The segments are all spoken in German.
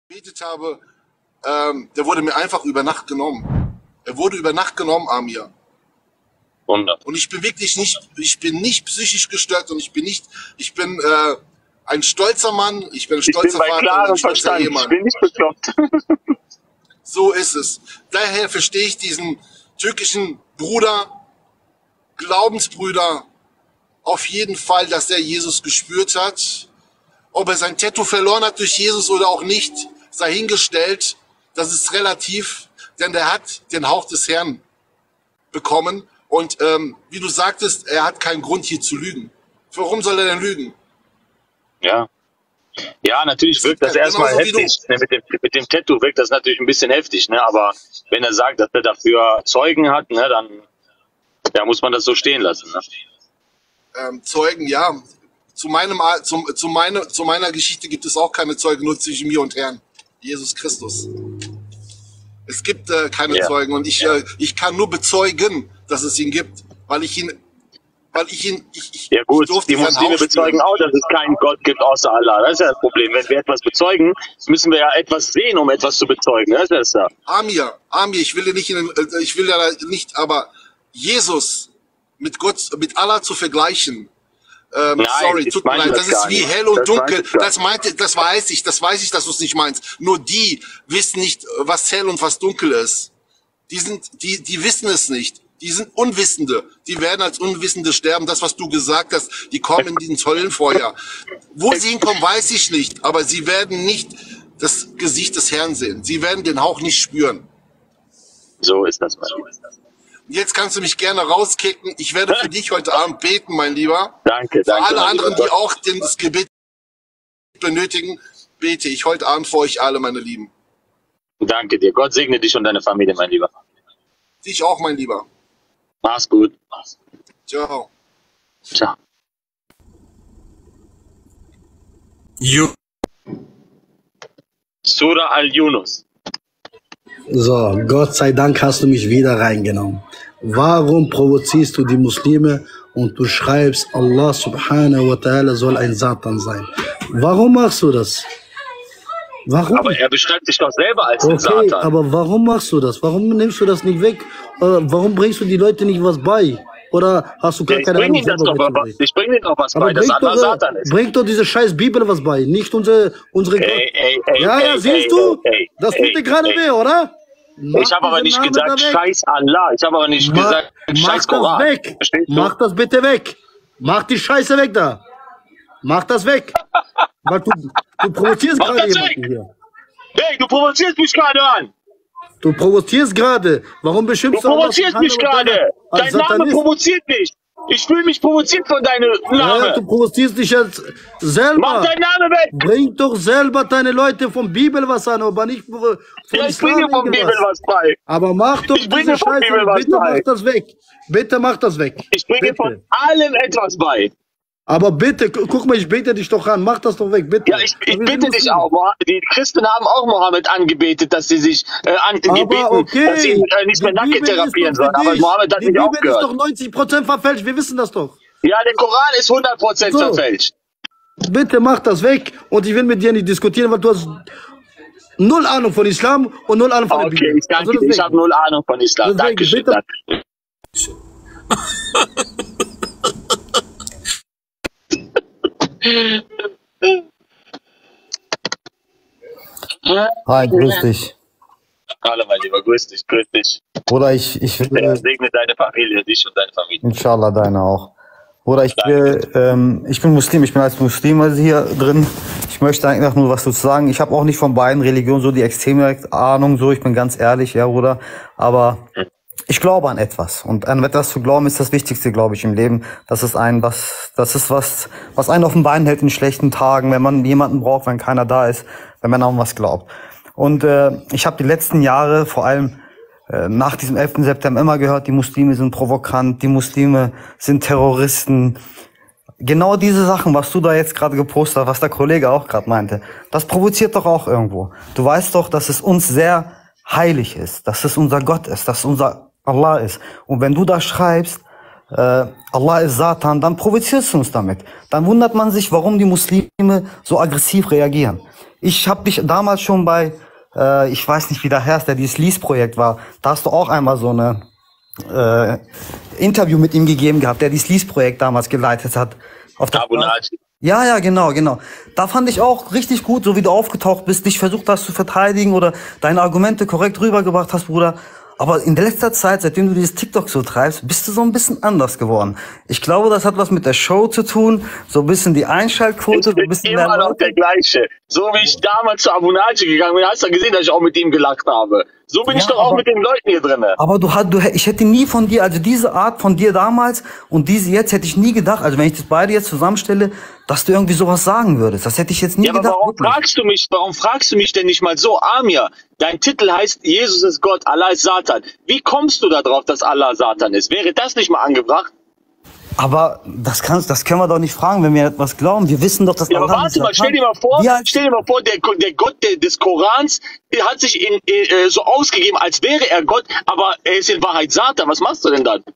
gebetet habe, der wurde mir einfach über Nacht genommen. Er wurde über Nacht genommen, Amir. Wunder. Und ich bin wirklich nicht, ich bin nicht psychisch gestört und ich bin ein stolzer Mann, ich bin ein stolzer Vater und ein stolzer Ehemann. Ich bin nicht bekloppt. So ist es. Daher verstehe ich diesen türkischen Bruder, Glaubensbrüder, auf jeden Fall, dass er Jesus gespürt hat. Ob er sein Tattoo verloren hat durch Jesus oder auch nicht, sei hingestellt. Das ist relativ, denn er hat den Hauch des Herrn bekommen. Und wie du sagtest, er hat keinen Grund hier zu lügen. Warum soll er denn lügen? Ja. Ja, natürlich wirkt das erstmal heftig. Mit dem Tattoo wirkt das natürlich ein bisschen heftig, ne? Aber wenn er sagt, dass er dafür Zeugen hat, ne, dann ja, muss man das so stehen lassen. Ne? Zeugen, ja. Zu meiner Geschichte gibt es auch keine Zeugen, nur zwischen mir und Herrn, Jesus Christus. Es gibt keine Zeugen und ich kann nur bezeugen, dass es ihn gibt, weil ich ja gut, die Muslime bezeugen auch, dass es keinen Gott gibt außer Allah. Das ist ja das Problem. Wenn wir etwas bezeugen, müssen wir ja etwas sehen, um etwas zu bezeugen. Das ist das ja. Amir, ich will ja nicht, aber Jesus mit Allah zu vergleichen. Nein, sorry, tut mir leid, das ist wie hell und dunkel. Das weiß ich, dass du es nicht meinst. Nur die wissen nicht, was hell und was dunkel ist. Die wissen es nicht. Die sind Unwissende. Die werden als Unwissende sterben. Das, was du gesagt hast, die kommen in diesen Höllenfeuer. Wo sie hinkommen, weiß ich nicht. Aber sie werden nicht das Gesicht des Herrn sehen. Sie werden den Hauch nicht spüren. So ist das. Jetzt kannst du mich gerne rauskicken. Ich werde für dich heute Abend beten, mein Lieber. Danke. Für alle anderen, die auch das Gebet benötigen, bete ich heute Abend für euch alle, meine Lieben. Danke dir. Gott segne dich und deine Familie, mein Lieber. Dich auch, mein Lieber. Mach's gut. Ciao. Ciao. Surah Al-Yunus. So, Gott sei Dank hast du mich wieder reingenommen. Warum provozierst du die Muslime und du schreibst, Allah subhanahu wa ta'ala soll ein Satan sein? Warum machst du das? Warum? Aber er beschreibt sich doch selber als ein Okay, Satan. aber warum machst du das? Warum nimmst du das nicht weg? Warum bringst du die Leute nicht was bei? Oder hast du gar keine Ahnung? Ich bring ihnen doch was bei, dass Allah Satan ist. Bring doch diese scheiß Bibel was bei, nicht unsere Ja, siehst du? Das tut dir gerade weh, oder? Ich habe aber nicht gesagt, scheiß Allah. Ich habe aber nicht gesagt, scheiß Koran. Mach das bitte weg. Mach die Scheiße weg da. Mach das weg. Weil du provozierst gerade jemanden hier. Hey, du provozierst mich gerade an. Du provozierst gerade. Warum beschimpfst du? Du provozierst mich gerade. Dein Name provoziert mich. Ich fühle mich provoziert von deinem Namen. Ja, du provozierst dich jetzt selber. Mach deinen Namen weg. Bring doch selber deine Leute vom Bibel was an, aber nicht von ich bringe vom Bibel was bei. Aber mach doch diese Scheiße. Bitte mach das weg. Bitte mach das weg. Ich bringe von allem etwas bei. Aber bitte, guck mal, ich bete dich doch an, mach das doch weg, bitte. Ja, ich bitte dich auch. Die Christen haben auch Mohammed angebetet, dass sie sich dass sie nicht mehr Nacke therapieren sollen. Aber Mohammed hat nicht aufgehört. Die Bibel ist doch 90% verfälscht, wir wissen das doch. Ja, der Koran ist 100% verfälscht. Bitte mach das weg und ich will mit dir nicht diskutieren, weil du hast null Ahnung von Islam und null Ahnung von der Bibel. Okay, ich danke dir, ich habe null Ahnung von Islam. Dankeschön. Hi, grüß dich. Hallo mein Lieber, grüß dich. Bruder, ich will... segne deine Familie, dich und deine Familie. Inshallah, deine auch. Bruder, ich bin Muslim, ich bin als Muslim hier drin. Ich möchte eigentlich nur was dazu sagen. Ich habe auch nicht von beiden Religionen so die extreme Ahnung, so, ich bin ganz ehrlich, ja, Bruder. Aber ich glaube an etwas. Und an etwas zu glauben ist das Wichtigste, glaube ich, im Leben. Das ist was einen auf den Beinen hält in schlechten Tagen, wenn man jemanden braucht, wenn keiner da ist, wenn man an was glaubt. Und ich habe die letzten Jahre, vor allem nach diesem 11. September, immer gehört, die Muslime sind provokant, die Muslime sind Terroristen. Genau diese Sachen, was du da jetzt gerade gepostet hast, was der Kollege auch gerade meinte, das provoziert doch auch irgendwo. Du weißt doch, dass es uns sehr heilig ist, dass es unser Gott ist, dass es unser Allah ist. Und wenn du da schreibst, Allah ist Satan, dann provozierst du uns damit. Dann wundert man sich, warum die Muslime so aggressiv reagieren. Ich habe dich damals schon bei, ich weiß nicht, wie der heißt, der dieses Lease-Projekt war. Da hast du auch einmal so eine Interview mit ihm gegeben gehabt, der dieses Lease-Projekt damals geleitet hat. Auf der ja, genau. Da fand ich auch richtig gut, so wie du aufgetaucht bist, dich versucht hast zu verteidigen oder deine Argumente korrekt rübergebracht hast, Bruder. Aber in der letzter Zeit, seitdem du dieses TikTok so treibst, bist du so ein bisschen anders geworden. Ich glaube, das hat was mit der Show zu tun, so ein bisschen die Einschaltquote. Ich bin so ein bisschen immer noch der gleiche. So wie ich damals zu Abunaji gegangen bin, hast du gesehen, dass ich auch mit ihm gelacht habe. So bin ich doch auch mit den Leuten hier drin. Aber ich hätte nie von dir, also diese Art von dir damals und diese jetzt, hätte ich nie gedacht, also wenn ich das beide jetzt zusammenstelle, dass du irgendwie sowas sagen würdest. Das hätte ich jetzt nie gedacht. Ja, aber warum fragst du mich denn nicht mal so, Amir? Dein Titel heißt, Jesus ist Gott, Allah ist Satan. Wie kommst du da drauf, dass Allah Satan ist? Wäre das nicht mal angebracht? Aber das können wir doch nicht fragen, wenn wir etwas glauben. Wir wissen doch, dass Allah. Ja, aber warte mal, stell dir mal vor, der Gott des Korans hat sich so ausgegeben, als wäre er Gott, aber er ist in Wahrheit Satan. Was machst du denn dann?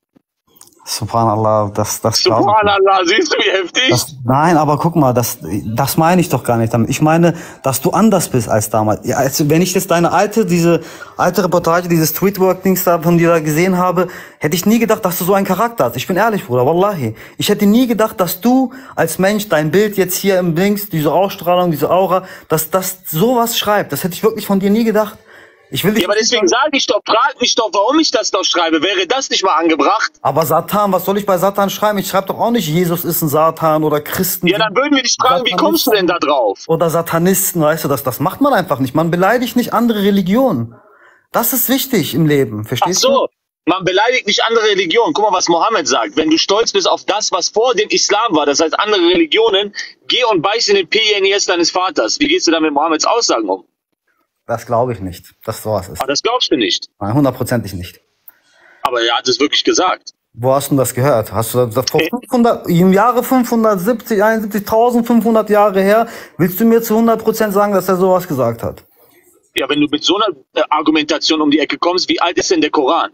Subhanallah, Subhanallah, siehst du, wie heftig? Nein, aber guck mal, das meine ich doch gar nicht damit. Ich meine, dass du anders bist als damals. Ja, also wenn ich jetzt diese alte Reportage, dieses Tweetwork-Dings da von dir da gesehen habe, hätte ich nie gedacht, dass du so einen Charakter hast. Ich bin ehrlich, Bruder, wallahi. Ich hätte nie gedacht, dass du als Mensch dein Bild jetzt hier im Links, diese Ausstrahlung, diese Aura, dass das sowas schreibt. Das hätte ich wirklich von dir nie gedacht. Ja, aber deswegen sage ich doch, frag mich doch, warum ich das doch schreibe. Wäre das nicht mal angebracht? Aber Satan, was soll ich bei Satan schreiben? Ich schreibe doch auch nicht, Jesus ist ein Satan oder Christen. Ja, dann würden wir dich fragen, wie kommst du denn da drauf? Oder Satanisten, weißt du, das macht man einfach nicht. Man beleidigt nicht andere Religionen. Das ist wichtig im Leben, verstehst du? Ach so, man beleidigt nicht andere Religionen. Guck mal, was Mohammed sagt. Wenn du stolz bist auf das, was vor dem Islam war, das heißt andere Religionen, geh und beiß in den PNES deines Vaters. Wie gehst du da mit Mohammeds Aussagen um? Das glaube ich nicht, dass sowas ist. Aber das glaubst du nicht? Nein, 100%ig nicht. Aber er hat es wirklich gesagt. Wo hast du das gehört? Hast du das vor 500, im Jahre 570, 71.500 Jahre her, willst du mir zu 100% sagen, dass er sowas gesagt hat? Ja, wenn du mit so einer Argumentation um die Ecke kommst, wie alt ist denn der Koran?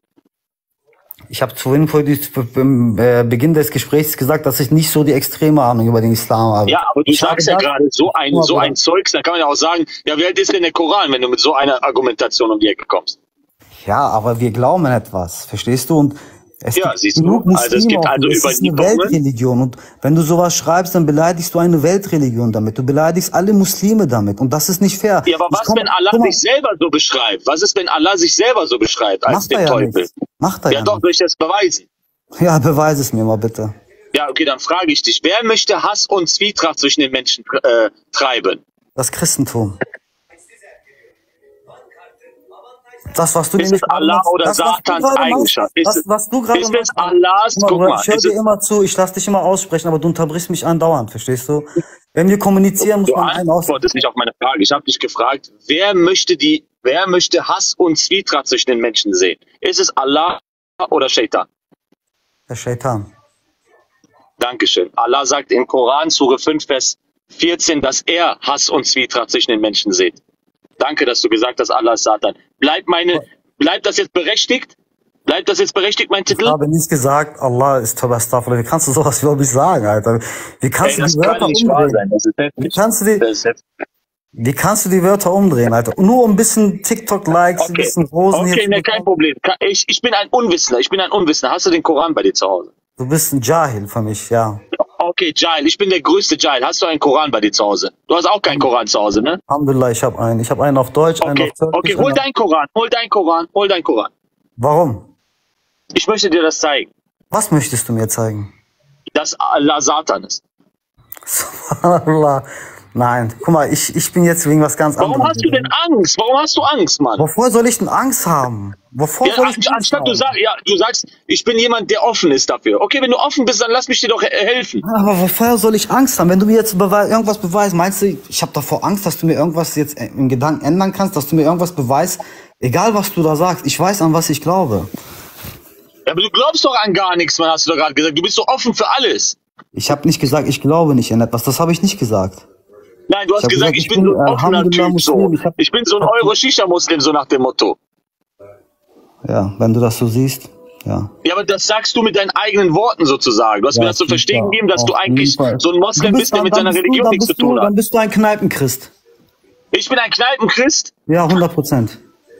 Ich habe vorhin vor Beginn des Gesprächs gesagt, dass ich nicht so die extreme Ahnung über den Islam habe. Ja, aber du sagst ja gerade so ein Zeugs, dann kann man ja auch sagen, ja, wie alt ist denn der Koran, wenn du mit so einer Argumentation um die Ecke kommst? Ja, aber wir glauben an etwas, verstehst du? Und es gibt siehst du, also es gibt also es ist eine Weltreligion und wenn du sowas schreibst, dann beleidigst du eine Weltreligion damit. Du beleidigst alle Muslime damit und das ist nicht fair. Ja, aber was, wenn Allah sich selber so beschreibt? Was ist, wenn Allah sich selber so beschreibt als den Teufel? Macht er ja doch, soll ich das beweisen? Ja, beweise es mir mal bitte. Ja, okay, dann frage ich dich, wer möchte Hass und Zwietracht zwischen den Menschen treiben? Das Christentum. Das, was du ist es Allah oder Satans Eigenschaft? Ist es Allahs? Guck mal, ich höre dir immer zu, ich lasse dich immer aussprechen, aber du unterbrichst mich andauernd, verstehst du? Wenn wir kommunizieren, muss man einen aussprechen. Das ist nicht auf meine Frage. Ich habe dich gefragt, wer möchte Hass und Zwietracht zwischen den Menschen sehen? Ist es Allah oder Shaitan? Der Shaitan. Dankeschön. Allah sagt im Koran, Sure 5, Vers 14, dass er Hass und Zwietracht zwischen den Menschen sieht. Danke, dass du gesagt hast, Allah ist Satan. Bleibt das jetzt berechtigt? Bleibt das jetzt berechtigt, mein Titel? Ich habe nicht gesagt, Allah ist Tabastafel. Wie kannst du sowas überhaupt nicht sagen, Alter? Wie kannst du die Wörter umdrehen? Wie kannst du die Wörter umdrehen, Alter? Nur um ein bisschen TikTok-Likes, ein bisschen Rosen hier. Okay, ne, kein Problem. Ich bin ein Unwissender. Hast du den Koran bei dir zu Hause? Du bist ein Jahil für mich, ja. Okay, Jahil. Ich bin der größte Jahil. Hast du einen Koran bei dir zu Hause? Du hast auch keinen Koran zu Hause, ne? Alhamdulillah, ich habe einen. Ich habe einen auf Deutsch, einen auf Türkisch. Okay, hol deinen Koran. Warum? Ich möchte dir das zeigen. Was möchtest du mir zeigen? Dass Allah Satan ist. Subhanallah. Nein, guck mal, ich bin jetzt wegen was ganz anderes. Warum hast du denn Angst? Warum hast du Angst, Mann? Wovor soll ich denn Angst haben? Anstatt du sagst, ich bin jemand, der offen ist dafür. Okay, wenn du offen bist, dann lass mich dir doch helfen. Aber wovor soll ich Angst haben? Wenn du mir jetzt irgendwas beweist, meinst du, ich habe davor Angst, dass du mir irgendwas jetzt in Gedanken ändern kannst, dass du mir irgendwas beweist? Egal, was du da sagst, ich weiß, an was ich glaube. Ja, aber du glaubst doch an gar nichts, Mann, hast du doch gerade gesagt. Du bist so offen für alles. Ich habe nicht gesagt, ich glaube nicht an etwas. Das habe ich nicht gesagt. Nein, du hast gesagt, ich bin so ein offener Typ. So. Ich bin so ein Euro-Shisha-Muslim, so nach dem Motto. Ja, wenn du das so siehst, ja. Ja, aber das sagst du mit deinen eigenen Worten sozusagen. Du hast mir das zu verstehen gegeben, dass du eigentlich so ein Moslem bist, der mit seiner Religion nichts zu tun hat. Dann bist du ein Kneipenchrist. Ich bin ein Kneipenchrist? Ja, 100%.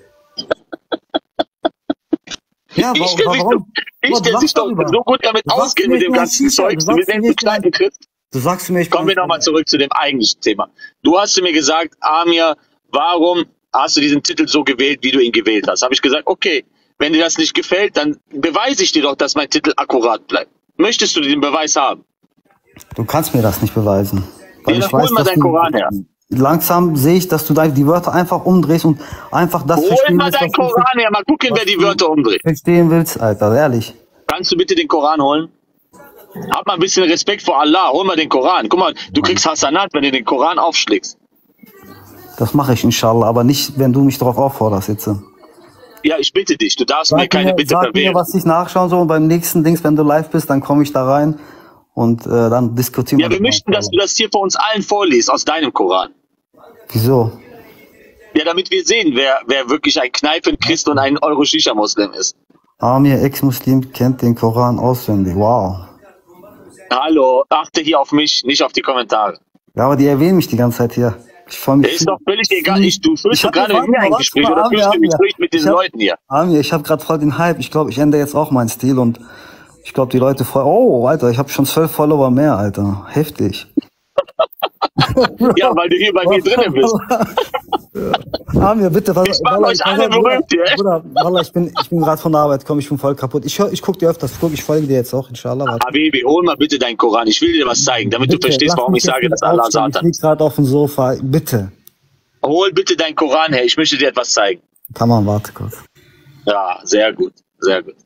Ja, warum? Der sich doch so gut damit auskennt mit dem ganzen Zeug. Du nennst dich Kneipenchrist? Du sagst mir, Kommen wir nochmal zurück zu dem eigentlichen Thema. Du hast zu mir gesagt, Amir, warum hast du diesen Titel so gewählt, wie du ihn gewählt hast? Habe ich gesagt, okay, wenn dir das nicht gefällt, dann beweise ich dir doch, dass mein Titel akkurat bleibt. Möchtest du den Beweis haben? Du kannst mir das nicht beweisen. Ja, dann hol mal deinen Koran her. Langsam sehe ich, dass du die Wörter einfach umdrehst und einfach das verstehen willst. Hol mal deinen Koran her, mal gucken, wer die Wörter umdreht. Verstehen willst, Alter, ehrlich. Kannst du bitte den Koran holen? Hab mal ein bisschen Respekt vor Allah, hol mal den Koran. Guck mal, du kriegst Hasanat, wenn du den Koran aufschlägst. Das mache ich inshallah, aber nicht, wenn du mich darauf aufforderst jetzt. Ja, ich bitte dich, du darfst mir keine Bitte verwehren. Sag mir, was ich nachschauen soll und beim nächsten Dings, wenn du live bist, dann komme ich da rein und dann diskutieren wir. Ja, wir möchten, dass du das hier vor uns allen vorliest, aus deinem Koran. Wieso? Ja, damit wir sehen, wer wirklich ein Kneipenchrist und ein Euro-Shisha-Muslim ist. Amir, Ex-Muslim, kennt den Koran auswendig. Wow. Hallo, achte hier auf mich, nicht auf die Kommentare. Ja, aber die erwähnen mich die ganze Zeit hier. Ich freue mich. Ist doch völlig egal. Du führst doch gerade mit mir ein Gespräch oder führst du ein Gespräch mit den Leuten hier? Amir, ich habe gerade voll den Hype. Ich glaube, ich ändere jetzt auch meinen Stil und ich glaube, die Leute voll. Oh, Alter, ich habe schon 12 Follower mehr, Alter. Heftig. Ja, weil du hier bei mir drinnen bist. Amir, bitte. Ich mach euch alle berühmt, ja? Bruder, Wallah, ich bin gerade von der Arbeit, komm, ich bin voll kaputt. Ich guck dir öfters, ich folge dir jetzt auch, inshallah. Habibi, hol mal bitte deinen Koran, ich will dir was zeigen, damit du verstehst, warum ich sage, dass Allah Satan. Ich lieg gerade auf dem Sofa, bitte. Hol bitte deinen Koran her, ich möchte dir etwas zeigen. Tamam, warte kurz. Ja, sehr gut, sehr gut.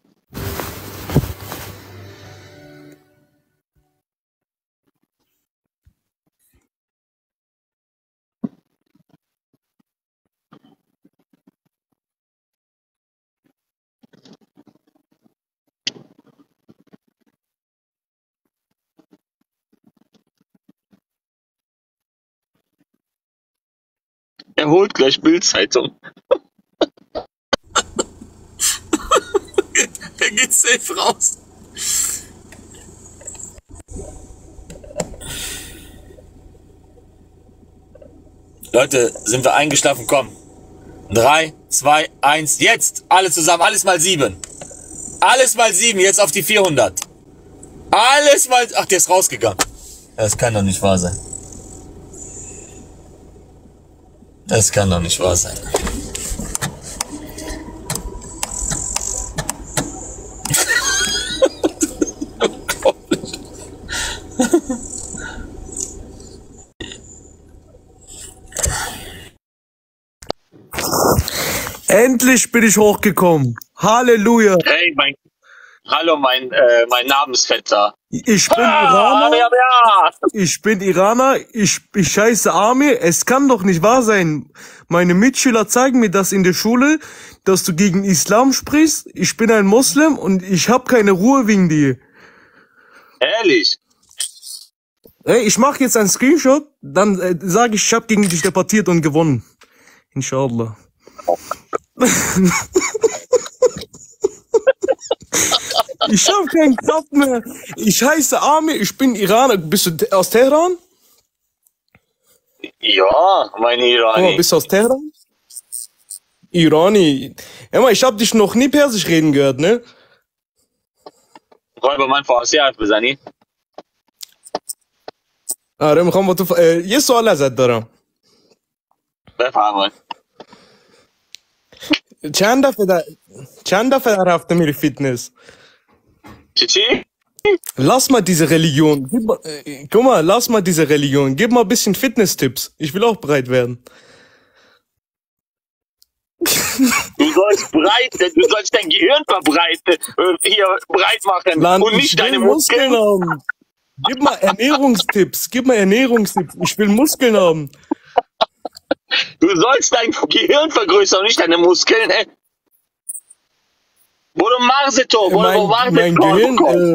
Er holt gleich Bild-Zeitung. Er geht safe raus. Leute, sind wir eingeschlafen? Komm. 3, 2, 1, jetzt! Alle zusammen, alles mal 7. Alles mal 7, jetzt auf die 400. Alles mal... Ach, der ist rausgegangen. Das kann doch nicht wahr sein. Das kann doch nicht wahr sein. Endlich bin ich hochgekommen. Halleluja. Hey, hallo, mein Namensvetter. Ich bin Iraner. Ja. Ich bin Iraner. Ich scheiße Amir. Es kann doch nicht wahr sein. Meine Mitschüler zeigen mir das in der Schule, dass du gegen Islam sprichst. Ich bin ein Moslem und ich habe keine Ruhe wegen dir. Ehrlich? Hey, ich mache jetzt einen Screenshot, dann sage ich habe gegen dich debattiert und gewonnen. Inshallah. Ich habe keinen Kopf mehr. Ich heiße Amir, ich bin Iraner. Bist du aus Teheran? Ja, mein Irani. Oh, bist du aus Teheran? Irani. Emma, ich habe dich noch nie Persisch reden gehört, ne? Räubermann vor Asia, بزنی. آره میخوام با تو یه سوال ازت دارم. بفرمایید. چند دفعه در هفته میری فیتنس؟ چی؟ Lass mal diese Religion. Guck mal, lass mal diese Religion. Gib mal ein bisschen Fitness-Tipps. Ich will auch breit werden. Du sollst dein Gehirn hier breit machen Land, und nicht deine Muskeln haben. Gib mal Ernährungstipps. Ich will Muskeln haben. Du sollst dein Gehirn vergrößern und nicht deine Muskeln, ey. Mein Gehirn,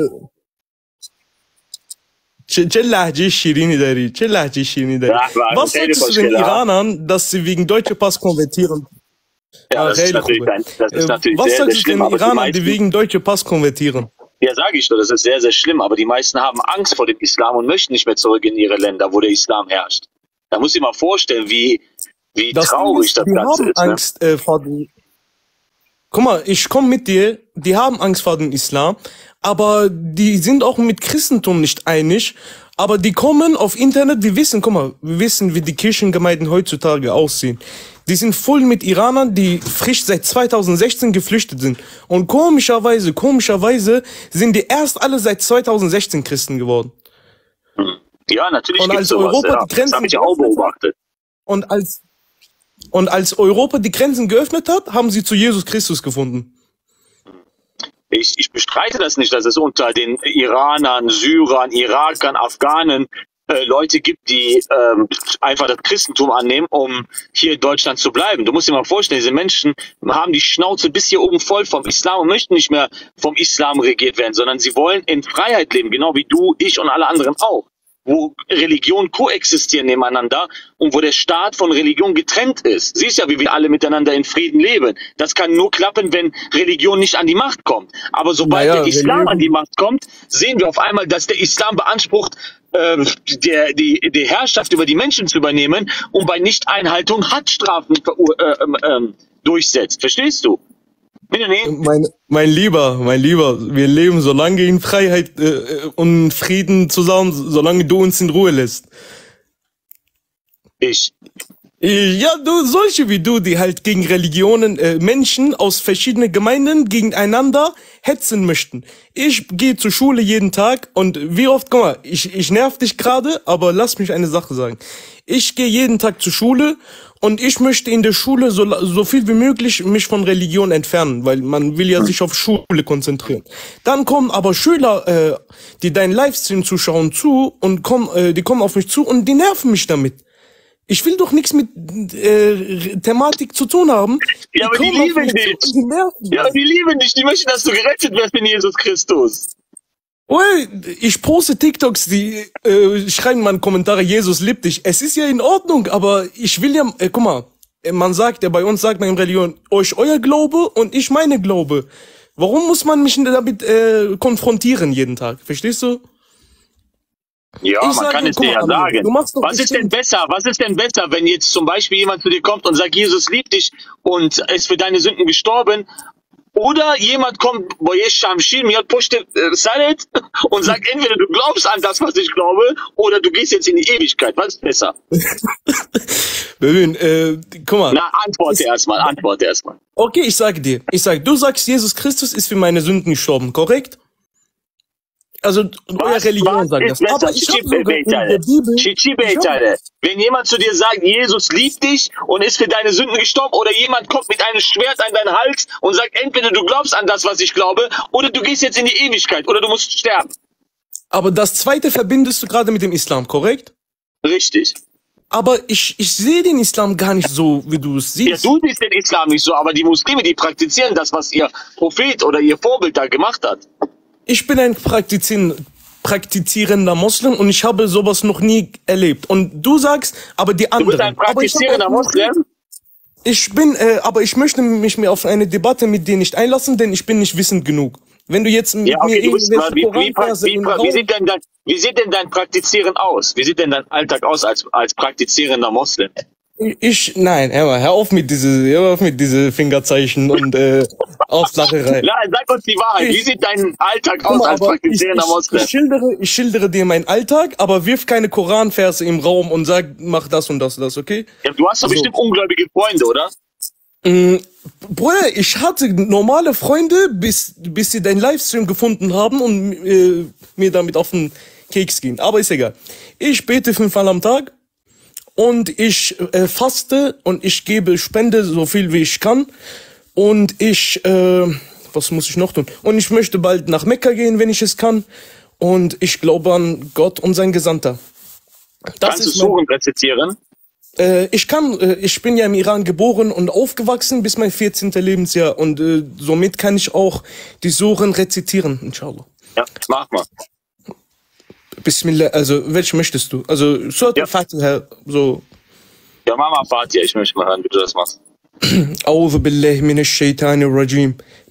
چه لهجه شیرینی داری. Was sagst du den Iranern, dass sie wegen deutscher Pass konvertieren? Ja, das ist natürlich Was sehr, sagst sehr du schlimm. den Iranern, die wegen deutscher Pass konvertieren? Ja, sage ich doch, das ist sehr, sehr schlimm. Aber die meisten haben Angst vor dem Islam und möchten nicht mehr zurück in ihre Länder, wo der Islam herrscht. Da muss ich mal vorstellen, wie wie traurig das Ganze ist. Angst, vor den, guck mal, ich komme mit dir, die haben Angst vor dem Islam, aber die sind auch mit Christentum nicht einig. Aber die kommen auf Internet, wir wissen, guck mal, wir wissen, wie die Kirchengemeinden heutzutage aussehen. Die sind voll mit Iranern, die frisch seit 2016 geflüchtet sind. Und komischerweise sind die erst alle seit 2016 Christen geworden. Ja, natürlich und gibt's als sowas, Europa ja. die Grenzen Das habe ich auch beobachtet. Und als Europa die Grenzen geöffnet hat, haben sie zu Jesus Christus gefunden. Ich bestreite das nicht, dass es unter den Iranern, Syrern, Irakern, Afghanen Leute gibt, die einfach das Christentum annehmen, um hier in Deutschland zu bleiben. Du musst dir mal vorstellen, diese Menschen haben die Schnauze bis hier oben voll vom Islam und möchten nicht mehr vom Islam regiert werden, sondern sie wollen in Freiheit leben, genau wie du, ich und alle anderen auch. Wo Religionen koexistieren nebeneinander und wo der Staat von Religion getrennt ist. Siehst ja, wie wir alle miteinander in Frieden leben. Das kann nur klappen, wenn Religion nicht an die Macht kommt. Aber sobald der Islam an die Macht kommt, sehen wir auf einmal, dass der Islam beansprucht, die Herrschaft über die Menschen zu übernehmen und bei Nichteinhaltung Haftstrafen durchsetzt. Verstehst du? Mein Lieber, wir leben so lange in Freiheit und Frieden zusammen, solange du uns in Ruhe lässt. Ja, solche wie du, die halt gegen Religionen, Menschen aus verschiedenen Gemeinden gegeneinander hetzen möchten. Ich gehe zur Schule jeden Tag und wie oft, guck mal, ich nerv dich gerade, aber lass mich eine Sache sagen. Ich gehe jeden Tag zur Schule und ich möchte in der Schule so viel wie möglich mich von Religion entfernen, weil man will ja sich auf Schule konzentrieren. Dann kommen aber Schüler, die deinen Livestream zuschauen und die kommen auf mich zu und die nerven mich damit. Ich will doch nichts mit Thematik zu tun haben. Ja, aber die lieben dich. Ja, die lieben dich. Die möchten, dass du gerettet wirst in Jesus Christus. Ich poste TikToks, die schreiben mal in Kommentare, Jesus liebt dich. Es ist ja in Ordnung, aber ich will ja, guck mal, bei uns sagt man in Religion, euch euer Glaube und ich meine Glaube. Warum muss man mich damit konfrontieren jeden Tag? Verstehst du? Ja, man kann es dir ja sagen. Was ist denn besser, wenn jetzt zum Beispiel jemand zu dir kommt und sagt, Jesus liebt dich und ist für deine Sünden gestorben? Oder jemand kommt, und sagt, entweder du glaubst an das, was ich glaube, oder du gehst jetzt in die Ewigkeit. Was ist besser? Guck mal. Na, antworte erstmal. Okay, ich sage dir. Du sagst, Jesus Christus ist für meine Sünden gestorben, korrekt? Also, eure Religion sagt das. Aber ich habe sogar in der Bibel... Wenn jemand zu dir sagt, Jesus liebt dich und ist für deine Sünden gestorben, oder jemand kommt mit einem Schwert an deinen Hals und sagt, entweder du glaubst an das, was ich glaube, oder du gehst jetzt in die Ewigkeit, oder du musst sterben. Aber das zweite verbindest du gerade mit dem Islam, korrekt? Richtig. Aber ich sehe den Islam gar nicht so, wie du es siehst. Ja, du siehst den Islam nicht so, aber die Muslime, die praktizieren das, was ihr Prophet oder ihr Vorbild da gemacht hat. Ich bin ein praktizierender Moslem und ich habe sowas noch nie erlebt. Und du sagst, aber die anderen... Du bist ein praktizierender Moslem? Ich bin, aber ich möchte mich mehr auf eine Debatte mit dir nicht einlassen, denn ich bin nicht wissend genug. Wenn du jetzt mit mir wie sieht denn dein Praktizieren aus? Wie sieht denn dein Alltag aus als praktizierender Moslem? Nein, hör auf mit diese Fingerzeichen und Auslacherei. Nein, sag uns die Wahrheit. Wie sieht dein Alltag aus als praktizierender Moslem? Ich schildere dir meinen Alltag, aber wirf keine Koranverse im Raum und sag, mach das und das, okay? Ja, du hast doch bestimmt ungläubige Freunde, oder? Bruder, ich hatte normale Freunde, bis sie deinen Livestream gefunden haben und mir damit auf den Keks gehen. Aber ist egal. Ich bete 5-mal am Tag. Und ich faste und ich gebe Spende so viel wie ich kann. Und was muss ich noch tun? Und ich möchte bald nach Mekka gehen, wenn ich es kann. Und ich glaube an Gott und sein Gesandter. Kannst du Suren rezitieren? Ich bin ja im Iran geboren und aufgewachsen bis mein 14. Lebensjahr. Und somit kann ich auch die Suren rezitieren, inshallah. Ja, mach mal. Bismillah, also welche möchtest du? Also Surat al-Fatiha, so. Ja, mach mal Fatiha, ich möchte mal hören, wie du das machst. A'udhu billahi minash shaitanir rajim.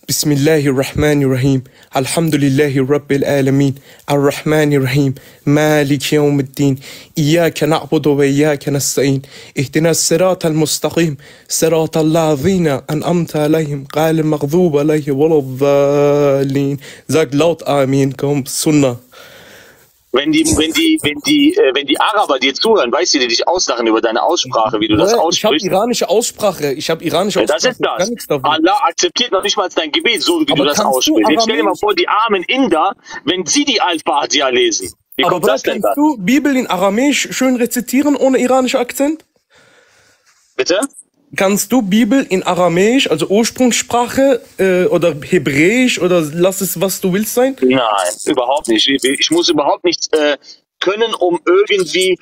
Bismillahirrahmanirrahim. Alhamdulillahi Rabbil Alamin. Ar-Rahmanir-Rahim. Malik Yawmiddin. Iyyaka na'budu wa iyyaka nasta'in. Ihdina as-sirata al-mustaqim. Sirata alladhina an'amta alayhim. Ghayril maghdubi alayhim waladdallin. Sag laut Amin, komm, Sunnah. Wenn die Araber dir zuhören, weißt du, die dich auslachen über deine Aussprache, wie du das aussprichst. Ich habe iranische Aussprache. Das ist das. Allah akzeptiert noch nicht mal dein Gebet, so wie du das aussprichst. Jetzt stell dir mal vor, die armen Inder, wenn sie die Al-Fatiha lesen. Wie kommt das denn dann? Kannst du Bibel in Aramäisch schön rezitieren, ohne iranischen Akzent? Bitte? Kannst du Bibel in Aramäisch, also Ursprungssprache oder Hebräisch oder lass es, was du willst sein? Nein, überhaupt nicht. Ich muss überhaupt nichts können, um irgendwie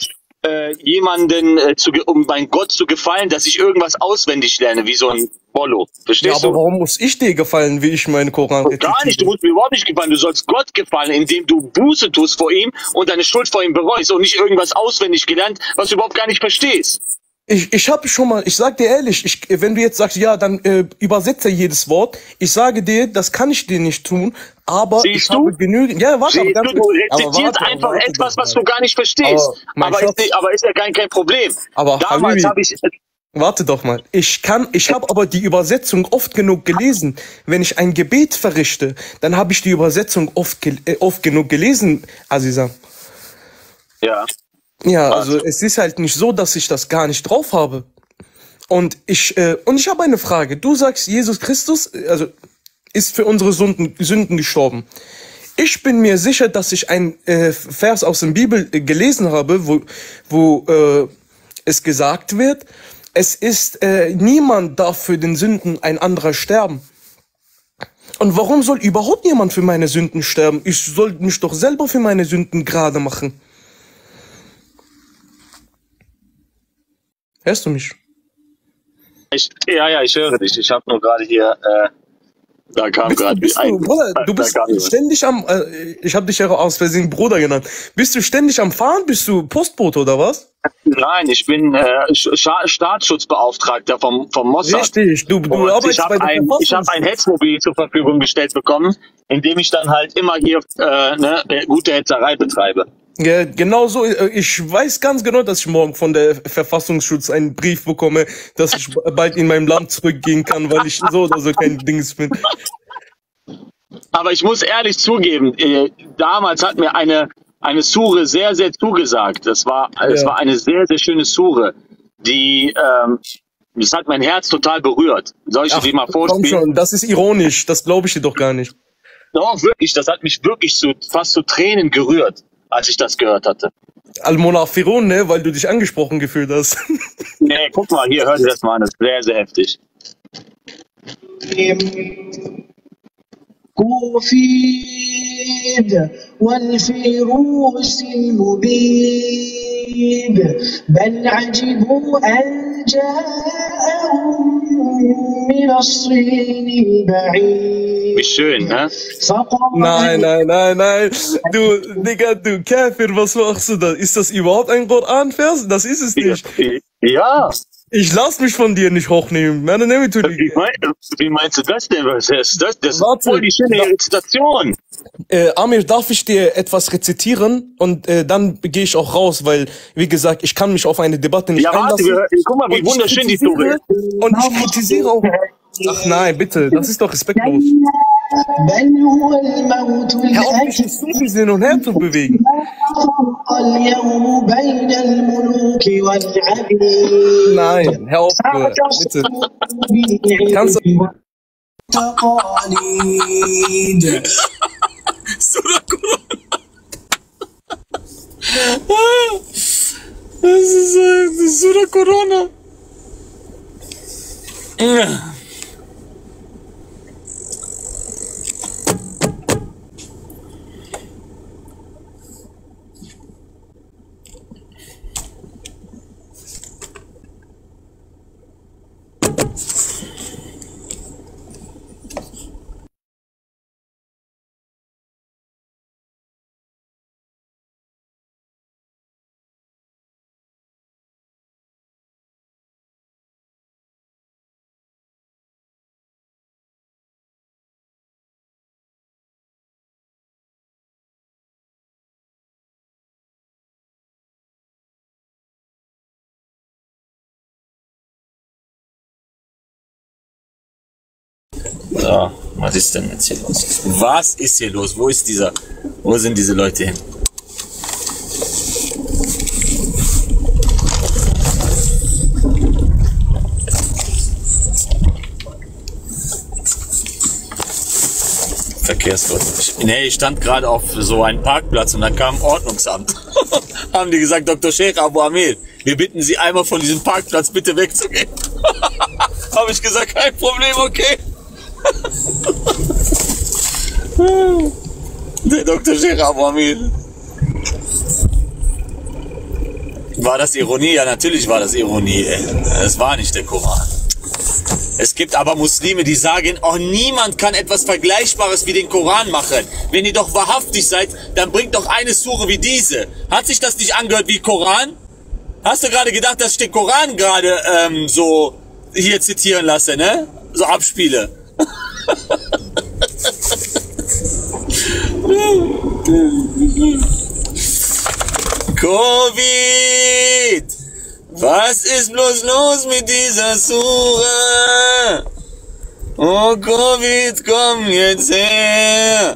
um mein Gott zu gefallen, dass ich irgendwas auswendig lerne, wie so ein Bollo. Verstehst du? Aber warum muss ich dir gefallen, wie ich meinen Koran rezitiere? Gar nicht, du musst mir überhaupt nicht gefallen. Du sollst Gott gefallen, indem du Buße tust vor ihm und deine Schuld vor ihm bereust und nicht irgendwas auswendig gelernt, was du überhaupt gar nicht verstehst. Ich habe schon mal, ich sag dir ehrlich, wenn du jetzt sagst, ja, dann übersetze jedes Wort. Ich sage dir, das kann ich dir nicht tun, aber ich habe genügend. Ja, warte, du rezitierst einfach etwas, was du gar nicht verstehst. Aber ist ja kein Problem. Aber damals habe ich. Warte doch mal. Ich habe aber die Übersetzung oft genug gelesen. Wenn ich ein Gebet verrichte, dann habe ich die Übersetzung oft genug gelesen, Aziza. Ja. Ja, also es ist halt nicht so, dass ich das gar nicht drauf habe. Und ich habe eine Frage. Du sagst, Jesus Christus, also ist für unsere Sünden gestorben. Ich bin mir sicher, dass ich ein Vers aus der Bibel gelesen habe, wo es gesagt wird, es ist niemand darf für den Sünden ein anderer sterben. Und warum soll überhaupt jemand für meine Sünden sterben? Ich soll mich doch selber für meine Sünden gerade machen. Hörst du mich? Ich höre dich. Ich habe nur gerade hier, da kam gerade ein. Bruder, du bist ständig am, ich habe dich ja aus Versehen Bruder genannt. Bist du ständig am Fahren? Bist du Postbote oder was? Nein, ich bin Staatsschutzbeauftragter vom Mossad. Richtig, du arbeitest bei der Verfassung. Ich habe ein Hetzmobil zur Verfügung gestellt bekommen, in dem ich dann halt immer hier gute Hetzerei betreibe. Ja, genau so. Ich weiß ganz genau, dass ich morgen von der Verfassungsschutz einen Brief bekomme, dass ich bald in meinem Land zurückgehen kann, weil ich so oder so kein Dings bin. Aber ich muss ehrlich zugeben, damals hat mir eine Sure sehr, sehr zugesagt. Es war eine sehr, sehr schöne Sure, die das hat mein Herz total berührt. Soll ich dir mal vorspielen? Komm schon, das ist ironisch. Das glaube ich dir doch gar nicht. Doch, wirklich. Das hat mich wirklich fast zu Tränen gerührt, als ich das gehört hatte. Al-Munafiqun, ne? Weil du dich angesprochen gefühlt hast. Nee, guck mal, hier, hör dir das mal an. Das ist sehr, sehr heftig. كوفيد والفيروس المبيد بل عجبوا أن جاءهم من الصين البعيد. Wie schön, ne? Nein. Du, Digga, du Kafir, was machst du da? Ist das überhaupt ein Koran-Vers? Das ist es nicht. Ja. Ich lass mich von dir nicht hochnehmen. Wie meinst du das denn? Das ist voll die schöne Rezitation. Amir, darf ich dir etwas rezitieren? Und dann gehe ich auch raus, weil, wie gesagt, ich kann mich auf eine Debatte nicht einlassen. Ja, warte, guck mal, wie wunderschön die Sure ist. Und ich kritisiere auch... Ach nein, bitte, das ist doch respektlos. Hör auf, mich nicht so viel hin und her zu bewegen. Nein, hör auf, bitte. Kannst du... Das ist Surah Corona. So, was ist denn jetzt hier los? Was ist hier los? Wo sind diese Leute hin? Verkehrsgott. Nee, ich stand gerade auf so einem Parkplatz und dann kam Ordnungsamt. Haben die gesagt, Dr. Sheikh Abu Amir, wir bitten Sie einmal von diesem Parkplatz bitte wegzugehen. Habe ich gesagt, kein Problem, okay. Der Dr. Sheikh Abu Amir. War das Ironie? Ja, natürlich war das Ironie. Es war nicht der Koran. Es gibt aber Muslime, die sagen, oh, niemand kann etwas Vergleichbares wie den Koran machen. Wenn ihr doch wahrhaftig seid, dann bringt doch eine Sure wie diese. Hat sich das nicht angehört wie Koran? Hast du gerade gedacht, dass ich den Koran gerade so hier zitieren lasse, ne? So abspiele. Covid! Was ist bloß los mit dieser Sura? Oh Covid, komm jetzt her!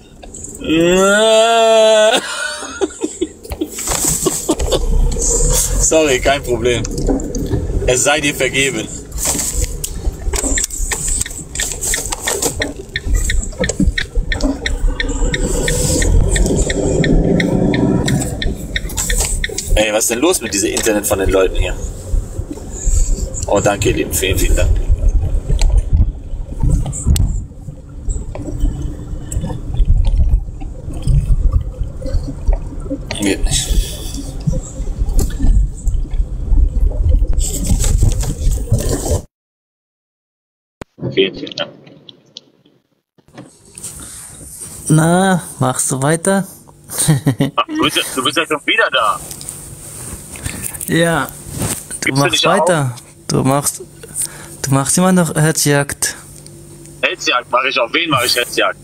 Sorry, kein Problem. Es sei dir vergeben. Ey, was ist denn los mit diesem Internet von den Leuten hier? Oh, danke, ihr Lieben. Vielen, vielen Dank. Geht nicht. Vielen, vielen Dank. Na, machst du weiter? Ach, du bist ja schon wieder da. Ja, du machst weiter. Du machst immer noch Hetzjagd. Hetzjagd mache ich. Auf wen mache ich Hetzjagd?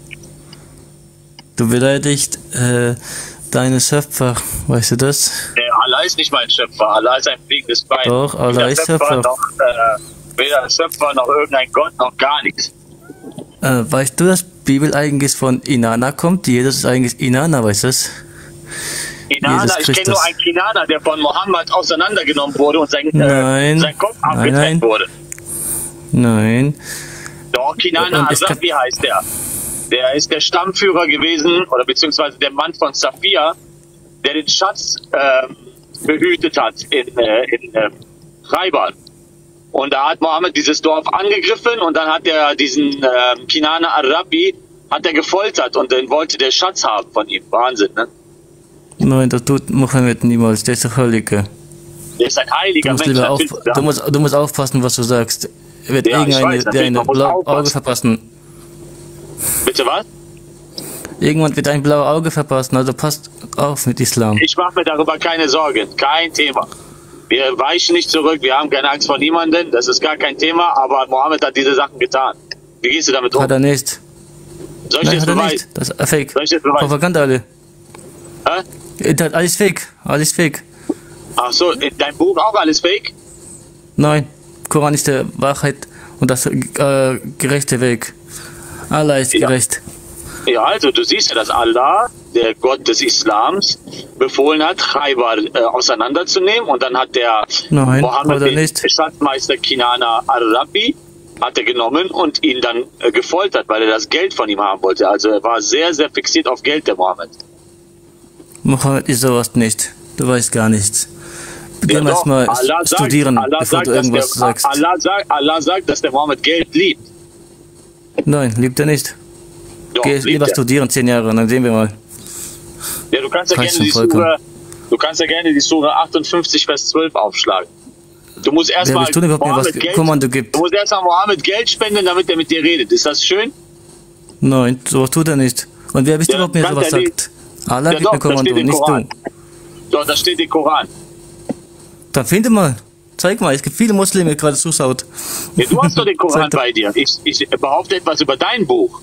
Du beleidigst deine Schöpfer, weißt du das? Allah ist nicht mein Schöpfer. Allah ist ein fliegendes Bein. Doch, Allah ist Schöpfer. Weder Schöpfer noch irgendein Gott noch gar nichts. Weißt du, dass Bibel eigentlich von Inanna kommt? Jesus ist eigentlich Inanna, weißt du das? Inanna, ich kenne nur einen Kinana, der von Mohammed auseinandergenommen wurde und sein Kopf abgetrennt wurde. Nein. Doch, Kinana Asafi heißt der. Der ist der Stammführer gewesen, oder beziehungsweise der Mann von Safia, der den Schatz behütet hat in Khaybar. Und da hat Mohammed dieses Dorf angegriffen und dann hat er diesen Kinana Arabi gefoltert und dann wollte der Schatz haben von ihm. Wahnsinn, ne? Nein, das tut Mohammed niemals, der ist der Heilige. Der ist ein heiliger Mensch. Du musst aufpassen, was du sagst. Er wird ein blaues Auge verpassen. Bitte was? Irgendwann wird ein blaues Auge verpassen, also passt auf mit Islam. Ich mache mir darüber keine Sorgen, kein Thema. Wir weichen nicht zurück, wir haben keine Angst vor niemandem, das ist gar kein Thema, aber Mohammed hat diese Sachen getan. Wie gehst du damit um? Hat er nicht. Soll ich das beweisen? Das ist fake. Soll ich das beweisen? Propaganda alle. Hä? Alles fake, alles fake. Ach so, in deinem Buch auch alles fake? Nein, Koran ist der Wahrheit und das gerechte Weg. Allah ist gerecht. Ja, also du siehst ja, dass Allah, der Gott des Islams, befohlen hat, Khaybar auseinanderzunehmen und dann hat der Mohammed den Schatzmeister Kinana Arabi hat er genommen und ihn dann gefoltert, weil er das Geld von ihm haben wollte. Also er war sehr, sehr fixiert auf Geld, der Mohammed. Mohammed ist sowas nicht. Du weißt gar nichts. Beginn erstmal studieren, bevor du irgendwas sagst. Allah sagt, dass der Mohammed Geld liebt. Nein, liebt er nicht. Doch, geh lieber studieren 10 Jahre, dann sehen wir mal. Ja, du kannst ja gerne die Sura 58, Vers 12 aufschlagen. Du musst erstmal Mohammed Geld spenden, damit er mit dir redet. Ist das schön? Nein, sowas tut er nicht. Und wer bist du, ob mir sowas sagt? Allah gibt mir Kommando, nicht du. Doch, da steht im Koran. Dann finde mal. Zeig mal, es gibt viele Muslime, die gerade zuschaut. Ja, du hast doch den Koran bei dir. Ich behaupte etwas über dein Buch.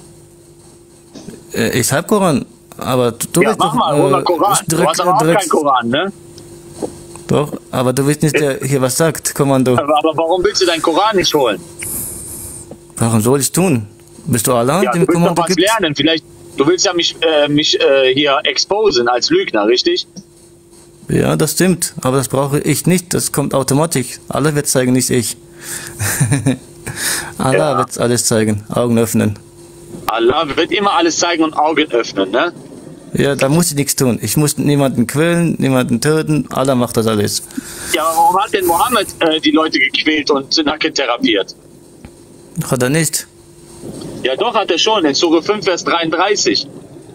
Ich habe Koran, aber du ja, bist mach doch... mal, hol mal Koran. Du hast aber auch keinen Koran, ne? Doch, aber du willst nicht, der hier was sagt, Kommando. Aber warum willst du deinen Koran nicht holen? Warum soll ich tun? Bist du Allah? Ja, du willst doch was lernen. Vielleicht, du willst ja mich hier exposen als Lügner, richtig? Ja, das stimmt. Aber das brauche ich nicht. Das kommt automatisch. Allah wird zeigen, nicht ich. Allah wird alles zeigen. Augen öffnen. Allah wird immer alles zeigen und Augen öffnen, ne? Ja, da muss ich nichts tun. Ich muss niemanden quälen, niemanden töten. Allah macht das alles. Ja, aber warum hat denn Mohammed die Leute gequält und nackend therapiert? Hat er nicht. Ja doch, hat er schon. In Sure 5, Vers 33.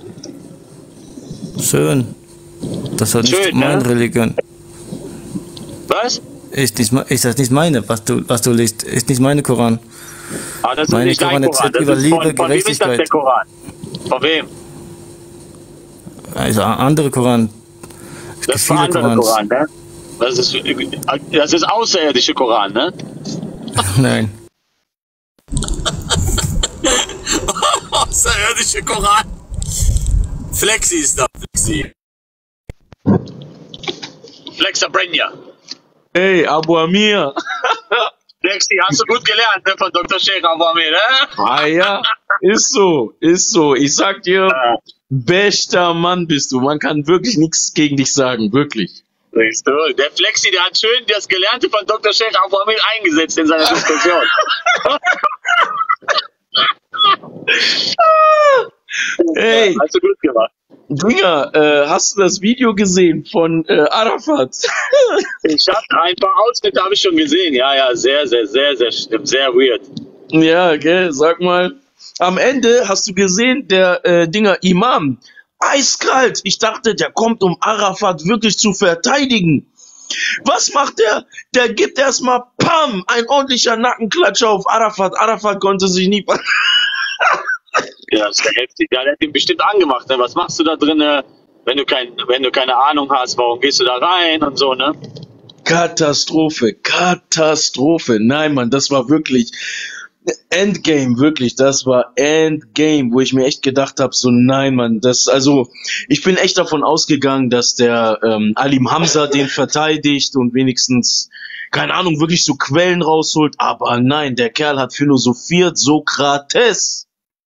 Schön. Das ist nicht meine Religion. Was? Ist das nicht meine, was du liest? Ist nicht meine Koran. Ah, das ist meine nicht dein Koran. Über Liebe, von wem ist das der Koran? Von wem? Also andere Koran. Das ist ein anderer Koran, ne? Das ist außerirdische Koran, ne? Nein. Außerirdische Koran. Flexi ist da. Flexabrenja. Hey, Abu Amir. Flexi, hast du gut gelernt, ne, von Dr. Sheikh Abu Amir, ne? Ah ja, ist so. Ich sag dir, bester Mann bist du. Man kann wirklich nichts gegen dich sagen, wirklich. Siehst du, der Flexi, der hat schön das Gelernte von Dr. Sheikh Abu Amir eingesetzt in seiner Diskussion. Hey, hast du gut gemacht. Dinger, hast du das Video gesehen von Arafat? Ich habe ein paar Ausschnitte habe ich schon gesehen. Ja, sehr, sehr, sehr, sehr schlimm, sehr weird. Ja, gell, sag mal. Am Ende hast du gesehen, der Dinger Imam, eiskalt. Ich dachte, der kommt, um Arafat wirklich zu verteidigen. Was macht der? Der gibt erstmal, pam, ein ordentlicher Nackenklatscher auf Arafat. Arafat konnte sich nie... Ja, das ist ja heftig. Ja, der hat ihn bestimmt angemacht. Ne? Was machst du da drin, wenn du keine Ahnung hast? Warum gehst du da rein und so, ne? Katastrophe. Nein, Mann, das war wirklich Endgame, wirklich. Das war Endgame, wo ich mir echt gedacht habe, so nein, Mann, ich bin echt davon ausgegangen, dass der Alim Hamza den verteidigt und wenigstens, keine Ahnung, wirklich so Quellen rausholt. Aber nein, der Kerl hat philosophiert, Sokrates.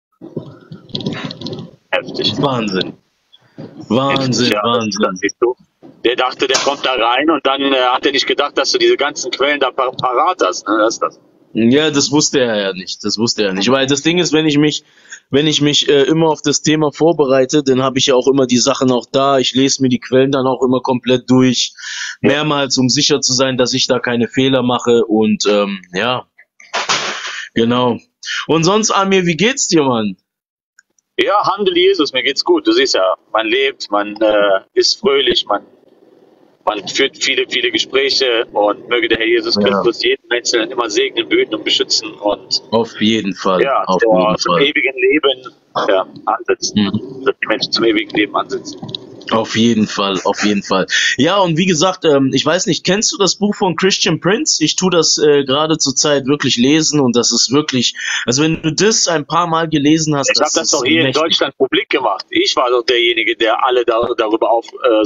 Heftig. Wahnsinn. Heftig, ja, Wahnsinn. Siehst du? Der dachte, der kommt da rein und dann hat er nicht gedacht, dass du diese ganzen Quellen da parat hast. Ne? Das ist das. Ja, das wusste er ja nicht. Weil das Ding ist, wenn ich mich immer auf das Thema vorbereite, dann habe ich ja auch immer die Sachen auch da. Ich lese mir die Quellen dann auch immer komplett durch. Mehrmals, um sicher zu sein, dass ich da keine Fehler mache. Und ja, genau. Und sonst, Amir, wie geht's dir, Mann? Ja, Handel Jesus, mir geht's gut. Du siehst ja, man lebt, man ist fröhlich, man führt viele, viele Gespräche und möge der Herr Jesus Christus jeden Einzelnen immer segnen, behüten und beschützen und auf jeden Fall. Ja, zum ewigen Leben ansetzen. Dass die Menschen zum ewigen Leben ansetzen. Auf jeden Fall. Ja, und wie gesagt, ich weiß nicht, kennst du das Buch von Christian Prince? Ich tue das gerade zur Zeit wirklich lesen und das ist wirklich, also wenn du das ein paar Mal gelesen hast. Ich habe das doch hier in Deutschland publik gemacht. Ich war doch derjenige, der alle darüber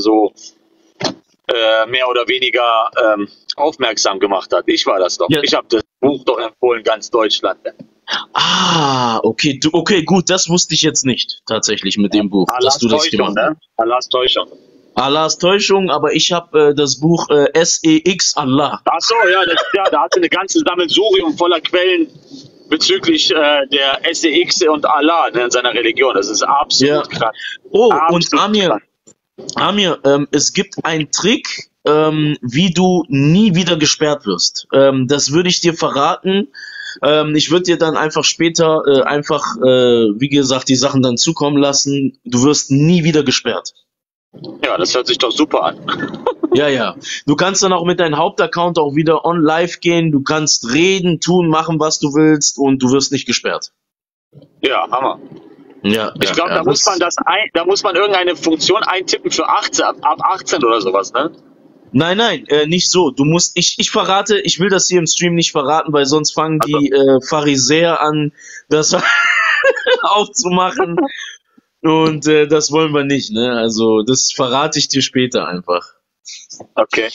mehr oder weniger aufmerksam gemacht hat. Ich war das doch. Ja. Ich habe das Buch doch empfohlen, ganz Deutschland. Ah, okay, gut, das wusste ich jetzt nicht, tatsächlich mit dem Buch, dass du das gemacht hast. Allahs Täuschung. Allahs Täuschung, aber ich habe das Buch SEX Allah. Ach so, da hatte eine ganze Sammelsurium voller Quellen bezüglich der SEX und Allah in seiner Religion. Das ist absolut krass. Oh, absolut und Amir, es gibt einen Trick, wie du nie wieder gesperrt wirst. Das würde ich dir verraten. Ich würde dir dann einfach später wie gesagt, die Sachen dann zukommen lassen. Du wirst nie wieder gesperrt. Ja, das hört sich doch super an. Ja. Du kannst dann auch mit deinem Hauptaccount auch wieder on live gehen. Du kannst reden, tun, machen, was du willst und du wirst nicht gesperrt. Ja, Hammer. Ja, ich glaube, da muss man irgendeine Funktion eintippen für 18, ab 18 oder sowas, ne? Nein, nicht so. Du musst, ich will das hier im Stream nicht verraten, weil sonst fangen die Pharisäer an, das aufzumachen. Und das wollen wir nicht, ne? Also, das verrate ich dir später einfach. Okay.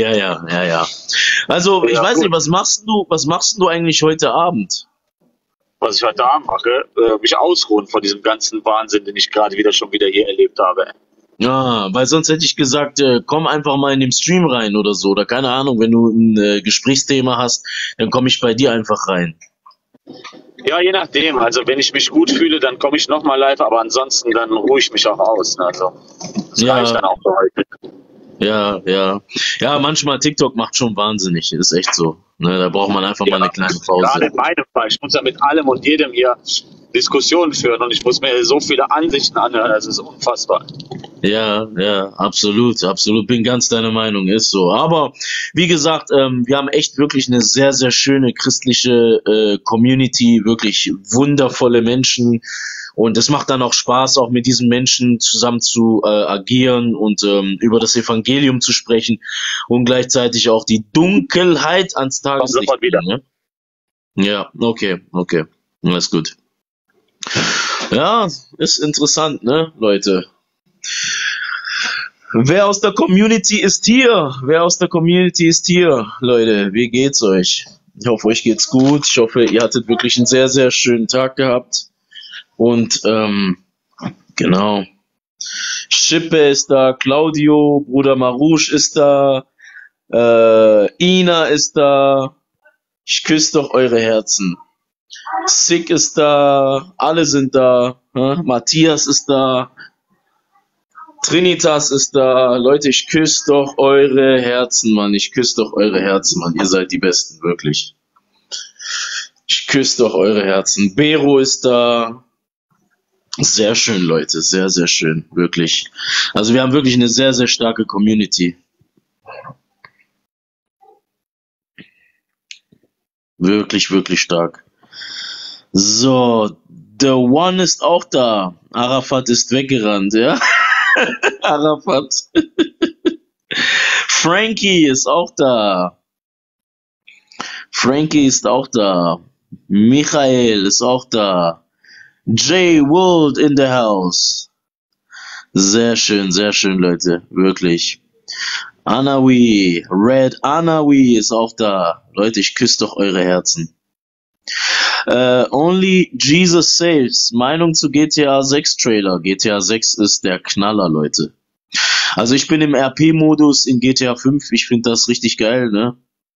Ja. Also, ich weiß nicht, was machst du eigentlich heute Abend? was ich heute Abend mache, mich ausruhen vor diesem ganzen Wahnsinn, den ich gerade schon wieder hier erlebt habe. Ja, weil sonst hätte ich gesagt, komm einfach mal in den Stream rein oder so. Oder keine Ahnung, wenn du ein Gesprächsthema hast, dann komme ich bei dir einfach rein. Ja, je nachdem. Also wenn ich mich gut fühle, dann komme ich nochmal live, aber ansonsten dann ruhe ich mich auch aus. Ne? Also das reicht dann auch für heute. Ja, ja. Ja, manchmal TikTok macht schon wahnsinnig, ist echt so. Ne, da braucht man einfach mal eine kleine Pause. Gerade in meinem Fall. Ich muss ja mit allem und jedem hier Diskussionen führen und ich muss mir so viele Ansichten anhören, das ist unfassbar. Ja, ja, absolut, absolut. Bin ganz deiner Meinung, ist so. Aber wie gesagt, wir haben echt wirklich eine sehr, sehr schöne christliche Community, wirklich wundervolle Menschen. Und es macht dann auch Spaß, auch mit diesen Menschen zusammen zu agieren und über das Evangelium zu sprechen und gleichzeitig auch die Dunkelheit ans Tageslicht zu bringen. Ne? Ja, okay, okay. Alles gut. Ja, ist interessant, ne, Leute. Wer aus der Community ist hier? Wer aus der Community ist hier? Leute, wie geht's euch? Ich hoffe, euch geht's gut. Ich hoffe, ihr hattet wirklich einen sehr, sehr schönen Tag gehabt. Und genau. Schippe ist da, Claudio, Bruder Marouche ist da, Ina ist da. Ich küsse doch eure Herzen. Sick ist da, alle sind da, Matthias ist da, Trinitas ist da. Leute, ich küsse doch eure Herzen, Mann. Ich küsse doch eure Herzen, Mann. Ihr seid die Besten, wirklich. Ich küsse doch eure Herzen. Bero ist da. Sehr schön, Leute. Sehr, sehr schön. Wirklich. Also wir haben wirklich eine sehr, sehr starke Community. Wirklich, wirklich stark. So, The One ist auch da. Arafat ist weggerannt, ja. Arafat. Frankie ist auch da. Frankie ist auch da. Michael ist auch da. Jay Wold in the house. Sehr schön, Leute. Wirklich. Anawi, Red Anawi ist auch da. Leute, ich küsse doch eure Herzen. Only Jesus Saves. Meinung zu GTA 6 Trailer. GTA 6 ist der Knaller, Leute. Also ich bin im RP-Modus in GTA 5. Ich finde das richtig geil, ne?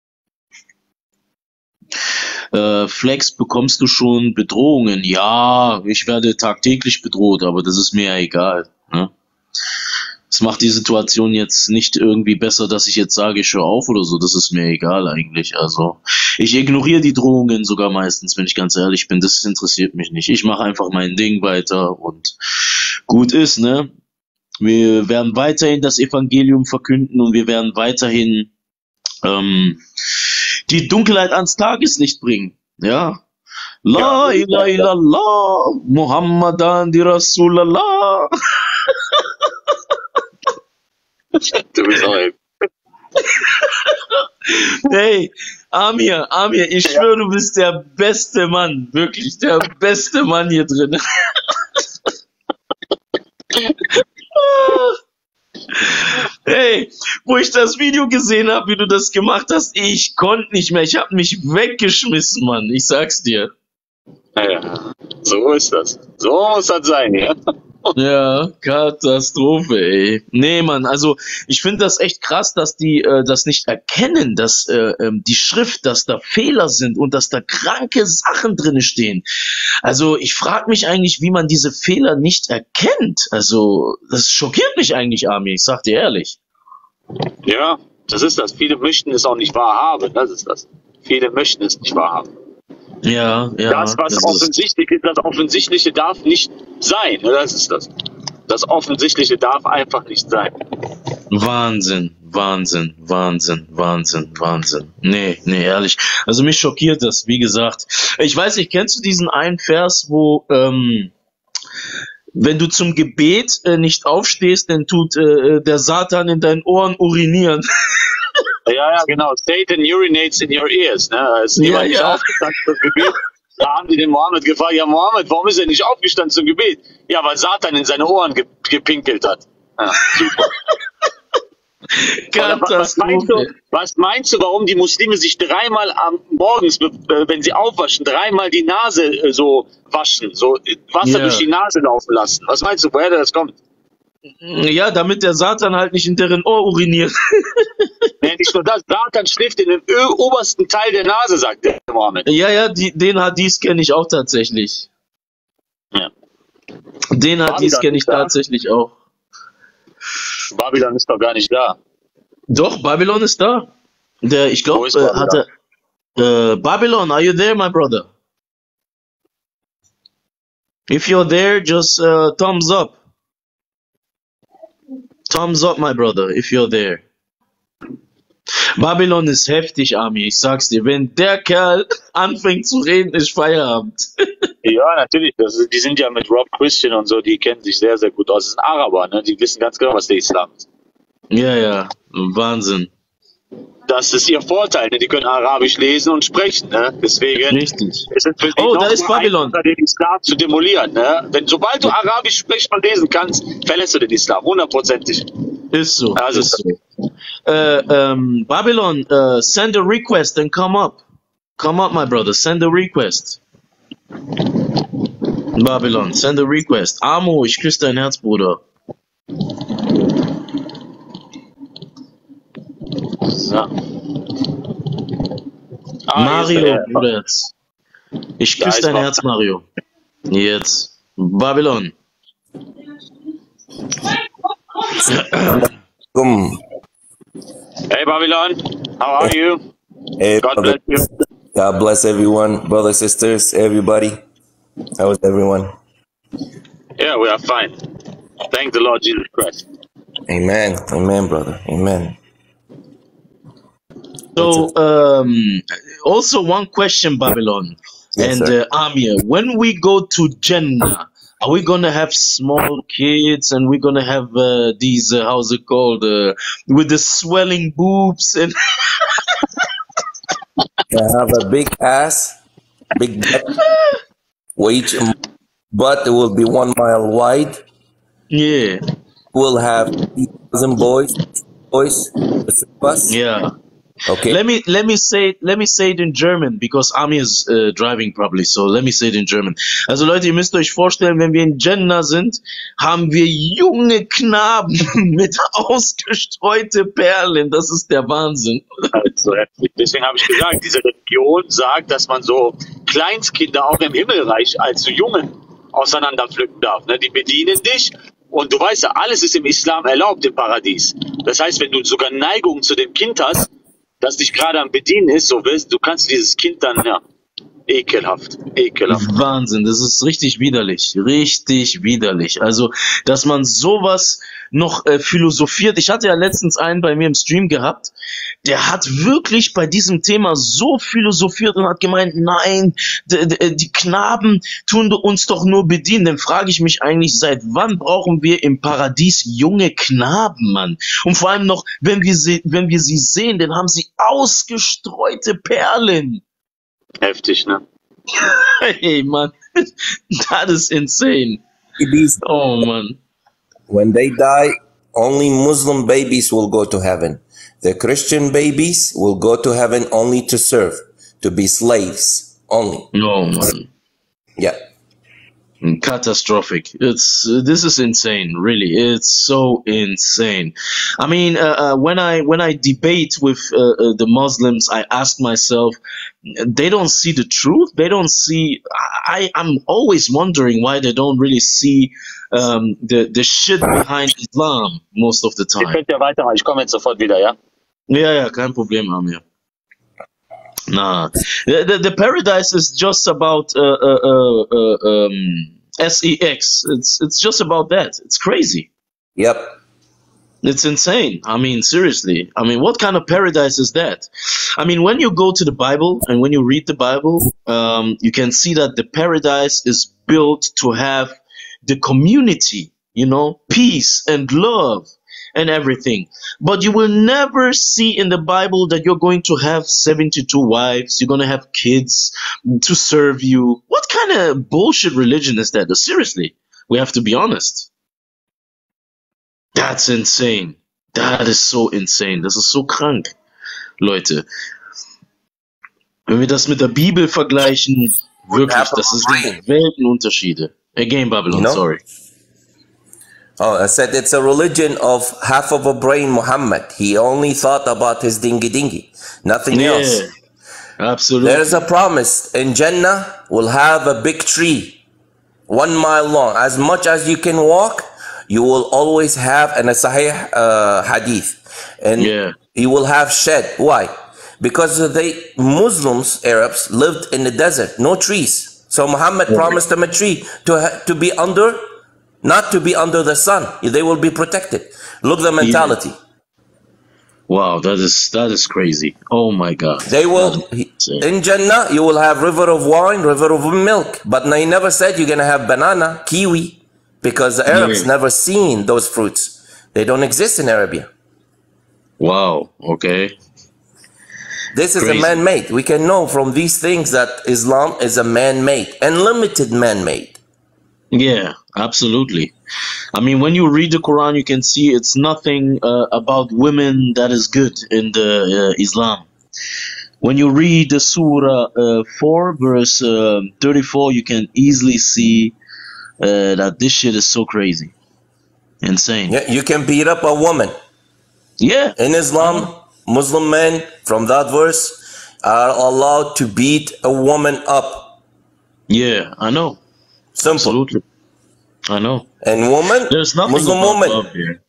Flex, bekommst du schon Bedrohungen? Ja, ich werde tagtäglich bedroht, aber das ist mir ja egal, ne? Es macht die Situation jetzt nicht irgendwie besser, dass ich jetzt sage, ich höre auf oder so. Das ist mir egal eigentlich. Also ich ignoriere die Drohungen sogar meistens, wenn ich ganz ehrlich bin. Das interessiert mich nicht. Ich mache einfach mein Ding weiter und gut ist, ne? Wir werden weiterhin das Evangelium verkünden und wir werden weiterhin die Dunkelheit ans Tageslicht bringen. Ja. La ilaha illallah, Muhammadan di Rasulallah. Du bist auch ein. Hey, Amir, ich schwöre, du bist der beste Mann, wirklich der beste Mann hier drin. Hey, wo ich das Video gesehen habe, wie du das gemacht hast, ich konnte nicht mehr, ich habe mich weggeschmissen, Mann, ich sag's dir. Ja, so ist das. So muss das sein, ja. Ja, Katastrophe, ey. Nee, Mann, also ich finde das echt krass, dass die das nicht erkennen, dass die Schrift, dass da Fehler sind und dass da kranke Sachen drin stehen. Also ich frage mich eigentlich, wie man diese Fehler nicht erkennt. Also das schockiert mich eigentlich, Ami, ich sag dir ehrlich. Ja, das ist das. Viele möchten es auch nicht wahrhaben, das ist das. Viele möchten es nicht wahrhaben. Ja, ja. Das, was offensichtlich ist, das Offensichtliche darf nicht sein. Das ist das. Das Offensichtliche darf einfach nicht sein. Wahnsinn. Nee, ehrlich. Also mich schockiert das, wie gesagt. Ich weiß nicht, kennst du diesen einen Vers, wo, wenn du zum Gebet nicht aufstehst, dann tut der Satan in deinen Ohren urinieren. Ja, genau. Satan urinates in your ears. Ne? Ist jemand nicht aufgestanden zum Gebet. Da haben die den Mohammed gefragt, ja Mohammed, warum ist er nicht aufgestanden zum Gebet? Ja, weil Satan in seine Ohren gepinkelt hat. Ja, super. Was meinst du, warum die Muslime sich dreimal morgens, wenn sie aufwaschen, dreimal die Nase so waschen, so Wasser durch die Nase laufen lassen? Was meinst du, woher das kommt? Ja, damit der Satan halt nicht in deren Ohr uriniert. Nee, nicht nur das, Satan schläft in dem obersten Teil der Nase, sagt der Mohammed. Ja, den Hadith kenne ich auch tatsächlich. Ja. Den Hadith kenne ich tatsächlich auch. Babylon ist doch gar nicht da. Doch, Babylon ist da. Ich glaube, Babylon, are you there, my brother? If you're there, just thumbs up. Thumbs up, my brother, if you're there. Babylon ist heftig, Ami. Ich sag's dir, wenn der Kerl anfängt zu reden, ist Feierabend. Ja, natürlich. Die sind ja mit Rob Christian und so, die kennen sich sehr, sehr gut aus. Das sind Araber, ne? Die wissen ganz genau, was der Islam ist. Ja, Wahnsinn. Das ist ihr Vorteil, ne? Die können Arabisch lesen und sprechen, ne? Deswegen Richtig. ist es für Oh, da ist Babylon. den Islam zu demolieren, ne? Sobald du Arabisch sprechen und lesen kannst, verlässt du den Islam, 100%. Ist so. Also ist so. Babylon, send a request and come up. Come up, my brother. Send a request. Babylon, send a request. Amo, ich küsse dein Herz, Bruder. So. Mario, Bruder, jetzt. Ich küsse dein Herz, Mario. Jetzt. Babylon. Hey, Babylon. How are you? Hey, God bless you. God bless everyone, brothers, sisters, everybody. How is everyone? Yeah, we are fine. Thank the Lord Jesus Christ. Amen. Amen, brother. Amen. So, also one question, Babylon and Amir. When we go to Jannah, are we gonna have small kids and we're gonna have these how's it called with the swelling boobs and I have a big ass, big butt. Each butt will be 1 mile wide. Yeah. We'll have 3,000 boys. Yeah. Okay. Let me say it in German, because Ami is driving probably, so let me say it in German. Also Leute, ihr müsst euch vorstellen, wenn wir in Jannah sind, haben wir junge Knaben mit ausgestreute Perlen. Das ist der Wahnsinn. Also, deswegen habe ich gesagt, diese Religion sagt, dass man so Kleinstkinder auch im Himmelreich als Jungen auseinanderpflücken darf. Ne? Die bedienen dich. Und du weißt ja, alles ist im Islam erlaubt im Paradies. Das heißt, wenn du sogar Neigung zu dem Kind hast, das dich gerade am Bedienen ist, so willst, du kannst dieses Kind dann, ja, ekelhaft. Wahnsinn, das ist richtig widerlich. Also, dass man sowas noch philosophiert. Ich hatte ja letztens einen bei mir im Stream gehabt, der hat wirklich bei diesem Thema so philosophiert und hat gemeint, nein, die Knaben tun uns doch nur bedienen. Dann frage ich mich eigentlich, seit wann brauchen wir im Paradies junge Knaben, Mann? Und vor allem noch, wenn wir sie sehen, dann haben sie ausgestreute Perlen. Heftig, ne? Hey, man, that is insane. Oh, man. When they die, only Muslim babies will go to heaven. The Christian babies will go to heaven only to serve, to be slaves only. No, man. Yeah. Catastrophic. This is insane, really. It's so insane. I mean, when I debate with the Muslims, I ask myself, they don't see the truth. They don't see. I'm always wondering why they don't really see the shit behind Islam most of the time. Ihr könnt ja weitermachen. Ich komme jetzt sofort wieder, ja? Ja, kein Problem, Amir. Nah, the paradise is just about sex. It's just about that. It's crazy. Yep. It's insane. I mean, seriously. I mean, what kind of paradise is that? I mean, when you go to the Bible and when you read the Bible, you can see that the paradise is built to have the community, you know, peace and love and everything. But you will never see in the Bible that you're going to have 72 wives, you're going to have kids to serve you. What kind of bullshit religion is that? Seriously, we have to be honest. That's insane. Das ist so insane. Das ist so krank, Leute. Wenn wir das mit der Bibel vergleichen, wirklich, das sind Weltenunterschiede. Again, Babylon, sorry. Oh, I said it's a religion of half of a brain, Muhammad. He only thought about his dingy, nothing else. Absolutely. There's a promise in Jannah. We'll have a big tree, 1 mile long. As much as you can walk, you will always have a Sahih hadith, and you will have shade. Why? Because Muslims, Arabs, lived in the desert, no trees. So Muhammad promised them a tree to be under, not to be under the sun. They will be protected. Look the mentality. Wow, that is crazy. Oh my God. They will, in Jannah, you will have river of wine, river of milk. But he never said you're going to have banana, kiwi, because the Arabs never seen those fruits. They don't exist in Arabia. Wow, okay. This is a man-made. We can know from these things that Islam is a man-made, unlimited man-made. Yeah, absolutely. I mean, when you read the Quran, you can see it's nothing about women that is good in the Islam. When you read the Surah 4, verse 34, you can easily see that this shit is so crazy. Insane. Yeah, you can beat up a woman. Yeah. In Islam, Muslim men from that verse are allowed to beat a woman up. Yeah, I know. Simple. Absolutely. I know. And woman, there's nothing Muslim woman. Here.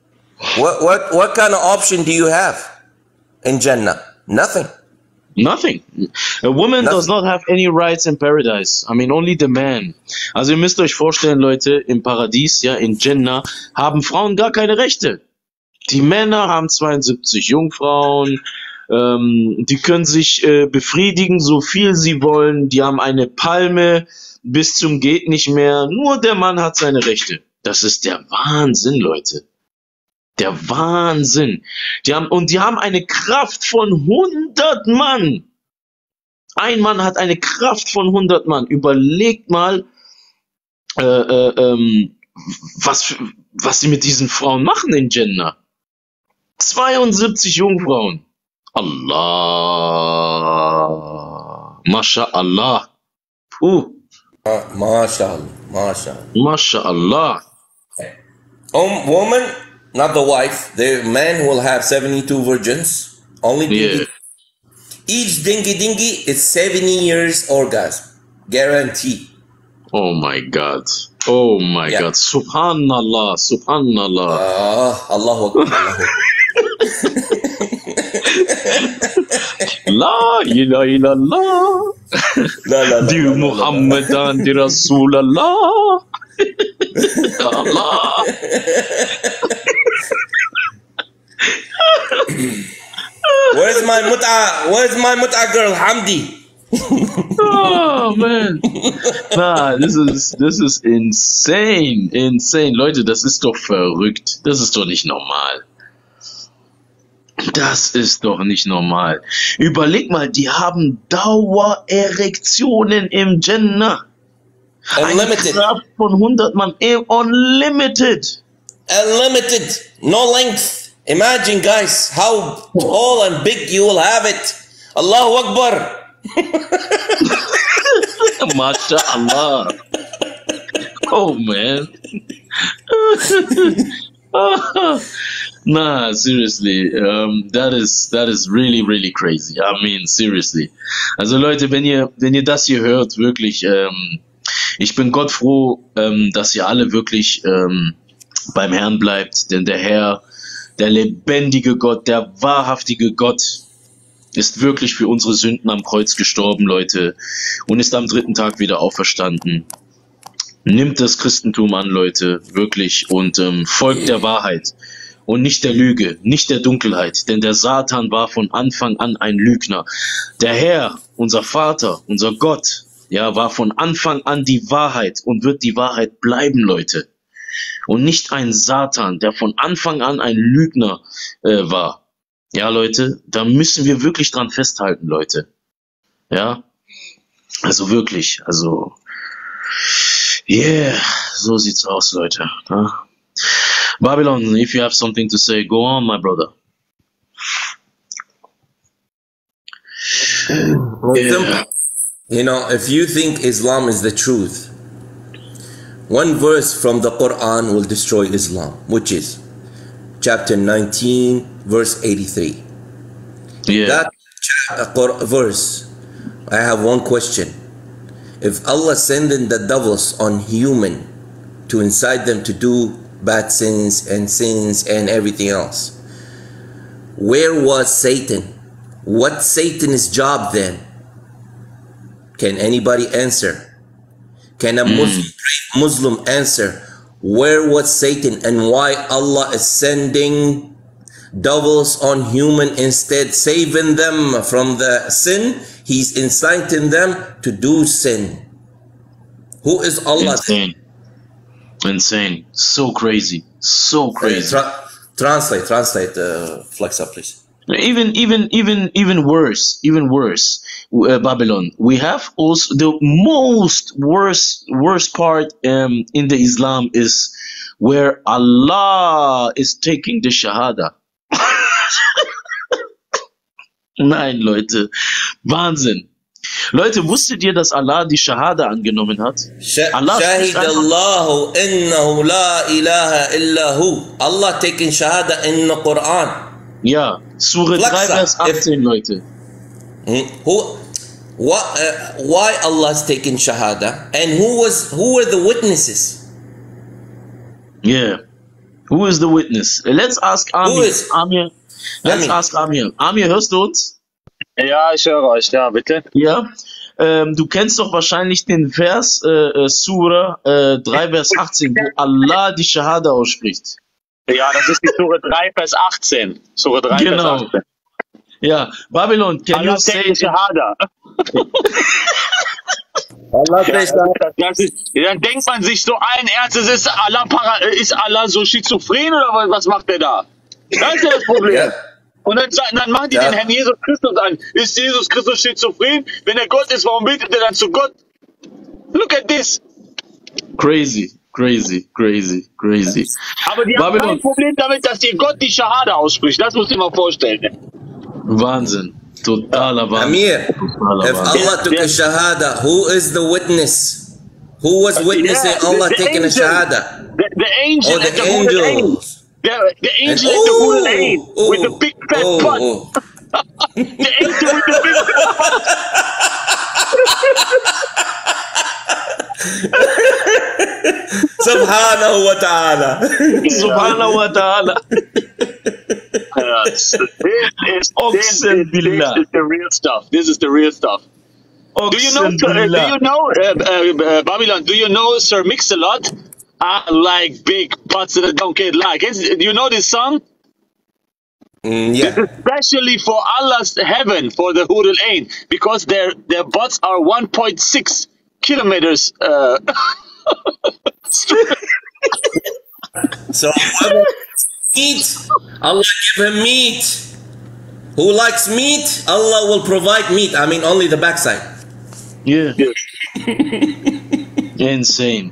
What kind of option do you have in Jannah? Nothing. Nothing. A woman does not have any rights in paradise. I mean, only the man. Also ihr müsst euch vorstellen, Leute, im Paradies, ja, in Jannah, haben Frauen gar keine Rechte. Die Männer haben 72 Jungfrauen, die können sich befriedigen, so viel sie wollen, die haben eine Palme bis zum geht nicht mehr, nur der Mann hat seine Rechte. Das ist der Wahnsinn, Leute. Der Wahnsinn. Die haben eine Kraft von 100 Mann. Ein Mann hat eine Kraft von 100 Mann. Überlegt mal, was sie mit diesen Frauen machen in Jannah. 72 Jungfrauen. Allah. Masha'Allah. Mashallah. Masha'Allah. Woman, not the wife. The man will have 72 virgins. Only dingy. Each dingy is 70 years orgasm. Guarantee. Oh my God. Oh my God. Subhanallah. Subhanallah. Allahu Akbar. La ilaha illallah. Du Muhammadan, di Rasulallah. Allah. Where's my mut'a girl, Hamdi? Oh man. Nah, this is insane. Insane. Leute, das ist doch verrückt. Das ist doch nicht normal. Das ist doch nicht normal. Überleg mal, die haben Dauererektionen im Jannah. Unlimited. Eine Kraft von 100 Mann. Unlimited. Unlimited. No length. Imagine, guys, how tall and big you will have it. Allahu Akbar. MashaAllah. Oh, man. Nah, seriously, that is really, really crazy. I mean, seriously. Also Leute, wenn ihr das hier hört, wirklich, ich bin Gott froh, dass ihr alle wirklich beim Herrn bleibt, denn der Herr, der lebendige Gott, der wahrhaftige Gott, ist wirklich für unsere Sünden am Kreuz gestorben, Leute, und ist am 3. Tag wieder auferstanden. Nimmt das Christentum an, Leute, wirklich, und folgt der Wahrheit. Und nicht der Lüge, nicht der Dunkelheit, denn der Satan war von Anfang an ein Lügner. Der Herr, unser Vater, unser Gott, ja, war von Anfang an die Wahrheit und wird die Wahrheit bleiben, Leute. Und nicht ein Satan, der von Anfang an ein Lügner war. Ja, Leute, da müssen wir wirklich dran festhalten, Leute. Ja, also wirklich, also, yeah, so sieht's aus, Leute. Ja? Babylon, if you have something to say, go on, my brother. Yeah. You know, if you think Islam is the truth, one verse from the Quran will destroy Islam, which is chapter 19, verse 83. Yeah. That verse, I have one question. If Allah sending the devils on human to incite them to do bad sins and everything else, where was Satan? What's Satan's job then? Can anybody answer? Can a Muslim answer? Where was Satan and why Allah is sending devils on human instead, saving them from the sin? He's inciting them to do sin. Who is Allah? Insane. Insane. So crazy. So crazy. Translate, Flexa, please. Even worse. Babylon. We have also the worst part in the Islam is where Allah is taking the Shahada. Nein, Leute. Wahnsinn. Leute, wusstet ihr, dass Allah die Shahada angenommen hat? Shahidallahu innahu la ilaha illahu. Allah taking Shahada in the Quran. Ja, Surah 3, Vers 18, Leute. Why Allah is taking Shahada? And who were the witnesses? Yeah. Who is the witness? Let's ask Amir. Amir. Let's ask Amir. Amir, hörst du uns? Ja, ich höre euch, ja, bitte. Ja. Du kennst doch wahrscheinlich den Vers Surah 3, Vers 18, wo Allah die Shahada ausspricht. Ja, das ist die Surah 3, Vers 18. Surah 3, genau. Vers 18. Ja, Babylon, can you say Shahada? Dann denkt man sich so allen Ernstes, ist Allah so schizophren oder was macht der da? Das ist ja das Problem. Yeah. Und dann machen die den Herrn Jesus Christus an. Ist Jesus Christus schizophren? Wenn er Gott ist, warum betet er dann zu Gott? Look at this. Crazy. Aber die haben kein Problem damit, dass ihr Gott die Shahada ausspricht. Das muss ich mal vorstellen. Wahnsinn. Totaler Wahnsinn. Amir, if Allah took a Shahada, who is the witness? Who was witnessing Allah taking a Shahada? The angel. Oh, the angels. The angel at the Hurul Ain with the big fat butt. The angel with the big fat butt. Subhanahu wa ta'ala. Subhanahu wa ta'ala. This is the real stuff. This is the real stuff. Do you know, Babylon, do you know Sir Mix-a-Lot? I like big butts that I don't get like. Do you know this song? Yeah. It's especially for Allah's heaven, for the Hurul Ain, because their butts are 1.6 kilometers So meat, Allah give him meat. Who likes meat? Allah will provide meat. I mean, only the backside. Yeah. Insane.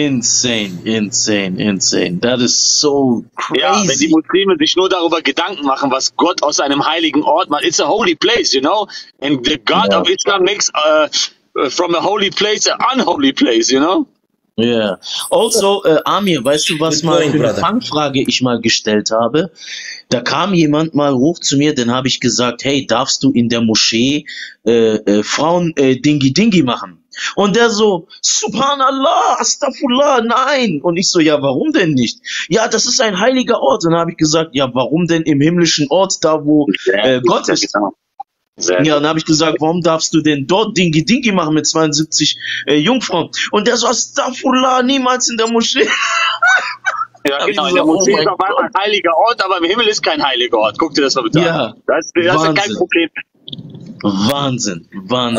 That is so crazy. Ja, wenn die Muslime sich nur darüber Gedanken machen, was Gott aus einem heiligen Ort macht. It's a holy place, you know? And the God of Islam makes from a holy place an unholy place, you know? Yeah. Also, Amir, weißt du, was mal für eine Fangfrage ich mal gestellt habe? Da kam jemand mal hoch zu mir, dann habe ich gesagt, hey, darfst du in der Moschee Frauen Dingi machen? Und der so, Subhanallah, Astaghfirullah, nein. Und ich so, ja, warum denn nicht? Ja, das ist ein heiliger Ort. Und dann habe ich gesagt, ja, warum denn im himmlischen Ort, da wo Gott ist? Ja, dann habe ich gesagt, warum darfst du denn dort Dingi machen mit 72 Jungfrauen? Und der so, Astaghfirullah, niemals in der Moschee. Ja, genau, in der Moschee ist auf einmal ein heiliger Ort, aber im Himmel ist kein heiliger Ort. Guck dir das mal bitte an. Ja, das ist ja kein Problem. Wahnsinn.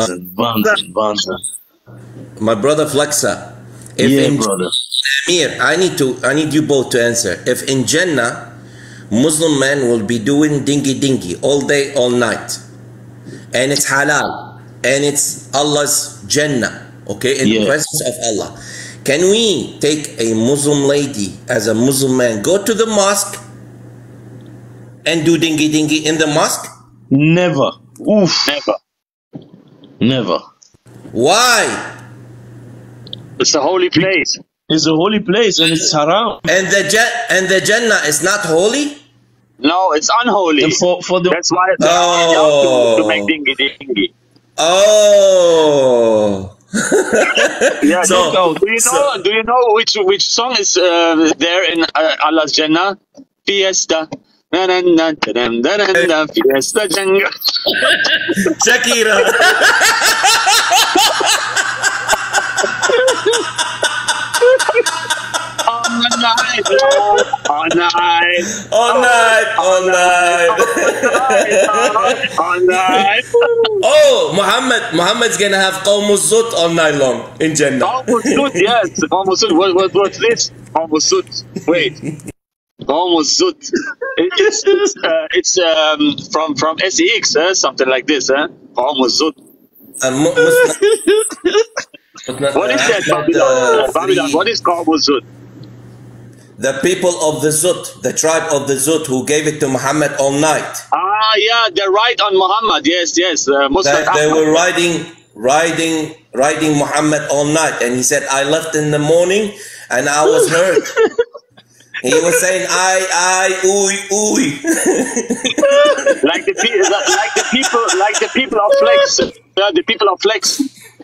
My brother Flexa, Amir, I need you both to answer. If in Jannah, Muslim men will be doing dingi all day, all night, and it's halal, and it's Allah's Jannah, okay, in the presence of Allah, can we take a Muslim lady as a Muslim man, go to the mosque and do dingy dingy in the mosque? Never. Oof. Never. Why? It's a holy place. It's a holy place and it's haram. And the Jannah is not holy? No, it's unholy. And that's why it's to make dingy dingy. Oh. Yeah. So, do you know which song is there in Allah's Jannah? Fiesta. Fiesta Jannah. Shakira. All night. Oh, Muhammad's gonna have Qawm al-Zut all night long in Jannah. Qawm al-Zut, yes. Qawm al-Zut. What's this? Qawm al-Zut. Wait. Qawm al-Zut. It's from SEX, something like this, Qawm al-Zut. What is that, Babylon? What is Qawm al-Zut? The people of the Zut, the tribe of the Zut, who gave it to Muhammad all night. Ah, yeah, they're right on Muhammad. Yes. They were riding Muhammad all night, and he said, "I left in the morning, and I was hurt." He was saying, "I, ooey." like the people of Flex. The people of Flex.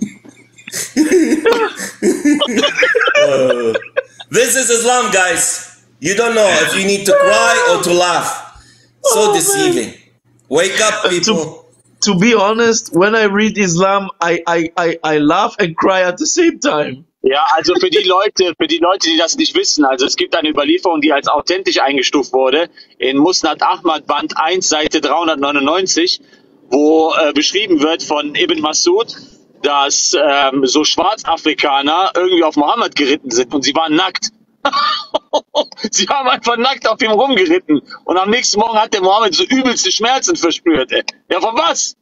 This is Islam, guys. You don't know if you need to cry or to laugh. So deceiving. Wake up, people. To be honest, when I read Islam, I laugh and cry at the same time. Ja, also für die Leute, die das nicht wissen, also es gibt eine Überlieferung, die als authentisch eingestuft wurde, in Musnad Ahmad, Band 1, Seite 399, wo beschrieben wird von Ibn Masud, dass so Schwarzafrikaner irgendwie auf Mohammed geritten sind und sie waren nackt. Sie haben einfach nackt auf ihm rumgeritten und am nächsten Morgen hat der Mohammed so übelste Schmerzen verspürt. Ja, von was?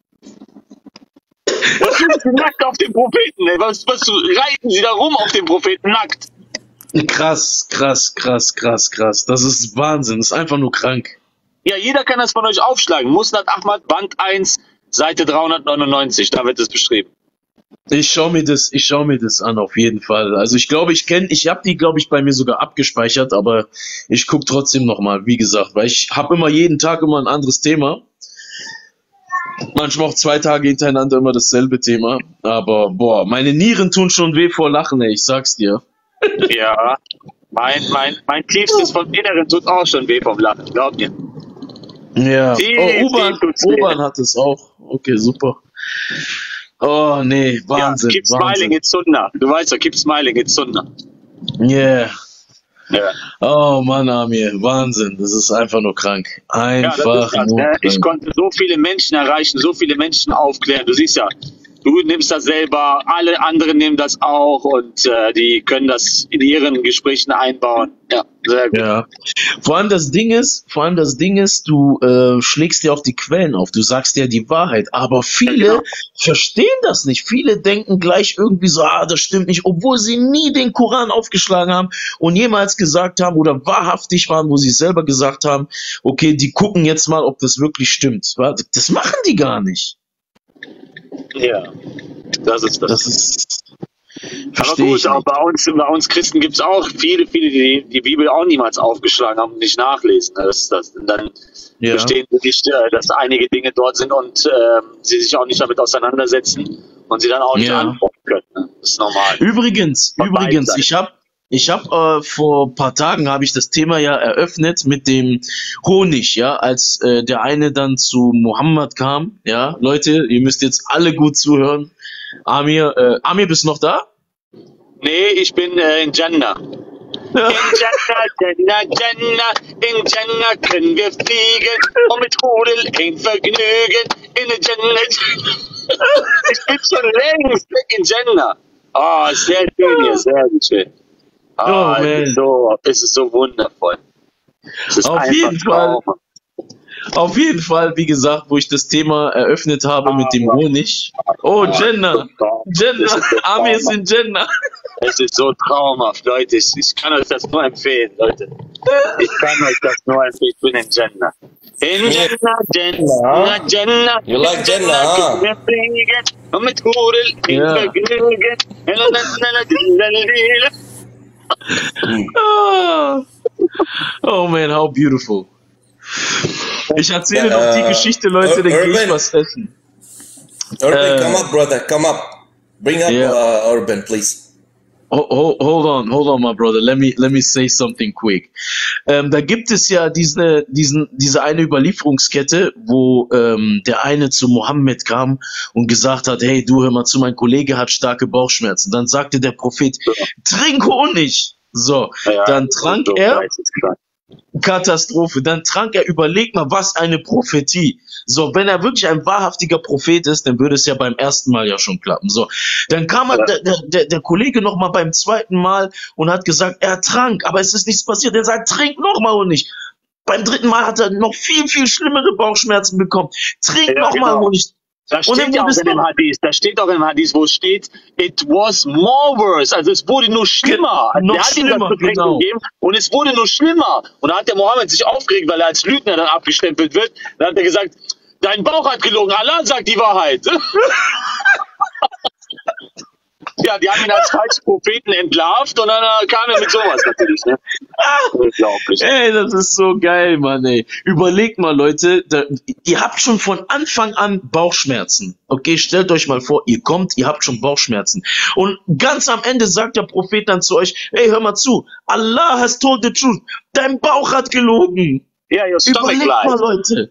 Was tun sie nackt auf den Propheten? Was reiten sie da rum auf den Propheten nackt? Krass. Das ist Wahnsinn. Das ist einfach nur krank. Ja, jeder kann das von euch aufschlagen. Musnad Ahmad, Band 1, Seite 399, da wird es beschrieben. Ich schau mir das an, auf jeden Fall. Also ich habe die, glaube ich, bei mir sogar abgespeichert, aber ich gucke trotzdem nochmal, wie gesagt, weil ich habe jeden Tag immer ein anderes Thema. Manchmal auch 2 Tage hintereinander immer dasselbe Thema. Aber, boah, meine Nieren tun schon weh vor Lachen, ey, ich sag's dir. Ja, mein tiefstes vom Inneren tut auch schon weh vom Lachen, glaub mir. Ja, Oban hat es auch. Okay, super. Oh, nee, Wahnsinn. Ja, keep smiling, it's Sunnah. Du weißt doch, keep smiling, it's Sunnah. Yeah. Ja. Oh Mann, Amir, Wahnsinn. Das ist einfach nur krank. Einfach nur krank. Ich konnte so viele Menschen erreichen, so viele Menschen aufklären. Du siehst ja, du nimmst das selber, alle anderen nehmen das auch und die können das in ihren Gesprächen einbauen. Ja, sehr gut. Ja. Vor allem das Ding ist, du schlägst dir auch die Quellen auf, du sagst ja die Wahrheit, aber viele verstehen das nicht. Viele denken gleich irgendwie so, das stimmt nicht, obwohl sie nie den Koran aufgeschlagen haben und jemals gesagt haben oder wahrhaftig waren, wo sie selber gesagt haben, okay, die gucken jetzt mal, ob das wirklich stimmt. Das machen die gar nicht. Ja, das ist das. Das ist, aber gut, auch bei uns Christen gibt es auch viele, die die Bibel auch niemals aufgeschlagen haben und nicht nachlesen. Und dann verstehen sie nicht, dass einige Dinge dort sind und sie sich auch nicht damit auseinandersetzen und sie dann auch nicht antworten können. Ne? Das ist normal. Übrigens, ich habe vor ein paar Tagen habe ich das Thema ja eröffnet mit dem Honig, ja, als der eine dann zu Mohammed kam, ja, Leute, ihr müsst jetzt alle gut zuhören. Amir, bist du noch da? Nee, ich bin in Jannah. In Jannah können wir fliegen und mit Rudel ein Vergnügen. In Jannah. Ich bin schon längst in Jannah. Oh, sehr schön hier, sehr schön. Es ist so wundervoll. Es ist Auf jeden Fall, wie gesagt, wo ich das Thema eröffnet habe mit dem Honig. Oh, Jannah. Amir ist in Jannah. Es ist so traumhaft, Leute. Ich kann euch das nur empfehlen, Leute. Ich kann euch das nur empfehlen. Ich bin in Jannah. In Jannah. You like Jannah, huh? Mit Hurel. Oh man, how beautiful. Ich erzähle noch die Geschichte, Leute, dann gehe ich was essen. Urban, come up, brother, come up. Bring up Urban, please. Hold on, my brother. Let me say something quick. Da gibt es ja diese eine Überlieferungskette, wo der eine zu Mohammed kam und gesagt hat, hey, du hör mal zu, mein Kollege hat starke Bauchschmerzen. Dann sagte der Prophet, trink Honig. So, dann trank er. Katastrophe. Dann trank er, überleg mal, was eine Prophetie. So, wenn er wirklich ein wahrhaftiger Prophet ist, dann würde es ja beim ersten Mal ja schon klappen. So, dann kam der Kollege noch mal beim zweiten Mal und hat gesagt, er trank, aber es ist nichts passiert. Er sagt, trink noch mal Honig. Beim dritten Mal hat er noch viel, viel schlimmere Bauchschmerzen bekommen. Trink noch mal Honig. Da steht ja auch in dem Hadith, wo es steht, it was more worse, also es wurde nur schlimmer. Der hat ihm das zu trinken gegeben und es wurde nur schlimmer. Und da hat der Mohammed sich aufgeregt, weil er als Lügner dann abgestempelt wird. Dann hat er gesagt, dein Bauch hat gelogen, Allah sagt die Wahrheit. Ja, die haben ihn als falschen Propheten entlarvt und dann kam er mit sowas natürlich, ne? Unglaublich. Ey, das ist so geil, Mann, ey. Überlegt mal, Leute, ihr habt schon von Anfang an Bauchschmerzen. Okay, stellt euch mal vor, ihr kommt, ihr habt schon Bauchschmerzen. Und ganz am Ende sagt der Prophet dann zu euch, hey, hör mal zu, Allah has told the truth. Dein Bauch hat gelogen. Ja, überlegt mal, Leute.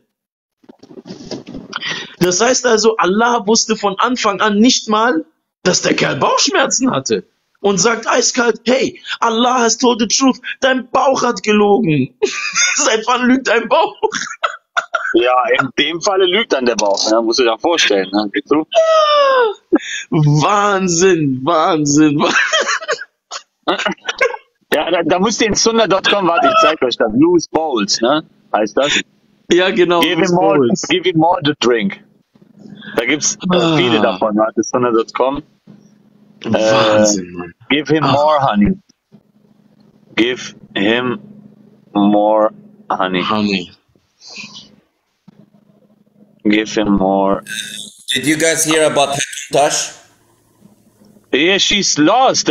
Das heißt also, Allah wusste von Anfang an nicht mal, dass der Kerl Bauchschmerzen hatte und sagt eiskalt, hey, Allah has told the truth, dein Bauch hat gelogen. Seit wann lügt dein Bauch? Ja, in dem Falle lügt dann der Bauch, ne? Musst du dir das vorstellen. Ne? Wahnsinn. Ja, da müsst ihr in Sunnah.com, warte, ich zeig euch das, Loose Bowls, ne? Heißt das? Ja, genau. Give him more to drink. Da gibt's viele davon, warte, Sunnah.com. Wahnsinn, Mann. Give him more honey. Give him more honey. Give him more. Did you guys hear about Hatun Tash? Yeah, she's lost.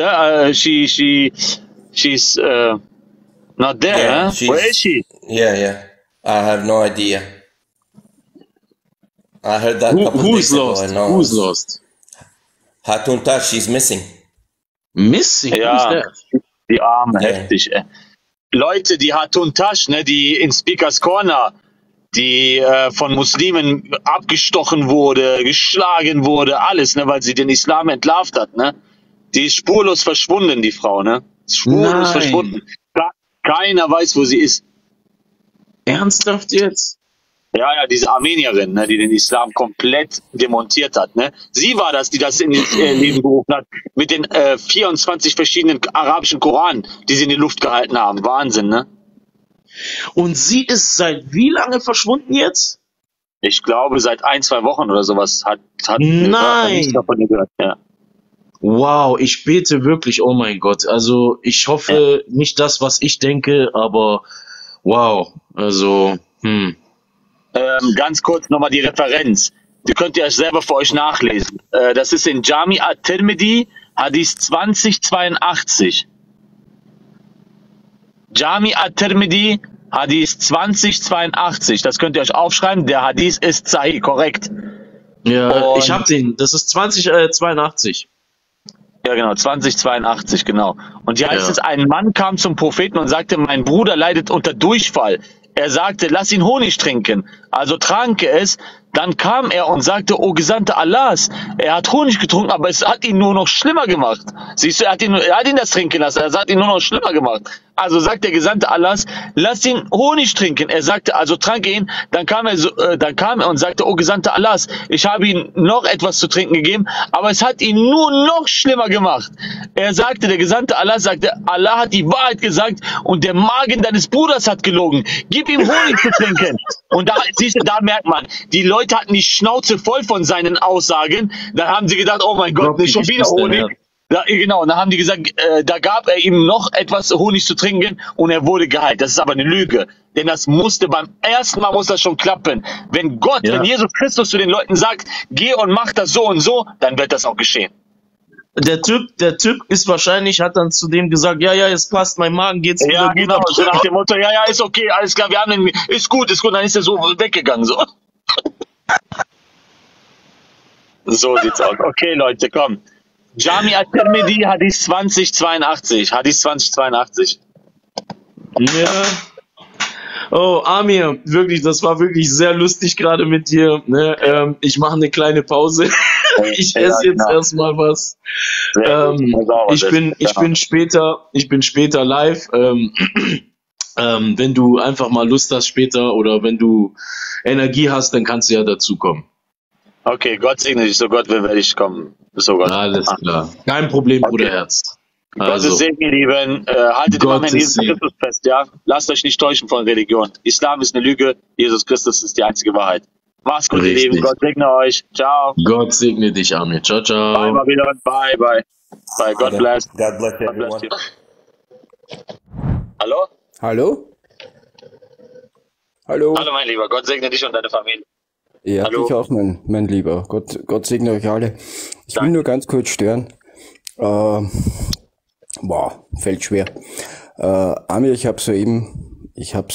She's not there. Yeah, huh? Where is she? Yeah. I have no idea. I heard that. Who's lost? Who's lost? Hatun Tash, she's missing. Missing? Ja, die Arme, heftig. Leute, die Hatun Tash, ne, die in Speakers Corner, die von Muslimen abgestochen wurde, geschlagen wurde, alles, ne, weil sie den Islam entlarvt hat, ne? Die ist spurlos verschwunden, die Frau, ne? Spurlos verschwunden. Keiner weiß, wo sie ist. Ernsthaft jetzt? Ja, diese Armenierin, ne, die den Islam komplett demontiert hat. Ne? Sie war das, die das in Leben gerufen hat, mit den 24 verschiedenen arabischen Koranen, die sie in die Luft gehalten haben. Wahnsinn, ne? Und sie ist seit wie lange verschwunden jetzt? Ich glaube, seit 1-2 Wochen oder sowas hat nichts davon gehört. Ja. Wow, ich bete wirklich, oh mein Gott. Also ich hoffe nicht das, was ich denke, aber wow, also ganz kurz nochmal die Referenz. Die könnt ihr euch selber für euch nachlesen. Das ist in Jami at-Tirmidhi, Hadith 2082. Jami at-Tirmidhi, Hadith 2082. Das könnt ihr euch aufschreiben. Der Hadith ist Sahih, korrekt. Ja, und ich hab den. Das ist 2082. Ja, genau, 2082, genau. Und hier heißt es, ein Mann kam zum Propheten und sagte, mein Bruder leidet unter Durchfall. Er sagte, lass ihn Honig trinken. Also trank er es. Dann kam er und sagte, O Gesandter Allahs, er hat Honig getrunken, aber es hat ihn nur noch schlimmer gemacht. Siehst du, er hat ihn das trinken lassen, es hat ihn nur noch schlimmer gemacht. Also sagt der Gesandte Allahs, lass ihn Honig trinken. Er sagte, also trank ihn. Dann kam er und sagte, O Gesandter Allahs, ich habe ihm noch etwas zu trinken gegeben, aber es hat ihn nur noch schlimmer gemacht. Er sagte, der Gesandte Allahs sagte, Allah hat die Wahrheit gesagt und der Magen deines Bruders hat gelogen. Gib ihm Honig zu trinken. Und da, siehst du, da merkt man, die Leute hatten die Schnauze voll von seinen Aussagen. Dann haben sie gedacht, oh mein Gott, nicht schon wieder Honig. Genau, und dann haben die gesagt, da gab er ihm noch etwas Honig zu trinken und er wurde geheilt. Das ist aber eine Lüge. Denn das musste beim ersten Mal muss das schon klappen. Wenn Gott, wenn Jesus Christus zu den Leuten sagt, geh und mach das so und so, dann wird das auch geschehen. Der Typ ist wahrscheinlich, hat dann zu dem gesagt, ja, es passt, mein Magen geht's wieder gut. Genau, so nach dem Motto, ist okay, alles klar, wir haben den, ist gut, dann ist er so weggegangen, so. So sieht's aus. Okay, Leute, komm. Jami al-Tirmidhi, Hadith 2082. Hadith 2082. Ja. Oh, Amir, wirklich, das war wirklich sehr lustig gerade mit dir. Ne? Ich mache eine kleine Pause. Ich esse jetzt erstmal was. Ich bin später live. Wenn du einfach mal Lust hast später oder wenn du Energie hast, dann kannst du ja dazukommen. Okay, Gott segne dich, so Gott will, werde ich kommen. So Gott. Alles klar. Kein Problem, Bruderherz. Also. Gottes Segen, ihr Lieben. Haltet immer an Jesus Christus fest, ja? Lasst euch nicht täuschen von Religion. Islam ist eine Lüge, Jesus Christus ist die einzige Wahrheit. Macht's gut, ihr Lieben. Gott segne euch. Ciao. Gott segne dich, Amir. Ciao, ciao. Bye, Babylon. Bye, bye. Bye. God bless. God bless everyone. God bless you. Hallo? Hallo? Hallo? Hallo, mein Lieber. Gott segne dich und deine Familie. Ja, dich auch, mein Lieber. Gott segne euch alle. Ich will nur ganz kurz stören. Fällt schwer. Amir, ich habe soeben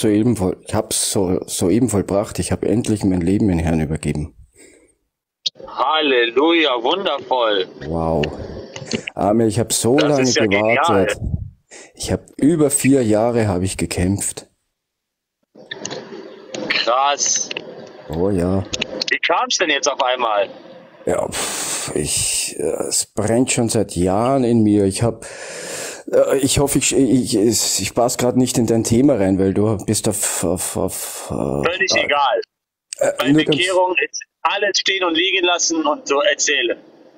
vollbracht. Ich habe endlich mein Leben den Herrn übergeben. Halleluja, wundervoll. Wow. Amir, ich habe so lange gewartet. Genial. Ich habe über 4 Jahre habe ich gekämpft. Krass. Oh ja. Wie kam es denn jetzt auf einmal? Ja, es brennt schon seit Jahren in mir. Ich hoffe, ich passe gerade nicht in dein Thema rein, weil du bist völlig egal. Bei Bekehrung ist alles stehen und liegen lassen und so erzählen.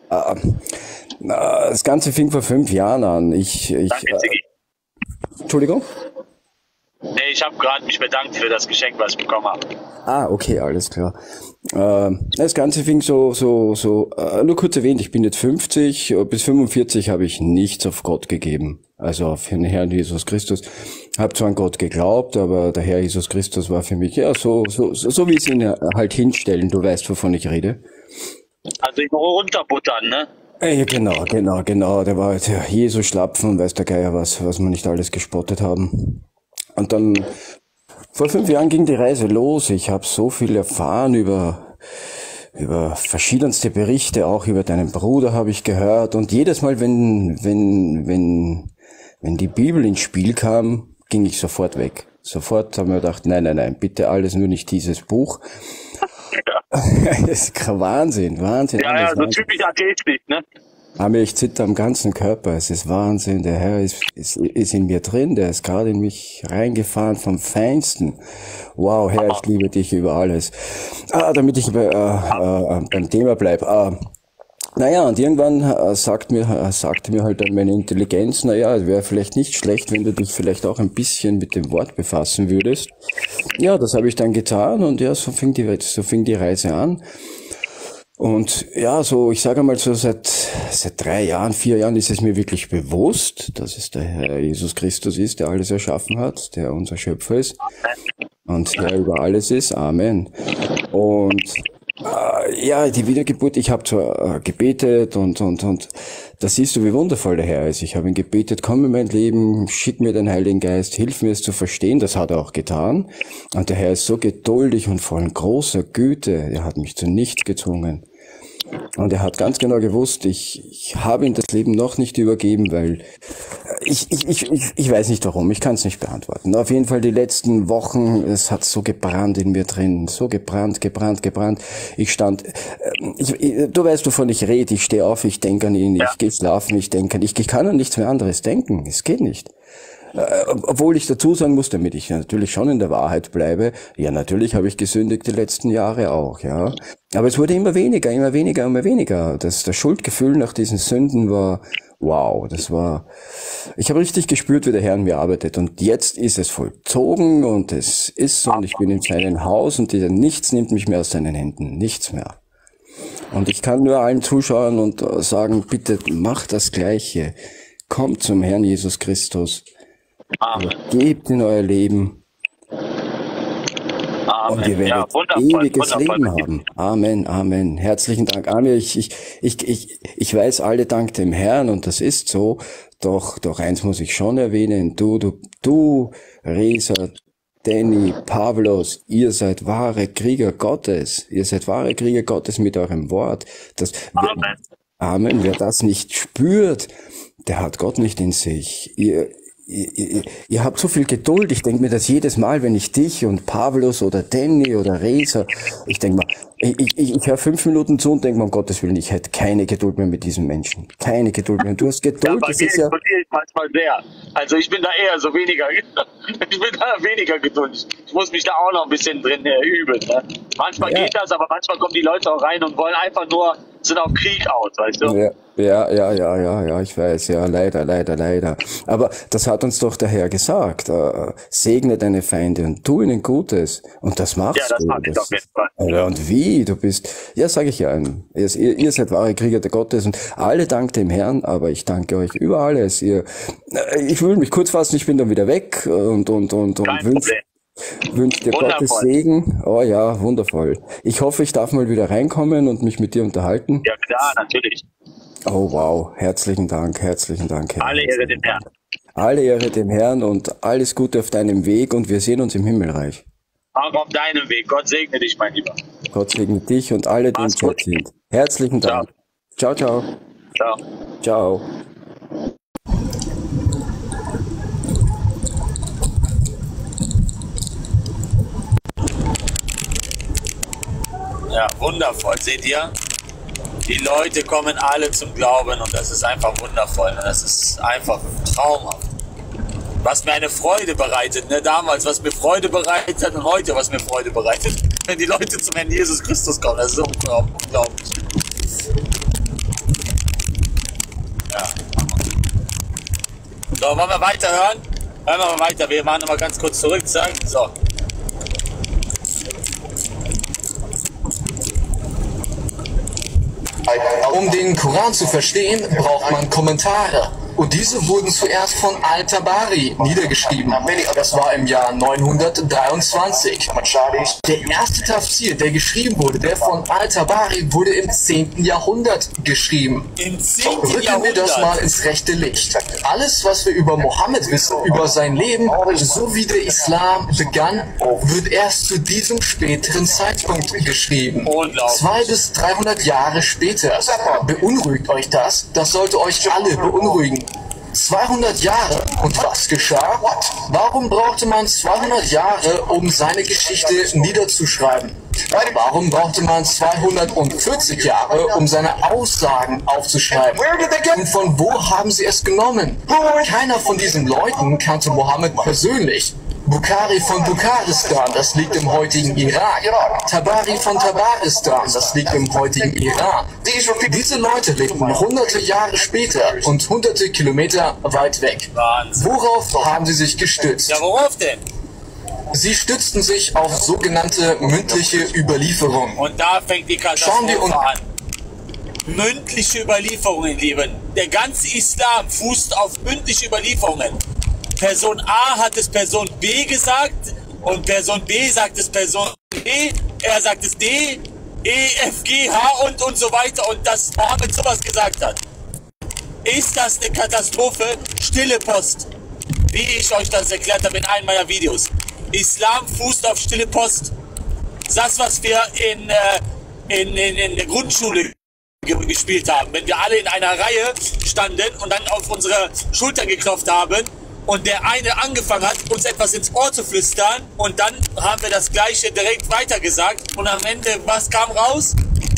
Das Ganze fing vor 5 Jahren an. Entschuldigung? Nee, ich habe gerade mich bedankt für das Geschenk, was ich bekommen habe. Okay, alles klar. Das Ganze fing nur kurz erwähnt, ich bin jetzt 50, bis 45 habe ich nichts auf Gott gegeben. Also auf den Herrn Jesus Christus. Habe zwar an Gott geglaubt, aber der Herr Jesus Christus war für mich, so wie sie ihn halt hinstellen, du weißt, wovon ich rede. Also ich runterbuttern, ne? Genau. Der war halt Jesus Schlapfen, weiß der Geier was wir nicht alles gespottet haben. Und dann, vor 5 Jahren ging die Reise los. Ich habe so viel erfahren über verschiedenste Berichte, auch über deinen Bruder habe ich gehört. Und jedes Mal, wenn die Bibel ins Spiel kam, ging ich sofort weg. Sofort haben wir gedacht, nein, bitte alles, nur nicht dieses Buch. Das ist Wahnsinn. Ja, so typisch atheistisch, ne? Amir, ich zitter am ganzen Körper, es ist Wahnsinn, der Herr ist in mir drin, der ist gerade in mich reingefahren vom Feinsten. Wow, Herr, ich liebe dich über alles. Damit ich beim Thema bleibe. Und irgendwann sagte mir halt dann meine Intelligenz, es wäre vielleicht nicht schlecht, wenn du dich vielleicht auch ein bisschen mit dem Wort befassen würdest. Ja, das habe ich dann getan und ja, so fing die Reise an. Und ja, ich sage mal seit 3 Jahren, 4 Jahren ist es mir wirklich bewusst, dass es der Herr Jesus Christus ist, der alles erschaffen hat, der unser Schöpfer ist und der über alles ist. Amen. Und die Wiedergeburt, ich habe zwar gebetet und da siehst du, wie wundervoll der Herr ist. Ich habe ihn gebetet, komm in mein Leben, schick mir den Heiligen Geist, hilf mir es zu verstehen. Das hat er auch getan. Und der Herr ist so geduldig und voll großer Güte. Er hat mich zu nichts gezwungen. Und er hat ganz genau gewusst, ich habe ihm das Leben noch nicht übergeben, weil ich weiß nicht warum, ich kann es nicht beantworten. Auf jeden Fall die letzten Wochen, es hat so gebrannt in mir drin, so gebrannt. Ich stand, du weißt, wovon ich rede, ich stehe auf, ich denke an ihn, ich gehe schlafen, ich denke an ihn, ich kann an nichts mehr anderes denken, es geht nicht. Obwohl ich dazu sagen muss, damit ich natürlich schon in der Wahrheit bleibe, ja, natürlich habe ich gesündigt die letzten Jahre auch, ja. Aber es wurde immer weniger. Das Schuldgefühl nach diesen Sünden war, wow, ich habe richtig gespürt, wie der Herr an mir arbeitet. Und jetzt ist es vollzogen und es ist so und ich bin in seinem Haus und nichts nimmt mich mehr aus seinen Händen, nichts mehr. Und ich kann nur allen Zuschauern und sagen, bitte macht das Gleiche. Kommt zum Herrn Jesus Christus. Amen. Gebt in euer Leben. Amen. Und ihr werdet ewiges Leben haben. Amen, Amen. Herzlichen Dank, Amir. Ich weiß, alle dank dem Herrn und das ist so. Doch eins muss ich schon erwähnen. Du, Reza, Danny, Pavlos, ihr seid wahre Krieger Gottes. Ihr seid wahre Krieger Gottes mit eurem Wort. Amen. Amen. Wer das nicht spürt, der hat Gott nicht in sich. Ihr habt so viel Geduld. Ich denke mir das jedes Mal, wenn ich dich und Pavlos oder Danny oder Reza, ich denke mal, ich höre 5 Minuten zu und denke mir, um Gottes Willen, ich hätte keine Geduld mehr mit diesen Menschen. Keine Geduld mehr. Du hast Geduld. Ja, bei mir explodiere ich manchmal sehr. Also ich bin da eher so weniger geduldig. Ich muss mich da auch noch ein bisschen drin üben. Ne? Manchmal geht das, aber manchmal kommen die Leute auch rein und wollen einfach nur, sind auf Krieg aus, weißt du? Ja, ich weiß, ja, leider. Aber das hat uns doch der Herr gesagt. Segne deine Feinde und tu ihnen Gutes. Und das machst du. Ja, das mache ich auf jeden Fall. Ja, und wie? Du bist, ja, sage ich ja, ihr seid wahre Krieger der Gottes und alle dank dem Herrn, aber ich danke euch über alles. Ich will mich kurz fassen, ich bin dann wieder weg und wünsche dir Gottes Segen. Oh ja, wundervoll. Ich hoffe, ich darf mal wieder reinkommen und mich mit dir unterhalten. Ja klar, natürlich. Oh wow, herzlichen Dank, Herr. Alle Ehre dem Herrn. Alle Ehre dem Herrn und alles Gute auf deinem Weg und wir sehen uns im Himmelreich. Auch auf deinem Weg. Gott segne dich, mein Lieber. Gott segne dich und alle, die im Chat sind. Herzlichen Dank. Ciao. Ciao. Ciao. Ja, wundervoll. Seht ihr? Die Leute kommen alle zum Glauben und das ist einfach wundervoll. Das ist einfach traumhaft. Was mir eine Freude bereitet, ne? Damals, was mir Freude bereitet und heute, was mir Freude bereitet, wenn die Leute zum Herrn Jesus Christus kommen. Das ist unglaublich. Ja. So, wollen wir weiterhören? Hören wir mal weiter. Wir machen nochmal ganz kurz zurück. So. Um den Koran zu verstehen, braucht man Kommentare. Und diese wurden zuerst von Al-Tabari niedergeschrieben. Das war im Jahr 923. Der erste Tafsir, der geschrieben wurde, der von Al-Tabari, wurde im 10. Jahrhundert geschrieben. Rücken wir das mal ins rechte Licht. Alles, was wir über Mohammed wissen, über sein Leben, so wie der Islam begann, wird erst zu diesem späteren Zeitpunkt geschrieben. 200 bis 300 Jahre später. Beunruhigt euch das? Das sollte euch alle beunruhigen. 200 Jahre. Und was geschah? Warum brauchte man 200 Jahre, um seine Geschichte niederzuschreiben? Warum brauchte man 240 Jahre, um seine Aussagen aufzuschreiben? Und von wo haben sie es genommen? Keiner von diesen Leuten kannte Mohammed persönlich. Bukhari von Bukharistan, das liegt im heutigen Irak. Tabari von Tabaristan, das liegt im heutigen Iran. Diese Leute lebten hunderte Jahre später und hunderte Kilometer weit weg. Worauf haben sie sich gestützt? Ja, worauf denn? Sie sich auf sogenannte mündliche Überlieferung. Und da fängt die Katastrophe an. Mündliche Überlieferungen, Lieben. Der ganze Islam fußt auf mündliche Überlieferungen. Person A hat es Person B gesagt und Person B sagt es Person E, er sagt es D, E, F, G, H und so weiter und dass Mohammed sowas gesagt hat. Ist das eine Katastrophe? Stille Post. Wie ich euch das erklärt habe in einem meiner Videos. Islam fußt auf stille Post. Das, was wir in der Grundschule gespielt haben, wenn wir alle in einer Reihe standen und dann auf unsere Schultern geklopft haben und der eine angefangen hat, uns etwas ins Ohr zu flüstern und dann haben wir das Gleiche direkt weitergesagt und am Ende, was kam raus?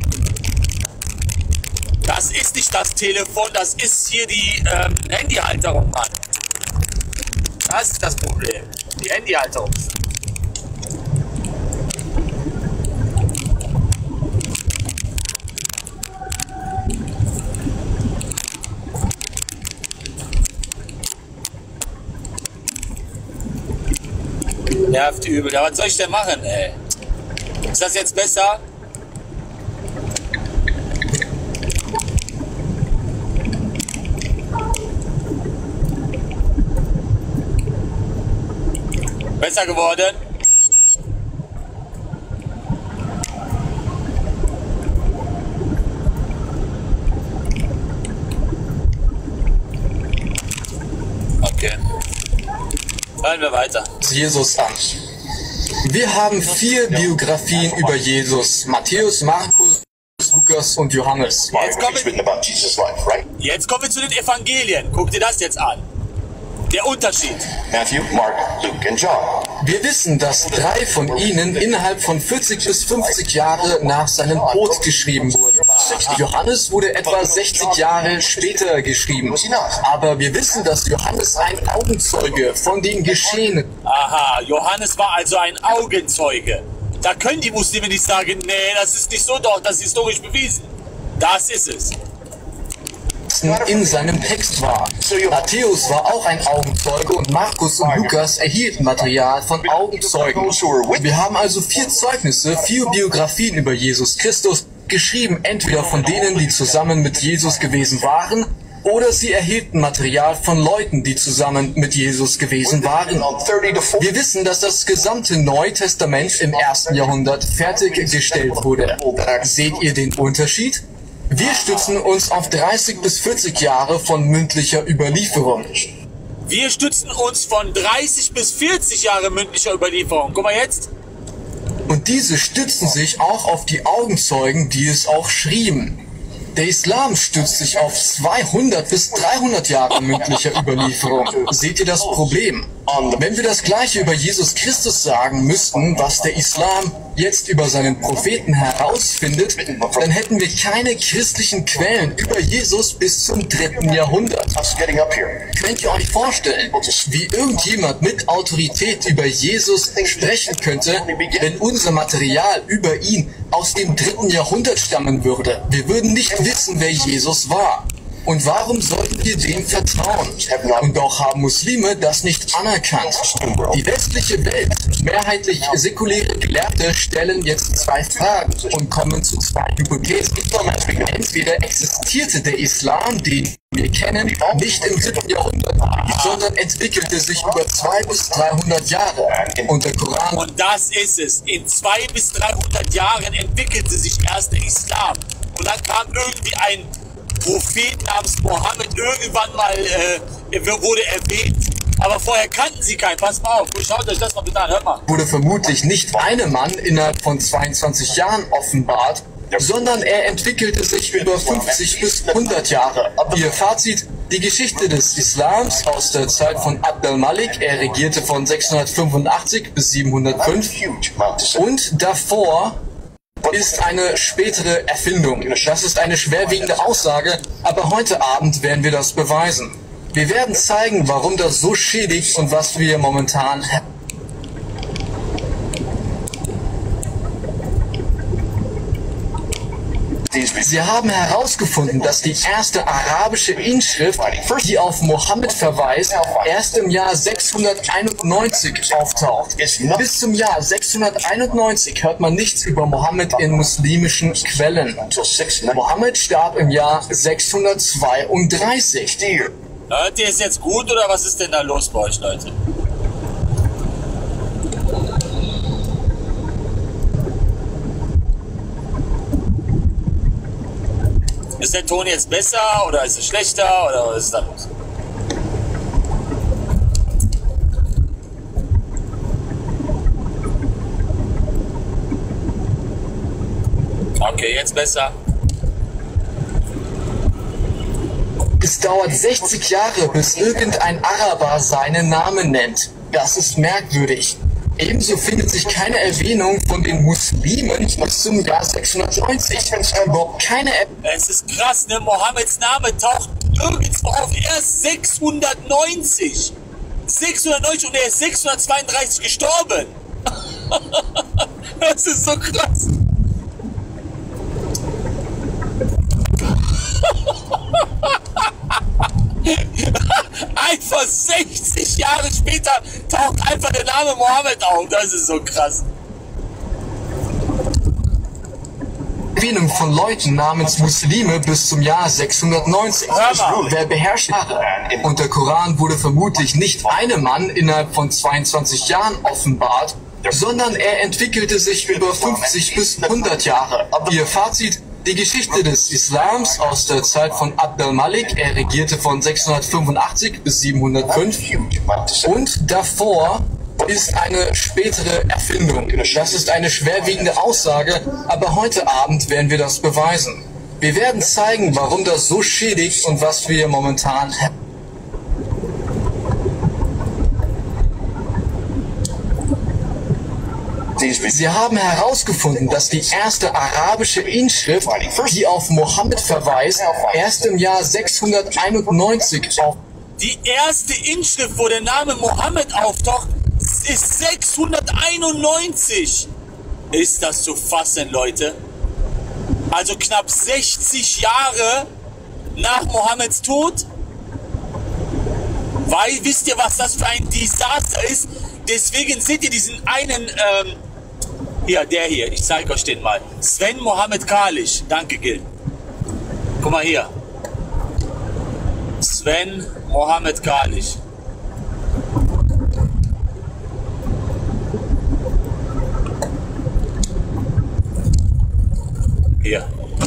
Das ist nicht das Telefon, das ist hier die Handyhalterung, Mann. Das ist das Problem, die Handyhalterung. Nervt übel. Ja, was soll ich denn machen, ey? Ist das jetzt besser? Besser geworden. Okay. Hören wir weiter. Jesus an. Wir haben 4 Biografien über Jesus. Matthäus, Markus, Lukas und Johannes. Jetzt kommen wir zu den Evangelien. Guck dir das jetzt an. Der Unterschied. Matthew, Mark, Luke und John. Wir wissen, dass 3 von ihnen innerhalb von 40 bis 50 Jahre nach seinem Tod geschrieben wurden. Johannes wurde etwa 60 Jahre später geschrieben. Aber wir wissen, dass Johannes ein Augenzeuge von den Geschehenen. Aha, Johannes war also ein Augenzeuge. Da können die Muslime nicht sagen, nee, das ist nicht so, doch, das ist historisch bewiesen. Das ist es. In seinem Text war. Matthäus war auch ein Augenzeuge und Markus und Lukas erhielten Material von Augenzeugen. Wir haben also 4 Zeugnisse, 4 Biografien über Jesus Christus, geschrieben entweder von denen, die zusammen mit Jesus gewesen waren, oder sie erhielten Material von Leuten, die zusammen mit Jesus gewesen waren. Wir wissen, dass das gesamte Neue Testament im 1. Jahrhundert fertiggestellt wurde. Seht ihr den Unterschied? Wir stützen uns auf 30 bis 40 Jahre von mündlicher Überlieferung. Wir stützen uns von 30 bis 40 Jahre mündlicher Überlieferung. Guck mal jetzt. Und diese stützen sich auch auf die Augenzeugen, die es auch schrieben. Der Islam stützt sich auf 200 bis 300 Jahre mündlicher Überlieferung. Seht ihr das Problem? Wenn wir das Gleiche über Jesus Christus sagen müssten, was der Islam jetzt über seinen Propheten herausfindet, dann hätten wir keine christlichen Quellen über Jesus bis zum 3. Jahrhundert. Könnt ihr euch vorstellen, wie irgendjemand mit Autorität über Jesus sprechen könnte, wenn unser Material über ihn aus dem 3. Jahrhundert stammen würde? Wir würden nicht wissen, wer Jesus war. Und warum sollten wir dem vertrauen? Und doch haben Muslime das nicht anerkannt. Die westliche Welt, mehrheitlich säkuläre Gelehrte, stellen jetzt 2 Fragen und kommen zu 2 Hypothesen. Entweder existierte der Islam, den wir kennen, nicht im 7. Jahrhundert, sondern entwickelte sich über 200 bis 300 Jahre. Und der Koran... Und das ist es. In 200 bis 300 Jahren entwickelte sich erst der Islam. Und dann kam irgendwie ein Prophet namens Mohammed irgendwann mal wurde erwähnt. Aber vorher kannten sie keinen. Pass mal auf, schaut euch das mal bitte an, hört mal. Wurde vermutlich nicht einem Mann innerhalb von 22 Jahren offenbart, sondern er entwickelte sich über 50 bis 100 Jahre. Ihr Fazit: Die Geschichte des Islams aus der Zeit von Abd al-Malik, er regierte von 685 bis 705 und davor ist eine spätere Erfindung. Das ist eine schwerwiegende Aussage, aber heute Abend werden wir das beweisen. Wir werden zeigen, warum das so schädigt und was wir momentan haben. Sie haben herausgefunden, dass die erste arabische Inschrift, die auf Mohammed verweist, erst im Jahr 691 auftaucht. Bis zum Jahr 691 hört man nichts über Mohammed in muslimischen Quellen. Mohammed starb im Jahr 632. Hört ihr es jetzt gut oder was ist denn da los bei euch, Leute? Ist der Ton jetzt besser oder ist es schlechter oder was ist da los? Okay, jetzt besser. Es dauert 60 Jahre, bis irgendein Araber seinen Namen nennt. Das ist merkwürdig. Ebenso findet sich keine Erwähnung von den Muslimen bis zum Jahr 690. Überhaupt keine Es ist krass, ne? Mohammeds Name taucht nirgendwo auf. Erst 690. 690 und er ist 632 gestorben. Das ist so krass. Einfach 60 Jahre später taucht einfach der Name Mohammed auf. Das ist so krass. Erwähnung von Leuten namens Muslime bis zum Jahr 690. Wer beherrscht und der Koran wurde vermutlich nicht einem Mann innerhalb von 22 Jahren offenbart, sondern er entwickelte sich über 50 bis 100 Jahre. Ihr Fazit: Die Geschichte des Islams aus der Zeit von Abd al-Malik, er regierte von 685 bis 705 und davor, ist eine spätere Erfindung. Das ist eine schwerwiegende Aussage, aber heute Abend werden wir das beweisen. Wir werden zeigen, warum das so schädigt und was wir momentan haben. Sie haben herausgefunden, dass die erste arabische Inschrift, die auf Mohammed verweist, erst im Jahr 691 auf. Die erste Inschrift, wo der Name Mohammed auftaucht, ist 691. Ist das zu fassen, Leute? Also knapp 60 Jahre nach Mohammeds Tod. Weil, wisst ihr, was das für ein Desaster ist? Deswegen seht ihr diesen einen, hier, der hier, ich zeige euch den mal. Sven Mohammed Kalisch. Danke, Gil. Guck mal hier. Sven Mohammed Kalisch. Hier.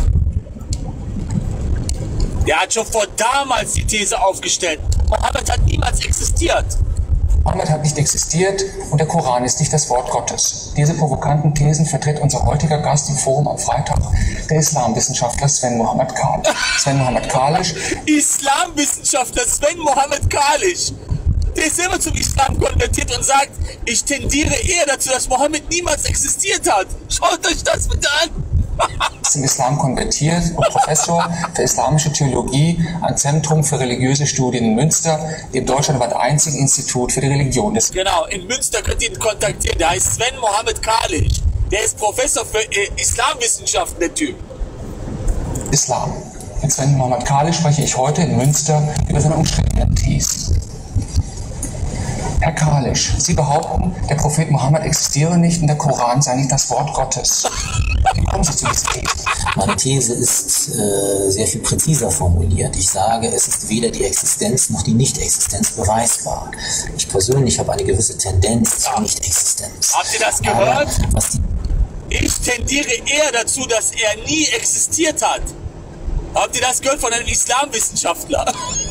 Der hat schon vor damals die These aufgestellt. Mohammed hat niemals existiert. Mohammed hat nicht existiert und der Koran ist nicht das Wort Gottes. Diese provokanten Thesen vertritt unser heutiger Gast im Forum am Freitag, der Islamwissenschaftler Sven Mohammed Kalisch. Sven Mohammed Kalisch. Islamwissenschaftler Sven Mohammed Kalisch. Der ist selber zum Islam konvertiert und sagt, ich tendiere eher dazu, dass Mohammed niemals existiert hat. Schaut euch das bitte an. Ist im Islam konvertiert und Professor für islamische Theologie am Zentrum für religiöse Studien in Münster, dem deutschlandweit einzigen Institut für die Religion des. Genau, in Münster könnt ihr ihn kontaktieren. Der heißt Sven Mohammed Kalisch. Der ist Professor für Islamwissenschaften, der Typ. Islam. Mit Sven Mohammed Kalisch spreche ich heute in Münster über seine umstrittenen Thesen. Herr Kalisch, Sie behaupten, der Prophet Mohammed existiere nicht und der Koran sei nicht das Wort Gottes. Wie kommen Sie zu dieser These? Meine These ist sehr viel präziser formuliert. Ich sage, es ist weder die Existenz noch die Nicht-Existenz beweisbar. Ich persönlich habe eine gewisse Tendenz zur Nicht-Existenz. Habt ihr das gehört? Ich tendiere eher dazu, dass er nie existiert hat. Habt ihr das gehört von einem Islamwissenschaftler?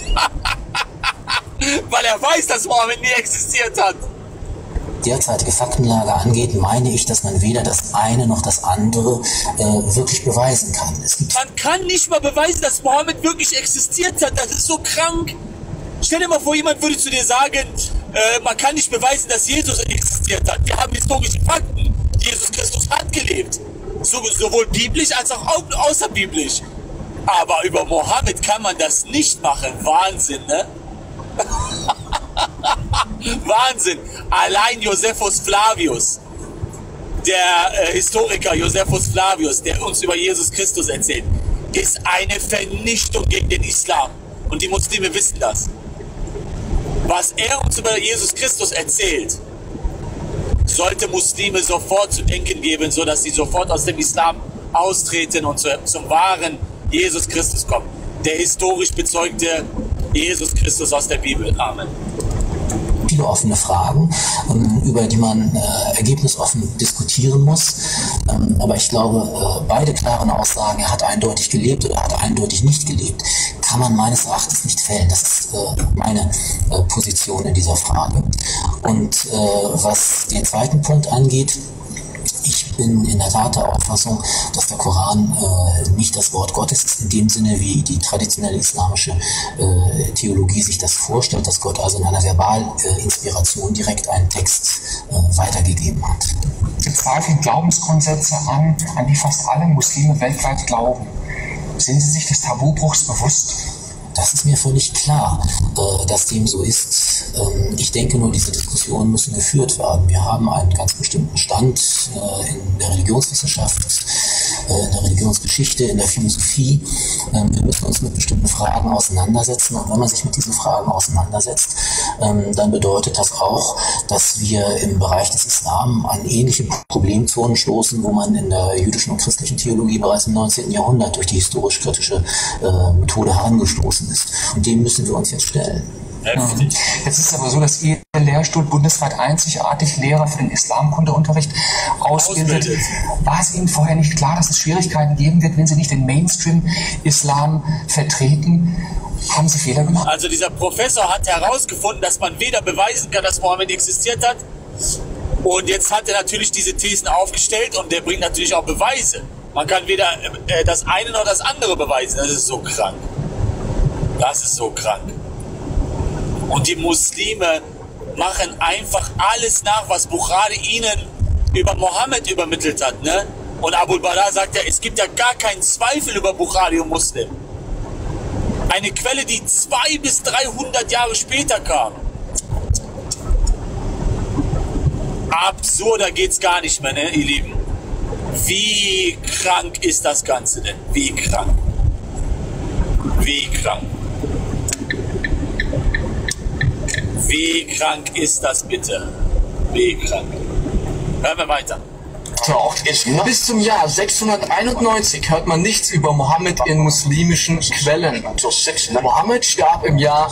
Weil er weiß, dass Mohammed nie existiert hat. Derzeitige Faktenlage angeht, meine ich, dass man weder das eine noch das andere wirklich beweisen kann. Man kann nicht mal beweisen, dass Mohammed wirklich existiert hat. Das ist so krank. Stell dir mal vor, jemand würde zu dir sagen, man kann nicht beweisen, dass Jesus existiert hat. Wir haben historische Fakten. Jesus Christus hat gelebt. Sowohl biblisch als auch außerbiblisch. Aber über Mohammed kann man das nicht machen. Wahnsinn, ne? Wahnsinn. Allein Josephus Flavius, der Historiker Josephus Flavius, der uns über Jesus Christus erzählt, ist eine Vernichtung gegen den Islam. Und die Muslime wissen das. Was er uns über Jesus Christus erzählt, sollte Muslime sofort zu denken geben, sodass sie sofort aus dem Islam austreten und zum wahren Jesus Christus kommen. Der historisch bezeugte Jesus Christus aus der Bibel. Amen. Viele offene Fragen, über die man ergebnisoffen diskutieren muss. Aber ich glaube, beide klaren Aussagen, er hat eindeutig gelebt oder er hat eindeutig nicht gelebt, kann man meines Erachtens nicht fällen. Das ist meine Position in dieser Frage. Und was den zweiten Punkt angeht, ich bin in der Tat der Auffassung, dass der Koran nicht das Wort Gottes ist, in dem Sinne, wie die traditionelle islamische Theologie sich das vorstellt, dass Gott also in einer Verbalinspiration direkt einen Text weitergegeben hat. Sie zweifeln Glaubensgrundsätze an die fast alle Muslime weltweit glauben. Sind Sie sich des Tabubruchs bewusst? Das ist mir völlig klar, dass dem so ist. Ich denke nur, diese Diskussionen müssen geführt werden. Wir haben einen ganz bestimmten Stand in der Religionswissenschaft, in der Religionsgeschichte, in der Philosophie. Wir müssen uns mit bestimmten Fragen auseinandersetzen. Und wenn man sich mit diesen Fragen auseinandersetzt, dann bedeutet das auch, dass wir im Bereich des Islam an ähnliche Problemzonen stoßen, wo man in der jüdischen und christlichen Theologie bereits im 19. Jahrhundert durch die historisch-kritische Methode herangestoßen ist. Und dem müssen wir uns jetzt stellen. Jetzt ist es aber so, dass Ihr Lehrstuhl bundesweit einzigartig Lehrer für den Islamkundeunterricht ausbildet. War es Ihnen vorher nicht klar, dass es Schwierigkeiten geben wird, wenn Sie nicht den Mainstream-Islam vertreten? Haben Sie Fehler gemacht? Also dieser Professor hat herausgefunden, dass man weder beweisen kann, dass Mohammed existiert hat, und jetzt hat er natürlich diese Thesen aufgestellt und der bringt natürlich auch Beweise. Man kann weder das eine noch das andere beweisen. Das ist so krank. Das ist so krank. Und die Muslime machen einfach alles nach, was Bukhari ihnen über Mohammed übermittelt hat. Ne? Und Abu Bara sagt ja, es gibt ja gar keinen Zweifel über Bukhari und Muslim. Eine Quelle, die 200 bis 300 Jahre später kam. Absurder geht's gar nicht mehr, ne, ihr Lieben. Wie krank ist das Ganze denn? Wie krank? Wie krank? Wie krank ist das bitte? Wie krank? Hören wir weiter. Bis zum Jahr 691 hört man nichts über Mohammed in muslimischen Quellen. Mohammed starb im Jahr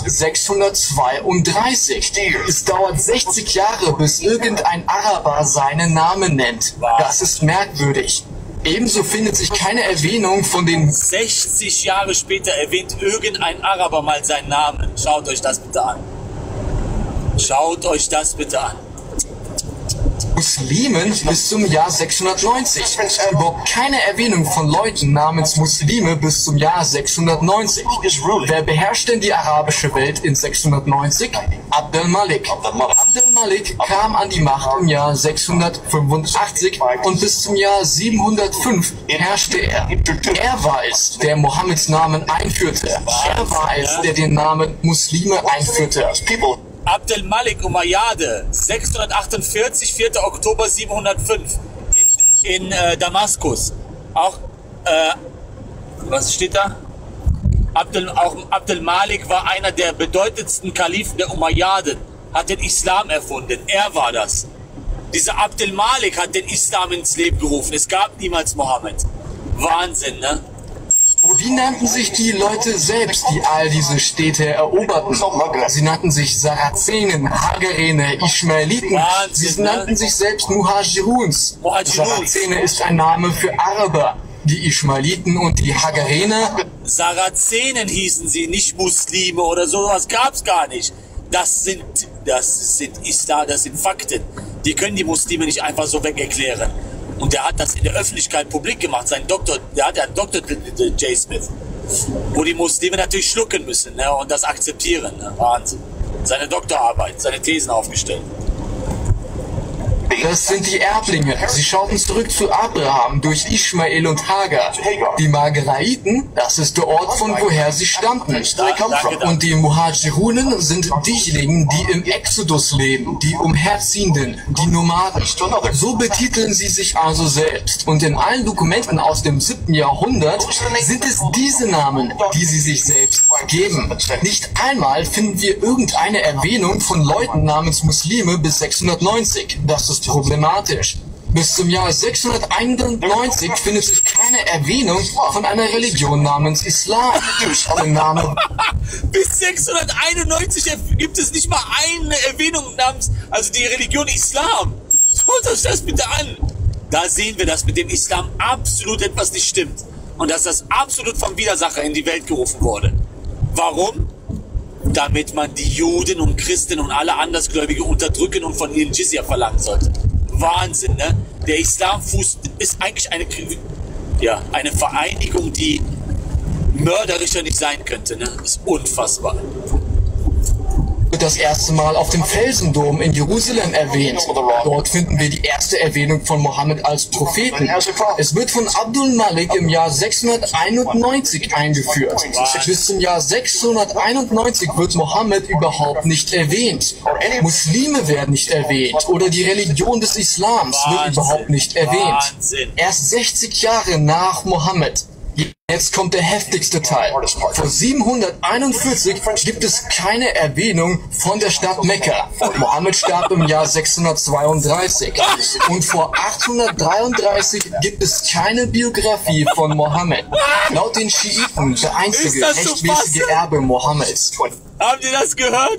632. Es dauert 60 Jahre, bis irgendein Araber seinen Namen nennt. Das ist merkwürdig. Ebenso findet sich keine Erwähnung von den... 60 Jahre später erwähnt irgendein Araber mal seinen Namen. Schaut euch das bitte an. Schaut euch das bitte an. Muslimen bis zum Jahr 690. Überhaupt keine Erwähnung von Leuten namens Muslime bis zum Jahr 690. Wer beherrscht denn die arabische Welt in 690? Abd al-Malik. Abd al-Malik kam an die Macht im Jahr 685 und bis zum Jahr 705 herrschte er. Er war es, der Mohammeds Namen einführte. Er war es, der den Namen Muslime einführte. Abd al-Malik Umayyade, 648, 4. Oktober 705 in Damaskus. Auch, was steht da? Abd al-Malik war einer der bedeutendsten Kalifen der Umayyaden, hat den Islam erfunden. Er war das. Dieser Abd al-Malik hat den Islam ins Leben gerufen. Es gab niemals Mohammed. Wahnsinn, ne? Wie nannten sich die Leute selbst, die all diese Städte eroberten? Sie nannten sich Sarazenen, Hagarene, Ismailiten. Sie nannten sich selbst Muhajiruns. Sarazene ist ein Name für Araber. Die Ismailiten und die Hagarene. Sarazenen hießen sie, nicht Muslime oder sowas gab's gar nicht. Das sind Islam, das sind Fakten. Die können die Muslime nicht einfach so weg erklären. Und der hat das in der Öffentlichkeit publik gemacht. Der hat ja einen Doktortitel, J. Smith. Wo die Muslime natürlich schlucken müssen, ne, und das akzeptieren. Ne? Wahnsinn. Seine Doktorarbeit, seine Thesen aufgestellt. Das sind die Erblinge. Sie schauten zurück zu Abraham durch Ismael und Hagar. Die Margeraiten, das ist der Ort, von woher sie stammten. Und die Muhajirunen sind diejenigen, die im Exodus leben, die Umherziehenden, die Nomaden. So betiteln sie sich also selbst. Und in allen Dokumenten aus dem 7. Jahrhundert sind es diese Namen, die sie sich selbst geben. Nicht einmal finden wir irgendeine Erwähnung von Leuten namens Muslime bis 690. Das ist problematisch. Bis zum Jahr 691 findet sich keine Erwähnung von einer Religion namens Islam. Bis 691 gibt es nicht mal eine Erwähnung namens, also die Religion Islam. Schaut euch das bitte an. Da sehen wir, dass mit dem Islam absolut etwas nicht stimmt. Und dass das absolut vom Widersacher in die Welt gerufen wurde. Warum? Damit man die Juden und Christen und alle Andersgläubige unterdrücken und von ihnen Jizya verlangen sollte. Wahnsinn, ne? Der Islam ist eigentlich eine Vereinigung, die mörderischer nicht sein könnte, ne? Das ist unfassbar. Das erste Mal auf dem Felsendom in Jerusalem erwähnt. Dort finden wir die erste Erwähnung von Mohammed als Propheten. Es wird von Abdul Malik im Jahr 691 eingeführt. Bis zum Jahr 691 wird Mohammed überhaupt nicht erwähnt. Muslime werden nicht erwähnt oder die Religion des Islams wird überhaupt nicht erwähnt. Erst 60 Jahre nach Mohammed. Je Jetzt kommt der heftigste Teil. Vor 741 gibt es keine Erwähnung von der Stadt Mekka. Mohammed starb im Jahr 632. Und vor 833 gibt es keine Biografie von Mohammed. Laut den Schiiten der einzige rechtmäßige Erbe Mohammeds. Habt ihr das gehört?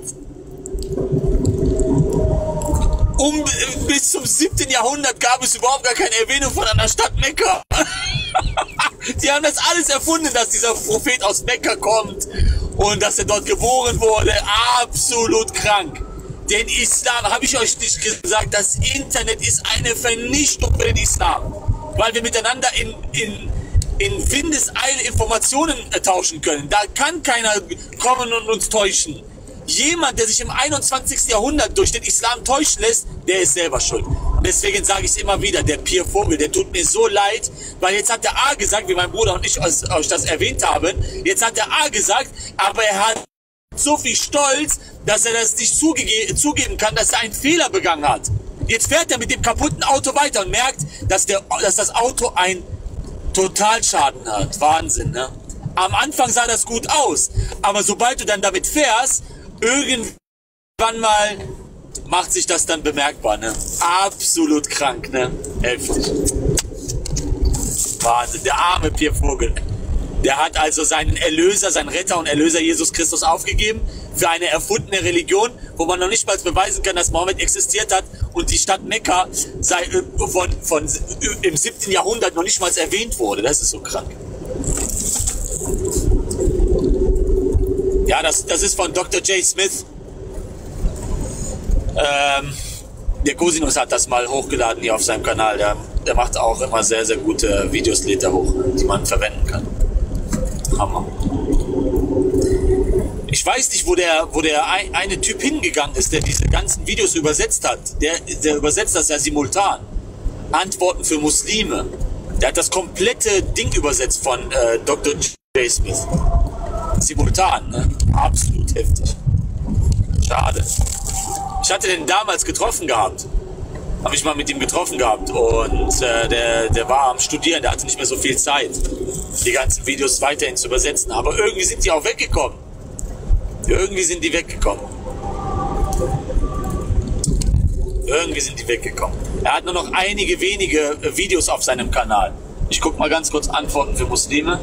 Bis zum 7. Jahrhundert gab es überhaupt gar keine Erwähnung von einer Stadt Mekka. Die haben das alles erfunden, dass dieser Prophet aus Mekka kommt und dass er dort geboren wurde. Absolut krank. Den Islam, habe ich euch nicht gesagt, das Internet ist eine Vernichtung für den Islam. Weil wir miteinander in Windeseile Informationen tauschen können. Da kann keiner kommen und uns täuschen. Jemand, der sich im 21. Jahrhundert durch den Islam täuschen lässt, der ist selber schuld. Und deswegen sage ich es immer wieder, der Pierre Vogel, der tut mir so leid, weil jetzt hat der A gesagt, wie mein Bruder und ich euch das erwähnt haben, jetzt hat der A gesagt, aber er hat so viel Stolz, dass er das nicht zugeben kann, dass er einen Fehler begangen hat. Jetzt fährt er mit dem kaputten Auto weiter und merkt, dass das Auto einen Totalschaden hat. Wahnsinn, ne? Am Anfang sah das gut aus, aber sobald du dann damit fährst, irgendwann mal macht sich das dann bemerkbar, ne? Absolut krank, ne? Heftig. Wahnsinn, der arme Pierre Vogel. Der hat also seinen Erlöser, seinen Retter und Erlöser Jesus Christus aufgegeben für eine erfundene Religion, wo man noch nicht mal beweisen kann, dass Mohammed existiert hat und die Stadt Mekka im 7. Jahrhundert noch nicht mal erwähnt wurde. Das ist so krank. Ja, das ist von Dr. J. Smith. Der Cosinus hat das mal hochgeladen hier auf seinem Kanal. Der macht auch immer sehr, sehr gute Videos, lädt er hoch, die man verwenden kann. Hammer. Ich weiß nicht, wo der eine Typ hingegangen ist, der diese ganzen Videos übersetzt hat. Der übersetzt das ja simultan. Antworten für Muslime. Der hat das komplette Ding übersetzt von Dr. J. Smith. Simultan, ne? Absolut heftig. Schade. Ich hatte den damals getroffen gehabt. Habe ich mal mit ihm getroffen gehabt. Und der war am Studieren, der hatte nicht mehr so viel Zeit, die ganzen Videos weiterhin zu übersetzen. Aber irgendwie sind die auch weggekommen. Irgendwie sind die weggekommen. Er hat nur noch einige wenige Videos auf seinem Kanal. Ich gucke mal ganz kurz Antworten für Muslime.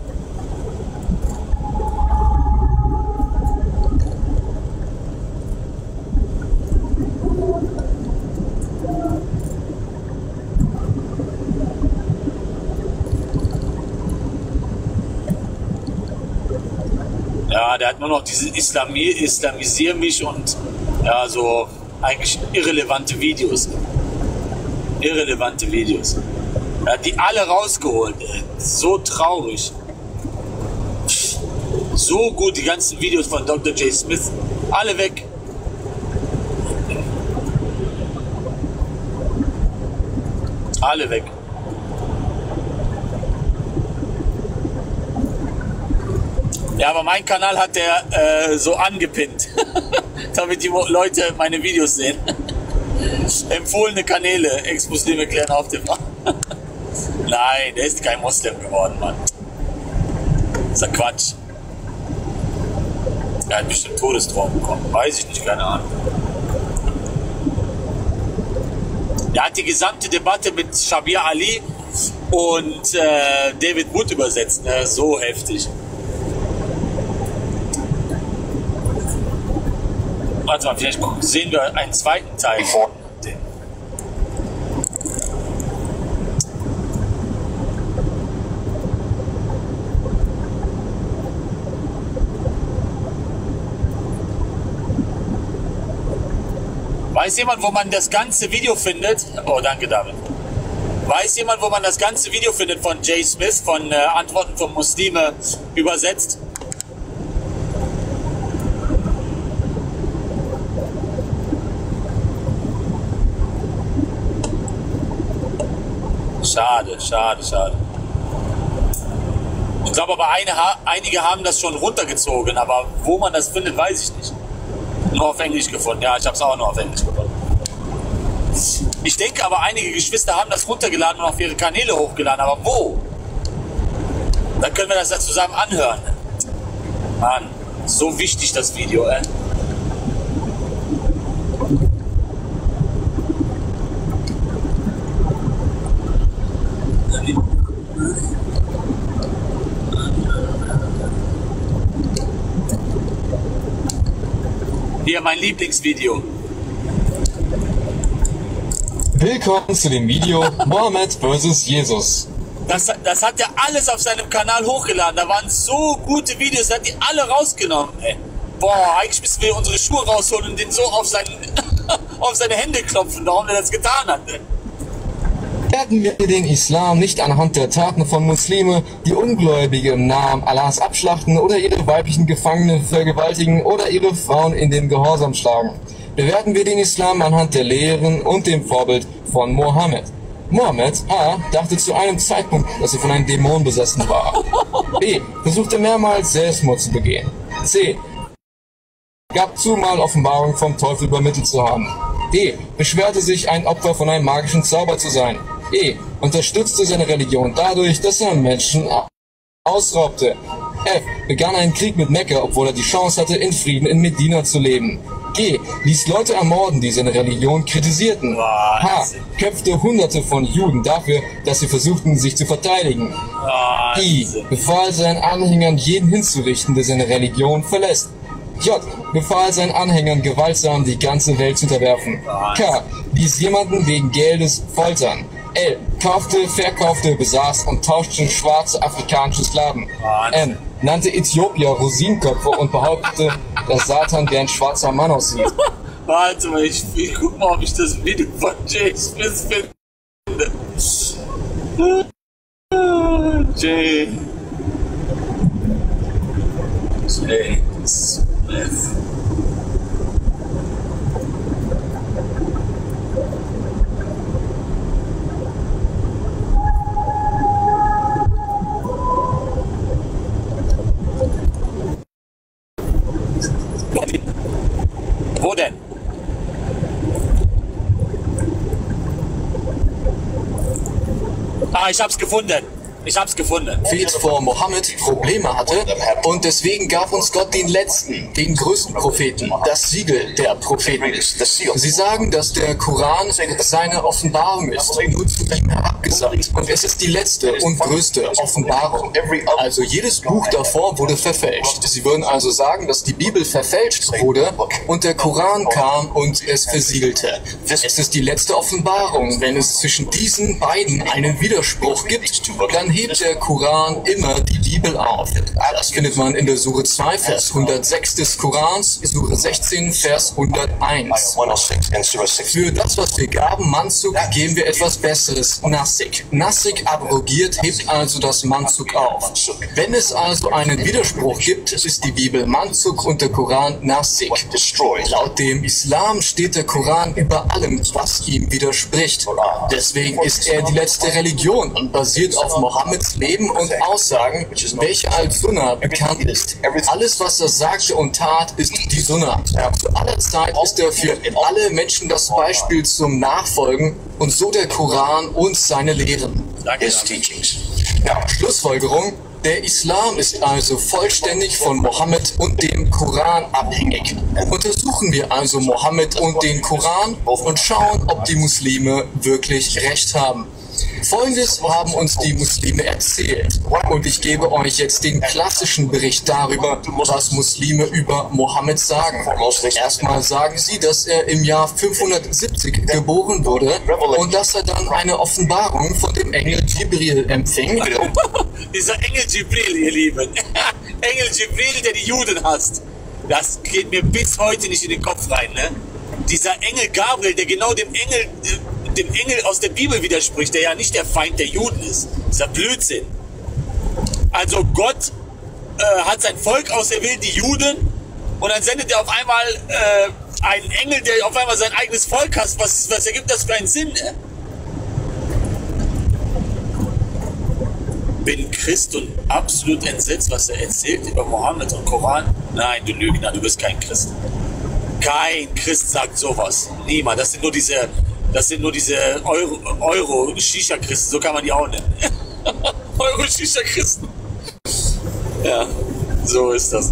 Ja, der hat nur noch diese Islamisier mich und ja, so eigentlich irrelevante Videos. Er hat die alle rausgeholt, ey. So traurig. So gut, die ganzen Videos von Dr. J. Smith. Alle weg. Alle weg. Ja, aber mein Kanal hat der so angepinnt, damit die Leute meine Videos sehen. Empfohlene Kanäle, Ex-Muslime klären auf dem... Nein, der ist kein Muslim geworden, Mann. Das ist ja Quatsch. Er hat bestimmt Todestraum bekommen, weiß ich nicht, keine Ahnung. Er hat die gesamte Debatte mit Shabir Ali und David Wood übersetzt, ne? So heftig. Warte mal, vielleicht sehen wir einen zweiten Teil von dem. Weiß jemand, wo man das ganze Video findet? Oh, danke, David. Weiß jemand, wo man das ganze Video findet von J. Smith, von Antworten von Muslime übersetzt? Schade. Ich glaube aber einige haben das schon runtergezogen, aber wo man das findet, weiß ich nicht. Nur auf Englisch gefunden. Ja, ich habe es auch nur auf Englisch gefunden. Ich denke aber, einige Geschwister haben das runtergeladen und auf ihre Kanäle hochgeladen. Aber wo? Dann können wir das ja zusammen anhören. Mann, so wichtig das Video, ey. Hier mein Lieblingsvideo. Willkommen zu dem Video Mohammed vs. Jesus. Das hat er alles auf seinem Kanal hochgeladen. Da waren so gute Videos, hat die alle rausgenommen, ey. Boah, eigentlich müssen wir unsere Schuhe rausholen und den so auf seine Hände klopfen, warum er das getan hat, ey. Werden wir den Islam nicht anhand der Taten von Muslime, die Ungläubige im Namen Allahs abschlachten oder ihre weiblichen Gefangenen vergewaltigen oder ihre Frauen in den Gehorsam schlagen. Bewerten wir den Islam anhand der Lehren und dem Vorbild von Mohammed. Mohammed A. dachte zu einem Zeitpunkt, dass er von einem Dämon besessen war. B. versuchte mehrmals Selbstmord zu begehen. C. gab zu, mal Offenbarung vom Teufel übermittelt zu haben. D. beschwerte sich, ein Opfer von einem magischen Zauber zu sein. E. unterstützte seine Religion dadurch, dass er Menschen ausraubte. F. begann einen Krieg mit Mekka, obwohl er die Chance hatte, in Frieden in Medina zu leben. G. ließ Leute ermorden, die seine Religion kritisierten. H. köpfte Hunderte von Juden dafür, dass sie versuchten, sich zu verteidigen. I. befahl seinen Anhängern, jeden hinzurichten, der seine Religion verlässt. J. befahl seinen Anhängern, gewaltsam die ganze Welt zu unterwerfen. K. ließ jemanden wegen Geldes foltern. L. kaufte, verkaufte, besaß und tauschte schwarze afrikanische Sklaven. M. nannte Äthiopier Rosinenköpfe und behauptete, dass Satan wie ein schwarzer Mann aussieht. Warte mal, ich guck mal, ob ich das Video von Jay Smith finde. Jay Smith. Wo denn? Ah, ich hab's gefunden. Ich hab's gefunden. Prophet vor Mohammed Probleme hatte und deswegen gab uns Gott den letzten, den größten Propheten, das Siegel der Propheten. Sie sagen, dass der Koran seine Offenbarung ist, nur zu ihm herabgesandt. Und es ist die letzte und größte Offenbarung. Also jedes Buch davor wurde verfälscht. Sie würden also sagen, dass die Bibel verfälscht wurde und der Koran kam und es versiegelte. Es ist die letzte Offenbarung. Wenn es zwischen diesen beiden einen Widerspruch gibt, dann hebt der Koran immer die Bibel auf. Das findet man in der Sure 2, Vers 106 des Korans, Sure 16, Vers 101. Für das, was wir gaben, Manzuk, geben wir etwas Besseres, Nassik. Nassik abrogiert, hebt also das Manzuk auf. Wenn es also einen Widerspruch gibt, ist die Bibel Manzuk und der Koran Nassik. Laut dem Islam steht der Koran über allem, was ihm widerspricht. Deswegen ist er die letzte Religion und basiert auf Mohammeds Leben und Aussagen, welche als Sunnah bekannt ist. Alles, was er sagte und tat, ist die Sunnah. Zu aller Zeit ist er für alle Menschen das Beispiel zum Nachfolgen und so der Koran und seine Lehren. Schlussfolgerung: Der Islam ist also vollständig von Mohammed und dem Koran abhängig. Untersuchen wir also Mohammed und den Koran und schauen, ob die Muslime wirklich recht haben. Folgendes haben uns die Muslime erzählt und ich gebe euch jetzt den klassischen Bericht darüber, was Muslime über Mohammed sagen. Erstmal sagen sie, dass er im Jahr 570 geboren wurde und dass er dann eine Offenbarung von dem Engel Jibril empfing. Dieser Engel Jibril, ihr Lieben. Engel Jibril, der die Juden hasst. Das geht mir bis heute nicht in den Kopf rein, ne? Dieser Engel Gabriel, der genau dem Engel aus der Bibel widerspricht, der ja nicht der Feind der Juden ist. Das ist ja Blödsinn. Also Gott hat sein Volk auserwählt, die Juden, und dann sendet er auf einmal einen Engel, der auf einmal sein eigenes Volk hasst. Was ergibt das für einen Sinn? Bin Christ und absolut entsetzt, was er erzählt über Mohammed und Koran. Nein, du Lügner, du bist kein Christ. Kein Christ sagt sowas. Niemand. Das sind nur diese Euro-Shisha-Christen, so kann man die auch nennen. Euro-Shisha-Christen. Ja, so ist das.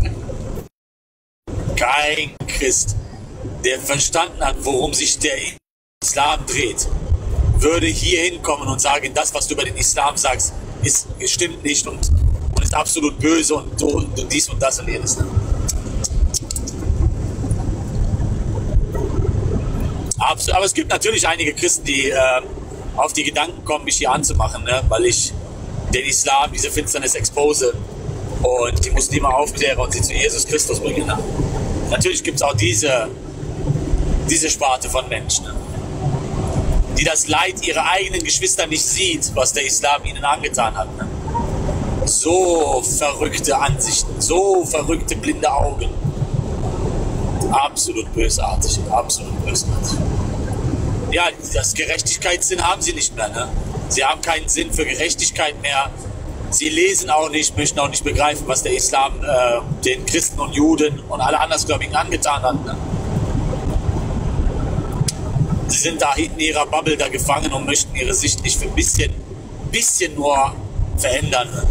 Kein Christ, der verstanden hat, worum sich der Islam dreht, würde hier hinkommen und sagen, das, was du über den Islam sagst, stimmt nicht und ist absolut böse und dies und das und jenes. Aber es gibt natürlich einige Christen, die auf die Gedanken kommen, mich hier anzumachen, ne? Weil ich den Islam, diese Finsternis expose und die Muslime aufkläre und sie zu Jesus Christus bringe. Ne? Natürlich gibt es auch diese Sparte von Menschen, ne? Die das Leid ihrer eigenen Geschwister nicht sieht, was der Islam ihnen angetan hat. Ne? So verrückte Ansichten, so verrückte blinde Augen. Absolut bösartig, absolut bösartig. Ja, das Gerechtigkeitssinn haben sie nicht mehr. Ne? Sie haben keinen Sinn für Gerechtigkeit mehr. Sie lesen auch nicht, möchten auch nicht begreifen, was der Islam den Christen und Juden und alle Andersgläubigen angetan hat. Ne? Sie sind da hinten in ihrer Bubble da gefangen und möchten ihre Sicht nicht für ein bisschen nur verändern. Ne?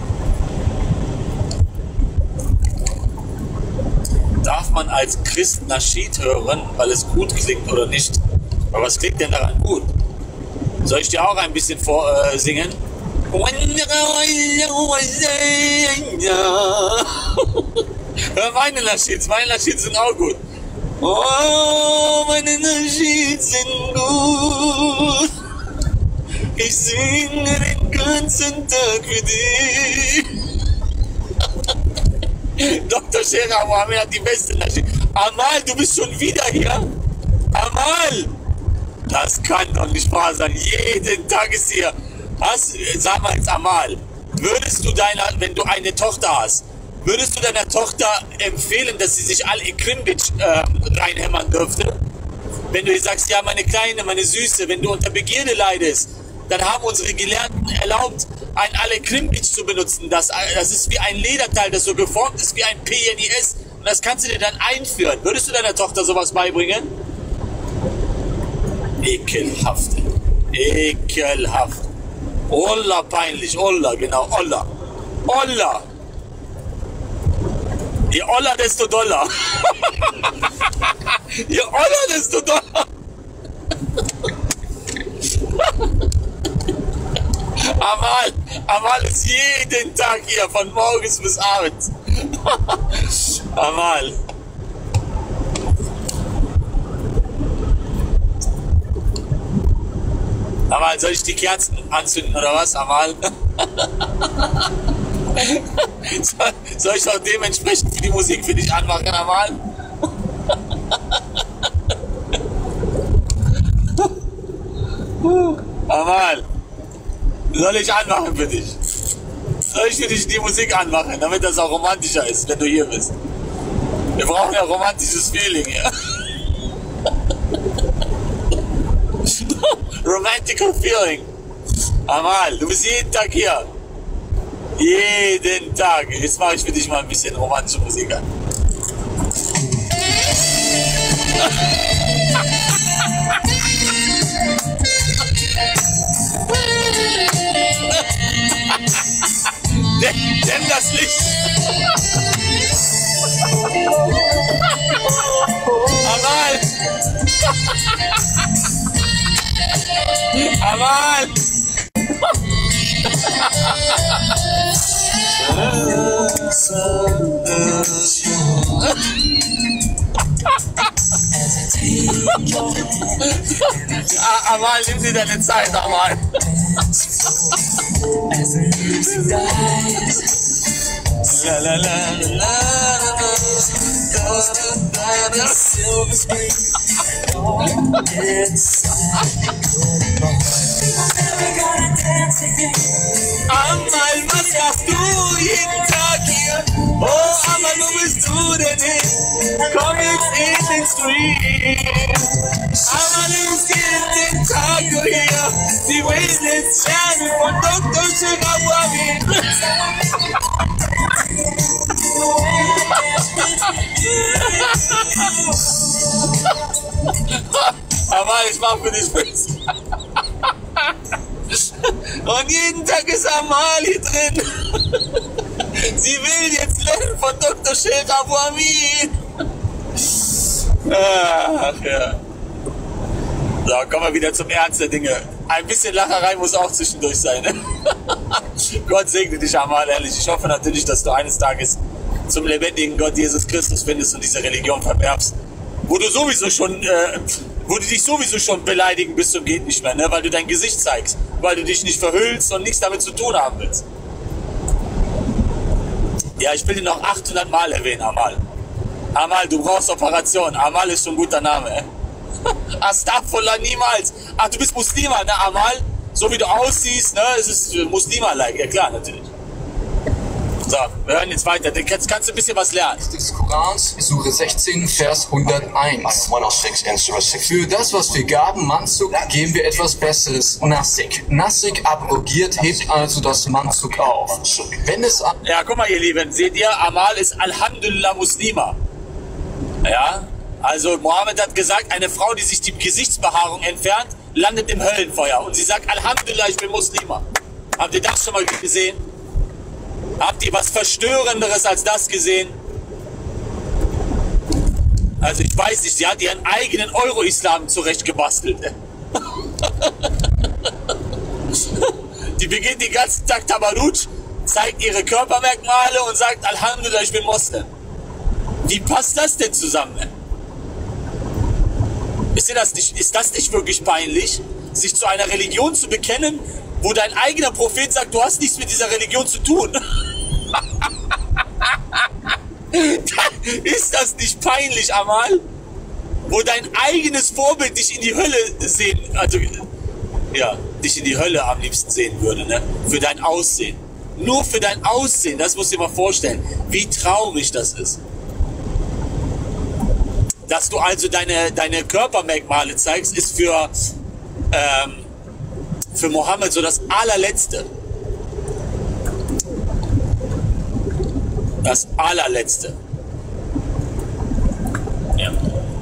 Darf man als Christ Naschid hören, weil es gut klingt oder nicht? Aber was klingt denn daran gut? Soll ich dir auch ein bisschen singen? Hör meine Naschids sind auch gut. Oh, meine Naschids sind gut. Ich singe den ganzen Tag für dich. Dr. Shera Mohammed hat die beste Naschid. Amal, du bist schon wieder hier? Amal! Das kann doch nicht wahr sein. Jeden Tag ist hier. Sag mal jetzt Amal, würdest du wenn du eine Tochter hast, würdest du deiner Tochter empfehlen, dass sie sich Al-Ikrimbic reinhämmern dürfte? Wenn du ihr sagst, ja, meine Kleine, meine Süße, wenn du unter Begierde leidest, dann haben unsere Gelehrten erlaubt, ein Al-Ikrimbic zu benutzen. Das ist wie ein Lederteil, das so geformt ist wie ein PNIS. Und das kannst du dir dann einführen. Würdest du deiner Tochter sowas beibringen? Ekelhaft. Ekelhaft. Olla peinlich. Olla, genau. Olla. Olla. Je Olla, desto doller. Je Olla, desto doller. Amal ist jeden Tag hier, von morgens bis abends. Amal. Amal, soll ich die Kerzen anzünden oder was, Amal? Soll ich auch dementsprechend für die Musik für dich anmachen, Amal? Amal, soll ich anmachen für dich? Soll ich für dich die Musik anmachen, damit das auch romantischer ist, wenn du hier bist? Wir brauchen ja romantisches Feeling, ja? Romantical Feeling. Amal, du bist jeden Tag hier. Jeden Tag. Jetzt mache ich für dich mal ein bisschen romantische Musik an. Nimm das Licht. Amal. Amal. Amal, nimm dir deine Zeit, Amal. La la la la Amal, was machst du jeden Tag hier? Oh, Amal, wo bist du denn hin? Komm jetzt in den Stream. Amal, du bist jeden Tag hier. Die Wavelets lernen von Dr. Shera Mohammed. Amal, ich mach für dich Spaß. Und jeden Tag ist Amal hier drin. Sie will jetzt lernen von Dr. Sheikh Abu Amin. Ach ja. So, kommen wir wieder zum Ernst der Dinge. Ein bisschen Lacherei muss auch zwischendurch sein. Ne? Gott segne dich, Amal, ehrlich. Ich hoffe natürlich, dass du eines Tages zum lebendigen Gott Jesus Christus findest und diese Religion verwerbst. Wo du dich sowieso schon beleidigen bis zum geht nicht mehr, ne? Weil du dein Gesicht zeigst, weil du dich nicht verhüllst und nichts damit zu tun haben willst. Ja, ich will ihn noch 800 Mal erwähnen, Amal. Amal, du brauchst Operation. Amal ist schon ein guter Name. Astaghfirullah, niemals. Ach, du bist Muslima, ne, Amal? So wie du aussiehst, ne? Es ist Muslima-like, ja klar, natürlich. So, wir hören jetzt weiter. Jetzt kannst du ein bisschen was lernen. Des Korans, Sure 16, Vers 101. Für das, was wir gaben, Manzuk, geben wir etwas Besseres. Nasik. Nasik abrogiert, hebt also das Manzuk auf. Wenn es... Ja, guck mal, ihr Lieben. Seht ihr, Amal ist Alhamdulillah Muslima. Ja? Also, Mohammed hat gesagt, eine Frau, die sich die Gesichtsbehaarung entfernt, landet im Höllenfeuer. Und sie sagt, Alhamdulillah, ich bin Muslima. Habt ihr das schon mal gesehen? Habt ihr was Verstörenderes als das gesehen? Also ich weiß nicht, sie hat ihren eigenen Euro-Islam zurechtgebastelt. Die beginnt den ganzen Tag Tabarruj, zeigt ihre Körpermerkmale und sagt, Alhamdulillah, ich bin Moslem. Wie passt das denn zusammen? Ist das nicht wirklich peinlich, sich zu einer Religion zu bekennen, wo dein eigener Prophet sagt, du hast nichts mit dieser Religion zu tun? Ist das nicht peinlich, Amal? Wo dein eigenes Vorbild dich in die Hölle sehen, also ja, dich in die Hölle am liebsten sehen würde, ne? Für dein Aussehen. Nur für dein Aussehen, das musst du dir mal vorstellen, wie traurig das ist. Dass du also deine Körpermerkmale zeigst, ist für Mohammed so das allerletzte. Das allerletzte. Ja.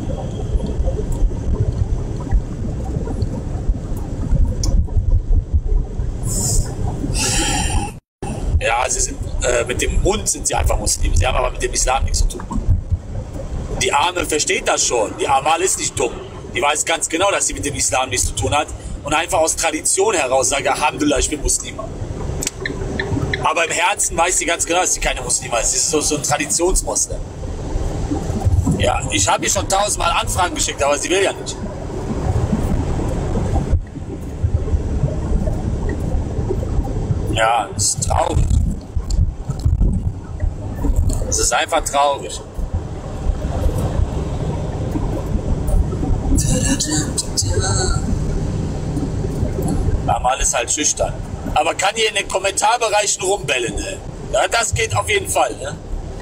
Ja, sie sind, mit dem Mund sind sie einfach Muslime. Sie haben aber mit dem Islam nichts zu tun. Die Arme versteht das schon. Die Amal ist nicht dumm. Die weiß ganz genau, dass sie mit dem Islam nichts zu tun hat. Und einfach aus Tradition heraus sagt, Alhamdulillah, ich bin Muslima. Aber im Herzen weiß sie ganz genau, dass sie keine Muslima ist. Sie ist so ein Traditionsmuslim. Ja, ich habe ihr schon 1000-mal Anfragen geschickt, aber sie will ja nicht. Ja, das ist traurig. Es ist einfach traurig. Amal ist halt schüchtern. Aber kann hier in den Kommentarbereichen rumbellen, ne? Ja, das geht auf jeden Fall, ne?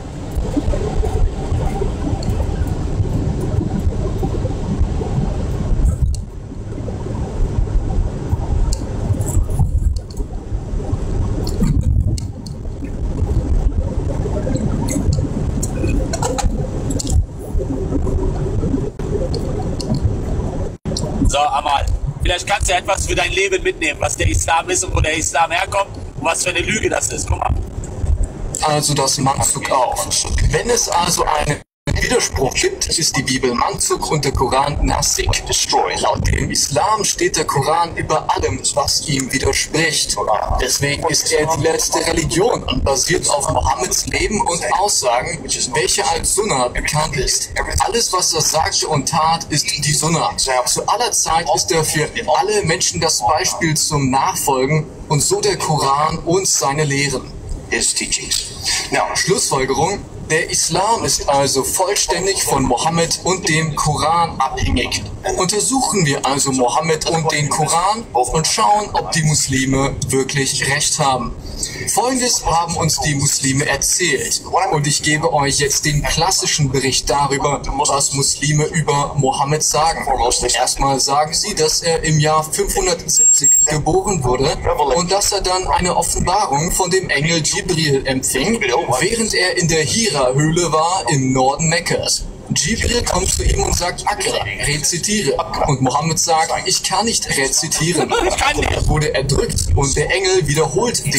So, Amal, vielleicht kannst du etwas für dein Leben mitnehmen, was der Islam ist und wo der Islam herkommt und was für eine Lüge das ist. Guck mal. Also das Manzuk auf. Wenn es also einen Widerspruch gibt, ist die Bibel Manzuk und der Koran Nasik. Laut dem Islam steht der Koran über allem, was ihm widerspricht. Deswegen ist er die letzte Religion und basiert auf Mohammeds Leben und Aussagen, welche als Sunna bekannt ist. Alles, was er sagte und tat, ist die Sunna. Zu aller Zeit ist er für alle Menschen das Beispiel zum Nachfolgen und so der Koran und seine Lehren. Schlussfolgerung. Der Islam ist also vollständig von Mohammed und dem Koran abhängig. Untersuchen wir also Mohammed und den Koran und schauen, ob die Muslime wirklich recht haben. Folgendes haben uns die Muslime erzählt und ich gebe euch jetzt den klassischen Bericht darüber, was Muslime über Mohammed sagen. Erstmal sagen sie, dass er im Jahr 570 geboren wurde und dass er dann eine Offenbarung von dem Engel Jibril empfing, während er in der Hira-Höhle war im Norden Mekkas. Jibril kommt zu ihm und sagt, Akra, rezitiere. Und Mohammed sagt, ich kann nicht rezitieren. Er wurde erdrückt und der Engel wiederholt den Befehl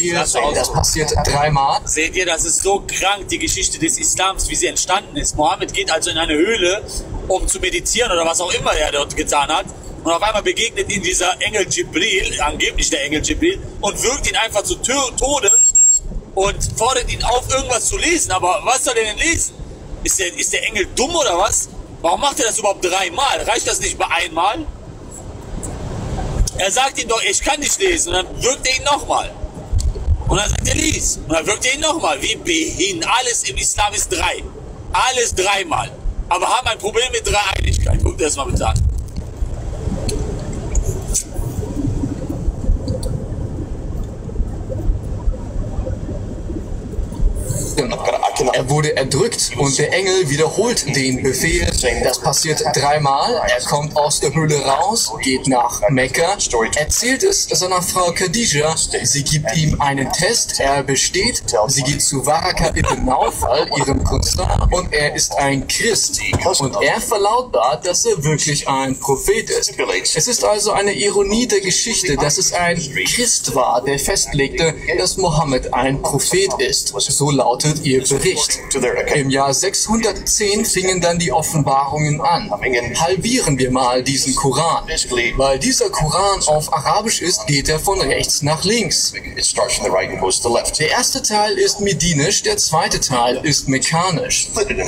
Beispiel, das passiert dreimal. Seht ihr, das ist so krank, die Geschichte des Islams, wie sie entstanden ist. Mohammed geht also in eine Höhle, um zu meditieren oder was auch immer er dort getan hat. Und auf einmal begegnet ihm dieser Engel Jibril, angeblich der Engel Jibril, und wirkt ihn einfach zu Tode und fordert ihn auf, irgendwas zu lesen. Aber was soll er denn lesen? Ist der Engel dumm oder was? Warum macht er das überhaupt dreimal? Reicht das nicht bei einmal? Er sagt ihm doch, ich kann nicht lesen. Und dann wirkt er ihn nochmal. Und dann sagt er, lies. Und dann wirkt er ihn nochmal. Wie behin. Alles im Islam ist drei. Alles dreimal. Aber haben ein Problem mit Dreieinigkeit. Guckt das mal bitte an. Er wurde erdrückt und der Engel wiederholt den Befehl. Das passiert dreimal. Er kommt aus der Höhle raus, geht nach Mekka, erzählt es seiner Frau Khadija. Sie gibt ihm einen Test, er besteht. Sie geht zu Waraka ibn Naufal, ihrem Cousin, und er ist ein Christ. Und er verlautbart, dass er wirklich ein Prophet ist. Es ist also eine Ironie der Geschichte, dass es ein Christ war, der festlegte, dass Mohammed ein Prophet ist. So lautet ihr Bericht. Im Jahr 610 fingen dann die Offenbarungen an. Halbieren wir mal diesen Koran. Weil dieser Koran auf Arabisch ist, geht er von rechts nach links. Der erste Teil ist medinisch, der zweite Teil ist mekanisch.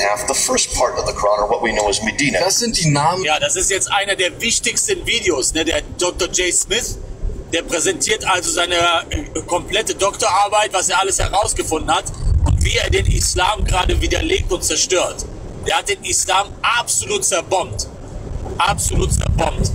Das sind die Namen. Ja, das ist jetzt einer der wichtigsten Videos, ne? Der Dr. J. Smith, der präsentiert also seine komplette Doktorarbeit, was er alles herausgefunden hat. Wie er den Islam gerade widerlegt und zerstört. Der hat den Islam absolut zerbombt. Absolut zerbombt.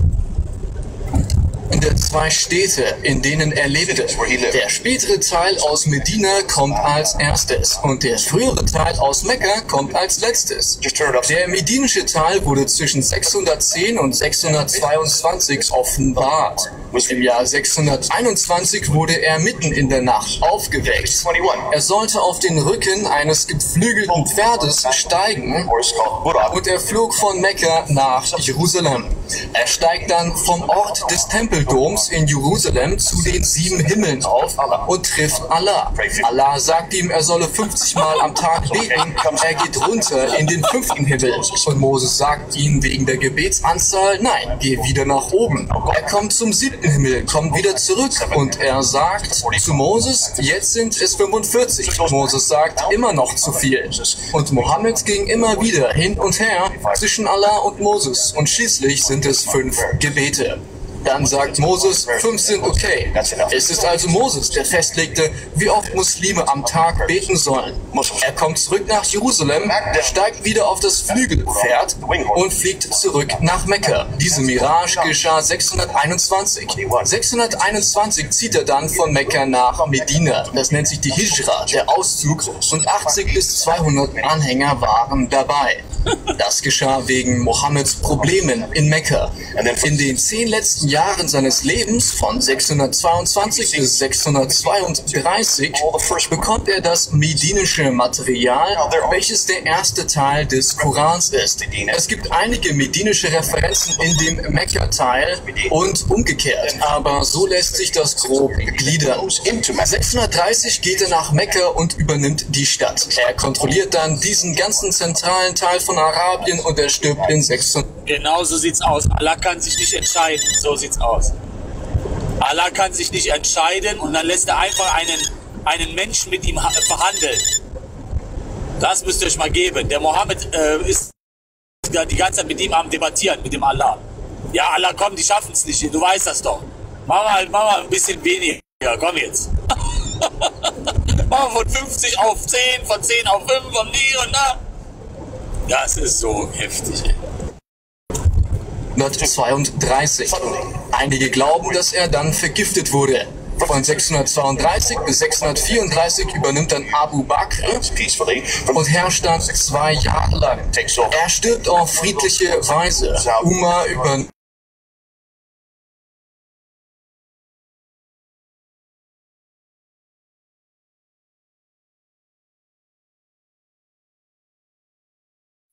Der zwei Städte, in denen er lebte. Der spätere Teil aus Medina kommt als erstes und der frühere Teil aus Mekka kommt als letztes. Der medinische Teil wurde zwischen 610 und 622 offenbart. Im Jahr 621 wurde er mitten in der Nacht aufgeweckt. Er sollte auf den Rücken eines geflügelten Pferdes steigen und er flog von Mekka nach Jerusalem. Er steigt dann vom Ort des Tempeldoms in Jerusalem zu den 7 Himmeln auf und trifft Allah. Allah sagt ihm, er solle 50 Mal am Tag beten. Er geht runter in den 5. Himmel. Und Moses sagt ihm wegen der Gebetsanzahl, nein, geh wieder nach oben. Er kommt zum 7. Himmel, kommt wieder zurück und er sagt zu Moses, jetzt sind es 45. Moses sagt, immer noch zu viel. Und Mohammed ging immer wieder hin und her zwischen Allah und Moses und schließlich sind es 5 Gebete. Dann sagt Moses, 5 sind okay. Es ist also Moses, der festlegte, wie oft Muslime am Tag beten sollen. Er kommt zurück nach Jerusalem, steigt wieder auf das Flügelpferd und fliegt zurück nach Mekka. Diese Mirage geschah 621. 621 zieht er dann von Mekka nach Medina. Das nennt sich die Hijra, der Auszug, und 80 bis 200 Anhänger waren dabei. Das geschah wegen Mohammeds Problemen in Mekka. In den 10 letzten Jahren seines Lebens, von 622 bis 632, bekommt er das medinische Material, welches der erste Teil des Korans ist. Es gibt einige medinische Referenzen in dem Mekka-Teil und umgekehrt, aber so lässt sich das grob gliedern. 630 geht er nach Mekka und übernimmt die Stadt. Er kontrolliert dann diesen ganzen zentralen Teil von Arabien und er stirbt in 600. Genau so sieht's aus. Allah kann sich nicht entscheiden. So sieht's aus. Allah kann sich nicht entscheiden und dann lässt er einfach einen Menschen mit ihm verhandeln. Das müsst ihr euch mal geben. Der Mohammed ist die ganze Zeit mit ihm am Debattieren, mit dem Allah. Ja, Allah, komm, die schaffen es nicht. Du weißt das doch. Mach mal ein bisschen weniger. Komm jetzt. Mach von 50 auf 10, von 10 auf 5 und die und da. Das ist so heftig, ey. 632. Einige glauben, dass er dann vergiftet wurde. Von 632 bis 634 übernimmt dann Abu Bakr und herrscht dann 2 Jahre lang. Er stirbt auf friedliche Weise. Umar übernimmt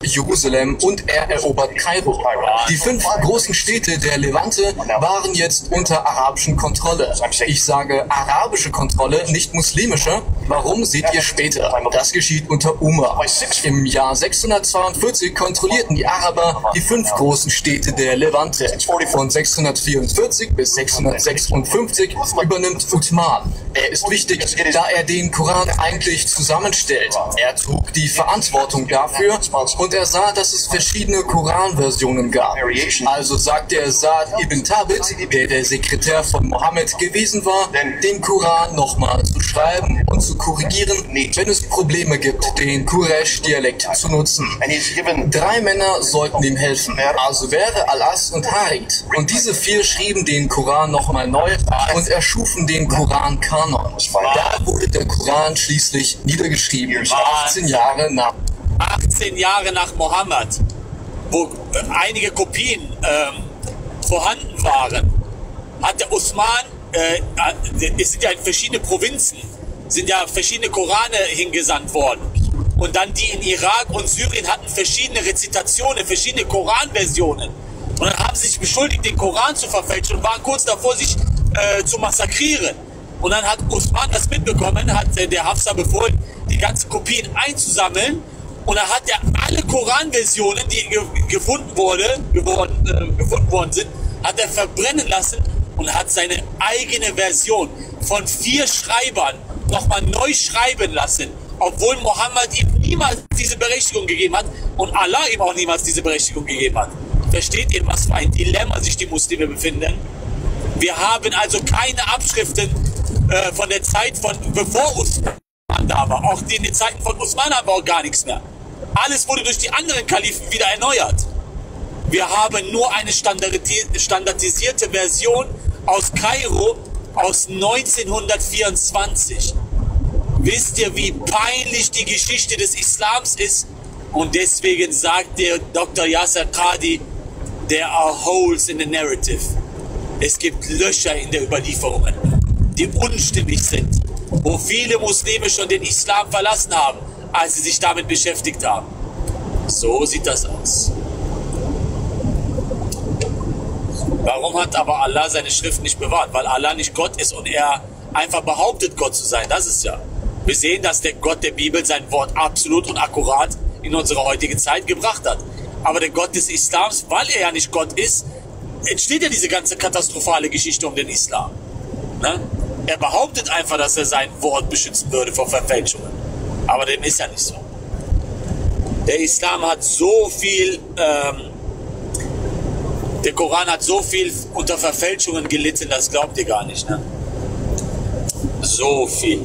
Jerusalem und er erobert Kairo. Die 5 großen Städte der Levante waren jetzt unter arabischen Kontrolle. Ich sage arabische Kontrolle, nicht muslimische. Warum, seht ihr später. Das geschieht unter Umar. Im Jahr 642 kontrollierten die Araber die 5 großen Städte der Levante. Von 644 bis 656 übernimmt Uthman. Er ist wichtig, da er den Koran eigentlich zusammenstellt. Er trug die Verantwortung dafür und er sah, dass es verschiedene Koranversionen gab. Also sagte er Saad ibn Thabit, der Sekretär von Mohammed gewesen war, den Koran nochmal zu schreiben und zu korrigieren, wenn es Probleme gibt, den Quraysh-Dialekt zu nutzen. 3 Männer sollten ihm helfen, also wäre Al-As und Harith. Und diese 4 schrieben den Koran nochmal neu und erschufen den Koran-Kanon. Da wurde der Koran schließlich niedergeschrieben, 18 Jahre nach Mohammed, wo einige Kopien vorhanden waren, hat der Osman, es sind ja in verschiedene Provinzen, sind ja verschiedene Korane hingesandt worden. Und dann die in Irak und Syrien hatten verschiedene Rezitationen, verschiedene Koranversionen. Und dann haben sie sich beschuldigt, den Koran zu verfälschen und waren kurz davor, sich zu massakrieren. Und dann hat Osman das mitbekommen, hat der Hafsa befohlen, die ganzen Kopien einzusammeln. Und dann hat er alle Koranversionen, die gefunden worden sind, hat er verbrennen lassen und hat seine eigene Version von 4 Schreibern nochmal neu schreiben lassen, obwohl Mohammed ihm niemals diese Berechtigung gegeben hat und Allah ihm auch niemals diese Berechtigung gegeben hat. Versteht ihr, was für ein Dilemma sich die Muslime befinden? Wir haben also keine Abschriften von der Zeit von bevor Usman da war. Auch in den Zeiten von Usman haben wir auch gar nichts mehr. Alles wurde durch die anderen Kalifen wieder erneuert. Wir haben nur eine standardisierte Version aus Kairo aus 1924. Wisst ihr, wie peinlich die Geschichte des Islams ist? Und deswegen sagt der Dr. Yasser Qadhi, there are holes in the narrative. Es gibt Löcher in der Überlieferungen, die unstimmig sind, wo viele Muslime schon den Islam verlassen haben, als sie sich damit beschäftigt haben. So sieht das aus. Warum hat aber Allah seine Schrift nicht bewahrt? Weil Allah nicht Gott ist und er einfach behauptet, Gott zu sein. Das ist ja. Wir sehen, dass der Gott der Bibel sein Wort absolut und akkurat in unsere heutige Zeit gebracht hat. Aber der Gott des Islams, weil er ja nicht Gott ist, entsteht ja diese ganze katastrophale Geschichte um den Islam. Ne? Er behauptet einfach, dass er sein Wort beschützen würde vor Verfälschungen. Aber dem ist ja nicht so. Der Islam hat so viel, der Koran hat so viel unter Verfälschungen gelitten, das glaubt ihr gar nicht. Ne? So viel.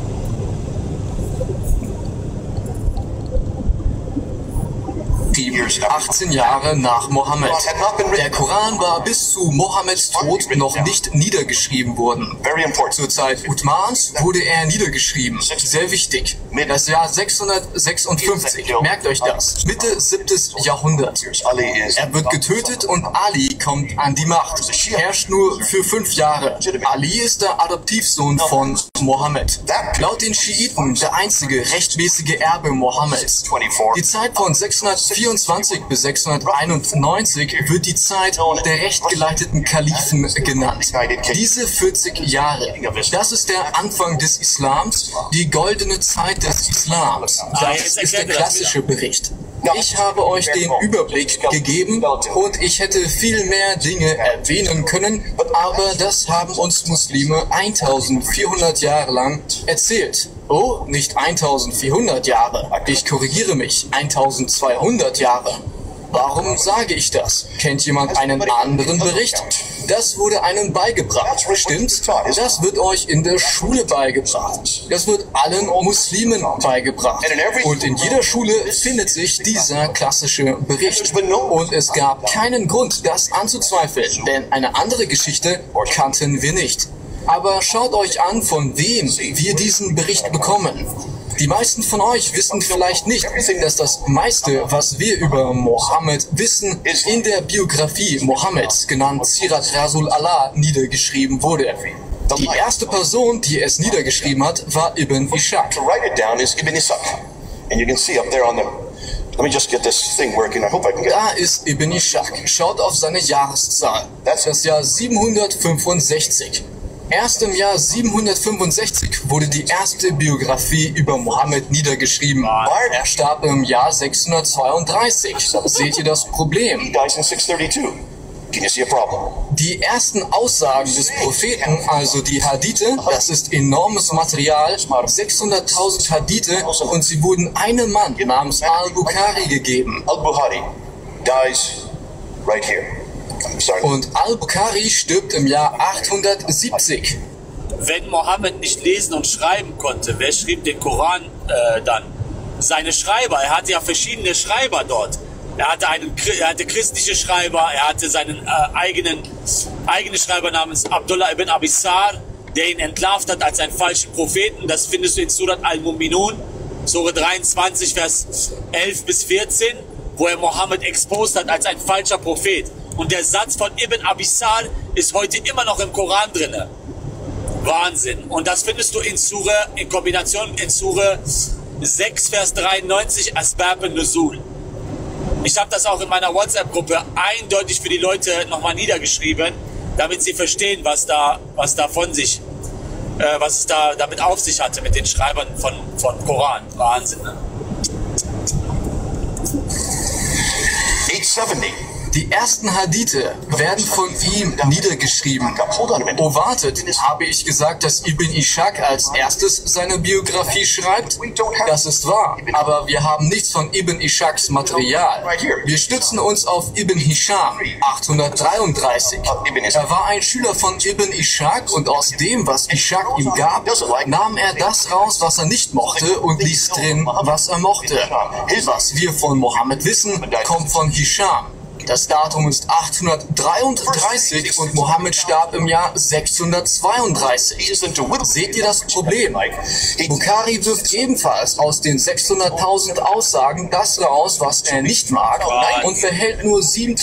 geschrieben, 18 Jahre nach Mohammed. Der Koran war bis zu Mohammeds Tod noch nicht niedergeschrieben worden. Zur Zeit Uthmans wurde er niedergeschrieben. Sehr wichtig. Das Jahr 656. Merkt euch das. Mitte 7. Jahrhundert. Er wird getötet und Ali kommt an die Macht. Herrscht nur für 5 Jahre. Ali ist der Adoptivsohn von Mohammed. Laut den Schiiten der einzige rechtmäßige Erbe Mohammeds. Die Zeit von 624 bis 691 wird die Zeit der rechtgeleiteten Kalifen genannt. Diese 40 Jahre, das ist der Anfang des Islams, die goldene Zeit des Islams. Das ist der klassische Bericht. Ich habe euch den Überblick gegeben und ich hätte viel mehr Dinge erwähnen können, aber das haben uns Muslime 1400 Jahre lang erzählt. Oh, nicht 1400 Jahre. Ich korrigiere mich, 1200 Jahre. Warum sage ich das? Kennt jemand einen anderen Bericht? Das wurde einem beigebracht. Stimmt? Das wird euch in der Schule beigebracht. Das wird allen Muslimen beigebracht. Und in jeder Schule findet sich dieser klassische Bericht. Und es gab keinen Grund, das anzuzweifeln, denn eine andere Geschichte kannten wir nicht. Aber schaut euch an, von wem wir diesen Bericht bekommen. Die meisten von euch wissen vielleicht nicht, dass das meiste, was wir über Mohammed wissen, in der Biografie Mohammeds, genannt Sirat Rasul Allah, niedergeschrieben wurde. Die erste Person, die es niedergeschrieben hat, war Ibn Ishaq. Da ist Ibn Ishaq. Schaut auf seine Jahreszahl. Das ist das Jahr 765. Erst im Jahr 765 wurde die erste Biografie über Mohammed niedergeschrieben. Er starb im Jahr 632. Seht ihr das Problem? Die ersten Aussagen des Propheten, also die Hadithe, das ist enormes Material, 600.000 Hadithe, und sie wurden einem Mann namens Al-Bukhari gegeben. Al-Bukhari dies right here. Und Al-Bukhari stirbt im Jahr 870. Wenn Mohammed nicht lesen und schreiben konnte, wer schrieb den Koran dann? Seine Schreiber. Er hatte ja verschiedene Schreiber dort. Er hatte christliche Schreiber, er hatte seinen eigenen Schreiber namens Abdullah ibn Abissar, der ihn entlarvt hat als einen falschen Propheten. Das findest du in Surat Al-Mu'minun, Sura 23, Vers 11 bis 14, wo er Mohammed exposed hat als ein falscher Prophet. Und der Satz von Ibn Abissar ist heute immer noch im Koran drin. Wahnsinn. Und das findest du in Kombination in Sura 6, Vers 93, Asbab an-Nuzul. Ich habe das auch in meiner WhatsApp-Gruppe eindeutig für die Leute nochmal niedergeschrieben, damit sie verstehen, was es da damit auf sich hatte mit den Schreibern von Koran. Wahnsinn. Ne? 870. Die ersten Hadithe werden von ihm niedergeschrieben. Oh, wartet, habe ich gesagt, dass Ibn Ishaq als erstes seine Biografie schreibt? Das ist wahr, aber wir haben nichts von Ibn Ishaqs Material. Wir stützen uns auf Ibn Hisham, 833. Er war ein Schüler von Ibn Ishaq und aus dem, was Ishaq ihm gab, nahm er das raus, was er nicht mochte und ließ drin, was er mochte. Was wir von Mohammed wissen, kommt von Hisham. Das Datum ist 833 und Mohammed starb im Jahr 632. Seht ihr das Problem? Bukhari wirft ebenfalls aus den 600.000 Aussagen das raus, was er nicht mag, und behält nur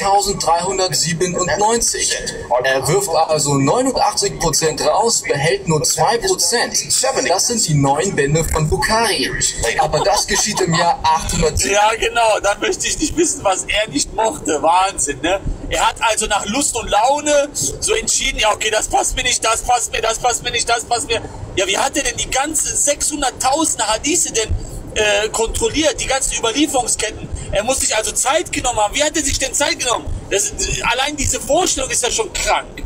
7.397. Er wirft also 89% raus, behält nur 2%. Das sind die 9 Bände von Bukhari. Aber das geschieht im Jahr 807. Ja, genau, dann möchte ich nicht wissen, was er nicht mochte. Wahnsinn, ne? Er hat also nach Lust und Laune so entschieden, ja okay, das passt mir nicht, das passt mir, das passt mir nicht, das passt mir. Ja, wie hat er denn die ganzen 600.000 Hadithe denn kontrolliert, die ganzen Überlieferungsketten? Er muss sich also Zeit genommen haben. Wie hat er sich denn Zeit genommen? Allein diese Vorstellung ist ja schon krank.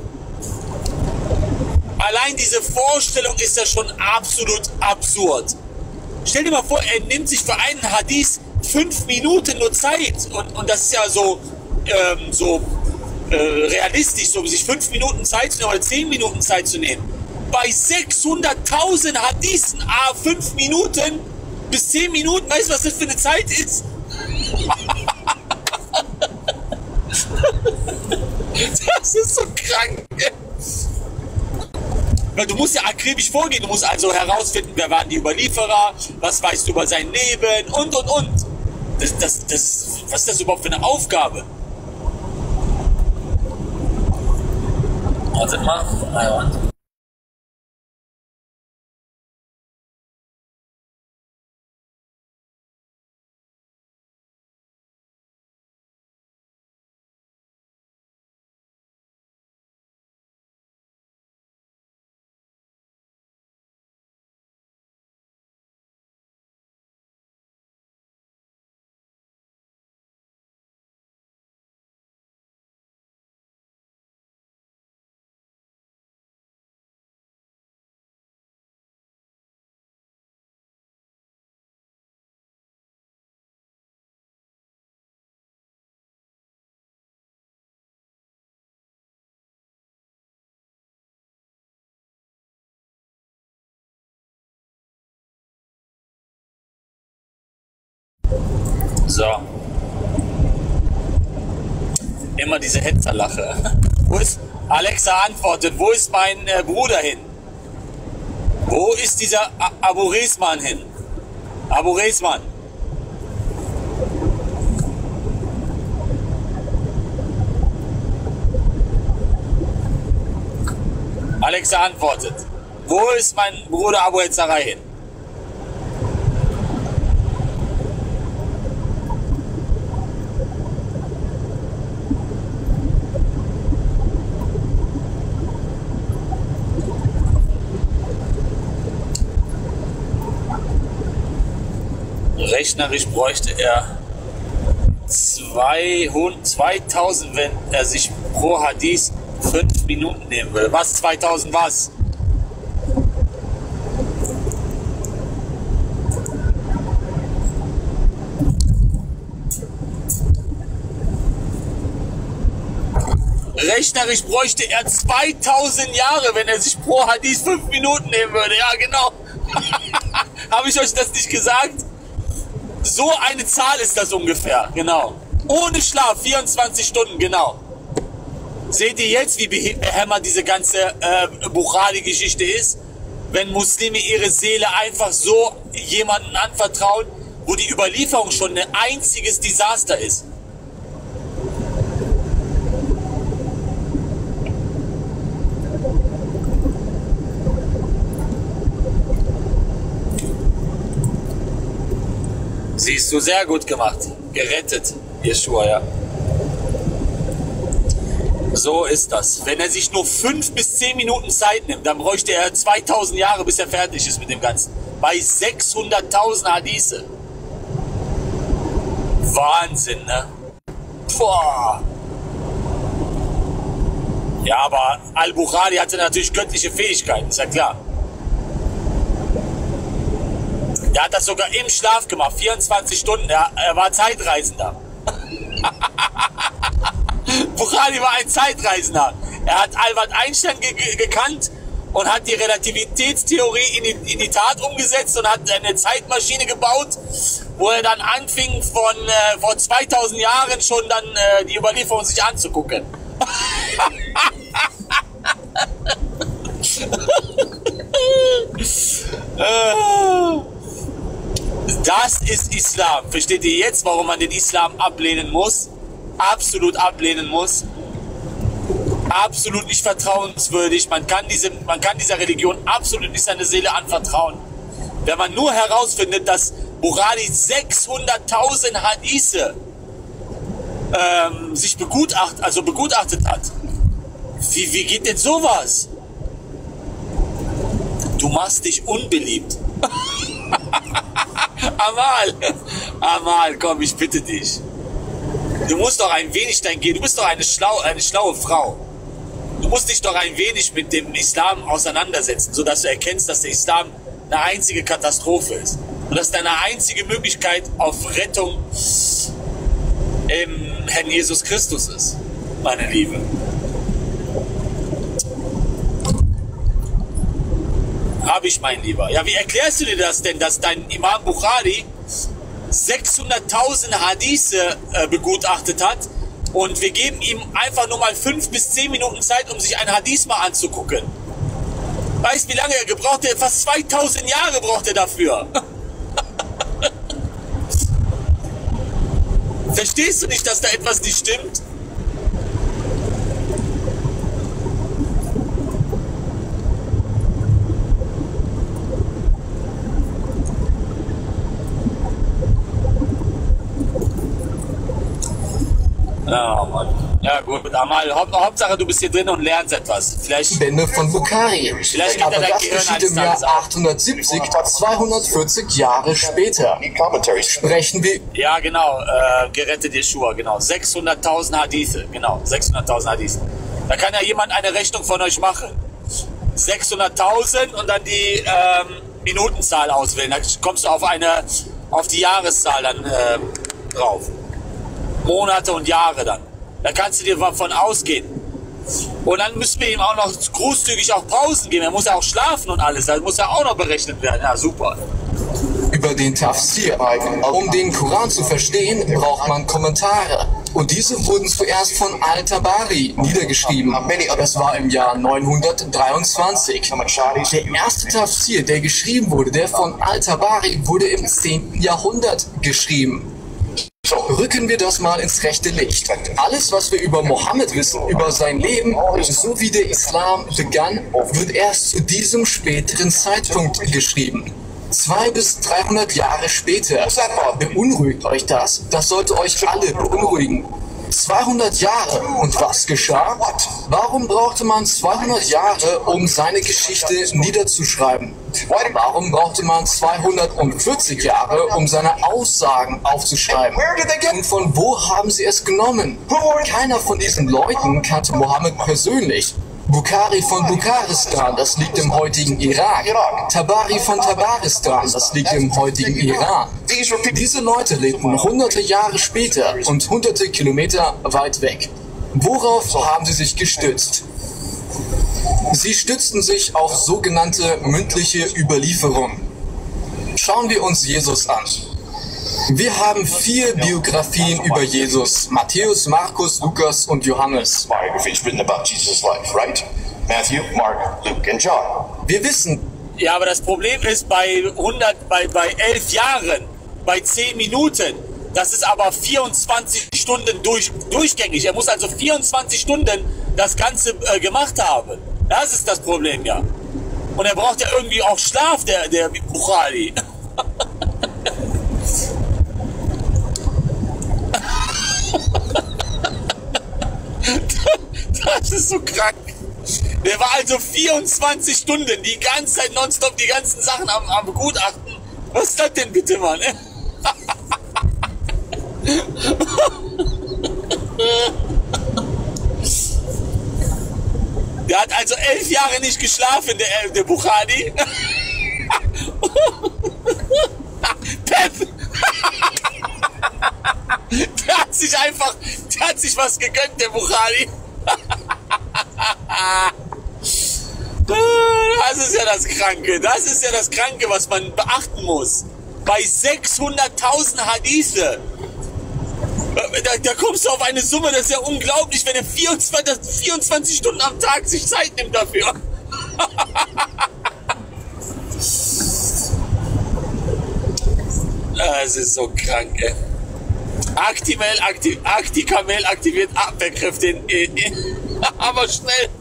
Allein diese Vorstellung ist ja schon absolut absurd. Stell dir mal vor, er nimmt sich für einen Hadith 5 Minuten nur Zeit und das ist ja so realistisch, so sich 5 Minuten Zeit zu nehmen oder 10 Minuten Zeit zu nehmen. Bei 600.000 Hadithen, 5 Minuten bis 10 Minuten, weißt du, was das für eine Zeit ist? Das ist so krank. Weil du musst ja akribisch vorgehen, du musst also herausfinden, wer waren die Überlieferer, was weißt du über sein Leben und. Was ist das überhaupt für eine Aufgabe? Warte mal. So. Immer diese Hetzerlache. Alexa antwortet, wo ist mein Bruder hin? Wo ist dieser Abu Resman hin? Abu Resman. Alexa antwortet, wo ist mein Bruder Abu Hetzarai hin? Rechnerisch bräuchte er 2000, wenn er sich pro Hadith 5 Minuten nehmen würde. Was? 2000 was? Rechnerisch bräuchte er 2000 Jahre, wenn er sich pro Hadith 5 Minuten nehmen würde. Ja, genau. Habe ich euch das nicht gesagt? So eine Zahl ist das ungefähr, genau. Ohne Schlaf, 24 Stunden, genau. Seht ihr jetzt, wie behämmert diese ganze Bukhari-Geschichte ist? Wenn Muslime ihre Seele einfach so jemanden anvertrauen, wo die Überlieferung schon ein einziges Desaster ist. Siehst du, sehr gut gemacht. Gerettet, Jeschua, ja. So ist das. Wenn er sich nur 5 bis 10 Minuten Zeit nimmt, dann bräuchte er 2000 Jahre, bis er fertig ist mit dem Ganzen. Bei 600.000 Hadithe. Wahnsinn, ne? Boah. Ja, aber Al-Bukhari hatte natürlich göttliche Fähigkeiten, ist ja klar. Der hat das sogar im Schlaf gemacht, 24 Stunden, er war Zeitreisender. Bukhari war ein Zeitreisender. Er hat Albert Einstein gekannt und hat die Relativitätstheorie in die Tat umgesetzt und hat eine Zeitmaschine gebaut, wo er dann anfing, vor 2000 Jahren schon dann die Überlieferung sich anzugucken. Das ist Islam. Versteht ihr jetzt, warum man den Islam ablehnen muss? Absolut ablehnen muss. Absolut nicht vertrauenswürdig. Man kann dieser Religion absolut nicht seine Seele anvertrauen. Wenn man nur herausfindet, dass Bukhari 600.000 Hadithe sich begutachtet hat. Wie geht denn sowas? Du machst dich unbeliebt. Amal, komm, ich bitte dich. Du musst doch ein wenig du bist doch eine schlaue Frau. Du musst dich doch ein wenig mit dem Islam auseinandersetzen, sodass du erkennst, dass der Islam eine einzige Katastrophe ist. Und dass deine einzige Möglichkeit auf Rettung im Herrn Jesus Christus ist, meine Liebe. Habe ich, mein Lieber. Ja, wie erklärst du dir das denn, dass dein Imam Bukhari 600.000 Hadithe begutachtet hat und wir geben ihm einfach nur mal 5 bis 10 Minuten Zeit, um sich ein Hadith mal anzugucken? Weißt du, wie lange er gebraucht hat? Fast 2000 Jahre braucht er dafür. Verstehst du nicht, dass da etwas nicht stimmt? Ja, Mann. Ja gut, Amal, Hauptsache du bist hier drin und lernst etwas. Vielleicht Bände von Bukhari. Vielleicht aber das geschieht im Jahr 870, 240 Jahre später. Sprechen wir... Ja, genau, gerettet Jeschua, genau. 600.000 Hadithe, genau, 600.000 Hadithe. Da kann ja jemand eine Rechnung von euch machen. 600.000 und dann die Minutenzahl auswählen. Da kommst du auf die Jahreszahl dann drauf. Monate und Jahre dann. Da kannst du dir davon ausgehen. Und dann müssen wir ihm auch noch großzügig auch Pausen geben. Er muss ja auch schlafen und alles. Das muss ja auch noch berechnet werden. Ja, super. Über den Tafsir. Um den Koran zu verstehen, braucht man Kommentare. Und diese wurden zuerst von Al-Tabari niedergeschrieben. Das war im Jahr 923. Der erste Tafsir, der geschrieben wurde, der von Al-Tabari, wurde im 10. Jahrhundert geschrieben. Rücken wir das mal ins rechte Licht. Alles, was wir über Mohammed wissen, über sein Leben, so wie der Islam begann, wird erst zu diesem späteren Zeitpunkt geschrieben. 200 bis 300 Jahre später. Beunruhigt euch das? Das sollte euch alle beunruhigen. 200 Jahre. Und was geschah? Warum brauchte man 200 Jahre, um seine Geschichte niederzuschreiben? Warum brauchte man 240 Jahre, um seine Aussagen aufzuschreiben? Und von wo haben sie es genommen? Keiner von diesen Leuten kannte Mohammed persönlich. Bukhari von Bukharistan, das liegt im heutigen Irak. Tabari von Tabaristan, das liegt im heutigen Iran. Diese Leute lebten hunderte Jahre später und hunderte Kilometer weit weg. Worauf haben sie sich gestützt? Sie stützten sich auf sogenannte mündliche Überlieferung. Schauen wir uns Jesus an. Wir haben 4 Biografien über Jesus: Matthäus, Markus, Lukas und Johannes. Wir wissen. Ja, aber das Problem ist bei 11 Jahren, bei 10 Minuten, das ist aber 24 Stunden durchgängig. Er muss also 24 Stunden das Ganze gemacht haben. Das ist das Problem, ja. Und er braucht ja irgendwie auch Schlaf, der Bukhari. Das ist so krank. Der war also 24 Stunden, die ganze Zeit nonstop, die ganzen Sachen am Begutachten. Was ist das denn bitte, Mann? Der hat also 11 Jahre nicht geschlafen, der Bukhari. Pep! Der hat sich was gegönnt, der Bukhari. Das ist ja das Kranke. Das ist ja das Kranke, was man beachten muss. Bei 600.000 Hadithe. Da kommst du auf eine Summe, das ist ja unglaublich, wenn er 24 Stunden am Tag sich Zeit nimmt dafür. Das ist so krank, ey. Acticamel aktiviert Abwehrkräfte aber schnell.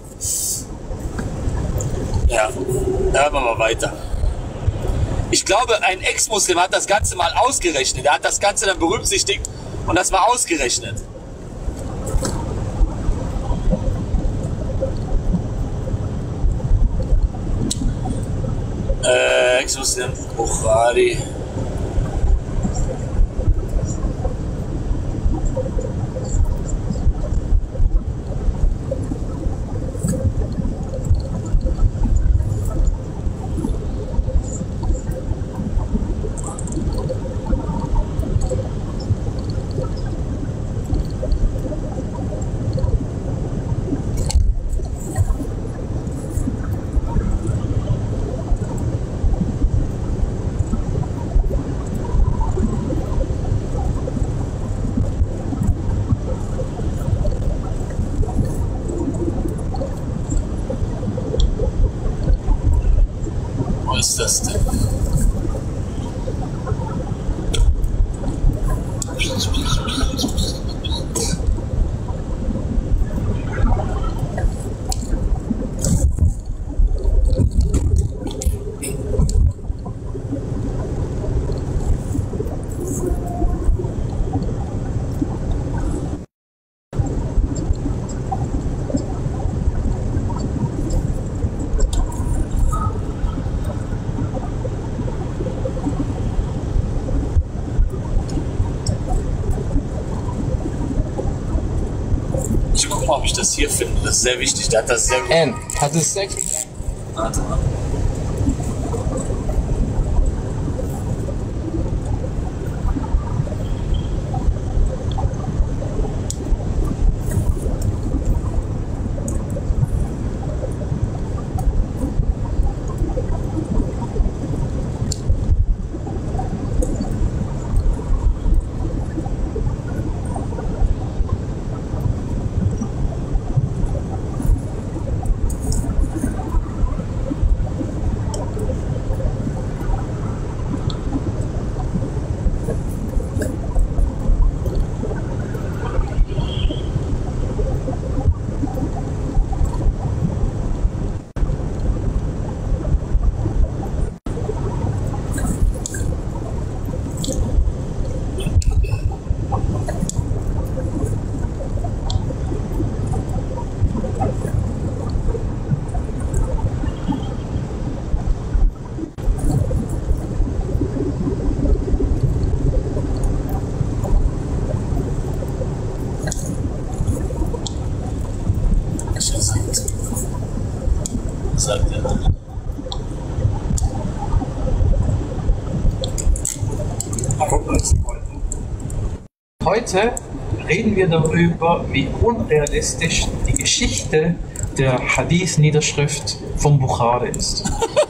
Ja, hören wir mal weiter. Ich glaube, ein Ex-Muslim hat das Ganze mal ausgerechnet. Er hat das Ganze dann berücksichtigt und das war ausgerechnet. Ex-Muslim Bukhari. Was ist das denn? Ich guck mal, ob ich das hier finde. Das ist sehr wichtig. Der hat das sehr gut. Hat es Sex? Warte mal. sagt er. Heute reden wir darüber, wie unrealistisch die Geschichte der Hadith-Niederschrift vom Bukhari ist.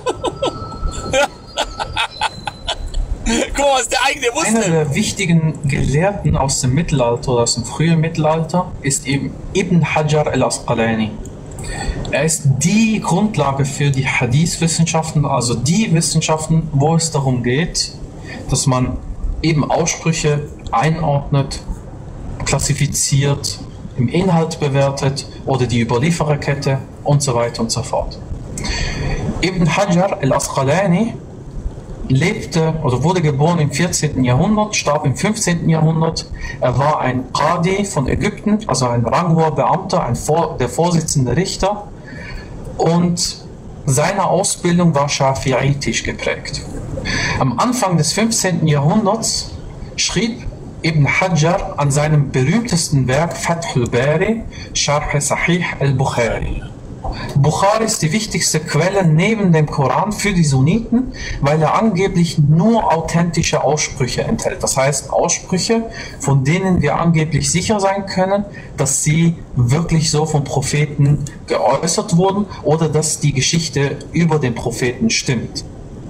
Guck mal, was der eigene Muslim. Einer der wichtigen Gelehrten aus dem Mittelalter oder aus dem frühen Mittelalter ist eben Ibn Hajar al-Asqalani. Er ist die Grundlage für die Hadith-Wissenschaften, also die Wissenschaften, wo es darum geht, dass man eben Aussprüche einordnet, klassifiziert, im Inhalt bewertet oder die Überliefererkette und so weiter und so fort. Ibn Hajar al-Asqalani lebte oder wurde geboren im 14. Jahrhundert, starb im 15. Jahrhundert. Er war ein Qadi von Ägypten, also ein ranghoher Beamter, der Vorsitzende Richter, und seine Ausbildung war schafi'itisch geprägt. Am Anfang des 15. Jahrhunderts schrieb Ibn Hajar an seinem berühmtesten Werk Fathul Bari, Sharh Sahih al-Bukhari. Bukhari ist die wichtigste Quelle neben dem Koran für die Sunniten, weil er angeblich nur authentische Aussprüche enthält. Das heißt Aussprüche, von denen wir angeblich sicher sein können, dass sie wirklich so vom Propheten geäußert wurden oder dass die Geschichte über den Propheten stimmt.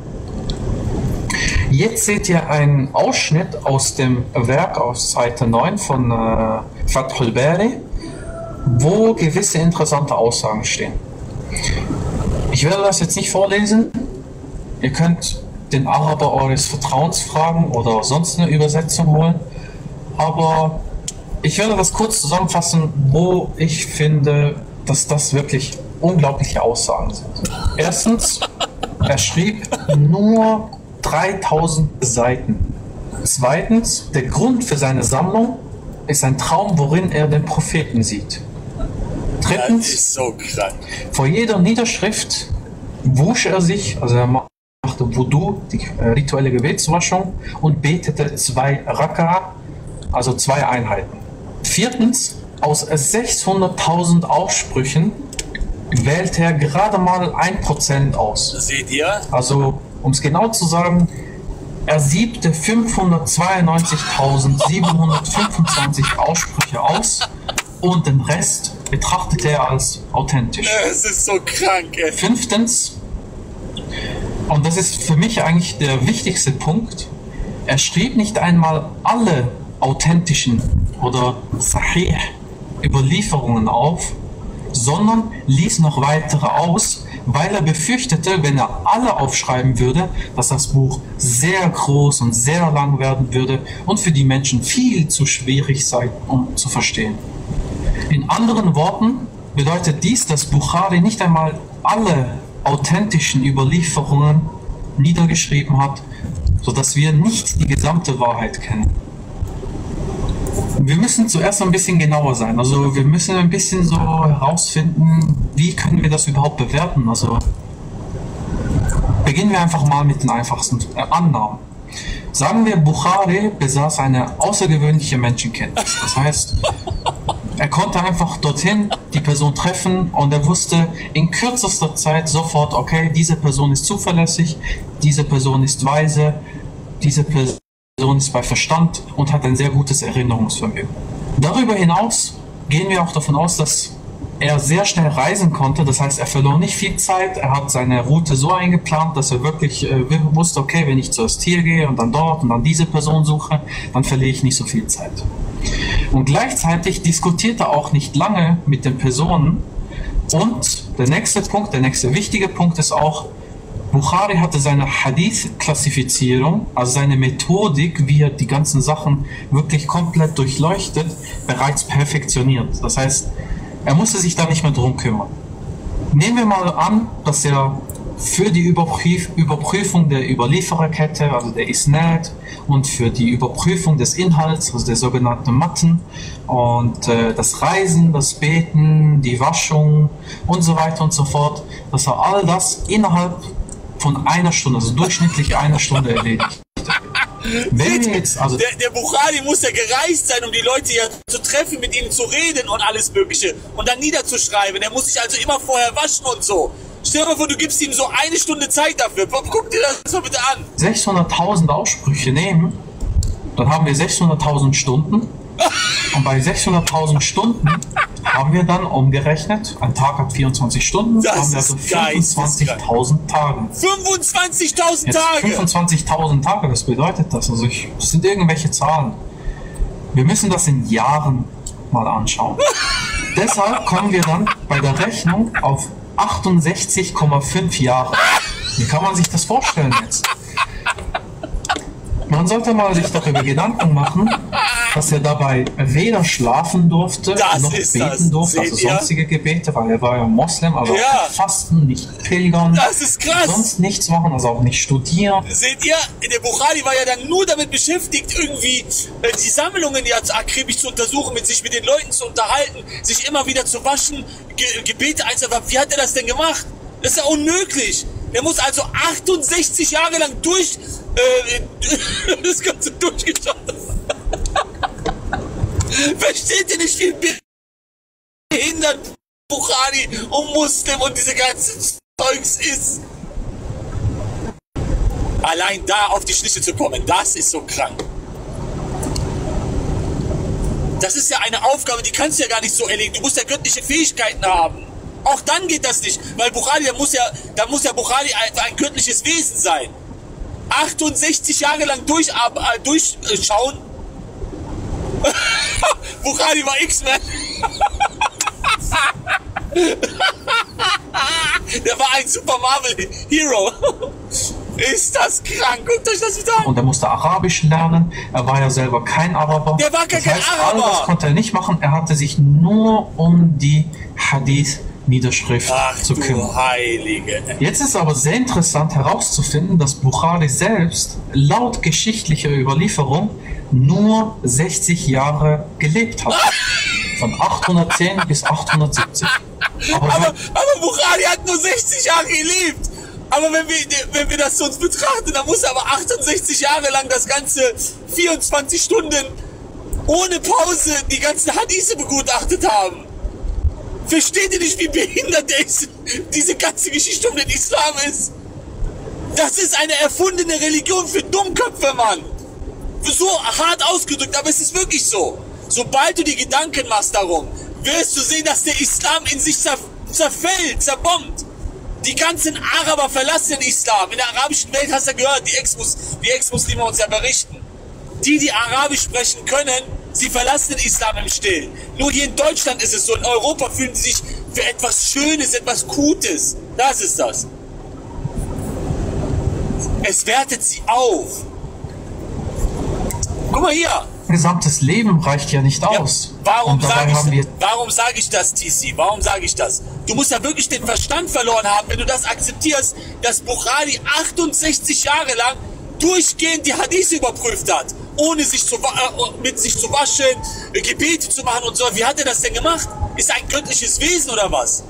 Jetzt seht ihr einen Ausschnitt aus dem Werk aus Seite 9 von Fathul Bari, wo gewisse interessante Aussagen stehen. Ich werde das jetzt nicht vorlesen. Ihr könnt den Araber eures Vertrauens fragen oder sonst eine Übersetzung holen. Aber ich werde das kurz zusammenfassen, wo ich finde, dass das wirklich unglaubliche Aussagen sind. Erstens, er schrieb nur 3000 Seiten. Zweitens, der Grund für seine Sammlung ist ein Traum, worin er den Propheten sieht. Drittens, das ist so krank. Vor jeder Niederschrift wusch er sich, also er machte Wudu, die rituelle Gebetswaschung, und betete 2 Raka, also 2 Einheiten. Viertens, aus 600.000 Aussprüchen wählte er gerade mal 1% aus. Das seht ihr? Also, um es genau zu sagen, er siebte 592.725 Aussprüche aus und den Rest betrachtete er als authentisch. Es ist so krank, ey. Fünftens, und das ist für mich eigentlich der wichtigste Punkt, er schrieb nicht einmal alle authentischen oder Sahih Überlieferungen auf, sondern ließ noch weitere aus, weil er befürchtete, wenn er alle aufschreiben würde, dass das Buch sehr groß und sehr lang werden würde und für die Menschen viel zu schwierig sei, um zu verstehen. In anderen Worten bedeutet dies, dass Bukhari nicht einmal alle authentischen Überlieferungen niedergeschrieben hat, sodass wir nicht die gesamte Wahrheit kennen. Wir müssen zuerst ein bisschen genauer sein. Also wir müssen ein bisschen so herausfinden, wie können wir das überhaupt bewerten. Also beginnen wir einfach mal mit den einfachsten Annahmen. Sagen wir, Bukhari besaß eine außergewöhnliche Menschenkenntnis. Das heißt, er konnte einfach dorthin die Person treffen und er wusste in kürzester Zeit sofort, okay, diese Person ist zuverlässig, diese Person ist weise, diese Person ist bei Verstand und hat ein sehr gutes Erinnerungsvermögen. Darüber hinaus gehen wir auch davon aus, dass er sehr schnell reisen konnte. Das heißt, er verlor nicht viel Zeit. Er hat seine Route so eingeplant, dass er wirklich wusste, okay, wenn ich zuerst hier gehe und dann dort und dann diese Person suche, dann verliere ich nicht so viel Zeit. Und gleichzeitig diskutierte er auch nicht lange mit den Personen. Und der nächste Punkt, der nächste wichtige Punkt ist auch, Bukhari hatte seine Hadith-Klassifizierung, also seine Methodik, wie er die ganzen Sachen wirklich komplett durchleuchtet, bereits perfektioniert. Das heißt, er musste sich da nicht mehr drum kümmern. Nehmen wir mal an, dass er für die Überprüfung der Überliefererkette, also der Isnad, und für die Überprüfung des Inhalts, also der sogenannten Matten, und das Reisen, das Beten, die Waschung und so weiter und so fort, dass er all das innerhalb von einer Stunde, also durchschnittlich einer Stunde erledigt. Wenn wir jetzt, also der Bukhari muss ja gereist sein, um die Leute ja zu treffen, mit ihnen zu reden und alles Mögliche und dann niederzuschreiben. Er muss sich also immer vorher waschen und so. Stell dir mal vor, du gibst ihm so eine Stunde Zeit dafür. Guck dir das mal bitte an. 600.000 Aussprüche nehmen, dann haben wir 600.000 Stunden. Und bei 600.000 Stunden haben wir dann umgerechnet, ein Tag hat 24 Stunden, das haben wir also 25.000 Tage. 25.000 Tage! 25.000 Tage, was bedeutet das? Also das sind irgendwelche Zahlen. Wir müssen das in Jahren mal anschauen. Deshalb kommen wir dann bei der Rechnung auf 68,5 Jahre. Wie kann man sich das vorstellen jetzt? Man sollte mal sich darüber Gedanken machen, dass er dabei weder schlafen durfte, noch beten durfte, also sonstige Gebete, weil er war ja Moslem, also auch fasten, nicht pilgern, das ist krass. Sonst nichts machen, also auch nicht studieren. Seht ihr, der Bukhari war ja dann nur damit beschäftigt, irgendwie die Sammlungen jetzt akribisch zu untersuchen, sich mit den Leuten zu unterhalten, sich immer wieder zu waschen, Gebete einzuwerfen. Wie hat er das denn gemacht? Das ist ja unmöglich. Der muss also 68 Jahre lang das Ganze durchgeschaut. Versteht ihr nicht, wie behindert Bukhari und Muslim und diese ganze Zeugs ist? Allein da auf die Schliche zu kommen, das ist so krank. Das ist ja eine Aufgabe, die kannst du ja gar nicht so erledigen. Du musst ja göttliche Fähigkeiten haben. Auch dann geht das nicht, weil Bukhari, da muss ja Bukhari ein göttliches Wesen sein. 68 Jahre lang durchschauen. Bukhari war X-Men. Der war ein Super Marvel Hero. Ist das krank? Guckt euch das wieder an. Und er musste Arabisch lernen. Er war ja selber kein Araber. Der war gar kein Araber. All das konnte er nicht machen. Er hatte sich nur um die Hadith-Niederschrift zu kümmern. Heilige. Jetzt ist aber sehr interessant herauszufinden, dass Bukhari selbst laut geschichtlicher Überlieferung nur 60 Jahre gelebt hat. Von 810 bis 870. Aber Bukhari hat nur 60 Jahre gelebt. Aber wenn wir das zu uns betrachten, dann muss er aber 68 Jahre lang das ganze 24 Stunden ohne Pause die ganzen Hadithe begutachtet haben. Versteht ihr nicht, wie behindert diese ganze Geschichte um den Islam ist? Das ist eine erfundene Religion für Dummköpfe, Mann. So hart ausgedrückt, aber es ist wirklich so. Sobald du dir Gedanken machst darum, wirst du sehen, dass der Islam in sich zerfällt, zerbombt. Die ganzen Araber verlassen den Islam. In der arabischen Welt hast du gehört, die Ex-Muslime uns ja berichten. Die Arabisch sprechen können, sie verlassen den Islam im Stillen. Nur hier in Deutschland ist es so, in Europa fühlen sie sich für etwas Schönes, etwas Gutes. Das ist das. Es wertet sie auf. Guck mal hier. Gesamtes Leben reicht ja nicht aus. Ja, warum sage ich das, TC? Warum sage ich das? Du musst ja wirklich den Verstand verloren haben, wenn du das akzeptierst, dass Bukhari 68 Jahre lang durchgehend die Hadith überprüft hat, ohne mit sich zu waschen, Gebete zu machen und so. Wie hat er das denn gemacht? Ist er ein göttliches Wesen oder was?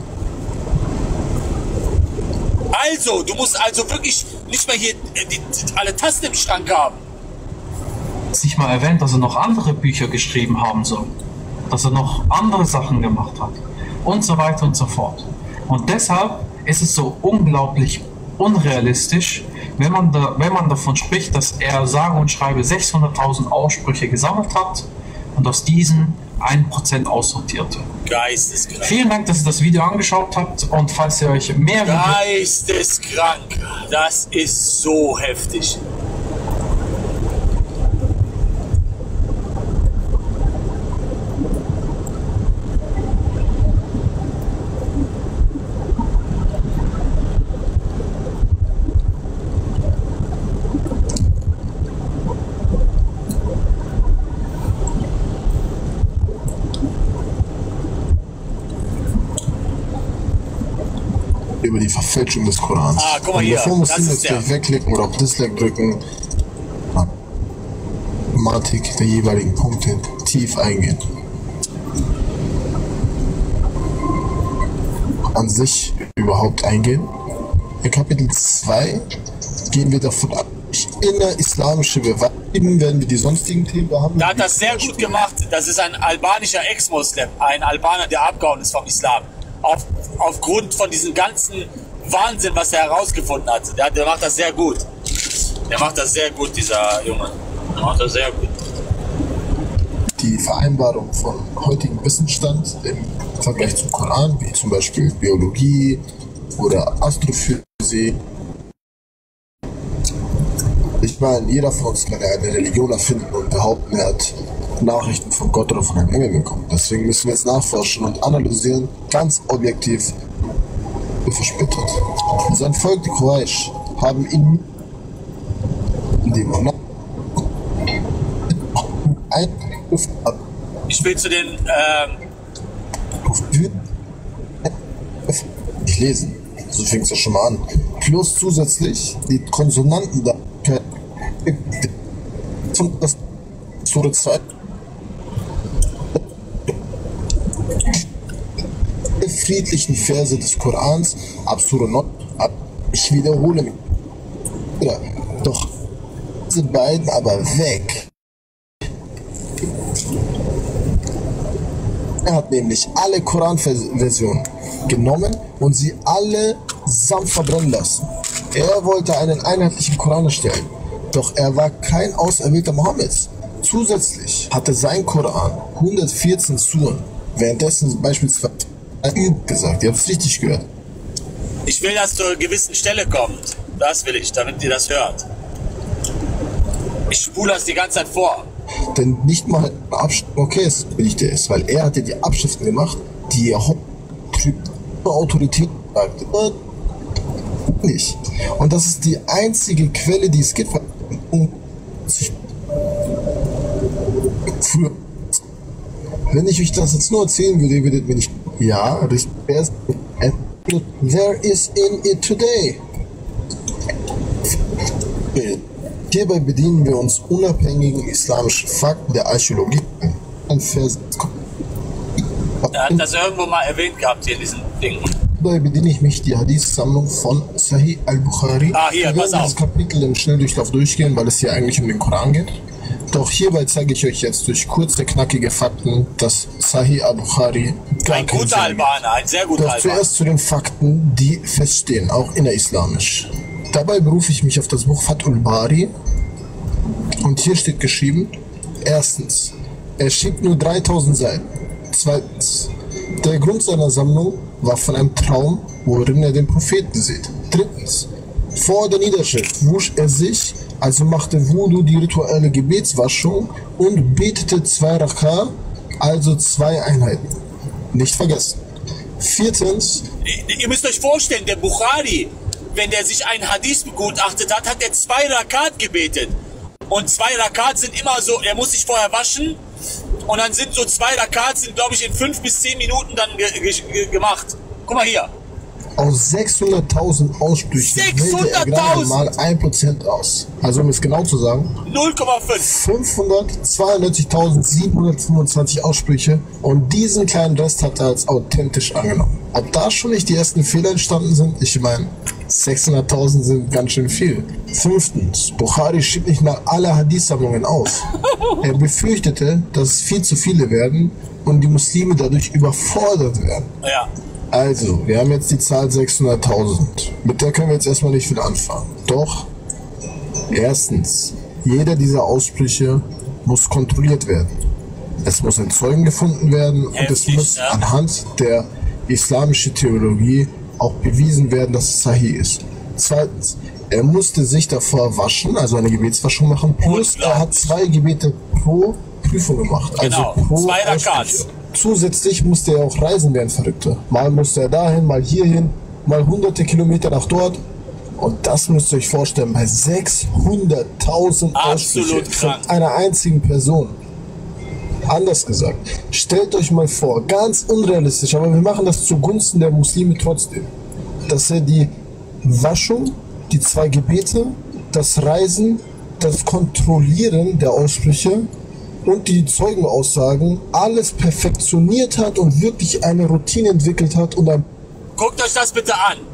Also, du musst also wirklich nicht mehr hier alle Tasten im Schrank haben. Nicht mal erwähnt, dass er noch andere Bücher geschrieben haben soll, dass er noch andere Sachen gemacht hat und so weiter und so fort. Und deshalb ist es so unglaublich unrealistisch, wenn man davon spricht, dass er sage und schreibe 600.000 Aussprüche gesammelt hat und aus diesen 1% aussortierte. Geisteskrank. Vielen Dank, dass ihr das Video angeschaut habt, und falls ihr euch mehr... Geisteskrank. Das ist so heftig. Über die Verfälschung des Korans. Guck mal hier. Bevor Muslime jetzt gleich wegklicken oder auf Dislike drücken, Thematik der jeweiligen Punkte tief eingehen. An sich überhaupt eingehen. In Kapitel 2 gehen wir davon ab, innerislamische Beweise werden wir die sonstigen Themen behandeln. Da hat das sehr gut gemacht. Das ist ein albanischer Ex-Muslim, ein Albaner, der abgehauen ist vom Islam. aufgrund von diesem ganzen Wahnsinn, was er herausgefunden hat. Der macht das sehr gut. Der macht das sehr gut, dieser Junge. Der macht das sehr gut. Die Vereinbarung von heutigem Wissensstand im Vergleich zum Koran, wie zum Beispiel Biologie oder Astrophysik. Ich meine, jeder von uns kann ja eine Religion erfinden und behaupten, er hat Nachrichten von Gott oder von einem Engel bekommen. Deswegen müssen wir jetzt nachforschen und analysieren, ganz objektiv versplittert. Sein Volk, die Quraysh, haben ihn ich will zu den nicht lesen. So fängt es ja schon mal an. Plus zusätzlich die Konsonanten da von das Surah 2 friedlichen Verse des Korans ab Surah 9. Ich wiederhole mich. Ja, doch sind beiden aber weg. Er hat nämlich alle Koran-Versionen genommen und sie alle samt verbrennen lassen. Er wollte einen einheitlichen Koran erstellen, doch er war kein Auserwählter Mohammeds. Zusätzlich hatte sein Koran 114 Suren, währenddessen beispielsweise gesagt, ihr habt es richtig gehört. Ich will, dass zu einer gewissen Stelle kommt. Das will ich, damit ihr das hört. Ich spule das die ganze Zeit vor. Denn nicht mal okay, es billig der ist, weil er hat ja die Abschriften gemacht, die er Autorität sagte. Nicht. Und das ist die einzige Quelle, die es gibt. Früher. Wenn ich euch das jetzt nur erzählen würde, würdet ihr nicht. Ja, das there is in it today. Hierbei bedienen wir uns unabhängigen islamischen Fakten der Archäologie. Ein Vers. Er hat das irgendwo mal erwähnt gehabt hier in diesem Ding. Dabei bediene ich mich die Hadith-Sammlung von Sahih al-Bukhari. Hier, wir werden dieses Kapitel im Schnelldurchlauf durchgehen, weil es hier eigentlich um den Koran geht. Doch hierbei zeige ich euch jetzt durch kurze, knackige Fakten, dass Sahih al-Bukhari ein guter Albaner, ein sehr guter Albaner. Doch zuerst zu den Fakten, die feststehen, auch innerislamisch. Dabei berufe ich mich auf das Buch Fathul Bari und hier steht geschrieben, erstens, er schiebt nur 3000 Seiten. Zweitens, der Grund seiner Sammlung war von einem Traum, worin er den Propheten sieht. Drittens, vor der Niederschrift wusch er sich, also machte Wudu die rituelle Gebetswaschung und betete 2 Raka, also 2 Einheiten. Nicht vergessen. Viertens, ihr müsst euch vorstellen, der Bukhari, wenn der sich einen Hadith begutachtet hat, hat er 2 Rakat gebetet. Und 2 Rakat sind immer so, er muss sich vorher waschen und dann sind so 2 Rakat, sind glaube ich in 5 bis 10 Minuten dann gemacht. Guck mal hier. Aus 600.000 Aussprüchen wählte er gerade mal 1% aus. Also um es genau zu sagen, 0,5. 592.725 Aussprüche und diesen kleinen Rest hat er als authentisch angenommen. Ob da schon nicht die ersten Fehler entstanden sind? Ich meine, 600.000 sind ganz schön viel. Fünftens, Bukhari schrieb nicht mal alle Hadith-Sammlungen aus. Er befürchtete, dass es viel zu viele werden und die Muslime dadurch überfordert werden. Ja. Also, wir haben jetzt die Zahl 600.000. Mit der können wir jetzt erstmal nicht viel anfangen. Doch, erstens, jeder dieser Aussprüche muss kontrolliert werden. Es muss ein Zeugen gefunden werden und es muss anhand der islamischen Theologie auch bewiesen werden, dass es Sahih ist. Zweitens, er musste sich davor waschen, also eine Gebetswaschung machen, plus er hat 2 Gebete pro Prüfung gemacht. Also pro 2 Rakats. Zusätzlich musste er auch reisen wie ein Verrückter. Mal musste er dahin, mal hierhin, mal hunderte Kilometer nach dort. Und das müsst ihr euch vorstellen, bei 600.000 Aussprüche von einer einzigen Person. Anders gesagt, stellt euch mal vor, ganz unrealistisch, aber wir machen das zugunsten der Muslime trotzdem, dass er die Waschung, die 2 Gebete, das Reisen, das Kontrollieren der Aussprüche und die Zeugenaussagen alles perfektioniert hat und wirklich eine Routine entwickelt hat. Und dann guckt euch das bitte an.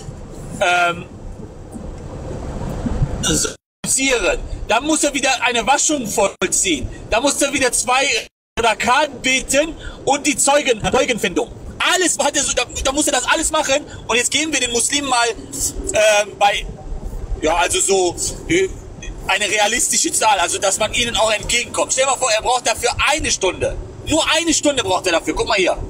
Da muss er wieder eine Waschung vollziehen. Da muss er wieder 2 Rakat beten und die Zeugenfindung. alles, da muss er das alles machen. Und jetzt geben wir den Muslimen mal also so eine realistische Zahl, also dass man ihnen auch entgegenkommt. Stell dir mal vor, er braucht dafür 1 Stunde. Nur 1 Stunde braucht er dafür. Guck mal hier.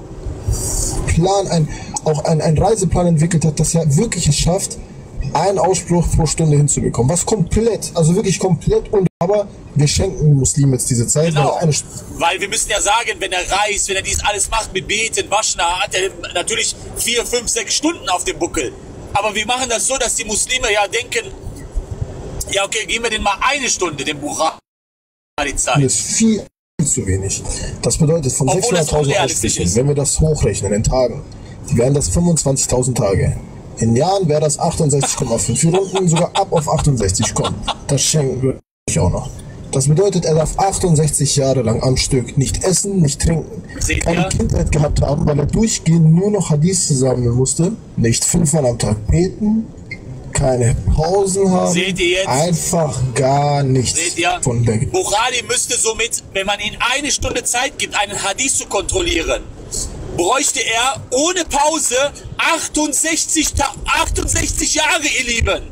Ein Reiseplan entwickelt hat, dass er wirklich es schafft, einen Ausspruch pro Stunde hinzubekommen. Was komplett, also wirklich komplett, aber wir schenken den Muslimen jetzt diese Zeit. Genau, weil wir müssen ja sagen, wenn er reist, wenn er dies alles macht mit Beten, Waschen, hat er natürlich 4, 5, 6 Stunden auf dem Buckel. Aber wir machen das so, dass die Muslime ja denken, ja okay, geben wir denen mal 1 Stunde, dem Buchari die Zeit. Das ist viel zu wenig. Das bedeutet von 600.000 Aussprüchen, wenn wir das hochrechnen in Tagen, wären das 25.000 Tage. In Jahren wäre das 68,5. Wir runden sogar ab auf 68 kommen. Das schenken wir euch auch noch. Das bedeutet, er darf 68 Jahre lang am Stück nicht essen, nicht trinken, keine Kindheit gehabt haben, weil er durchgehend nur noch Hadith sammeln musste, nicht 5-mal am Tag beten, keine Pausen haben, seht ihr jetzt? Einfach gar nichts. Seht ihr? Von der Bukhari müsste somit, wenn man ihm 1 Stunde Zeit gibt, einen Hadith zu kontrollieren, bräuchte er ohne Pause 68 Jahre, ihr Lieben.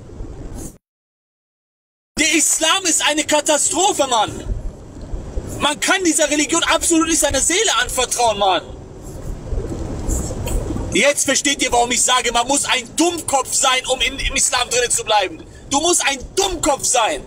Der Islam ist eine Katastrophe, Mann. Man kann dieser Religion absolut nicht seine Seele anvertrauen, Mann. Jetzt versteht ihr, warum ich sage, man muss ein Dummkopf sein, um im Islam drin zu bleiben. Du musst ein Dummkopf sein.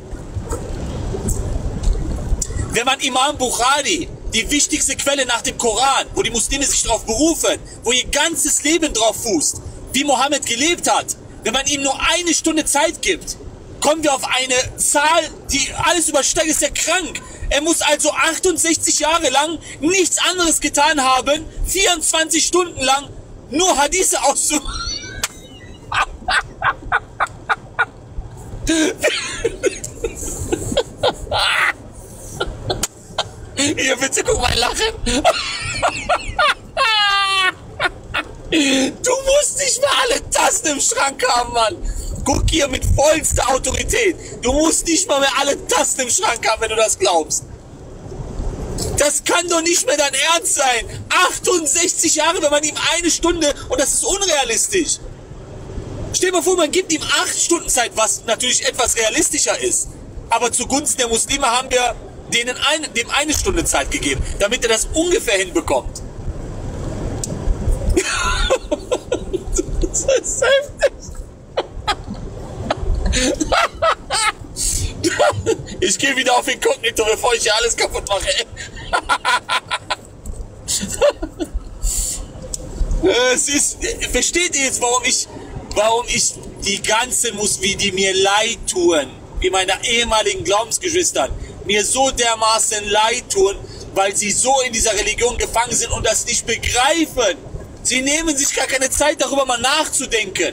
Wenn man Imam Bukhari, die wichtigste Quelle nach dem Koran, wo die Muslime sich darauf berufen, wo ihr ganzes Leben drauf fußt, wie Mohammed gelebt hat, wenn man ihm nur 1 Stunde Zeit gibt, kommen wir auf eine Zahl, die alles übersteigt, ist ja krank. Er muss also 68 Jahre lang nichts anderes getan haben, 24 Stunden lang nur Hadithe auszumachen. Hier, bitte guck mal, lachen. Du musst nicht mal alle Tasten im Schrank haben, Mann. Guck hier mit vollster Autorität. Du musst nicht mal mehr alle Tasten im Schrank haben, wenn du das glaubst. Das kann doch nicht mehr dein Ernst sein. 68 Jahre, wenn man ihm 1 Stunde, und das ist unrealistisch. Stell dir mal vor, man gibt ihm 8 Stunden Zeit, was natürlich etwas realistischer ist. Aber zugunsten der Muslime haben wir dem 1 Stunde Zeit gegeben, damit er das ungefähr hinbekommt. Das ist heftig. Ich gehe wieder auf Inkognito, bevor ich hier alles kaputt mache. Versteht ihr jetzt, warum ich die ganzen Muslime, die mir leid tun, wie meine ehemaligen Glaubensgeschwister, mir so dermaßen leid tun, weil sie so in dieser Religion gefangen sind und das nicht begreifen. Sie nehmen sich gar keine Zeit, darüber mal nachzudenken.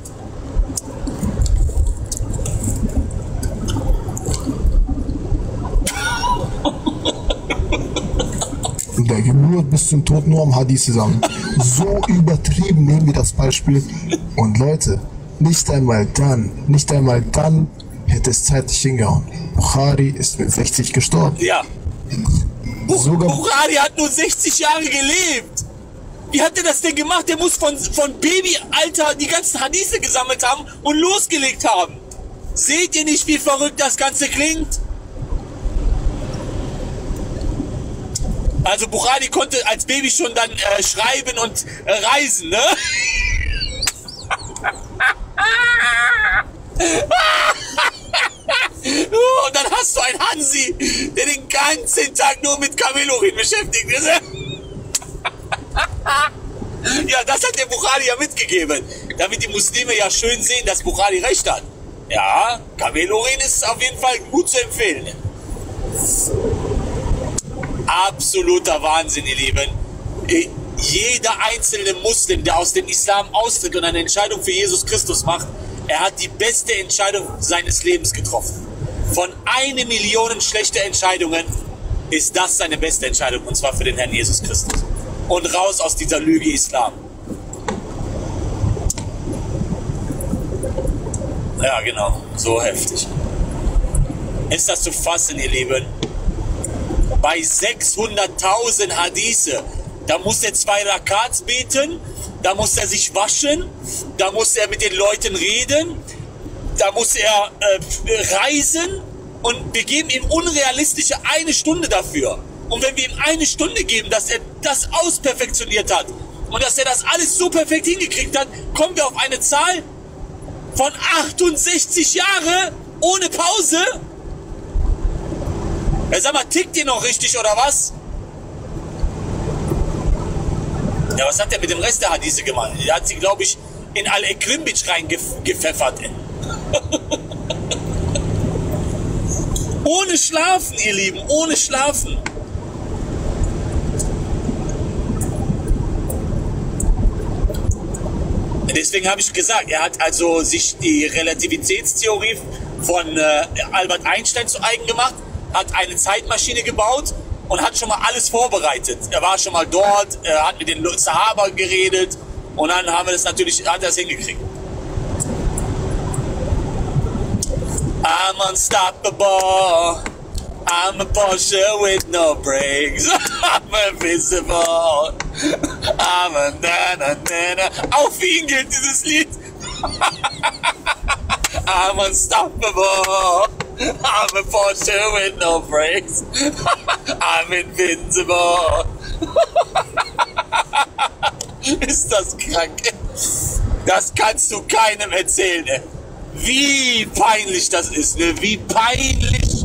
Der Geburt bis zum Tod nur am Hadith zusammen. So übertrieben nehmen wir das Beispiel. Und Leute, nicht einmal dann hätte es zeitlich hingehauen. Bukhari ist mit 60 gestorben. Ja. Bukhari hat nur 60 Jahre gelebt. Wie hat er das denn gemacht? Der muss von Babyalter die ganzen Hadithe gesammelt haben und losgelegt haben. Seht ihr nicht, wie verrückt das Ganze klingt? Also Bukhari konnte als Baby schon dann schreiben und reisen, ne? Und dann hast du einen Hansi, der den ganzen Tag nur mit Kamelurin beschäftigt ist. Ja, das hat der Bukhari ja mitgegeben, damit die Muslime ja schön sehen, dass Bukhari recht hat. Ja, Kamelurin ist auf jeden Fall gut zu empfehlen. Absoluter Wahnsinn, ihr Lieben. Jeder einzelne Muslim, der aus dem Islam austritt und eine Entscheidung für Jesus Christus macht, er hat die beste Entscheidung seines Lebens getroffen. Von 1 Million schlechter Entscheidungen ist das seine beste Entscheidung, und zwar für den Herrn Jesus Christus. Und raus aus dieser Lüge Islam. Ja, genau, so heftig. Ist das zu fassen, ihr Lieben? Bei 600.000 Hadithe Da muss er 2 Rakats beten, da muss er sich waschen, da muss er mit den Leuten reden, da muss er reisen und wir geben ihm unrealistische 1 Stunde dafür. Und wenn wir ihm 1 Stunde geben, dass er das ausperfektioniert hat und dass er das alles so perfekt hingekriegt hat, kommen wir auf eine Zahl von 68 Jahre ohne Pause. Ja, sag mal, tickt ihr noch richtig oder was? Ja, was hat der mit dem Rest der Hadithe gemacht? Der hat sie, glaube ich, in Al-Ekrimbic reingepfeffert. Ohne Schlafen, ihr Lieben, ohne Schlafen. Deswegen habe ich gesagt, er hat also sich die Relativitätstheorie von Albert Einstein zu eigen gemacht, hat eine Zeitmaschine gebaut und hat schon mal alles vorbereitet. Er war schon mal dort, er hat mit den Sahaba geredet und dann haben wir das natürlich, hat er es hingekriegt. I'm unstoppable. I'm a Porsche with no brakes. I'm invisible. I'm a na-na-na-na. Auch für ihn gilt dieses Lied. I'm unstoppable. I'm a Porsche with no brakes. I'm invincible. Ist das krank? Das kannst du keinem erzählen, ey. Wie peinlich das ist, ne? Wie peinlich.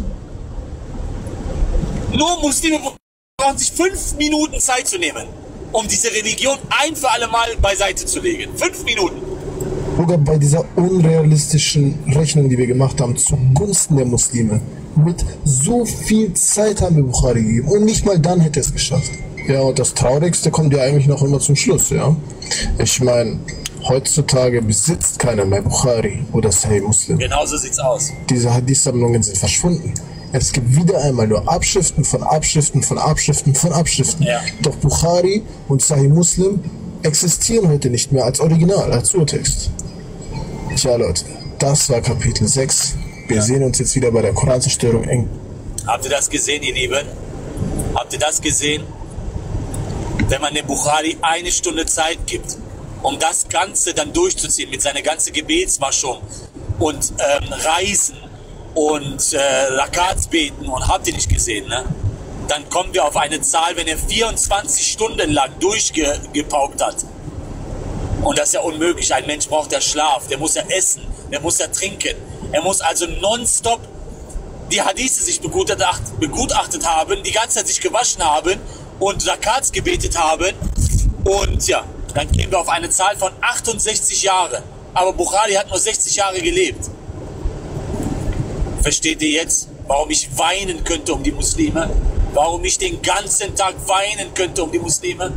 Nur Muslime brauchen sich 5 Minuten Zeit zu nehmen, um diese Religion ein für alle Mal beiseite zu legen. 5 Minuten. Sogar bei dieser unrealistischen Rechnung, die wir gemacht haben, zugunsten der Muslime, mit so viel Zeit haben wir Bukhari gegeben und nicht mal dann hätte er es geschafft. Ja, und das Traurigste kommt ja eigentlich noch immer zum Schluss, ja. Ich meine, heutzutage besitzt keiner mehr Bukhari oder Sahih Muslim. Genauso sieht's aus. Diese Hadith-Sammlungen sind verschwunden. Es gibt wieder einmal nur Abschriften von Abschriften von Abschriften von Abschriften. Ja. Doch Bukhari und Sahih Muslim existieren heute nicht mehr als Original, als Urtext. Tja Leute, das war Kapitel 6. Wir sehen uns jetzt wieder bei der Koranzerstörung eng. Habt ihr das gesehen, ihr Lieben? Habt ihr das gesehen? Wenn man dem Bukhari 1 Stunde Zeit gibt, um das Ganze dann durchzuziehen mit seiner ganzen Gebetswaschung und Reisen und Rakats beten und habt ihr nicht gesehen, ne? Dann kommen wir auf eine Zahl, wenn er 24 Stunden lang durchgepaukt hat. Und das ist ja unmöglich. Ein Mensch braucht ja Schlaf, der muss ja essen, der muss ja trinken. Er muss also nonstop die Hadithe sich begutachtet haben, die ganze Zeit sich gewaschen haben und Rakats gebetet haben. Und ja, dann gehen wir auf eine Zahl von 68 Jahren. Aber Bukhari hat nur 60 Jahre gelebt. Versteht ihr jetzt, warum ich weinen könnte um die Muslime? Warum ich den ganzen Tag weinen könnte um die Muslime?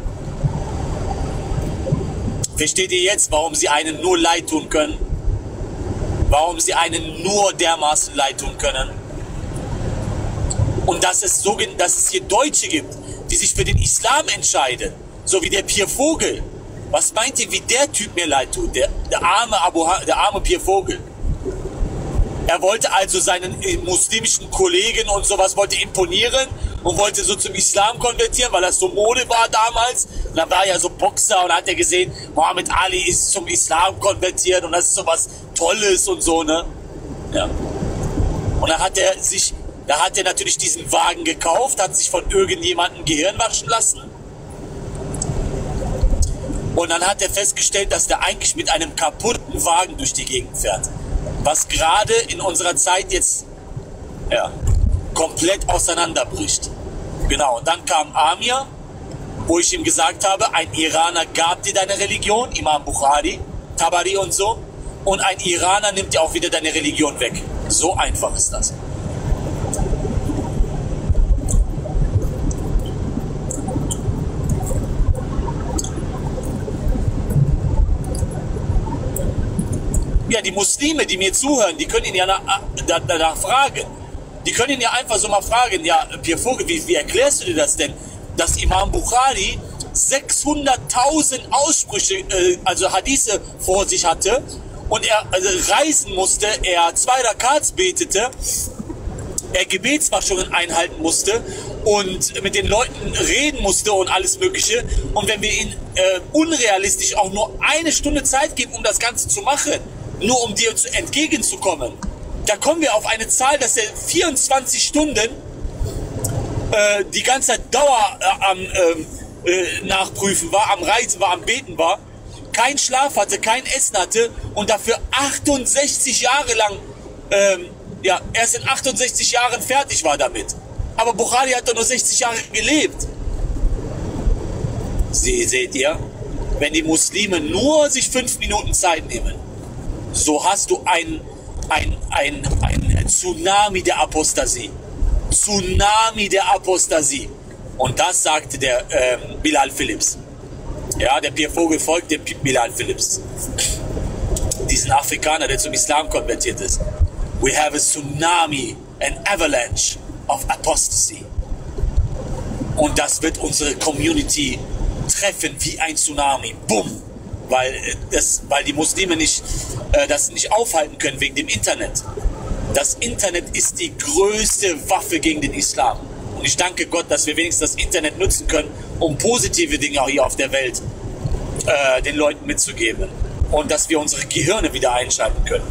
Versteht ihr jetzt, warum sie einen nur leid tun können? Warum sie einen nur dermaßen leid tun können? Und dass es hier Deutsche gibt, die sich für den Islam entscheiden, so wie der Pier Vogel. Was meint ihr, wie der Typ mir leid tut? Der arme Pier Vogel. Er wollte also seinen muslimischen Kollegen und sowas imponieren und wollte so zum Islam konvertieren, weil das so Mode war damals. Und dann war er ja so Boxer und hat er gesehen, Muhammad Ali ist zum Islam konvertiert und das ist so was Tolles und so, ne? Ja. Und dann hat er natürlich diesen Wagen gekauft, hat sich von irgendjemandem Gehirn waschen lassen. Und dann hat er festgestellt, dass der eigentlich mit einem kaputten Wagen durch die Gegend fährt. Was gerade in unserer Zeit jetzt komplett auseinanderbricht. Genau, und dann kam Amir, wo ich ihm gesagt habe, ein Iraner gab dir deine Religion, Imam Bukhari, Tabari und so, und ein Iraner nimmt dir auch wieder deine Religion weg. So einfach ist das. Ja, die Muslime, die mir zuhören, die können ihn ja danach fragen. Die können ihn ja einfach so mal fragen, ja, Pier Vogel, wie erklärst du dir das denn, dass Imam Bukhari 600.000 Aussprüche, also Hadithe vor sich hatte und er reisen musste, er 2 Rakats betete, er Gebetswaschungen einhalten musste und mit den Leuten reden musste und alles Mögliche. Und wenn wir ihnen unrealistisch auch nur eine Stunde Zeit geben, um das Ganze zu machen, nur um dir entgegenzukommen, da kommen wir auf eine Zahl, dass er 24 Stunden die ganze Zeit Dauer am Nachprüfen war, am Reisen war, am Beten war, keinen Schlaf hatte, kein Essen hatte und dafür 68 Jahre lang, erst in 68 Jahren fertig war damit. Aber Bukhari hat doch nur 60 Jahre gelebt. Seht ihr, wenn die Muslime nur sich 5 Minuten Zeit nehmen, so hast du ein Tsunami der Apostasie. Tsunami der Apostasie. Und das sagte der Bilal Philips. Ja, der Pierre Vogel folgt dem Bilal Philips. Diesen Afrikaner, der zum Islam konvertiert ist. We have a tsunami, an avalanche of apostasy. Und das wird unsere Community treffen wie ein Tsunami. Bumm! Weil die Muslime das nicht aufhalten können wegen dem Internet. Das Internet ist die größte Waffe gegen den Islam. Und ich danke Gott, dass wir wenigstens das Internet nutzen können, um positive Dinge auch hier auf der Welt den Leuten mitzugeben. Und dass wir unsere Gehirne wieder einschalten können.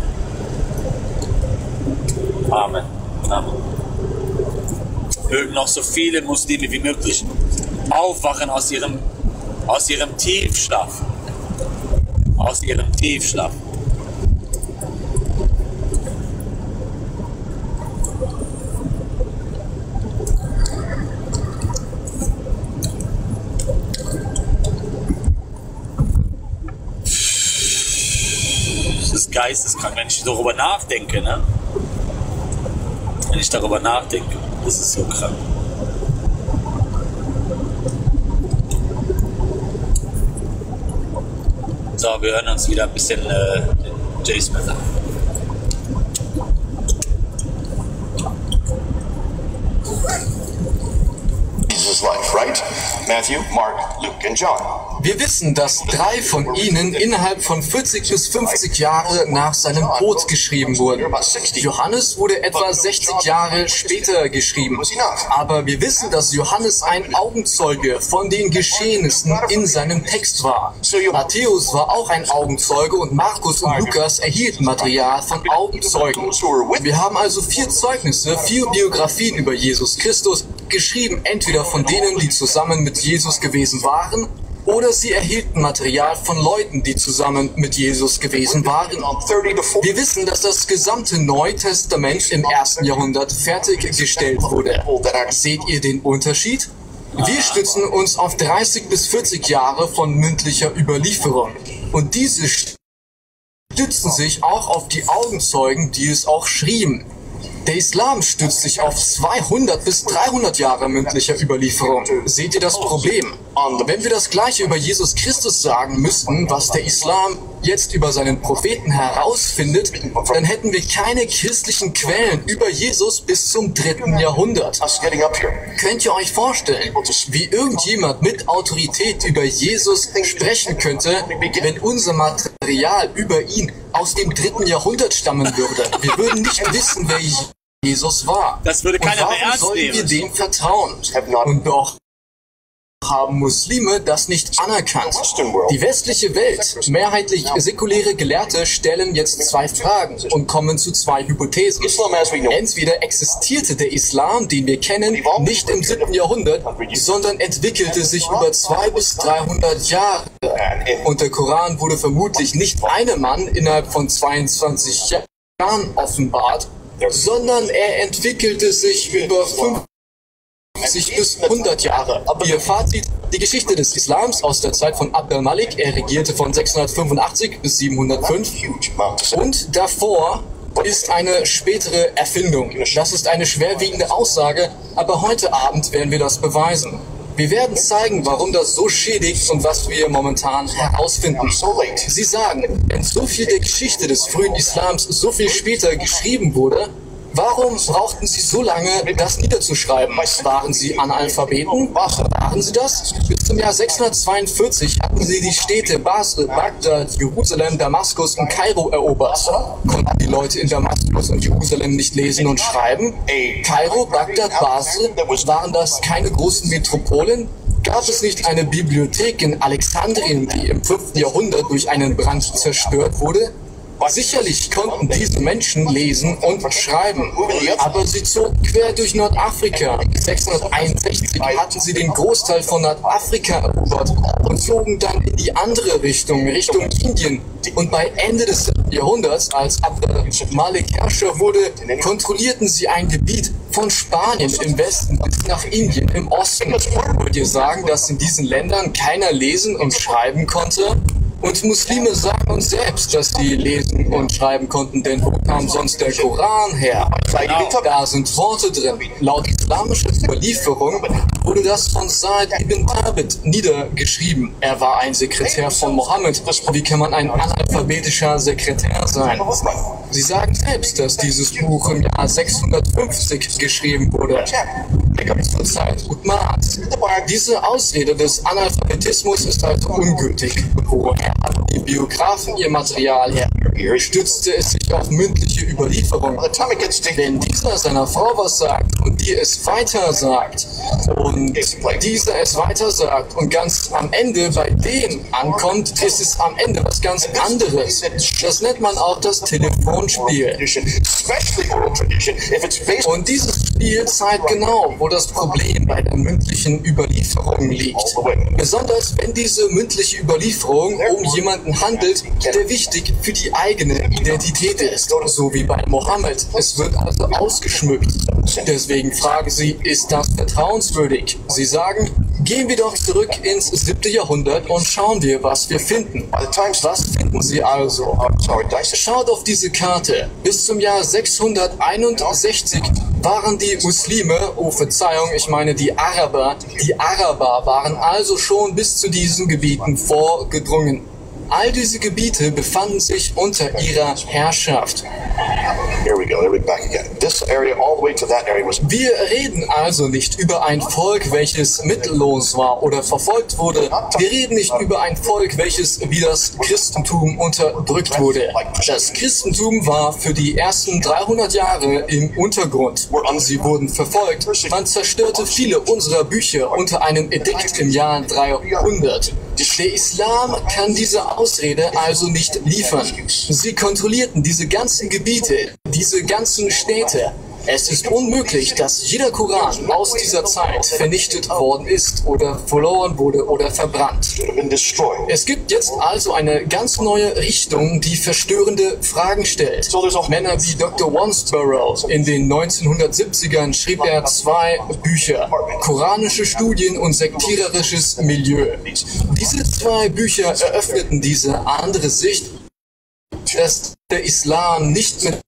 Amen. Amen. Mögen noch so viele Muslime wie möglich aufwachen aus ihrem Tiefschlaf. Aus ihrem Tiefschlaf. Das ist geisteskrank, wenn ich darüber nachdenke, ne? Wenn ich darüber nachdenke, das ist so krank. So, wir hören uns wieder ein bisschen den Jay Smith an. Jesus' life, right? Matthew, Mark, Luke, and John. Wir wissen, dass 3 von ihnen innerhalb von 40 bis 50 Jahre nach seinem Tod geschrieben wurden. Johannes wurde etwa 60 Jahre später geschrieben. Aber wir wissen, dass Johannes ein Augenzeuge von den Geschehnissen in seinem Text war. Matthäus war auch ein Augenzeuge und Markus und Lukas erhielten Material von Augenzeugen. Wir haben also 4 Zeugnisse, 4 Biografien über Jesus Christus, geschrieben entweder von denen, die zusammen mit Jesus gewesen waren, oder sie erhielten Material von Leuten, die zusammen mit Jesus gewesen waren. Wir wissen, dass das gesamte Neue Testament im 1. Jahrhundert fertiggestellt wurde. Seht ihr den Unterschied? Wir stützen uns auf 30 bis 40 Jahre von mündlicher Überlieferung. Und diese stützen sich auch auf die Augenzeugen, die es auch schrieben. Der Islam stützt sich auf 200 bis 300 Jahre mündlicher Überlieferung. Seht ihr das Problem? Wenn wir das Gleiche über Jesus Christus sagen müssten, was der Islam jetzt über seinen Propheten herausfindet, dann hätten wir keine christlichen Quellen über Jesus bis zum 3. Jahrhundert. Könnt ihr euch vorstellen, wie irgendjemand mit Autorität über Jesus sprechen könnte, wenn unser Material über ihn aus dem 3. Jahrhundert stammen würde? Wir würden nicht wissen, wer Jesus war. Das würde keiner mehr ernst nehmen. Warum sollen wir dem vertrauen? Und doch haben Muslime das nicht anerkannt. Die westliche Welt, mehrheitlich säkuläre Gelehrte, stellen jetzt 2 Fragen und kommen zu 2 Hypothesen. Entweder existierte der Islam, den wir kennen, nicht im 7. Jahrhundert, sondern entwickelte sich über 200 bis 300 Jahre. Und der Koran wurde vermutlich nicht einem Mann innerhalb von 22 Jahren offenbart, sondern er entwickelte sich über 50 bis 100 Jahre. Ihr Fazit: Die Geschichte des Islams aus der Zeit von Abd al-Malik, er regierte von 685 bis 705, und davor ist eine spätere Erfindung. Das ist eine schwerwiegende Aussage, aber heute Abend werden wir das beweisen. Wir werden zeigen, warum das so schädigt und was wir momentan herausfinden. Sie sagen, wenn so viel der Geschichte des frühen Islams so viel später geschrieben wurde, Warum brauchten Sie so lange, das niederzuschreiben? Waren Sie Analphabeten? Waren Sie das? Bis zum Jahr 642 hatten Sie die Städte Basel, Bagdad, Jerusalem, Damaskus und Kairo erobert. Konnten die Leute in Damaskus und Jerusalem nicht lesen und schreiben? Kairo, Bagdad, Basel, waren das keine großen Metropolen? Gab es nicht eine Bibliothek in Alexandrien, die im 5. Jahrhundert durch einen Brand zerstört wurde? Sicherlich konnten diese Menschen lesen und schreiben, aber sie zogen quer durch Nordafrika. 661 hatten sie den Großteil von Nordafrika erobert und zogen dann in die andere Richtung, Richtung Indien. Und bei Ende des 7. Jahrhunderts, als Abd al-Malik Herrscher wurde, kontrollierten sie ein Gebiet von Spanien im Westen bis nach Indien im Osten. Wollt ihr sagen, dass in diesen Ländern keiner lesen und schreiben konnte? Und Muslime sagen uns selbst, dass sie lesen und schreiben konnten, denn wo kam sonst der Koran her? Da sind Worte drin. Laut islamischer Überlieferung wurde das von Sa'd ibn Thabit niedergeschrieben. Er war ein Sekretär von Mohammed. Wie kann man ein analphabetischer Sekretär sein? Sie sagen selbst, dass dieses Buch im Jahr 650 geschrieben wurde. Zur Zeit Uthmans. Diese Ausrede des Analphabetismus ist also ungültig. Woher hatten die Biografen ihr Material her? Stützte es sich auf mündliche Überlieferung? Wenn dieser seiner Frau was sagt und die es weiter sagt und dieser es weiter sagt und ganz am Ende bei dem ankommt, ist es am Ende was ganz anderes. Das nennt man auch das Telefonspiel. Und dieses Spiel zeigt genau, wo das Problem bei der mündlichen Überlieferung liegt. Besonders wenn diese mündliche Überlieferung um jemanden handelt, der wichtig für die eigene Identität ist, so wie bei Mohammed. Es wird also ausgeschmückt. Deswegen fragen sie, ist das vertrauenswürdig? Sie sagen, gehen wir doch zurück ins 7. Jahrhundert und schauen wir, was wir finden. Was finden Sie also? Schaut auf diese Karte. Bis zum Jahr 661 waren die Muslime, oh Verzeihung, ich meine die Araber waren also schon bis zu diesen Gebieten vorgedrungen. All diese Gebiete befanden sich unter ihrer Herrschaft. Wir reden also nicht über ein Volk, welches mittellos war oder verfolgt wurde. Wir reden nicht über ein Volk, welches wie das Christentum unterdrückt wurde. Das Christentum war für die ersten 300 Jahre im Untergrund. Sie wurden verfolgt. Man zerstörte viele unserer Bücher unter einem Edikt im Jahr 300. Der Islam kann diese Ausrede also nicht liefern. Sie kontrollierten diese ganzen Gebiete, diese ganzen Städte. Es ist unmöglich, dass jeder Koran aus dieser Zeit vernichtet worden ist oder verloren wurde oder verbrannt. Es gibt jetzt also eine ganz neue Richtung, die verstörende Fragen stellt. Männer wie Dr. Wansborough. In den 1970ern schrieb er 2 Bücher, Koranische Studien und sektiererisches Milieu. Diese 2 Bücher eröffneten diese andere Sicht, dass der Islam nicht mit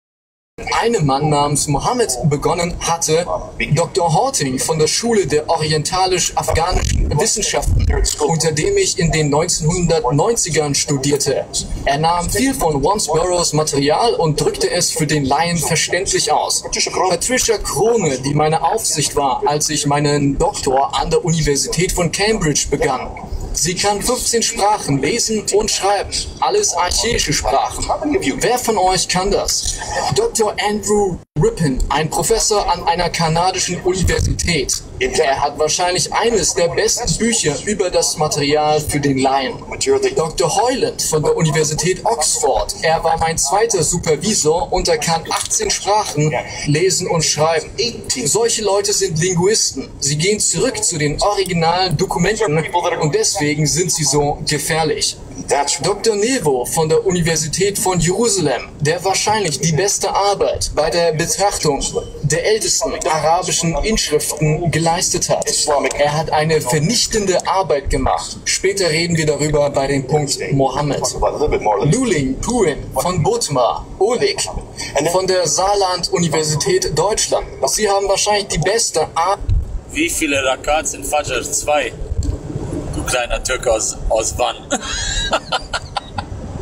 einem Mann namens Mohammed begonnen hatte. Dr. Horting von der Schule der orientalisch-afghanischen Wissenschaften, unter dem ich in den 1990ern studierte. Er nahm viel von Wansboroughs Material und drückte es für den Laien verständlich aus. Patricia Krone, die meine Aufsicht war, als ich meinen Doktor an der Universität von Cambridge begann. Sie kann 15 Sprachen lesen und schreiben, alles archaische Sprachen. Wer von euch kann das? Dr. Andrew Rippin, ein Professor an einer kanadischen Universität. Er hat wahrscheinlich eines der besten Bücher über das Material für den Laien. Dr. Hoyland von der Universität Oxford. Er war mein zweiter Supervisor und er kann 18 Sprachen lesen und schreiben. Solche Leute sind Linguisten. Sie gehen zurück zu den originalen Dokumenten und deswegen sind sie so gefährlich. Dr. Nevo von der Universität von Jerusalem, der wahrscheinlich die beste Arbeit bei der Betrachtung der ältesten arabischen Inschriften geleistet hat. Er hat eine vernichtende Arbeit gemacht. Später reden wir darüber bei dem Punkt Mohammed. Luling Puin von Botma, Oleg von der Saarland-Universität Deutschland. Sie haben wahrscheinlich die beste Arbeit. Wie viele Rakats in Fajr 2? Du kleiner Türk aus Wann.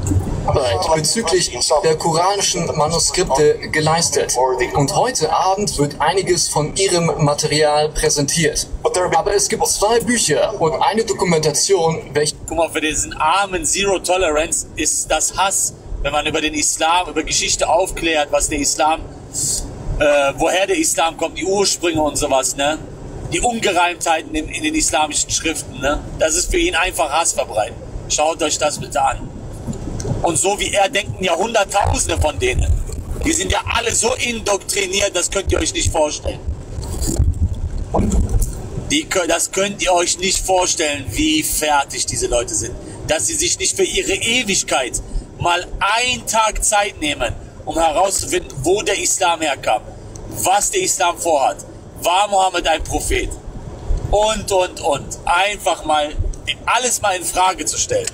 bezüglich der koranischen Manuskripte geleistet. Und heute Abend wird einiges von ihrem Material präsentiert. Aber es gibt 2 Bücher und eine Dokumentation, welche... Guck mal, für diesen armen Zero Tolerance ist das Hass, wenn man über den Islam, über Geschichte aufklärt, was der Islam, woher der Islam kommt, die Ursprünge und sowas, ne? Die Ungereimtheiten in den islamischen Schriften, ne? Das ist für ihn einfach Hass verbreiten. Schaut euch das bitte an. Und so wie er denken ja Hunderttausende von denen. Die sind ja alle so indoktriniert, das könnt ihr euch nicht vorstellen. Das könnt ihr euch nicht vorstellen, wie fertig diese Leute sind. Dass sie sich nicht für ihre Ewigkeit mal einen Tag Zeit nehmen, um herauszufinden, wo der Islam herkam, was der Islam vorhat. War Mohammed ein Prophet? Und. Einfach mal alles mal in Frage zu stellen.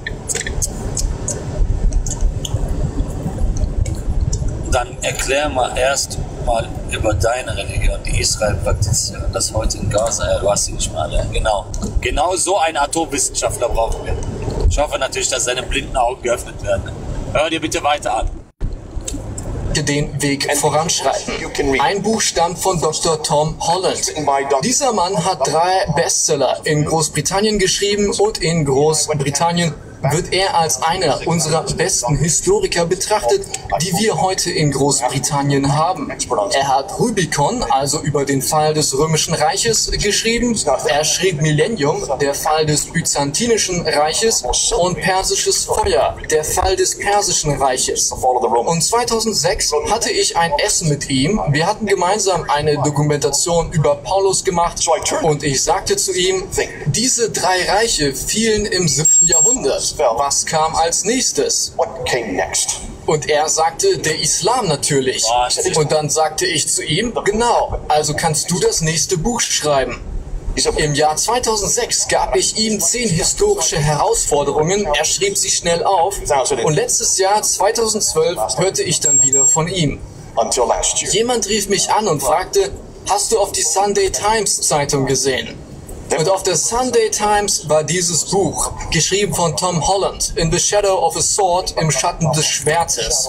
Dann erklär mal erst mal über deine Religion, die Israel praktiziert. Das heute in Gaza, du hast sie nicht mal alle. Genau so einen Atomwissenschaftler brauchen wir. Ich hoffe natürlich, dass seine blinden Augen geöffnet werden. Hör dir bitte weiter an. Den Weg voranschreiten. Ein Buch stammt von Dr. Tom Holland. Dieser Mann hat 3 Bestseller in Großbritannien geschrieben und in Großbritannien wird er als einer unserer besten Historiker betrachtet, die wir heute in Großbritannien haben. Er hat Rubicon, also über den Fall des Römischen Reiches, geschrieben. Er schrieb Millennium, der Fall des Byzantinischen Reiches, und Persisches Feuer, der Fall des Persischen Reiches. Und 2006 hatte ich ein Essen mit ihm. Wir hatten gemeinsam eine Dokumentation über Paulus gemacht und ich sagte zu ihm, diese 3 Reiche fielen im 7. Jahrhundert. Was kam als nächstes? Und er sagte, der Islam natürlich. Und dann sagte ich zu ihm, genau, also kannst du das nächste Buch schreiben. Im Jahr 2006 gab ich ihm 10 historische Herausforderungen, er schrieb sie schnell auf und letztes Jahr 2012 hörte ich dann wieder von ihm. Jemand rief mich an und fragte, hast du auf die Sunday Times Zeitung gesehen? Und auf der Sunday Times war dieses Buch, geschrieben von Tom Holland, In the Shadow of a Sword, im Schatten des Schwertes.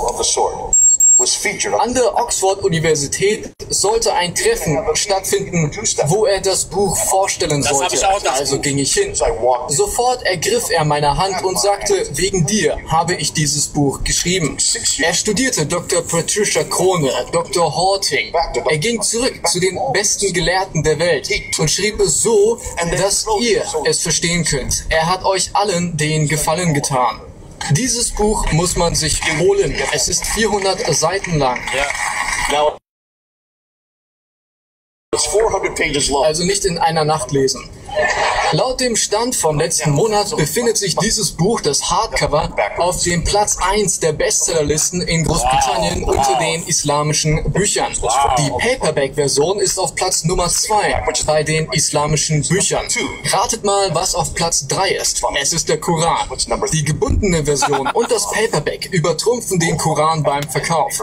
An der Oxford-Universität sollte ein Treffen stattfinden, wo er das Buch vorstellen sollte. Also ging ich hin. Sofort ergriff er meine Hand und sagte, wegen dir habe ich dieses Buch geschrieben. Er studierte Dr. Patricia Krone, Dr. Horting. Er ging zurück zu den besten Gelehrten der Welt und schrieb es so, dass ihr es verstehen könnt. Er hat euch allen den Gefallen getan. Dieses Buch muss man sich holen. Es ist 400 Seiten lang. Also nicht in einer Nacht lesen. Laut dem Stand vom letzten Monat befindet sich dieses Buch, das Hardcover, auf dem Platz 1 der Bestsellerlisten in Großbritannien unter den islamischen Büchern. Die Paperback-Version ist auf Platz Nummer 2 bei den islamischen Büchern. Ratet mal, was auf Platz 3 ist. Es ist der Koran. Die gebundene Version und das Paperback übertrumpfen den Koran beim Verkauf.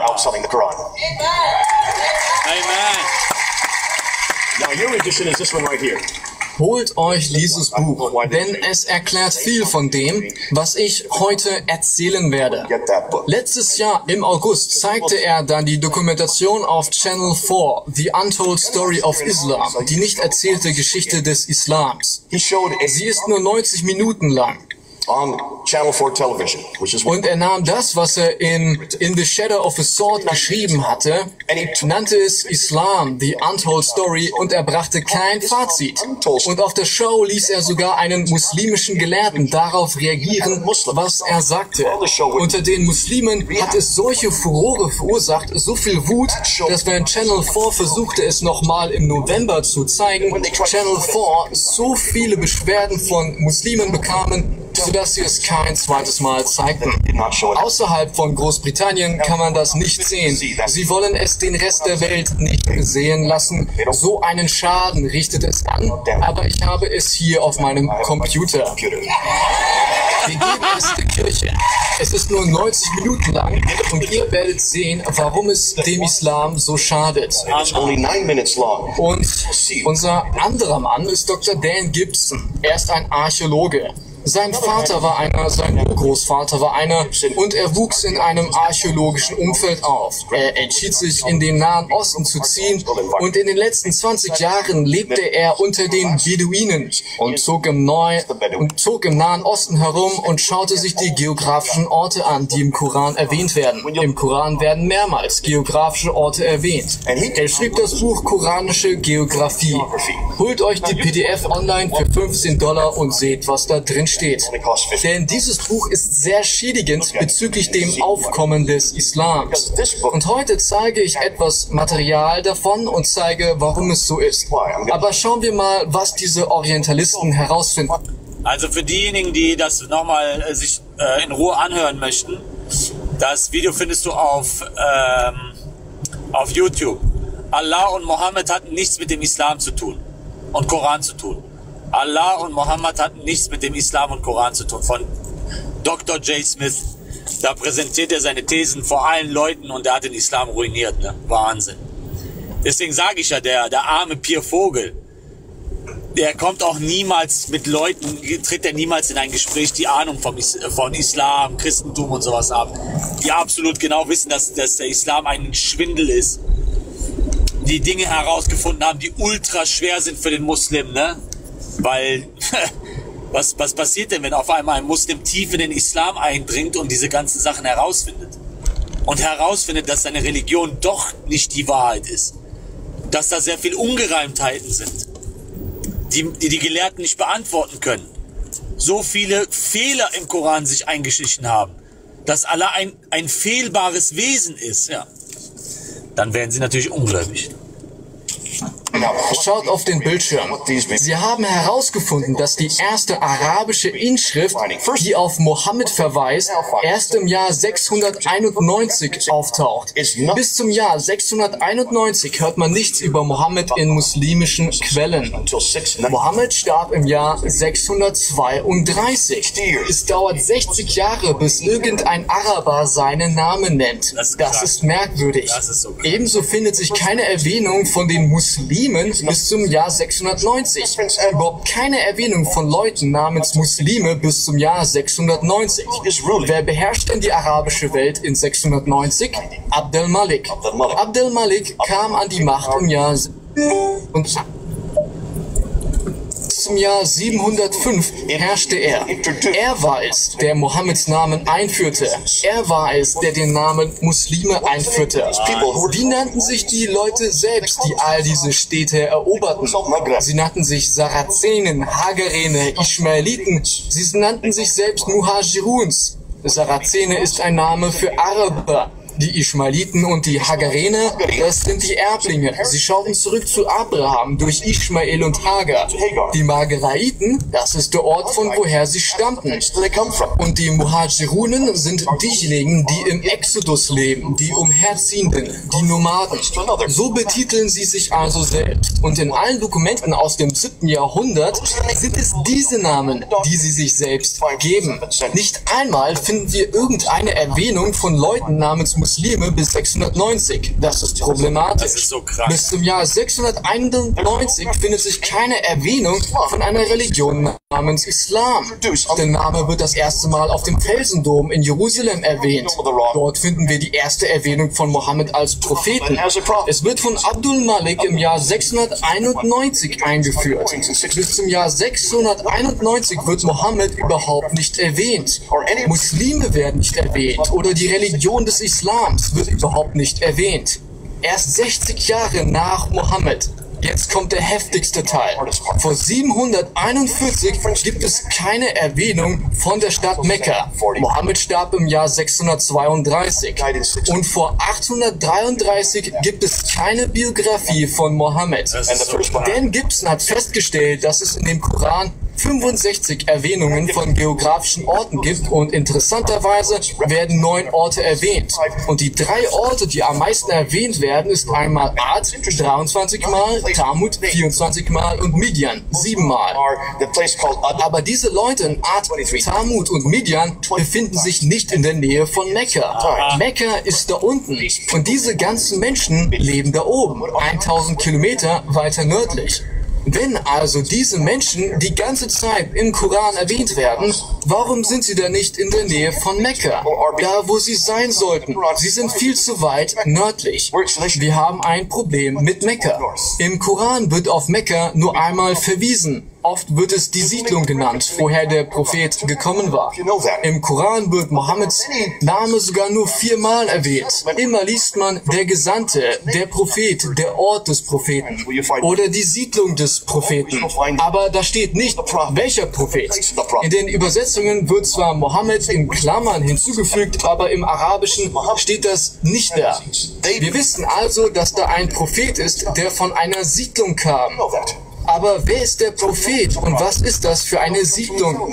Now your edition is this one right here. Holt euch dieses Buch, denn es erklärt viel von dem, was ich heute erzählen werde. Letztes Jahr im August zeigte er dann die Dokumentation auf Channel 4, The Untold Story of Islam, die nicht erzählte Geschichte des Islams. Sie ist nur 90 Minuten lang. On Channel 4 television, und er nahm das, was er in the Shadow of a Sword geschrieben hatte, nannte es Islam, the Untold Story, und er brachte kein Fazit. Und auf der Show ließ er sogar einen muslimischen Gelehrten darauf reagieren, was er sagte. Unter den Muslimen hat es solche Furore verursacht, so viel Wut, dass wenn Channel 4 versuchte, es nochmal im November zu zeigen, Channel 4 so viele Beschwerden von Muslimen bekamen, sodass sie es kein zweites Mal zeigten. Außerhalb von Großbritannien kann man das nicht sehen. Sie wollen es den Rest der Welt nicht sehen lassen. So einen Schaden richtet es an, aber ich habe es hier auf meinem Computer. Wir geben es der Kirche. Es ist nur 90 Minuten lang und ihr werdet sehen, warum es dem Islam so schadet. Und unser anderer Mann ist Dr. Dan Gibson. Er ist ein Archäologe. Sein Vater war einer, sein Urgroßvater war einer und er wuchs in einem archäologischen Umfeld auf. Er entschied sich, in den Nahen Osten zu ziehen und in den letzten 20 Jahren lebte er unter den Beduinen und zog im Nahen Osten herum und schaute sich die geografischen Orte an, die im Koran erwähnt werden. Im Koran werden mehrmals geografische Orte erwähnt. Er schrieb das Buch Koranische Geografie. Holt euch die PDF online für $15 und seht, was da drin steht. Denn dieses Buch ist sehr schädigend bezüglich dem Aufkommen des Islams. Und heute zeige ich etwas Material davon und zeige, warum es so ist. Aber schauen wir mal, was diese Orientalisten herausfinden. Also für diejenigen, die das nochmal sich in Ruhe anhören möchten, das Video findest du auf YouTube. Allah und Mohammed hatten nichts mit dem Islam zu tun und Koran zu tun. Allah und Mohammed hatten nichts mit dem Islam und Koran zu tun. Von Dr. J. Smith. Da präsentiert er seine Thesen vor allen Leuten und er hat den Islam ruiniert. Ne? Wahnsinn. Deswegen sage ich ja, der arme Pier Vogel, der kommt auch niemals mit Leuten, tritt er niemals in ein Gespräch, die Ahnung von Islam, Christentum und sowas haben. Die absolut genau wissen, dass der Islam ein Schwindel ist. Die Dinge herausgefunden haben, die ultra schwer sind für den Muslim, ne? Weil, was passiert denn, wenn auf einmal ein Muslim tief in den Islam eindringt und diese ganzen Sachen herausfindet? Und herausfindet, dass seine Religion doch nicht die Wahrheit ist. Dass da sehr viele Ungereimtheiten sind, die Gelehrten nicht beantworten können. So viele Fehler im Koran sich eingeschlichen haben, dass Allah ein fehlbares Wesen ist, ja. Dann werden sie natürlich ungläubig. Schaut auf den Bildschirm. Sie haben herausgefunden, dass die erste arabische Inschrift, die auf Mohammed verweist, erst im Jahr 691 auftaucht. Bis zum Jahr 691 hört man nichts über Mohammed in muslimischen Quellen. Mohammed starb im Jahr 632. Es dauert 60 Jahre, bis irgendein Araber seinen Namen nennt. Das ist merkwürdig. Ebenso findet sich keine Erwähnung von den Muslimen bis zum Jahr 690. Überhaupt keine Erwähnung von Leuten namens Muslime bis zum Jahr 690. Wer beherrscht denn die arabische Welt in 690? Abd al-Malik. Abd al-Malik kam an die Macht im Jahr zum Jahr 705 herrschte er. Er war es, der Mohammeds Namen einführte. Er war es, der den Namen Muslime einführte. Wie nannten sich die Leute selbst, die all diese Städte eroberten? Sie nannten sich Sarazenen, Hagarene, Ismaeliten. Sie nannten sich selbst Muhajiruns. Sarazene ist ein Name für Araber. Die Ismailiten und die Hagarene, das sind die Erblinge. Sie schauten zurück zu Abraham durch Ismael und Hagar. Die Magaraiten, das ist der Ort, von woher sie stammten. Und die Muhajirunen sind diejenigen, die im Exodus leben, die Umherziehenden, die Nomaden. So betiteln sie sich also selbst. Und in allen Dokumenten aus dem 7. Jahrhundert sind es diese Namen, die sie sich selbst geben. Nicht einmal finden wir irgendeine Erwähnung von Leuten namens Muslime bis 690. Das ist problematisch. Das ist so krass. Bis zum Jahr 691 findet sich keine Erwähnung von einer Religion namens Islam. Der Name wird das erste Mal auf dem Felsendom in Jerusalem erwähnt. Dort finden wir die erste Erwähnung von Mohammed als Propheten. Es wird von Abdul Malik im Jahr 691 eingeführt. Bis zum Jahr 691 wird Mohammed überhaupt nicht erwähnt. Muslime werden nicht erwähnt oder die Religion des Islams wird überhaupt nicht erwähnt. Erst 60 Jahre nach Mohammed. Jetzt kommt der heftigste Teil. Vor 741 gibt es keine Erwähnung von der Stadt Mekka. Mohammed starb im Jahr 632. Und vor 833 gibt es keine Biografie von Mohammed. Dan Gibson hat festgestellt, dass es in dem Koran 65 Erwähnungen von geografischen Orten gibt und interessanterweise werden 9 Orte erwähnt. Und die 3 Orte, die am meisten erwähnt werden, ist einmal Ad 23 Mal, Thamud 24 Mal und Midian 7 Mal. Aber diese Leute in Ad, Thamud und Midian befinden sich nicht in der Nähe von Mekka. Mekka ist da unten und diese ganzen Menschen leben da oben, 1000 Kilometer weiter nördlich. Wenn also diese Menschen die ganze Zeit im Koran erwähnt werden, warum sind sie dann nicht in der Nähe von Mekka? Da, wo sie sein sollten. Sie sind viel zu weit nördlich. Wir haben ein Problem mit Mekka. Im Koran wird auf Mekka nur einmal verwiesen. Oft wird es die Siedlung genannt, woher der Prophet gekommen war. Im Koran wird Mohammeds Name sogar nur 4-mal erwähnt. Immer liest man der Gesandte, der Prophet, der Ort des Propheten oder die Siedlung des Propheten. Aber da steht nicht, welcher Prophet. In den Übersetzungen wird zwar Mohammed in Klammern hinzugefügt, aber im Arabischen steht das nicht da. Wir wissen also, dass da ein Prophet ist, der von einer Siedlung kam. Aber wer ist der Prophet und was ist das für eine Siedlung?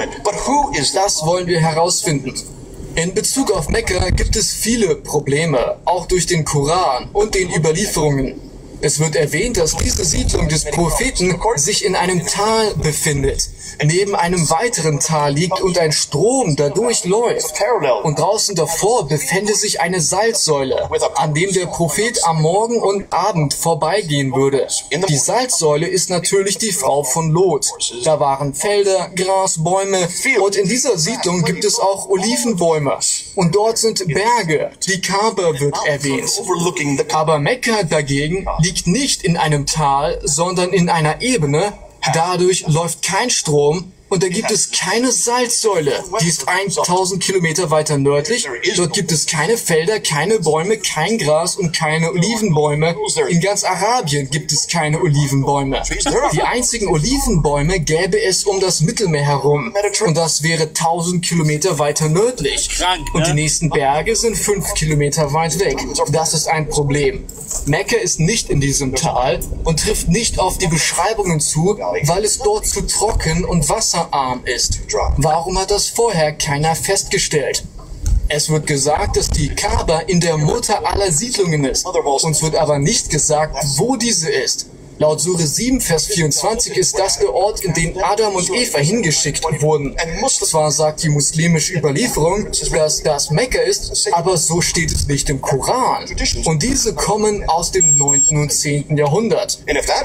Das wollen wir herausfinden. In Bezug auf Mekka gibt es viele Probleme, auch durch den Koran und den Überlieferungen. Es wird erwähnt, dass diese Siedlung des Propheten sich in einem Tal befindet, neben einem weiteren Tal liegt und ein Strom dadurch läuft. Und draußen davor befände sich eine Salzsäule, an dem der Prophet am Morgen und Abend vorbeigehen würde. Die Salzsäule ist natürlich die Frau von Lot. Da waren Felder, Gras, Bäume und in dieser Siedlung gibt es auch Olivenbäume. Und dort sind Berge. Die Kaaba wird erwähnt. Aber Mekka dagegen liegt nicht in einem Tal, sondern in einer Ebene. Dadurch läuft kein Strom und da gibt es keine Salzsäule. Die ist 1000 Kilometer weiter nördlich. Dort gibt es keine Felder, keine Bäume, kein Gras und keine Olivenbäume. In ganz Arabien gibt es keine Olivenbäume. Die einzigen Olivenbäume gäbe es um das Mittelmeer herum. Und das wäre 1000 Kilometer weiter nördlich. Und die nächsten Berge sind 5 Kilometer weit weg. Das ist ein Problem. Mekka ist nicht in diesem Tal und trifft nicht auf die Beschreibungen zu, weil es dort zu trocken und wasserarm ist. Warum hat das vorher keiner festgestellt? Es wird gesagt, dass die Kaaba in der Mutter aller Siedlungen ist. Uns wird aber nicht gesagt, wo diese ist. Laut Sure 7, Vers 24 ist das der Ort, in den Adam und Eva hingeschickt wurden. Zwar sagt die muslimische Überlieferung, dass das Mekka ist, aber so steht es nicht im Koran. Und diese kommen aus dem 9. und 10. Jahrhundert.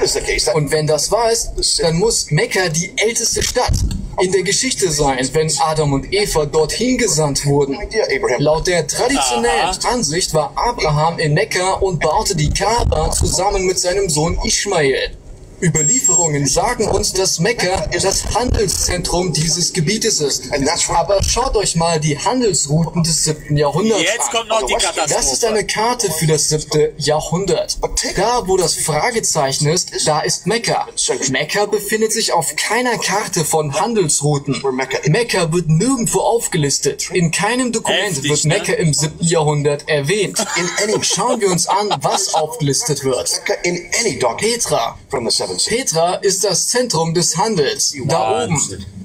Und wenn das wahr ist, dann muss Mekka die älteste Stadt in der Geschichte sein, wenn Adam und Eva dorthin gesandt wurden. Laut der traditionellen Ansicht war Abraham in Mekka und baute die Kaaba zusammen mit seinem Sohn Ismail. Überlieferungen sagen uns, dass Mekka das Handelszentrum dieses Gebietes ist. Aber schaut euch mal die Handelsrouten des 7. Jahrhunderts Jetzt kommt noch die Katastrophe. Das ist eine Karte für das 7. Jahrhundert. Da, wo das Fragezeichen ist, da ist Mekka. Mekka befindet sich auf keiner Karte von Handelsrouten. Mekka wird nirgendwo aufgelistet. In keinem Dokument wird Mekka im 7. Jahrhundert erwähnt. Schauen wir uns an, was aufgelistet wird. Petra. Petra ist das Zentrum des Handels, da oben.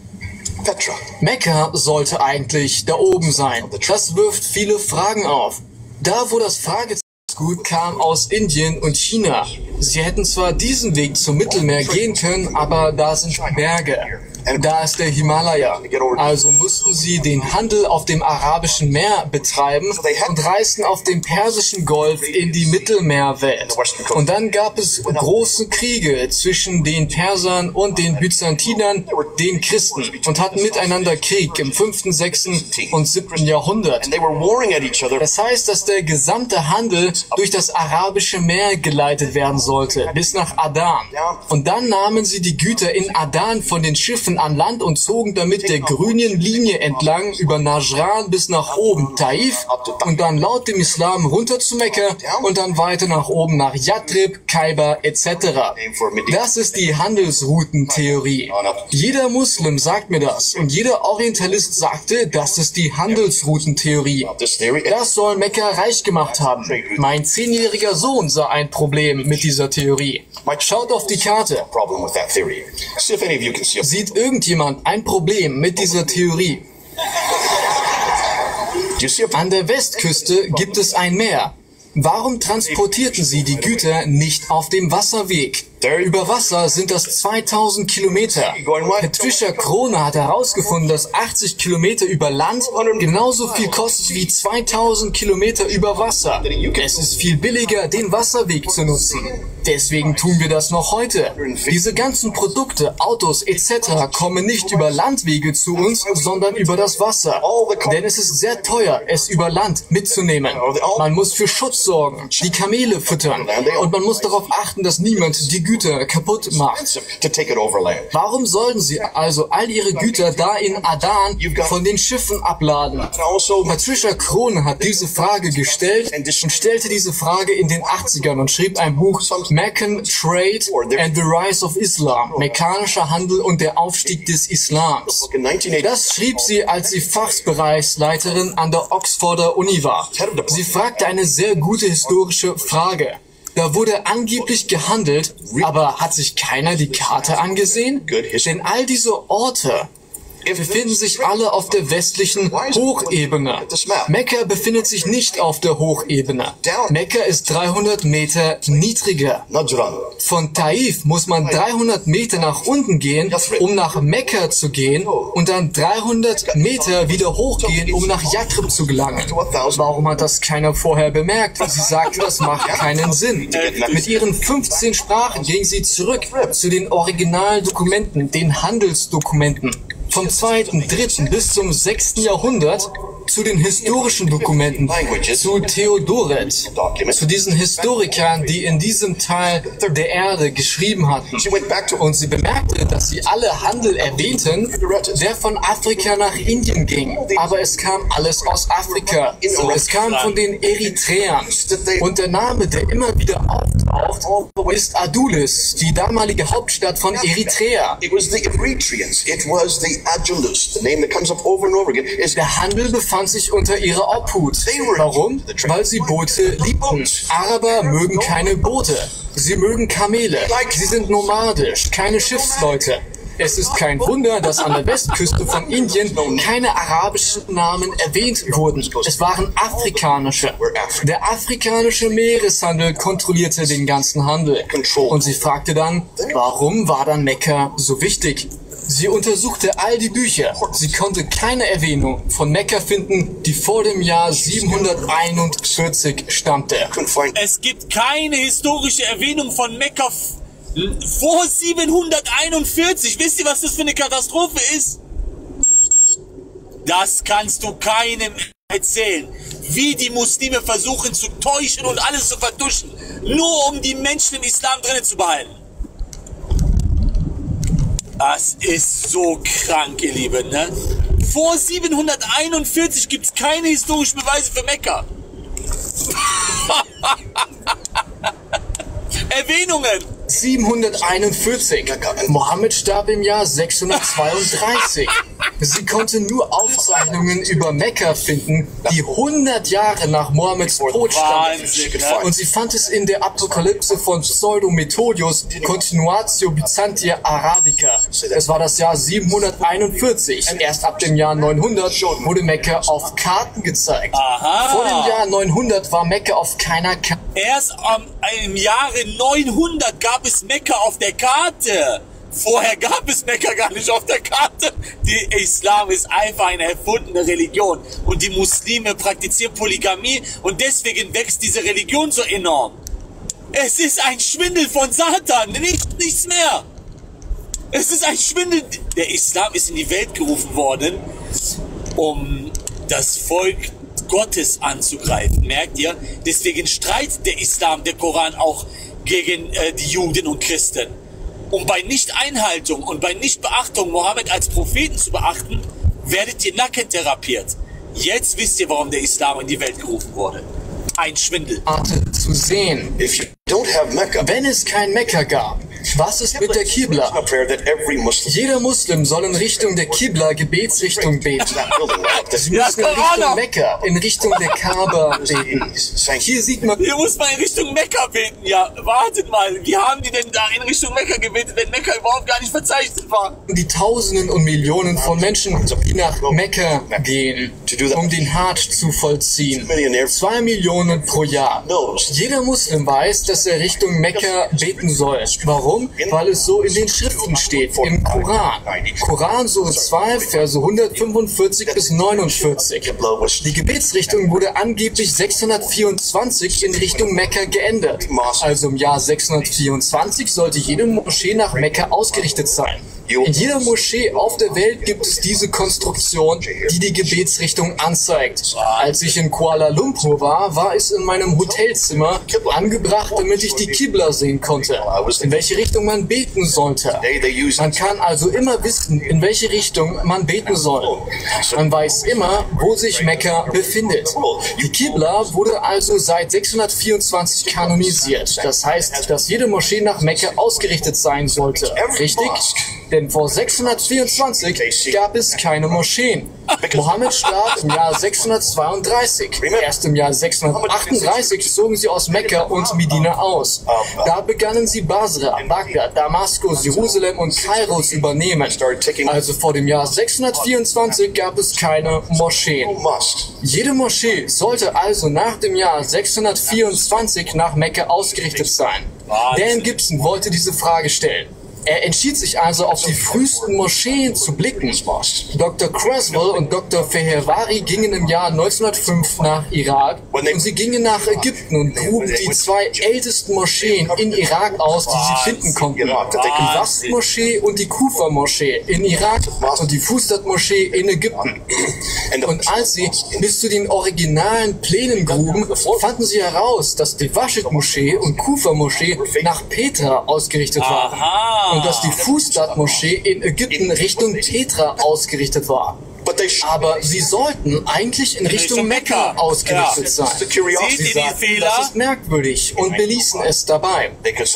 Mekka sollte eigentlich da oben sein. Das wirft viele Fragen auf. Da, wo das Fragezeichen kam aus Indien und China. Sie hätten zwar diesen Weg zum Mittelmeer gehen können, aber da sind Berge. Da ist der Himalaya. Also mussten sie den Handel auf dem Arabischen Meer betreiben und reisten auf dem Persischen Golf in die Mittelmeerwelt. Und dann gab es große Kriege zwischen den Persern und den Byzantinern, den Christen, und hatten miteinander Krieg im 5., 6. und 7. Jahrhundert. Das heißt, dass der gesamte Handel durch das Arabische Meer geleitet werden sollte, bis nach Adan. Und dann nahmen sie die Güter in Adan von den Schiffen an Land und zogen damit der grünen Linie entlang über Najran bis nach oben Taif und dann laut dem Islam runter zu Mekka und dann weiter nach oben nach Yathrib, Kaiba etc. Das ist die Handelsroutentheorie. Jeder Muslim sagt mir das und jeder Orientalist sagte, das ist die Handelsroutentheorie. Das soll Mekka reich gemacht haben. Mein 10-jähriger Sohn sah ein Problem mit dieser Theorie. Schaut auf die Karte. Sieht irgendjemand ein Problem mit dieser Theorie? An der Westküste gibt es ein Meer. Warum transportierten sie die Güter nicht auf dem Wasserweg? Über Wasser sind das 2000 Kilometer. Patricia Krone hat herausgefunden, dass 80 Kilometer über Land genauso viel kostet wie 2000 Kilometer über Wasser. Es ist viel billiger, den Wasserweg zu nutzen. Deswegen tun wir das noch heute. Diese ganzen Produkte, Autos etc. kommen nicht über Landwege zu uns, sondern über das Wasser. Denn es ist sehr teuer, es über Land mitzunehmen. Man muss für Schutz sorgen, die Kamele füttern und man muss darauf achten, dass niemand die Güter kaputt macht. Warum sollten sie also all ihre Güter da in Adan von den Schiffen abladen? Patricia Krone hat diese Frage gestellt und stellte diese Frage in den 80ern und schrieb ein Buch Meccan Trade and the Rise of Islam, Mekkanischer Handel und der Aufstieg des Islams. Das schrieb sie, als sie Fachbereichsleiterin an der Oxforder Uni war. Sie fragte eine sehr gute historische Frage. Da wurde angeblich gehandelt, aber hat sich keiner die Karte angesehen? Denn all diese Orte befinden sich alle auf der westlichen Hochebene. Mekka befindet sich nicht auf der Hochebene. Mekka ist 300 Meter niedriger. Von Taif muss man 300 Meter nach unten gehen, um nach Mekka zu gehen und dann 300 Meter wieder hochgehen, um nach Yathrib zu gelangen. Warum hat das keiner vorher bemerkt? Sie sagte, das macht keinen Sinn. Mit ihren 15 Sprachen ging sie zurück zu den Originaldokumenten, den Handelsdokumenten. Vom 2., 3. bis zum 6. Jahrhundert zu den historischen Dokumenten, zu Theodoret, zu diesen Historikern, die in diesem Teil der Erde geschrieben hatten. Und sie bemerkte, dass sie alle Handel erwähnten, der von Afrika nach Indien ging. Aber es kam alles aus Afrika. Es kam von den Eritreern. Und der Name, der immer wieder auftaucht, ist Adulis, die damalige Hauptstadt von Eritrea. Der Handel befand sich unter ihrer Obhut. Warum? Weil sie Boote liebten. Araber mögen keine Boote. Sie mögen Kamele. Sie sind nomadisch, keine Schiffsleute. Es ist kein Wunder, dass an der Westküste von Indien keine arabischen Namen erwähnt wurden. Es waren afrikanische. Der afrikanische Meereshandel kontrollierte den ganzen Handel. Und sie fragte dann, warum war dann Mekka so wichtig? Sie untersuchte all die Bücher. Sie konnte keine Erwähnung von Mekka finden, die vor dem Jahr 741 stammte. Es gibt keine historische Erwähnung von Mekka vor 741. Wisst ihr, was das für eine Katastrophe ist? Das kannst du keinem erzählen. Wie die Muslime versuchen zu täuschen und alles zu vertuschen, nur um die Menschen im Islam drinnen zu behalten. Das ist so krank, ihr Lieben, ne? Vor 741 gibt es keine historischen Beweise für Mekka. Erwähnungen. 741. Mohammed starb im Jahr 632. Sie konnte nur Aufzeichnungen über Mekka finden, die 100 Jahre nach Mohammeds Tod stammen. Und sie fand es in der Apokalypse von Pseudo-Methodius Continuatio Byzantia Arabica. Es war das Jahr 741. Erst ab dem Jahr 900 wurde Mekka auf Karten gezeigt. Vor dem Jahr 900 war Mekka auf keiner Karte. Erst im Jahre 900 gab es Mekka auf der Karte. Vorher gab es Mekka gar nicht auf der Karte. Der Islam ist einfach eine erfundene Religion. Und die Muslime praktizieren Polygamie und deswegen wächst diese Religion so enorm. Es ist ein Schwindel von Satan, nichts mehr. Es ist ein Schwindel. Der Islam ist in die Welt gerufen worden, um das Volk Gottes anzugreifen. Merkt ihr? Deswegen streitet der Islam, der Koran auch gegen die Juden und Christen. Um bei Nicht-Einhaltung und bei Nicht-Beachtung Mohammed als Propheten zu beachten, werdet ihr nackend therapiert. Jetzt wisst ihr, warum der Islam in die Welt gerufen wurde. Ein Schwindel. Zu sehen. Wenn es kein Mekka gab, was ist mit der Qibla? Jeder Muslim soll in Richtung der Qibla Gebetsrichtung beten. Sie müssen in Richtung Mekka, in Richtung der Kaaba beten. Hier sieht man... Hier muss man in Richtung Mekka beten. Ja, wartet mal. Wie haben die denn da in Richtung Mekka gebetet, wenn Mekka überhaupt gar nicht verzeichnet war? Die Tausenden und Millionen von Menschen, die nach Mekka gehen, um den Hajj zu vollziehen. 2 Millionen pro Jahr. Jeder Muslim weiß, dass er Richtung Mekka beten soll. Warum? Warum? Weil es so in den Schriften steht, im Koran. Koran, Sure 2, Verse 145 bis 49. Die Gebetsrichtung wurde angeblich 624 in Richtung Mekka geändert. Also im Jahr 624 sollte jede Moschee nach Mekka ausgerichtet sein. In jeder Moschee auf der Welt gibt es diese Konstruktion, die die Gebetsrichtung anzeigt. Als ich in Kuala Lumpur war, war es in meinem Hotelzimmer angebracht, damit ich die Qibla sehen konnte, in welche Richtung man beten sollte. Man kann also immer wissen, in welche Richtung man beten soll. Man weiß immer, wo sich Mekka befindet. Die Qibla wurde also seit 624 kanonisiert. Das heißt, dass jede Moschee nach Mekka ausgerichtet sein sollte. Richtig? Denn vor 624 gab es keine Moscheen. Mohammed starb im Jahr 632. Erst im Jahr 638 zogen sie aus Mekka und Medina aus. Da begannen sie Basra, Bagdad, Damaskus, Jerusalem und Kairo zu übernehmen. Also vor dem Jahr 624 gab es keine Moscheen. Jede Moschee sollte also nach dem Jahr 624 nach Mekka ausgerichtet sein. Dan Gibson wollte diese Frage stellen. Er entschied sich also, auf die frühesten Moscheen zu blicken. Dr. Creswell und Dr. Fehervari gingen im Jahr 1905 nach Irak und sie gingen nach Ägypten und gruben die zwei ältesten Moscheen in Irak aus, die sie finden konnten. Die Wasp-Moschee und die Kufa-Moschee in Irak und die Fustat-Moschee in Ägypten. Und als sie bis zu den originalen Plänen gruben, fanden sie heraus, dass die Waschid-Moschee und Kufa-Moschee nach Petra ausgerichtet waren. Und dass die Fustat-Moschee in Ägypten Richtung Petra ausgerichtet war. Aber sie sollten eigentlich in Richtung Mekka ausgerichtet sein. Sie sagten, das ist merkwürdig und beließen es dabei.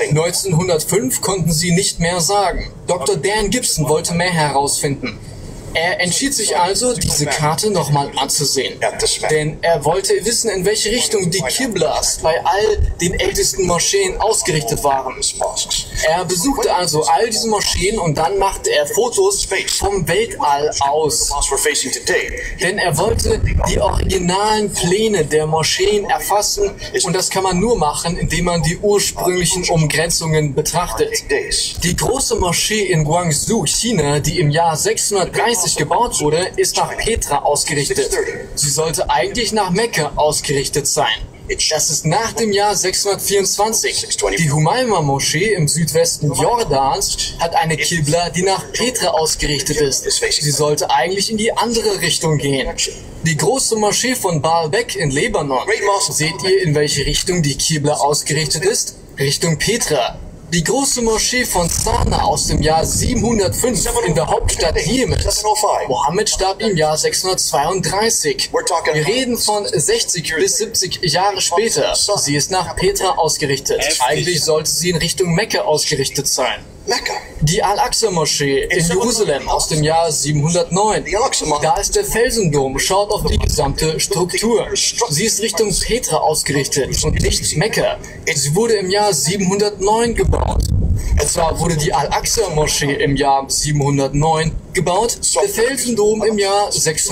1905 konnten sie nicht mehr sagen. Dr. Dan Gibson wollte mehr herausfinden. Er entschied sich also, diese Karte nochmal anzusehen, denn er wollte wissen, in welche Richtung die Qiblas bei all den ältesten Moscheen ausgerichtet waren. Er besuchte also all diese Moscheen und dann machte er Fotos vom Weltall aus, denn er wollte die originalen Pläne der Moscheen erfassen und das kann man nur machen, indem man die ursprünglichen Umgrenzungen betrachtet. Die große Moschee in Guangzhou, China, die im Jahr 630 gebaut wurde, ist nach Petra ausgerichtet. Sie sollte eigentlich nach Mekka ausgerichtet sein. Das ist nach dem Jahr 624. Die Humayma-Moschee im Südwesten Jordans hat eine Qibla, die nach Petra ausgerichtet ist. Sie sollte eigentlich in die andere Richtung gehen. Die große Moschee von Baalbek in Libanon. Seht ihr, in welche Richtung die Qibla ausgerichtet ist? Richtung Petra. Die große Moschee von Sanaa aus dem Jahr 705 in der Hauptstadt Jemen. Mohammed starb im Jahr 632. Wir reden von 60 bis 70 Jahre später. Sie ist nach Petra ausgerichtet. Eigentlich sollte sie in Richtung Mekka ausgerichtet sein. Die Al-Aqsa-Moschee in Jerusalem aus dem Jahr 709. Da ist der Felsendom, schaut auf die gesamte Struktur. Sie ist Richtung Petra ausgerichtet und nicht Mekka. Sie wurde im Jahr 709 gebaut. Und zwar wurde die Al-Aqsa-Moschee im Jahr 709 gebaut, der Felsendom im Jahr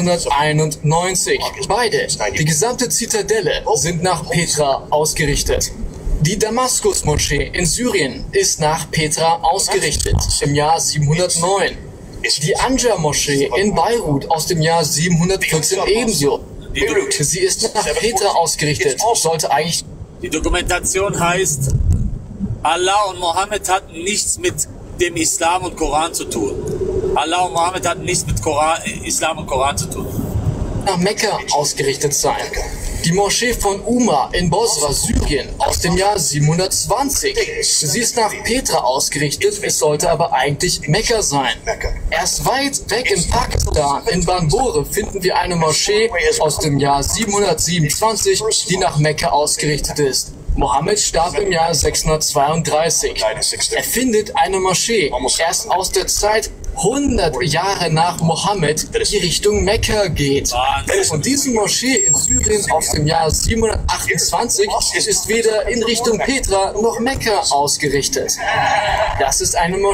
691. Beide, die gesamte Zitadelle, sind nach Petra ausgerichtet. Die Damaskus-Moschee in Syrien ist nach Petra ausgerichtet, im Jahr 709. Die Anja-Moschee in Beirut aus dem Jahr 714 ebenso. Sie ist nach Petra ausgerichtet, sollte eigentlich... Die Dokumentation heißt, Allah und Mohammed hatten nichts mit dem Islam und Koran zu tun. Allah und Mohammed hatten nichts mit Islam und Koran zu tun. Nach Mekka ausgerichtet sein. Die Moschee von Umar in Bosra, Syrien, aus dem Jahr 720. Sie ist nach Petra ausgerichtet, es sollte aber eigentlich Mekka sein. Erst weit weg in Pakistan, in Banbore, finden wir eine Moschee aus dem Jahr 727, die nach Mekka ausgerichtet ist. Mohammed starb im Jahr 632. Er findet eine Moschee erst aus der Zeit 100 Jahre nach Mohammed, die Richtung Mekka geht. Und diese Moschee in Syrien aus dem Jahr 728 ist weder in Richtung Petra noch Mekka ausgerichtet. Das ist eine Moschee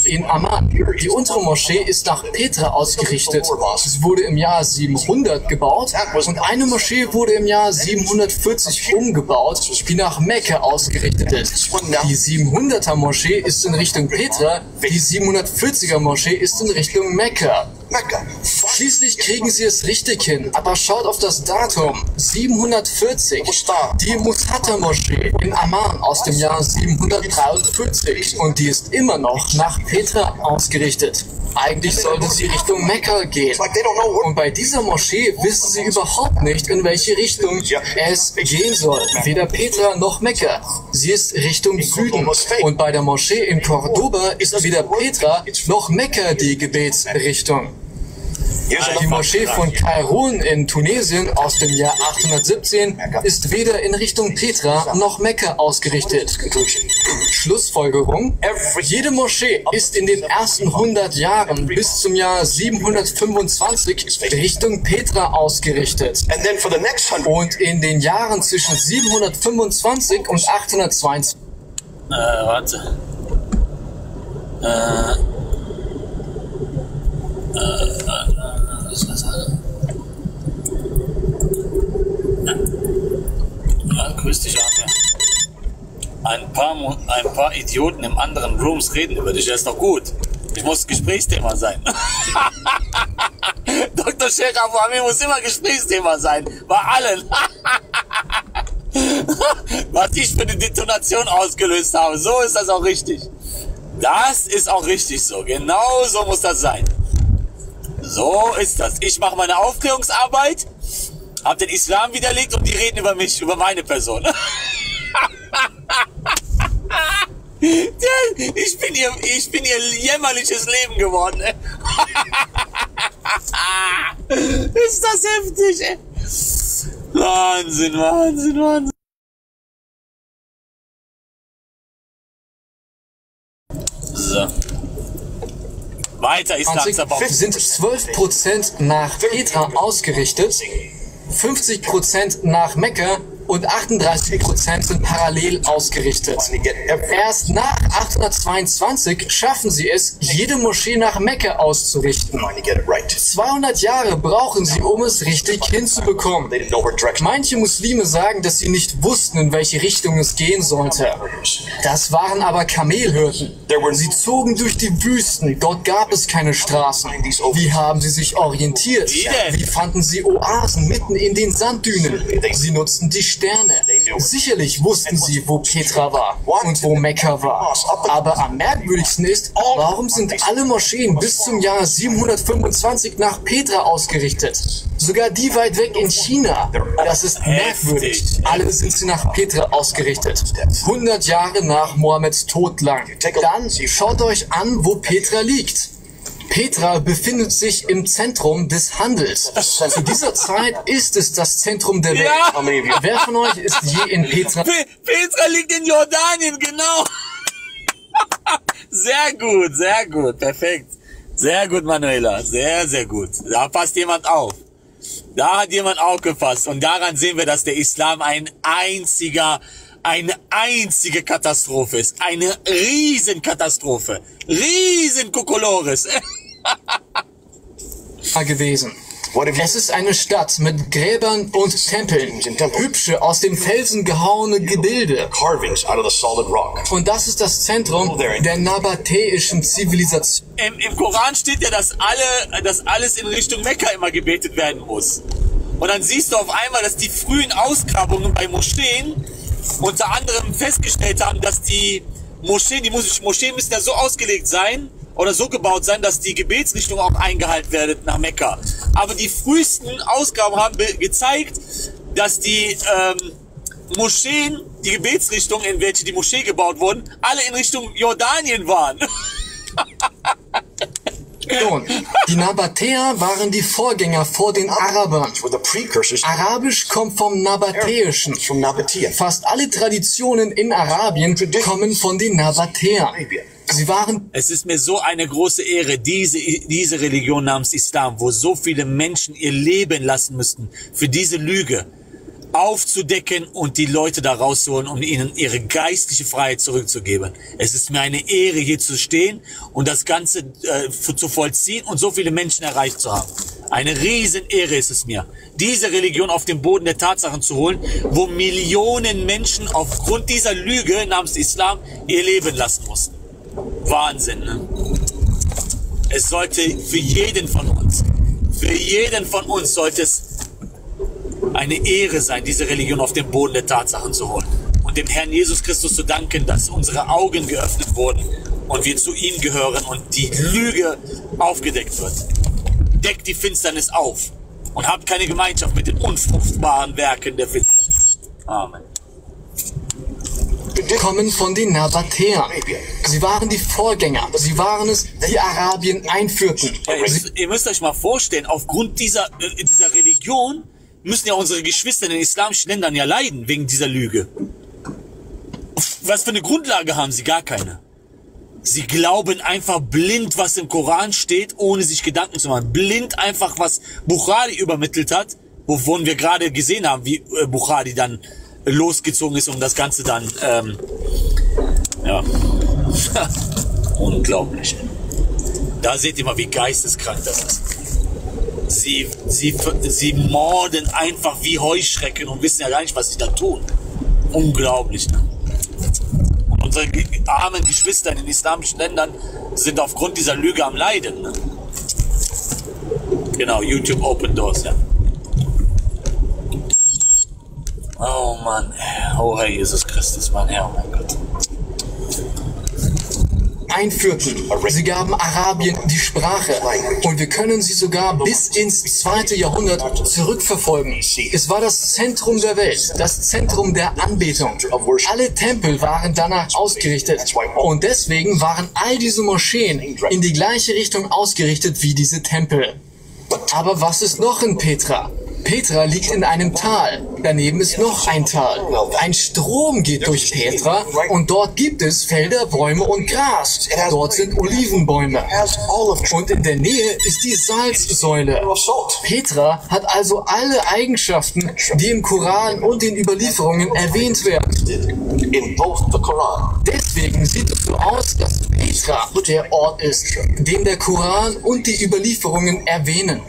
in Amman. Die untere Moschee ist nach Petra ausgerichtet. Sie wurde im Jahr 700 gebaut und eine Moschee wurde im Jahr 740 umgebaut, die nach Mekka ausgerichtet ist. Die 700er Moschee ist in Richtung Petra, die 740er Moschee ist in Richtung Mekka. Schließlich kriegen sie es richtig hin, aber schaut auf das Datum. 740. Die Musatta-Moschee in Amman aus dem Jahr 743 und die ist immer noch nach Petra ausgerichtet. Eigentlich sollte sie Richtung Mekka gehen. Und bei dieser Moschee wissen sie überhaupt nicht, in welche Richtung es gehen soll. Weder Petra noch Mekka. Sie ist Richtung Süden. Und bei der Moschee in Cordoba ist weder Petra noch Mekka die Gebetsrichtung. Die Moschee von Kairoun in Tunesien aus dem Jahr 817 ist weder in Richtung Petra noch Mekka ausgerichtet. Schlussfolgerung: Jede Moschee ist in den ersten 100 Jahren bis zum Jahr 725 Richtung Petra ausgerichtet. Und in den Jahren zwischen 725 und 822. Warte. Ja, grüß dich, Amir. Ein paar Idioten in anderen Rooms reden über dich, das ist doch gut. Ich muss Gesprächsthema sein. Dr. Sheikh Abu Amir muss immer Gesprächsthema sein. Bei allen. Was ich für eine Detonation ausgelöst habe, so ist das auch richtig. Das ist auch richtig so. Genau so muss das sein. So ist das. Ich mache meine Aufklärungsarbeit, habe den Islam widerlegt und die reden über mich, über meine Person. Ich bin ihr jämmerliches Leben geworden. Ist das heftig, ey. Wahnsinn, Wahnsinn, Wahnsinn. So. Weiter Islamsabbau. Sind 12% nach Petra ausgerichtet, 50% nach Mekka und 38% sind parallel ausgerichtet. Erst nach 822 schaffen sie es, jede Moschee nach Mekka auszurichten. 200 Jahre brauchen sie, um es richtig hinzubekommen. Manche Muslime sagen, dass sie nicht wussten, in welche Richtung es gehen sollte. Das waren aber Kamelhirten. Sie zogen durch die Wüsten, dort gab es keine Straßen. Wie haben sie sich orientiert? Wie fanden sie Oasen mitten in den Sanddünen? Sie nutzten die Sterne. Sicherlich wussten sie, wo Petra war und wo Mekka war. Aber am merkwürdigsten ist, warum sind alle Moscheen bis zum Jahr 725 nach Petra ausgerichtet? Sogar die weit weg in China. Das ist merkwürdig. Alle sind sie nach Petra ausgerichtet. 100 Jahre nach Mohammeds Tod lang. Dann schaut euch an, wo Petra liegt. Petra befindet sich im Zentrum des Handels. Zu dieser Zeit ist es das Zentrum der Welt. Ja. Wer von euch ist je in Petra? Petra liegt in Jordanien, genau. Sehr gut, perfekt. Sehr gut, Manuela, sehr, sehr gut. Da passt jemand auf. Da hat jemand aufgepasst. Und daran sehen wir, dass der Islam eine einzige Katastrophe ist. Eine Riesenkatastrophe. Riesenkokolores. gewesen. Es ist eine Stadt mit Gräbern und Tempeln, hübsche, aus dem Felsen gehauene Gebilde. Und das ist das Zentrum der nabatäischen Zivilisation. Im Koran steht ja, dass alles in Richtung Mekka immer gebetet werden muss. Und dann siehst du auf einmal, dass die frühen Ausgrabungen bei Moscheen unter anderem festgestellt haben, dass die Moscheen müssen ja so ausgelegt sein, oder so gebaut sein, dass die Gebetsrichtung auch eingehalten wird nach Mekka. Aber die frühesten Ausgaben haben gezeigt, dass die Moscheen, die Gebetsrichtung, in welche die Moschee gebaut wurden, alle in Richtung Jordanien waren. Die Nabatäer waren die Vorgänger vor den Arabern. Arabisch kommt vom Nabatäischen. Fast alle Traditionen in Arabien kommen von den Nabatäern. Es ist mir so eine große Ehre, diese Religion namens Islam, wo so viele Menschen ihr Leben lassen müssten für diese Lüge. aufzudecken und die Leute da rauszuholen, um ihnen ihre geistliche Freiheit zurückzugeben. Es ist mir eine Ehre, hier zu stehen und das Ganze zu vollziehen und so viele Menschen erreicht zu haben. Eine Riesenehre ist es mir, diese Religion auf den Boden der Tatsachen zu holen, wo Millionen Menschen aufgrund dieser Lüge namens Islam ihr Leben lassen mussten. Wahnsinn, ne? Es sollte für jeden von uns sollte es eine Ehre sein, diese Religion auf den Boden der Tatsachen zu holen. Und dem Herrn Jesus Christus zu danken, dass unsere Augen geöffnet wurden und wir zu ihm gehören und die Lüge aufgedeckt wird. Deckt die Finsternis auf und habt keine Gemeinschaft mit den unfruchtbaren Werken der Finsternis. Amen. Kommen von den Nabatäern. Sie waren die Vorgänger. Sie waren es, die Arabien einführten. Ja, ihr müsst euch mal vorstellen, aufgrund dieser Religion müssen ja unsere Geschwister in den islamischen Ländern ja leiden, wegen dieser Lüge. Was für eine Grundlage haben sie? Gar keine. Sie glauben einfach blind, was im Koran steht, ohne sich Gedanken zu machen. Blind einfach, was Bukhari übermittelt hat, wovon wir gerade gesehen haben, wie Bukhari dann losgezogen ist, um das Ganze dann, ja, unglaublich. Da seht ihr mal, wie geisteskrank das ist. Sie morden einfach wie Heuschrecken und wissen ja gar nicht, was sie da tun. Unglaublich, ne? Und unsere armen Geschwister in den islamischen Ländern sind aufgrund dieser Lüge am Leiden, ne? Genau, YouTube Open Doors, ja. Oh Mann, oh Herr Jesus Christus, mein Herr, oh mein Gott. Einführten. Sie gaben Arabien die Sprache und wir können sie sogar bis ins 2. Jahrhundert zurückverfolgen. Es war das Zentrum der Welt, das Zentrum der Anbetung. Alle Tempel waren danach ausgerichtet und deswegen waren all diese Moscheen in die gleiche Richtung ausgerichtet wie diese Tempel. Aber was ist noch in Petra? Petra liegt in einem Tal. Daneben ist noch ein Tal. Ein Strom geht durch Petra und dort gibt es Felder, Bäume und Gras. Dort sind Olivenbäume. Und in der Nähe ist die Salzsäule. Petra hat also alle Eigenschaften, die im Koran und den Überlieferungen erwähnt werden. Deswegen sieht es so aus, dass Petra der Ort ist, den der Koran und die Überlieferungen erwähnen.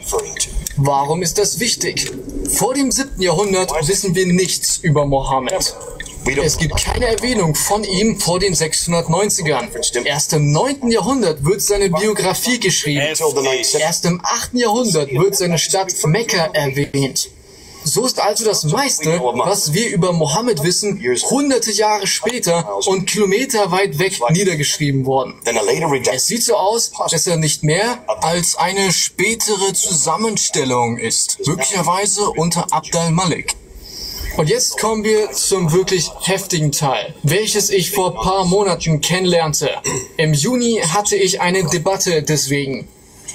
Warum ist das wichtig? Vor dem 7. Jahrhundert wissen wir nichts über Mohammed. Es gibt keine Erwähnung von ihm vor den 690ern. Erst im 9. Jahrhundert wird seine Biografie geschrieben. Erst im 8. Jahrhundert wird seine Stadt Mekka erwähnt. So ist also das meiste, was wir über Mohammed wissen, hunderte Jahre später und Kilometer weit weg niedergeschrieben worden. Es sieht so aus, dass er nicht mehr als eine spätere Zusammenstellung ist, möglicherweise unter Abd al-Malik. Und jetzt kommen wir zum wirklich heftigen Teil, welches ich vor ein paar Monaten kennenlernte. Im Juni hatte ich eine Debatte deswegen.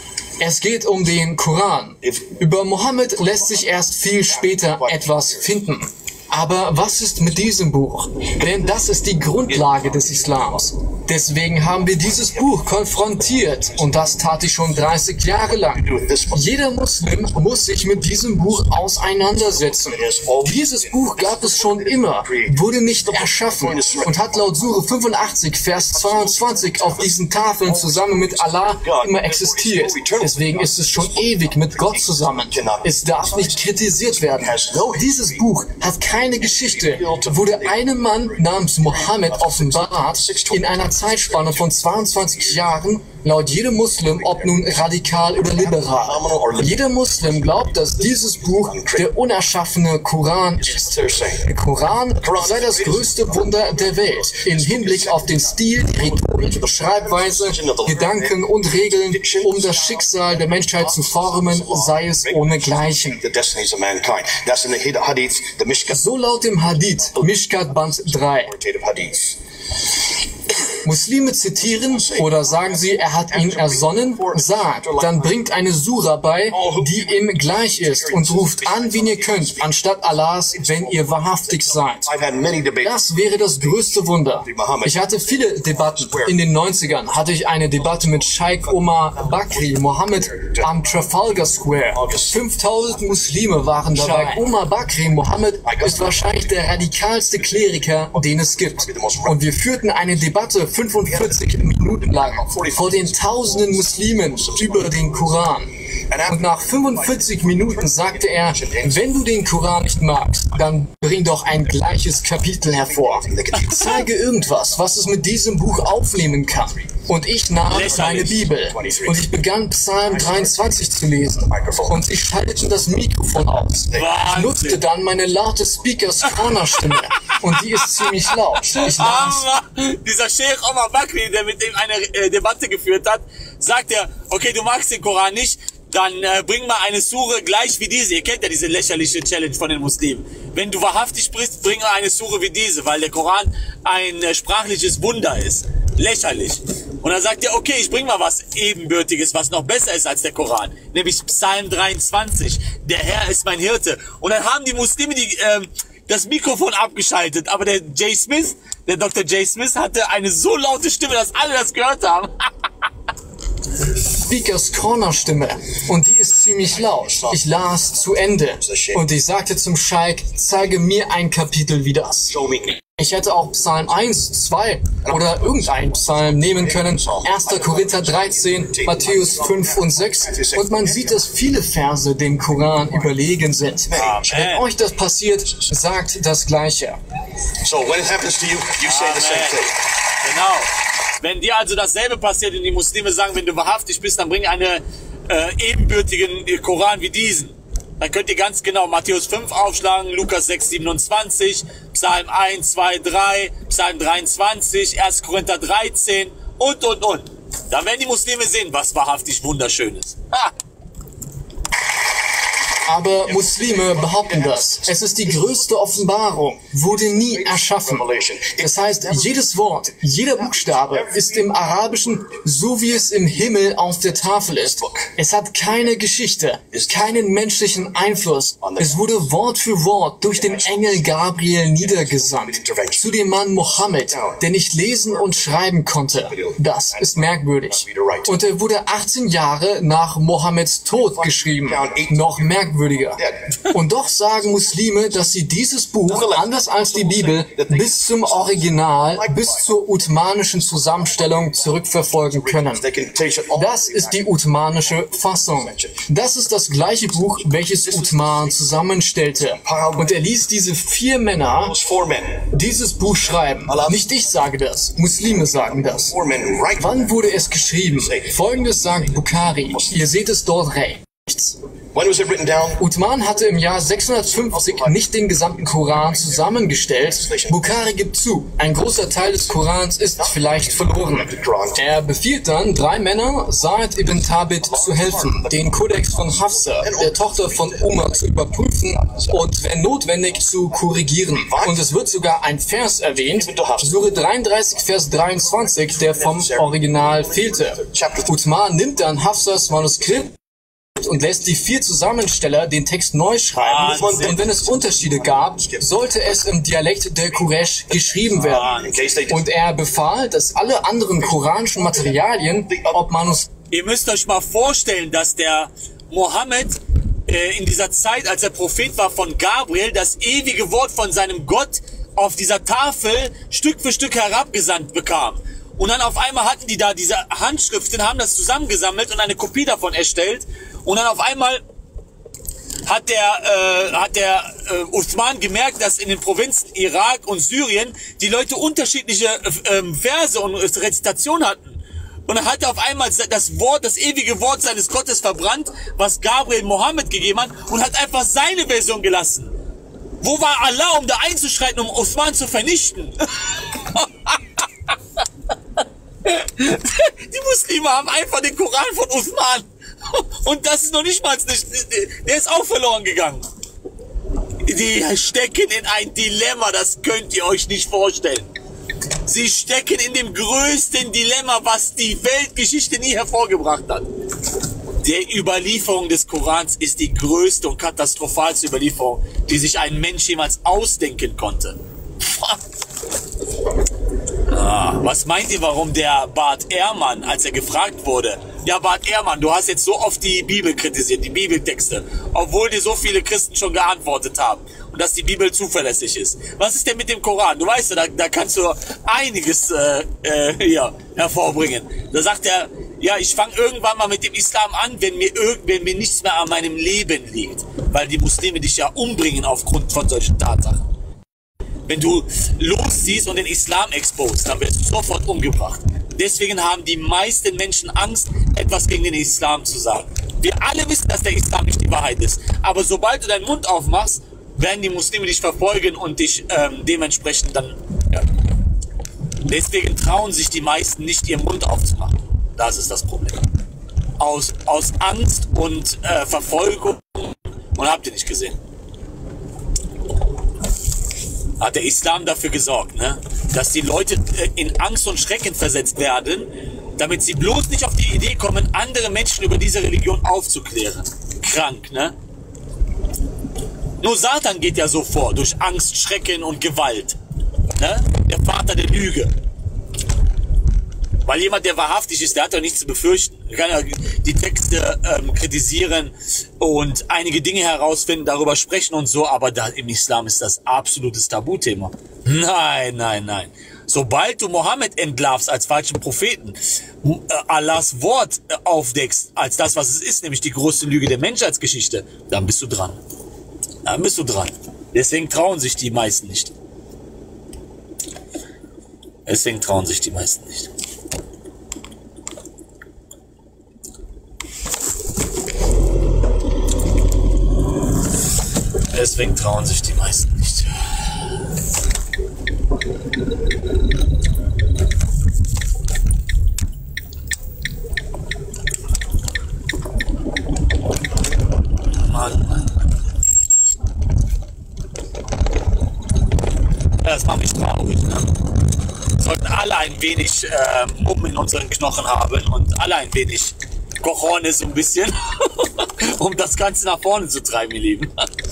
Es geht um den Koran. Über Mohammed lässt sich erst viel später etwas finden. Aber was ist mit diesem Buch? Denn das ist die Grundlage des Islams. Deswegen haben wir dieses Buch konfrontiert und das tat ich schon 30 Jahre lang. Jeder Muslim muss sich mit diesem Buch auseinandersetzen. Dieses Buch gab es schon immer, wurde nicht erschaffen und hat laut Sure 85, Vers 22 auf diesen Tafeln zusammen mit Allah immer existiert. Deswegen ist es schon ewig mit Gott zusammen. Es darf nicht kritisiert werden. Dieses Buch hat keine Geschichte, wurde einem Mann namens Mohammed offenbart in einer Zeitspanne von 22 Jahren, laut jedem Muslim, ob nun radikal oder liberal. Jeder Muslim glaubt, dass dieses Buch der unerschaffene Koran ist. Der Koran sei das größte Wunder der Welt, im Hinblick auf den Stil, die Rhetorik, Schreibweise, Gedanken und Regeln, um das Schicksal der Menschheit zu formen, sei es ohnegleichen. So laut dem Hadith, Mishkat Band 3. Muslime zitieren oder sagen sie, er hat ihn ersonnen, sagt, dann bringt eine Sura bei, die ihm gleich ist und ruft an, wen ihr könnt, anstatt Allahs, wenn ihr wahrhaftig seid. Das wäre das größte Wunder. Ich hatte viele Debatten. In den 90ern hatte ich eine Debatte mit Sheikh Omar Bakri Mohammed am Trafalgar Square. 5000 Muslime waren dabei. Omar Bakri Mohammed ist wahrscheinlich der radikalste Kleriker, den es gibt. Und wir führten eine Debatte 45 Minuten lang vor den tausenden Muslimen über den Koran. Und nach 45 Minuten sagte er, wenn du den Koran nicht magst, dann bring doch ein gleiches Kapitel hervor. Zeige irgendwas, was es mit diesem Buch aufnehmen kann. Und ich nahm meine Bibel und ich begann Psalm 23 zu lesen. Und sie schalteten das Mikrofon aus. Ich nutzte dann meine laute Speakers-Corner-Stimme. Und die ist ziemlich laut. Ich Dieser Sheikh Omar Bakri, der mit dem eine Debatte geführt hat, sagt er, okay, du magst den Koran nicht, dann bring mal eine Sure gleich wie diese. Ihr kennt ja diese lächerliche Challenge von den Muslimen. Wenn du wahrhaftig sprichst, bring mal eine Sure wie diese, weil der Koran ein sprachliches Wunder ist. Lächerlich. Und dann sagt er, okay, ich bring mal was Ebenbürtiges, was noch besser ist als der Koran. Nämlich Psalm 23. Der Herr ist mein Hirte. Und dann haben die Muslime das Mikrofon abgeschaltet. Aber der Dr. J. Smith hatte eine so laute Stimme, dass alle das gehört haben. Speakers Corner Stimme. Und die ist ziemlich laut. Ich las zu Ende. Und ich sagte zum Scheik, zeige mir ein Kapitel wie das. Ich hätte auch Psalm 1, 2 oder irgendein Psalm nehmen können. 1. Korinther 13, Matthäus 5 und 6. Und man sieht, dass viele Verse dem Koran überlegen sind. Wenn euch das passiert, sagt das Gleiche. Genau. Wenn dir also dasselbe passiert und die Muslime sagen, wenn du wahrhaftig bist, dann bring einen ebenbürtigen Koran wie diesen. Dann könnt ihr ganz genau Matthäus 5 aufschlagen, Lukas 6, 27, Psalm 1, 2, 3, Psalm 23, 1. Korinther 13 und. Dann werden die Muslime sehen, was wahrhaftig wunderschön ist. Ha! Aber Muslime behaupten das. Es ist die größte Offenbarung, wurde nie erschaffen. Das heißt, jedes Wort, jeder Buchstabe ist im Arabischen so, wie es im Himmel auf der Tafel ist. Es hat keine Geschichte, keinen menschlichen Einfluss. Es wurde Wort für Wort durch den Engel Gabriel niedergesandt. Zu dem Mann Mohammed, der nicht lesen und schreiben konnte. Das ist merkwürdig. Und er wurde 18 Jahre nach Mohammeds Tod geschrieben. Noch merkwürdiger. Und doch sagen Muslime, dass sie dieses Buch, anders als die Bibel, bis zum Original, bis zur uthmanischen Zusammenstellung zurückverfolgen können. Das ist die uthmanische Fassung. Das ist das gleiche Buch, welches Uthman zusammenstellte. Und er ließ diese 4 Männer dieses Buch schreiben. Nicht ich sage das, Muslime sagen das. Wann wurde es geschrieben? Folgendes sagt Bukhari. Ihr seht es dort rechts. Uthman hatte im Jahr 650 nicht den gesamten Koran zusammengestellt. Bukhari gibt zu, ein großer Teil des Korans ist vielleicht verloren. Er befiehlt dann 3 Männern, Sa'id ibn Thabit, zu helfen, den Kodex von Hafsa, der Tochter von Umar, zu überprüfen und, wenn notwendig, zu korrigieren. Und es wird sogar ein Vers erwähnt, Sure 33, Vers 23, der vom Original fehlte. Uthman nimmt dann Hafsas Manuskript und lässt die 4 Zusammensteller den Text neu schreiben. Und wenn es Unterschiede gab, sollte es im Dialekt der Quraysh geschrieben werden. Und er befahl, dass alle anderen koranischen Materialien, ob Manuskripte... Ihr müsst euch mal vorstellen, dass der Mohammed in dieser Zeit, als er Prophet war von Gabriel, das ewige Wort von seinem Gott auf dieser Tafel Stück für Stück herabgesandt bekam. Und dann auf einmal hatten die da diese Handschriften, haben das zusammengesammelt und eine Kopie davon erstellt. Und dann auf einmal hat der Uthman gemerkt, dass in den Provinzen Irak und Syrien die Leute unterschiedliche Verse und Rezitationen hatten. Und dann hat er auf einmal das ewige Wort seines Gottes verbrannt, was Gabriel Mohammed gegeben hat, und hat einfach seine Version gelassen. Wo war Allah, um da einzuschreiten, um Uthman zu vernichten? Die Muslime haben einfach den Koran von Uthman. Und das ist noch nicht mal, der ist auch verloren gegangen. Die stecken in ein Dilemma, das könnt ihr euch nicht vorstellen. Sie stecken in dem größten Dilemma, was die Weltgeschichte nie hervorgebracht hat. Die Überlieferung des Korans ist die größte und katastrophalste Überlieferung, die sich ein Mensch jemals ausdenken konnte. Was meint ihr, warum der Bart Ehrmann, als er gefragt wurde, ja Bart Ehrmann, du hast jetzt so oft die Bibel kritisiert, die Bibeltexte, obwohl dir so viele Christen schon geantwortet haben und dass die Bibel zuverlässig ist. Was ist denn mit dem Koran? Du weißt ja, da kannst du einiges hervorbringen. Da sagt er, ja, ich fange irgendwann mal mit dem Islam an, wenn mir nichts mehr an meinem Leben liegt, weil die Muslime dich ja umbringen aufgrund von solchen Tatsachen. Wenn du losziehst und den Islam exposed, dann wirst du sofort umgebracht. Deswegen haben die meisten Menschen Angst, etwas gegen den Islam zu sagen. Wir alle wissen, dass der Islam nicht die Wahrheit ist. Aber sobald du deinen Mund aufmachst, werden die Muslime dich verfolgen und dich dementsprechend dann... Ja. Deswegen trauen sich die meisten nicht, ihren Mund aufzumachen. Das ist das Problem. Aus Angst und Verfolgung. Und habt ihr nicht gesehen? Hat der Islam dafür gesorgt, ne? Dass die Leute in Angst und Schrecken versetzt werden, damit sie bloß nicht auf die Idee kommen, andere Menschen über diese Religion aufzuklären. Krank, ne? Nur Satan geht ja so vor, durch Angst, Schrecken und Gewalt. Ne? Der Vater der Lüge. Weil jemand, der wahrhaftig ist, der hat doch nichts zu befürchten. Er kann ja die Texte kritisieren und einige Dinge herausfinden, darüber sprechen und so, aber da im Islam ist das absolutes Tabuthema. Nein, nein, nein. Sobald du Mohammed entlarvst als falschen Propheten, Allahs Wort aufdeckst als das, was es ist, nämlich die größte Lüge der Menschheitsgeschichte, dann bist du dran. Dann bist du dran. Deswegen trauen sich die meisten nicht. Deswegen trauen sich die meisten nicht. Deswegen trauen sich die meisten nicht. Mann. Das macht mich traurig, ne? Wir sollten alle ein wenig Mumm in unseren Knochen haben und alle ein wenig Cojones so ein bisschen, um das Ganze nach vorne zu treiben, ihr Lieben.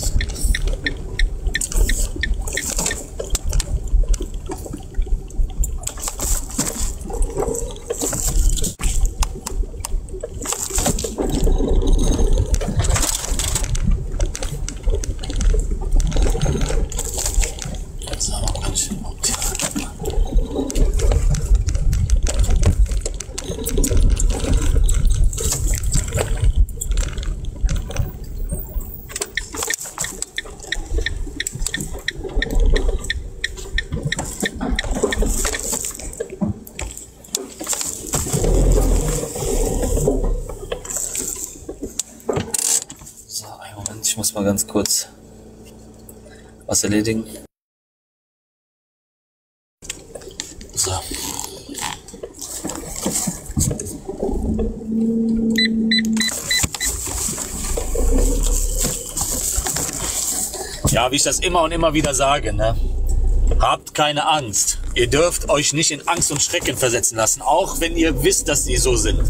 Ich muss mal ganz kurz was erledigen. So. Ja, wie ich das immer und immer wieder sage, ne? Habt keine Angst. Ihr dürft euch nicht in Angst und Schrecken versetzen lassen, auch wenn ihr wisst, dass die so sind.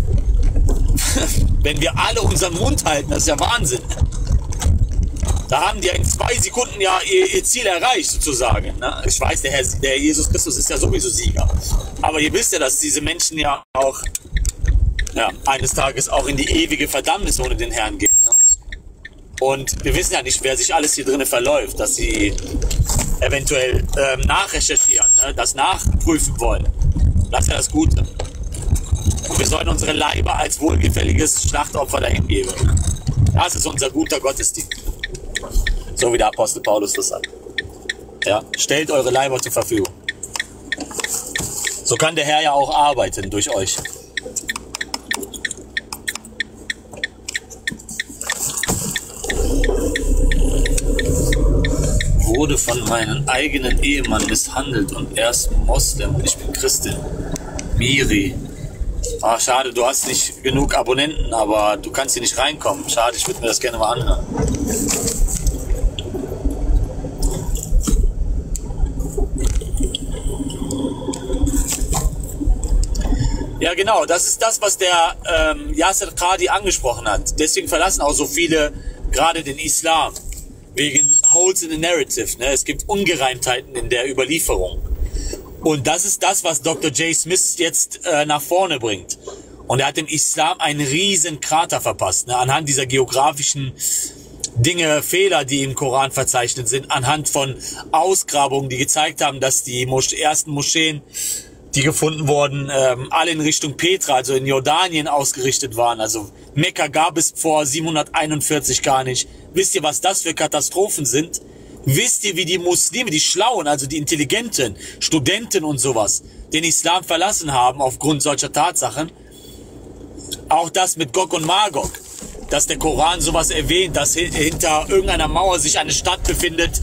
Wenn wir alle unseren Mund halten, das ist ja Wahnsinn. Da haben die in 2 Sekunden ja ihr Ziel erreicht, sozusagen. Ne? Ich weiß, der Jesus Christus ist ja sowieso Sieger. Aber ihr wisst ja, dass diese Menschen ja auch eines Tages auch in die ewige Verdammnis ohne den Herrn gehen. Ne? Und wir wissen ja nicht, wer sich alles hier drinnen verläuft, dass sie eventuell nachrecherchieren, ne? Das nachprüfen wollen. Das ist ja das Gute. Und wir sollen unsere Leiber als wohlgefälliges Schlachtopfer dahin geben. Das ist unser guter Gottesdienst. So wie der Apostel Paulus das sagt. Ja, stellt eure Leiber zur Verfügung. So kann der Herr ja auch arbeiten durch euch. Wurde von meinem eigenen Ehemann misshandelt und er ist Moslem und ich bin Christin. Miri. Ah, schade, du hast nicht genug Abonnenten, aber du kannst hier nicht reinkommen. Schade, ich würde mir das gerne mal anhören. genau, das ist das, was der Yasser Qadhi angesprochen hat. Deswegen verlassen auch so viele gerade den Islam. Wegen Holes in the Narrative. Ne? Es gibt Ungereimtheiten in der Überlieferung. Und das ist das, was Dr. J. Smith jetzt nach vorne bringt. Und er hat dem Islam einen riesen Krater verpasst. Ne? Anhand dieser geografischen Dinge, Fehler, die im Koran verzeichnet sind. Anhand von Ausgrabungen, die gezeigt haben, dass die ersten Moscheen, die gefunden wurden, alle in Richtung Petra, also in Jordanien ausgerichtet waren. Also Mekka gab es vor 741 gar nicht. Wisst ihr, was das für Katastrophen sind? Wisst ihr, wie die Muslime, die Schlauen, also die Intelligenten, Studenten und sowas, den Islam verlassen haben aufgrund solcher Tatsachen? Auch das mit Gog und Magog, dass der Koran sowas erwähnt, dass hinter irgendeiner Mauer sich eine Stadt befindet,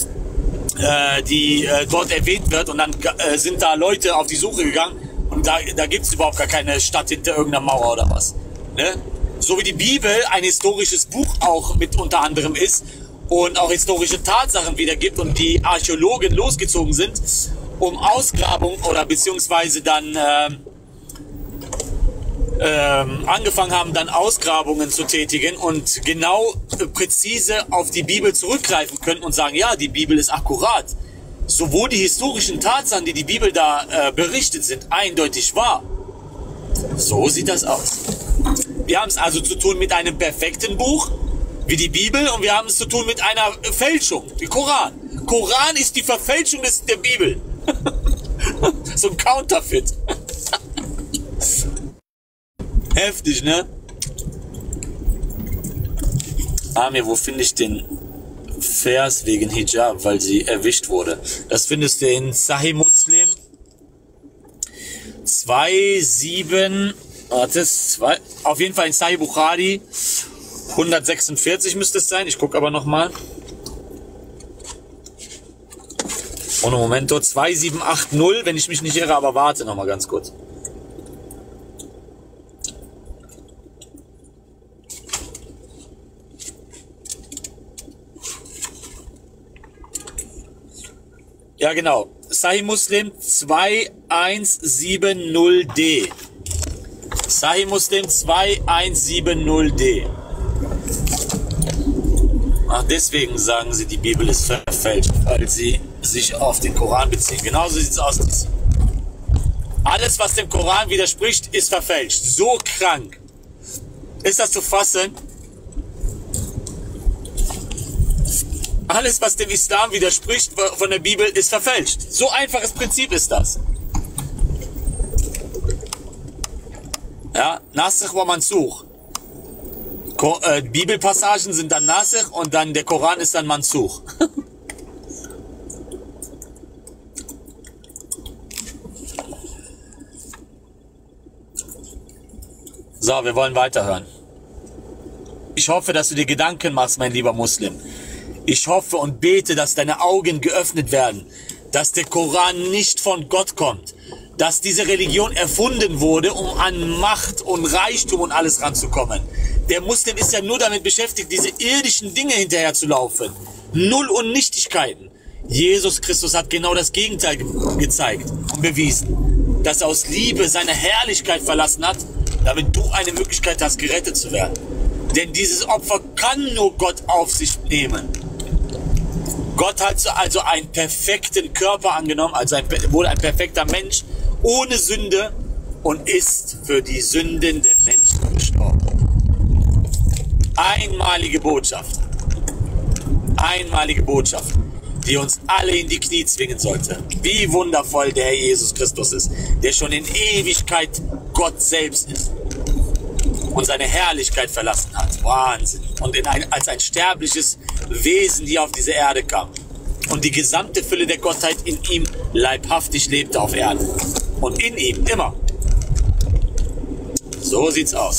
die dort erwähnt wird, und dann sind da Leute auf die Suche gegangen und da gibt es überhaupt gar keine Stadt hinter irgendeiner Mauer oder was. Ne? So wie die Bibel ein historisches Buch auch mit unter anderem ist und auch historische Tatsachen wiedergibt und die Archäologen losgezogen sind, um Ausgrabungen oder beziehungsweise dann angefangen haben, dann Ausgrabungen zu tätigen und genau präzise auf die Bibel zurückgreifen können und sagen, ja, die Bibel ist akkurat. Sowohl die historischen Tatsachen, die die Bibel da berichtet, sind eindeutig wahr. So sieht das aus. Wir haben es also zu tun mit einem perfekten Buch, wie die Bibel, und wir haben es zu tun mit einer Fälschung, die Koran. Koran ist die Verfälschung der Bibel. So ein Counterfeit. Heftig, ne? Amir, wo finde ich den Vers wegen Hijab, weil sie erwischt wurde? Das findest du in Sahih Muslim 2,7, auf jeden Fall in Sahih Bukhari 146 müsste es sein. Ich gucke aber nochmal. Und Momento, 2780, wenn ich mich nicht irre, aber warte nochmal ganz kurz. Ja, genau. Sahih Muslim 2170D. Sahih Muslim 2170D. Ach, deswegen sagen sie, die Bibel ist verfälscht, weil sie sich auf den Koran beziehen. Genauso sieht es aus. Alles, was dem Koran widerspricht, ist verfälscht. So krank. Ist das zu fassen? Alles, was dem Islam widerspricht von der Bibel, ist verfälscht. So einfaches Prinzip ist das. Ja, Nasikh wa Mansukh. Bibelpassagen sind dann Nasikh und dann der Koran ist dann Mansukh. So, wir wollen weiterhören. Ich hoffe, dass du dir Gedanken machst, mein lieber Muslim. Ich hoffe und bete, dass deine Augen geöffnet werden, dass der Koran nicht von Gott kommt, dass diese Religion erfunden wurde, um an Macht und Reichtum und alles ranzukommen. Der Muslim ist ja nur damit beschäftigt, diese irdischen Dinge hinterher zu laufen. Null und Nichtigkeiten. Jesus Christus hat genau das Gegenteil gezeigt und bewiesen, dass er aus Liebe seine Herrlichkeit verlassen hat, damit du eine Möglichkeit hast, gerettet zu werden. Denn dieses Opfer kann nur Gott auf sich nehmen. Gott hat also einen perfekten Körper angenommen, also wurde ein perfekter Mensch, ohne Sünde, und ist für die Sünden der Menschen gestorben. Einmalige Botschaft. Einmalige Botschaft, die uns alle in die Knie zwingen sollte. Wie wundervoll der Herr Jesus Christus ist, der schon in Ewigkeit Gott selbst ist und seine Herrlichkeit verlassen hat. Wahnsinn. Und als ein sterbliches Wesen hier auf diese Erde kam. Und die gesamte Fülle der Gottheit in ihm leibhaftig lebte auf Erden. Und in ihm immer. So sieht's aus.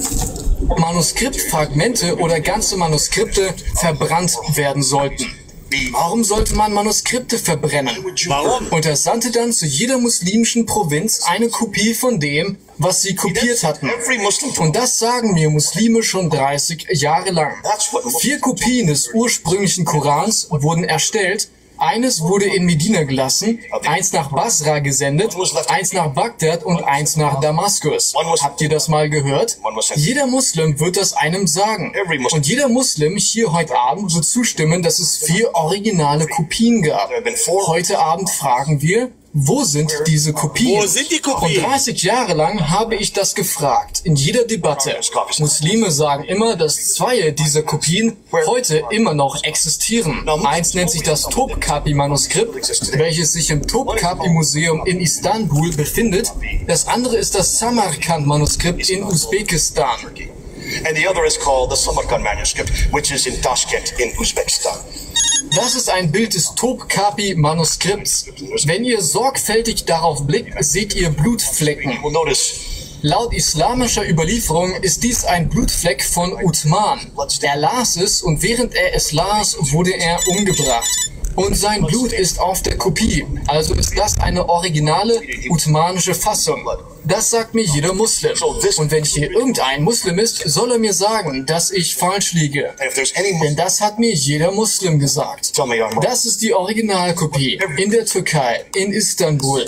Manuskriptfragmente oder ganze Manuskripte verbrannt werden sollten. Warum sollte man Manuskripte verbrennen? Warum? Und er sandte dann zu jeder muslimischen Provinz eine Kopie von dem, was sie kopiert hatten. Und das sagen mir Muslime schon 30 Jahre lang. 4 Kopien des ursprünglichen Korans wurden erstellt. Eines wurde in Medina gelassen, eins nach Basra gesendet, eins nach Bagdad und eins nach Damaskus. Habt ihr das mal gehört? Jeder Muslim wird das einem sagen. Und jeder Muslim hier heute Abend wird zustimmen, dass es 4 originale Kopien gab. Heute Abend fragen wir, wo sind diese Kopien? Wo sind die Kopien? Und 30 Jahre lang habe ich das gefragt, in jeder Debatte. Muslime sagen immer, dass 2 dieser Kopien heute immer noch existieren. Eins nennt sich das Topkapi-Manuskript, welches sich im Topkapi-Museum in Istanbul befindet. Das andere ist das Samarkand-Manuskript in Usbekistan. And the other is called the Samarkand manuscript, which is in Tashkent in Uzbekistan. Das ist ein Bild des Topkapi-Manuskripts. Wenn ihr sorgfältig darauf blickt, seht ihr Blutflecken. Laut islamischer Überlieferung ist dies ein Blutfleck von Uthman. Er las es und während er es las, wurde er umgebracht. Und sein Blut ist auf der Kopie, also ist das eine originale uthmanische Fassung. Das sagt mir jeder Muslim. Und wenn hier irgendein Muslim ist, soll er mir sagen, dass ich falsch liege. Denn das hat mir jeder Muslim gesagt. Das ist die Originalkopie in der Türkei, in Istanbul.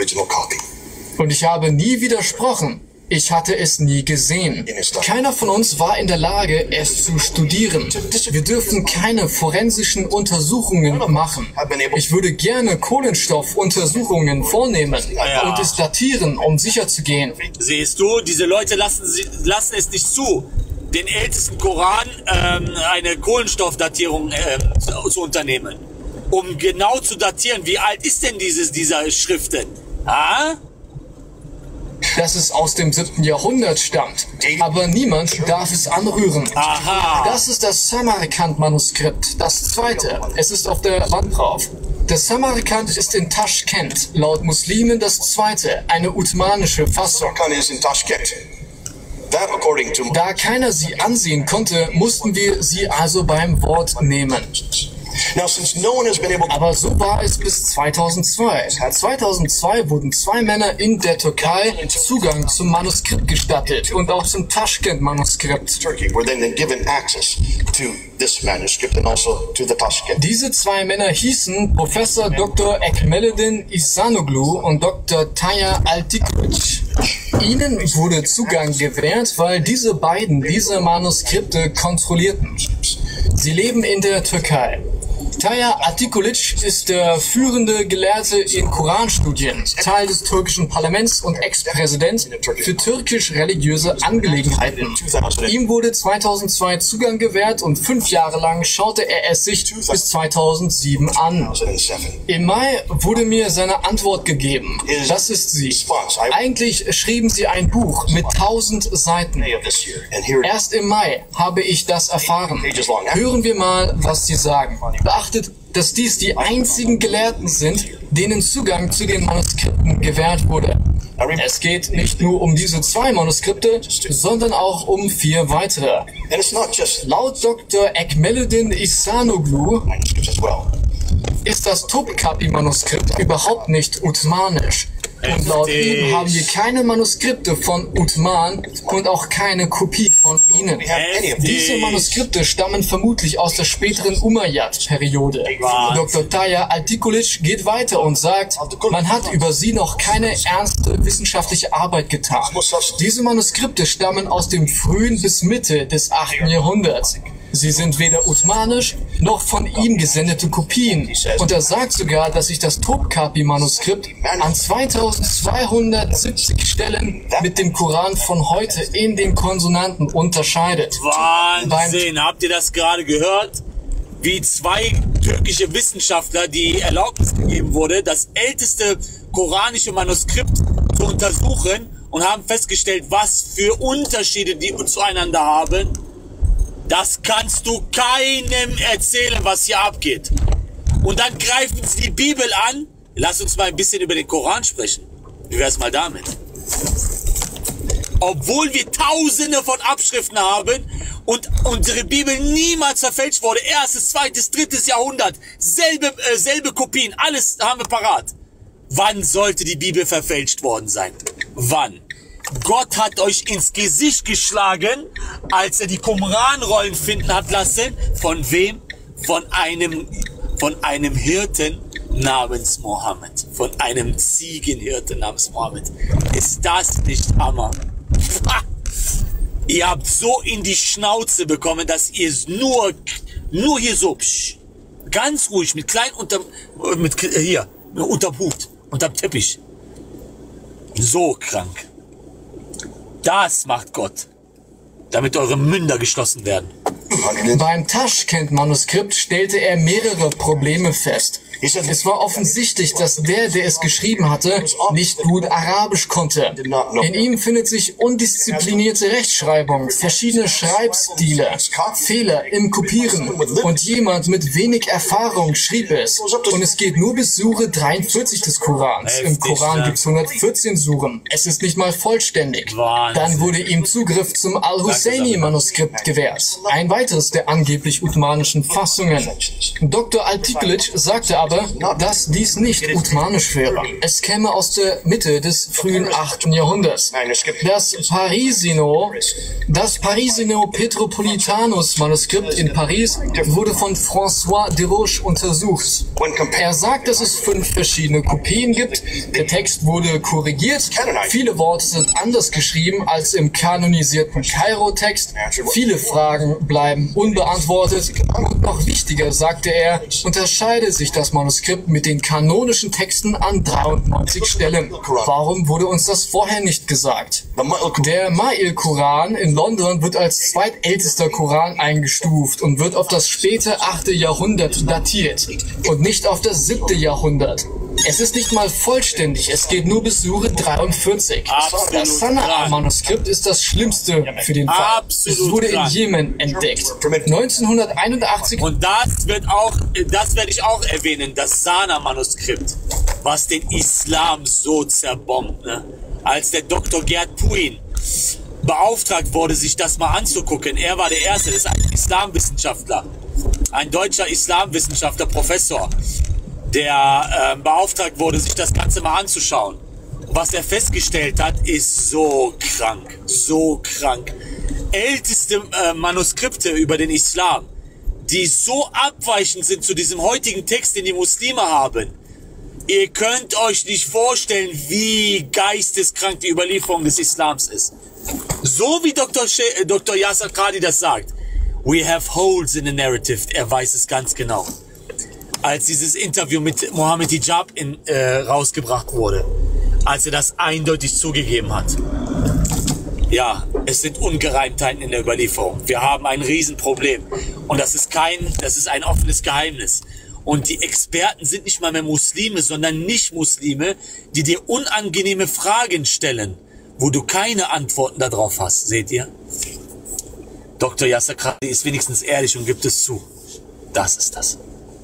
Und ich habe nie widersprochen. Ich hatte es nie gesehen. Keiner von uns war in der Lage, es zu studieren. Wir dürfen keine forensischen Untersuchungen machen. Ich würde gerne Kohlenstoffuntersuchungen vornehmen und es datieren, um sicherzugehen. Siehst du, diese Leute lassen es nicht zu, den ältesten Koran eine Kohlenstoffdatierung zu unternehmen. Um genau zu datieren, wie alt ist denn dieser Schriften? Ah? Dass es aus dem 7. Jahrhundert stammt. Aber niemand darf es anrühren. Aha. Das ist das Samarkand-Manuskript, das zweite. Es ist auf der Wand drauf. Das Samarkand ist in Taschkent, laut Muslimen das zweite, eine uthmanische Fassung. Da keiner sie ansehen konnte, mussten wir sie also beim Wort nehmen. Aber so war es bis 2002. 2002 wurden 2 Männer in der Türkei Zugang zum Manuskript gestattet und auch zum Taschkent-Manuskript. Diese 2 Männer hießen Professor Dr. Ekmeledin Ihsanoglu und Dr. Taya Altikulic. Ihnen wurde Zugang gewährt, weil diese beiden diese Manuskripte kontrollierten. Sie leben in der Türkei. Taya Altikulic ist der führende Gelehrte in Koranstudien, Teil des türkischen Parlaments und Ex-Präsident für türkisch-religiöse Angelegenheiten. Ihm wurde 2002 Zugang gewährt und 5 Jahre lang schaute er es sich bis 2007 an. Im Mai wurde mir seine Antwort gegeben. Das ist sie. Eigentlich schrieben sie ein Buch mit 1000 Seiten. Erst im Mai habe ich das erfahren. Hören wir mal, was sie sagen. Beachtet, dass dies die einzigen Gelehrten sind, denen Zugang zu den Manuskripten gewährt wurde. Es geht nicht nur um diese 2 Manuskripte, sondern auch um 4 weitere. Laut Dr. Ekmeledin Ihsanoglu ist das Topkapi-Manuskript überhaupt nicht uthmanisch. Und laut ihm haben wir keine Manuskripte von Uthman und auch keine Kopie von ihnen. Diese Manuskripte stammen vermutlich aus der späteren Umayyad-Periode. Dr. Taya Altikulic geht weiter und sagt, man hat über sie noch keine ernste wissenschaftliche Arbeit getan. Diese Manuskripte stammen aus dem frühen bis Mitte des 8. Jahrhunderts. Sie sind weder uthmanisch noch von ihm gesendete Kopien. Und er sagt sogar, dass sich das Topkapi-Manuskript an 2270 Stellen mit dem Koran von heute in den Konsonanten unterscheidet. Wahnsinn! Habt ihr das gerade gehört? Wie 2 türkische Wissenschaftler, die Erlaubnis gegeben wurde, das älteste koranische Manuskript zu untersuchen und haben festgestellt, was für Unterschiede die zueinander haben. Das kannst du keinem erzählen, was hier abgeht. Und dann greifen sie die Bibel an. Lass uns mal ein bisschen über den Koran sprechen. Wie wär's mal damit? Obwohl wir Tausende von Abschriften haben und unsere Bibel niemals verfälscht wurde. 1., 2., 3. Jahrhundert, selbe Kopien, alles haben wir parat. Wann sollte die Bibel verfälscht worden sein? Wann? Gott hat euch ins Gesicht geschlagen, als er die Qumran-Rollen finden hat lassen. Von wem? Von einem Hirten namens Mohammed. Von einem Ziegenhirten namens Mohammed. Ist das nicht Hammer? Ihr habt so in die Schnauze bekommen, dass ihr nur hier so ganz ruhig mit klein unterm Hut, unterm Teppich. So krank. Das macht Gott, damit eure Münder geschlossen werden. Beim Taschkent-Manuskript stellte er mehrere Probleme fest. Es war offensichtlich, dass der es geschrieben hatte, nicht gut Arabisch konnte. In ihm findet sich undisziplinierte Rechtschreibung, verschiedene Schreibstile, Fehler im Kopieren und jemand mit wenig Erfahrung schrieb es. Und es geht nur bis Sure 43 des Korans. Im Koran gibt es 114 Suren. Es ist nicht mal vollständig. Dann wurde ihm Zugriff zum Al-Husseini-Manuskript gewährt. Ein weiteres der angeblich uthmanischen Fassungen. Dr. Altiklic sagte aber, dass dies nicht uthmanisch wäre. Es käme aus der Mitte des frühen 8. Jahrhunderts. Das Parisino Petropolitanus Manuskript in Paris wurde von François Desroches untersucht. Er sagt, dass es 5 verschiedene Kopien gibt. Der Text wurde korrigiert. Viele Worte sind anders geschrieben als im kanonisierten Kairo-Text. Viele Fragen bleiben unbeantwortet. Und noch wichtiger, sagte er, unterscheide sich das Manuskript mit den kanonischen Texten an 93 Stellen. Warum wurde uns das vorher nicht gesagt? Der Ma'il-Koran in London wird als zweitältester Koran eingestuft und wird auf das späte 8. Jahrhundert datiert und nicht auf das 7. Jahrhundert. Es ist nicht mal vollständig, es geht nur bis Sure 43. Das Sana'a-Manuskript ist das Schlimmste für den Fall. Es wurde in Jemen entdeckt. 1981. Und das werde ich auch erwähnen, das Sana'a-Manuskript, was den Islam so zerbombt, ne? Als der Dr. Gerd Puin beauftragt wurde, sich das mal anzugucken. Er war der Erste, das ist ein Islamwissenschaftler, ein deutscher Islamwissenschaftler, Professor, der beauftragt wurde, sich das Ganze mal anzuschauen. Und was er festgestellt hat, ist so krank, so krank. Älteste Manuskripte über den Islam, die so abweichend sind zu diesem heutigen Text, den die Muslime haben. Ihr könnt euch nicht vorstellen, wie geisteskrank die Überlieferung des Islams ist. So wie Dr. Yasser Qadhi das sagt. We have holes in the narrative. Er weiß es ganz genau. Als dieses Interview mit Mohammed Hijab rausgebracht wurde, als er das eindeutig zugegeben hat. Ja, es sind Ungereimtheiten in der Überlieferung. Wir haben ein Riesenproblem. Und das ist ein offenes Geheimnis. Und die Experten sind nicht mal mehr Muslime, sondern Nicht-Muslime, die dir unangenehme Fragen stellen, wo du keine Antworten darauf hast. Seht ihr? Dr. Yasser Qadhi ist wenigstens ehrlich und gibt es zu. Das ist das.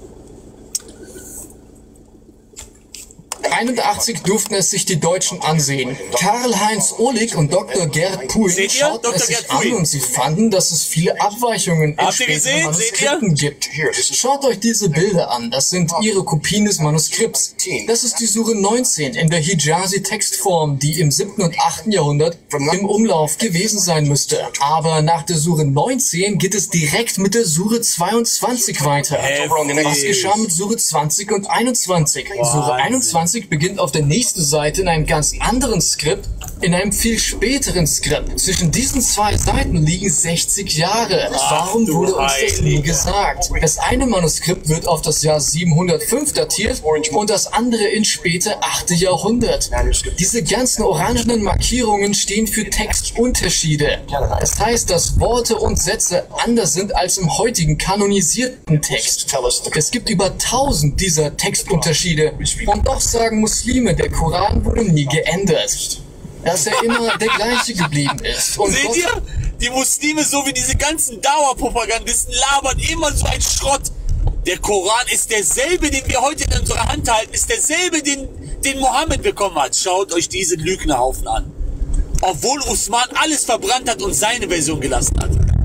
1981 durften es sich die Deutschen ansehen. Karl-Heinz Ohlig und Dr. Gerd Puin schauten es sich an und sie fanden, dass es viele Abweichungen in späteren Manuskripten gibt. Schaut euch diese Bilder an, das sind ihre Kopien des Manuskripts. Das ist die Sure 19 in der Hijazi-Textform, die im 7. und 8. Jahrhundert im Umlauf gewesen sein müsste. Aber nach der Sure 19 geht es direkt mit der Sure 22 weiter. Was geschah mit Sure 20 und 21? Sure 21 beginnt auf der nächsten Seite in einem ganz anderen Skript, in einem viel späteren Skript. Zwischen diesen 2 Seiten liegen 60 Jahre. Warum wurde uns das nie gesagt? Das eine Manuskript wird auf das Jahr 705 datiert und das andere ins späte 8. Jahrhundert. Diese ganzen orangenen Markierungen stehen für Textunterschiede. Das heißt, dass Worte und Sätze anders sind als im heutigen kanonisierten Text. Es gibt über 1000 dieser Textunterschiede und doch sagen Muslime, der Koran wurde nie geändert. Dass er immer der gleiche geblieben ist. Und seht ihr? Die Muslime, so wie diese ganzen Dauerpropagandisten, labern immer so ein Schrott. Der Koran ist derselbe, den wir heute in unserer Hand halten, ist derselbe, den Mohammed bekommen hat. Schaut euch diese Lügnerhaufen an. Obwohl Usman alles verbrannt hat und seine Version gelassen hat.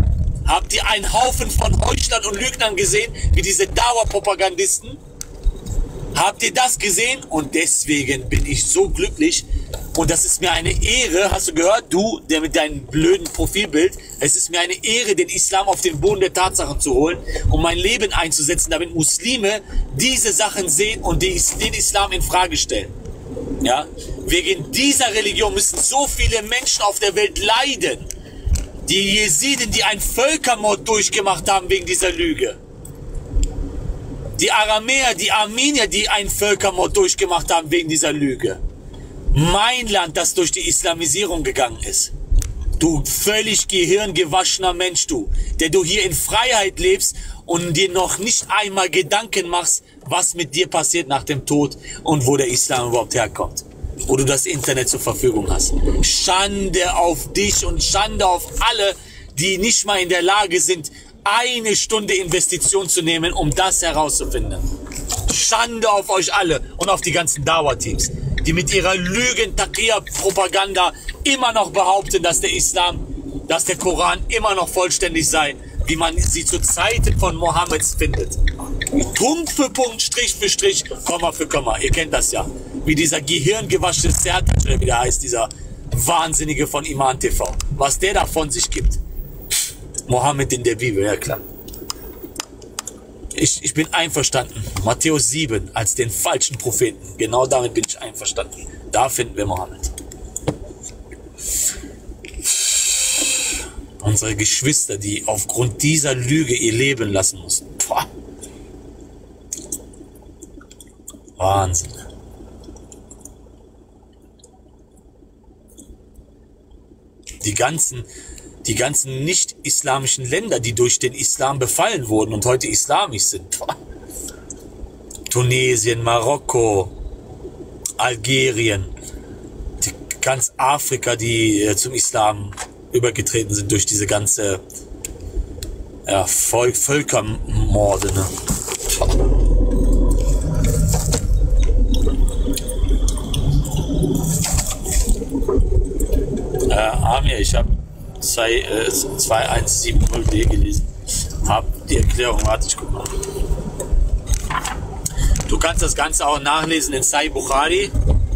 Habt ihr einen Haufen von Heuchlern und Lügnern gesehen, wie diese Dauerpropagandisten? Habt ihr das gesehen? Und deswegen bin ich so glücklich. Und das ist mir eine Ehre, hast du gehört, du, der mit deinem blöden Profilbild, es ist mir eine Ehre, den Islam auf den Boden der Tatsachen zu holen und mein Leben einzusetzen, damit Muslime diese Sachen sehen und den Islam in Frage stellen. Ja? Wegen dieser Religion müssen so viele Menschen auf der Welt leiden. Die Jesiden, die einen Völkermord durchgemacht haben wegen dieser Lüge. Die Aramäer, die Armenier, die einen Völkermord durchgemacht haben wegen dieser Lüge. Mein Land, das durch die Islamisierung gegangen ist. Du völlig gehirngewaschener Mensch, du, der du hier in Freiheit lebst und dir noch nicht einmal Gedanken machst, was mit dir passiert nach dem Tod und wo der Islam überhaupt herkommt. Wo du das Internet zur Verfügung hast. Schande auf dich und Schande auf alle, die nicht mal in der Lage sind, eine Stunde Investition zu nehmen, um das herauszufinden. Schande auf euch alle und auf die ganzen Dauerteams, die mit ihrer Lügen-Taqiyya-Propaganda immer noch behaupten, dass der Islam, dass der Koran immer noch vollständig sei, wie man sie zu Zeiten von Mohammeds findet. Punkt für Punkt, Strich für Strich, Komma für Komma. Ihr kennt das ja. Wie dieser gehirngewaschene Sertac, oder wie der heißt, dieser Wahnsinnige von Iman TV. Was der da von sich gibt. Mohammed in der Bibel, ja klar. Ich bin einverstanden. Matthäus 7 als den falschen Propheten. Genau damit bin ich einverstanden. Da finden wir Mohammed. Unsere Geschwister, die aufgrund dieser Lüge ihr Leben lassen mussten. Boah. Wahnsinn. Die ganzen nicht-islamischen Länder, die durch den Islam befallen wurden und heute islamisch sind. Tunesien, Marokko, Algerien, ganz Afrika, die zum Islam übergetreten sind durch diese ganze Völkermorde. Ne? Amir, ich habe 2170D gelesen. Hab die Erklärung, warte, ich guck mal. Du kannst das Ganze auch nachlesen in Sahih Bukhari.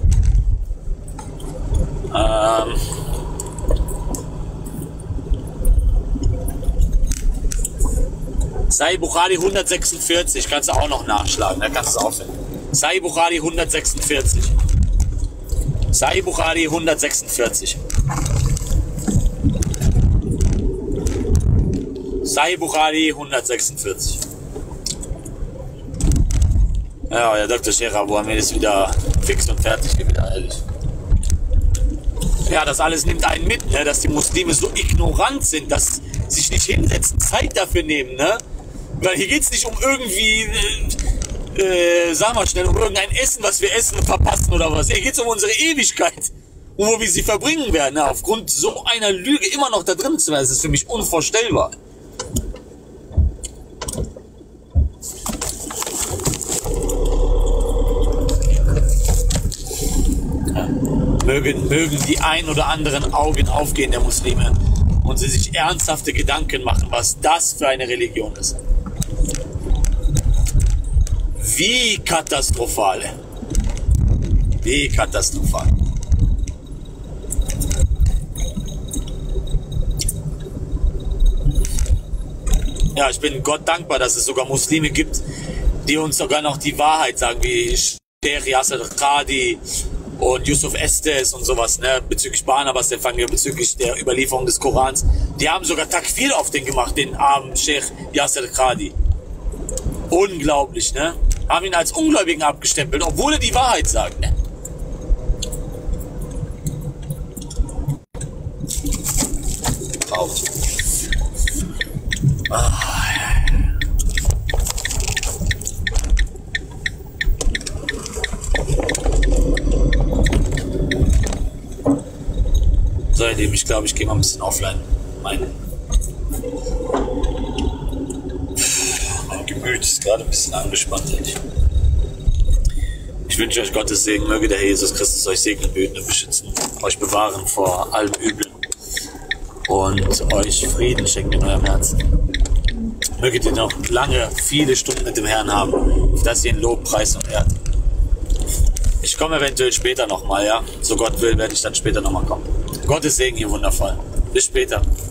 Sahih Bukhari 146, kannst du auch noch nachschlagen, da kannst du es auch finden. Sahih Bukhari 146. Sahih Bukhari 146. Sahih Bukhari 146. Ja, der Dr. Sheikh Abu Hamid ist wieder fix und fertig, wieder ehrlich. Ja, das alles nimmt einen mit, ne? Dass die Muslime so ignorant sind, dass sie sich nicht hinsetzen, Zeit dafür nehmen, ne? Weil hier geht es nicht um irgendwie, sag mal schnell, um irgendein Essen, was wir essen und verpassen oder was. Hier geht es um unsere Ewigkeit, wo wir sie verbringen werden. Ne? Aufgrund so einer Lüge immer noch da drin zu sein, das ist für mich unvorstellbar. Mögen die ein oder anderen Augen aufgehen der Muslime und sie sich ernsthafte Gedanken machen, was das für eine Religion ist. Wie katastrophal. Wie katastrophal. Ja, ich bin Gott dankbar, dass es sogar Muslime gibt, die uns sogar noch die Wahrheit sagen, wie Sheikh Yasser Qadi und Yusuf Estes und sowas, ne, bezüglich Barnabas, der Evangelium, bezüglich der Überlieferung des Korans. Die haben sogar Takfir auf den gemacht, den armen Sheikh Yasser Qadi. Unglaublich, ne? Haben ihn als Ungläubigen abgestempelt, obwohl er die Wahrheit sagt, ne? So, ihr Lieben, ich glaube, ich gehe mal ein bisschen offline. Mein Gemüt ist gerade ein bisschen angespannt, ehrlich. Ich wünsche euch Gottes Segen. Möge der Herr Jesus Christus euch segnen, behüten und beschützen, euch bewahren vor allem Üblen. und euch Frieden schenkt in eurem Herzen. Möget ihr noch lange, viele Stunden mit dem Herrn haben, auf dass ihr ihn Lob, Preis und ehrt. Ich komme eventuell später nochmal, ja? So Gott will, werde ich dann später nochmal kommen. Gottes Segen hier wundervoll. Bis später.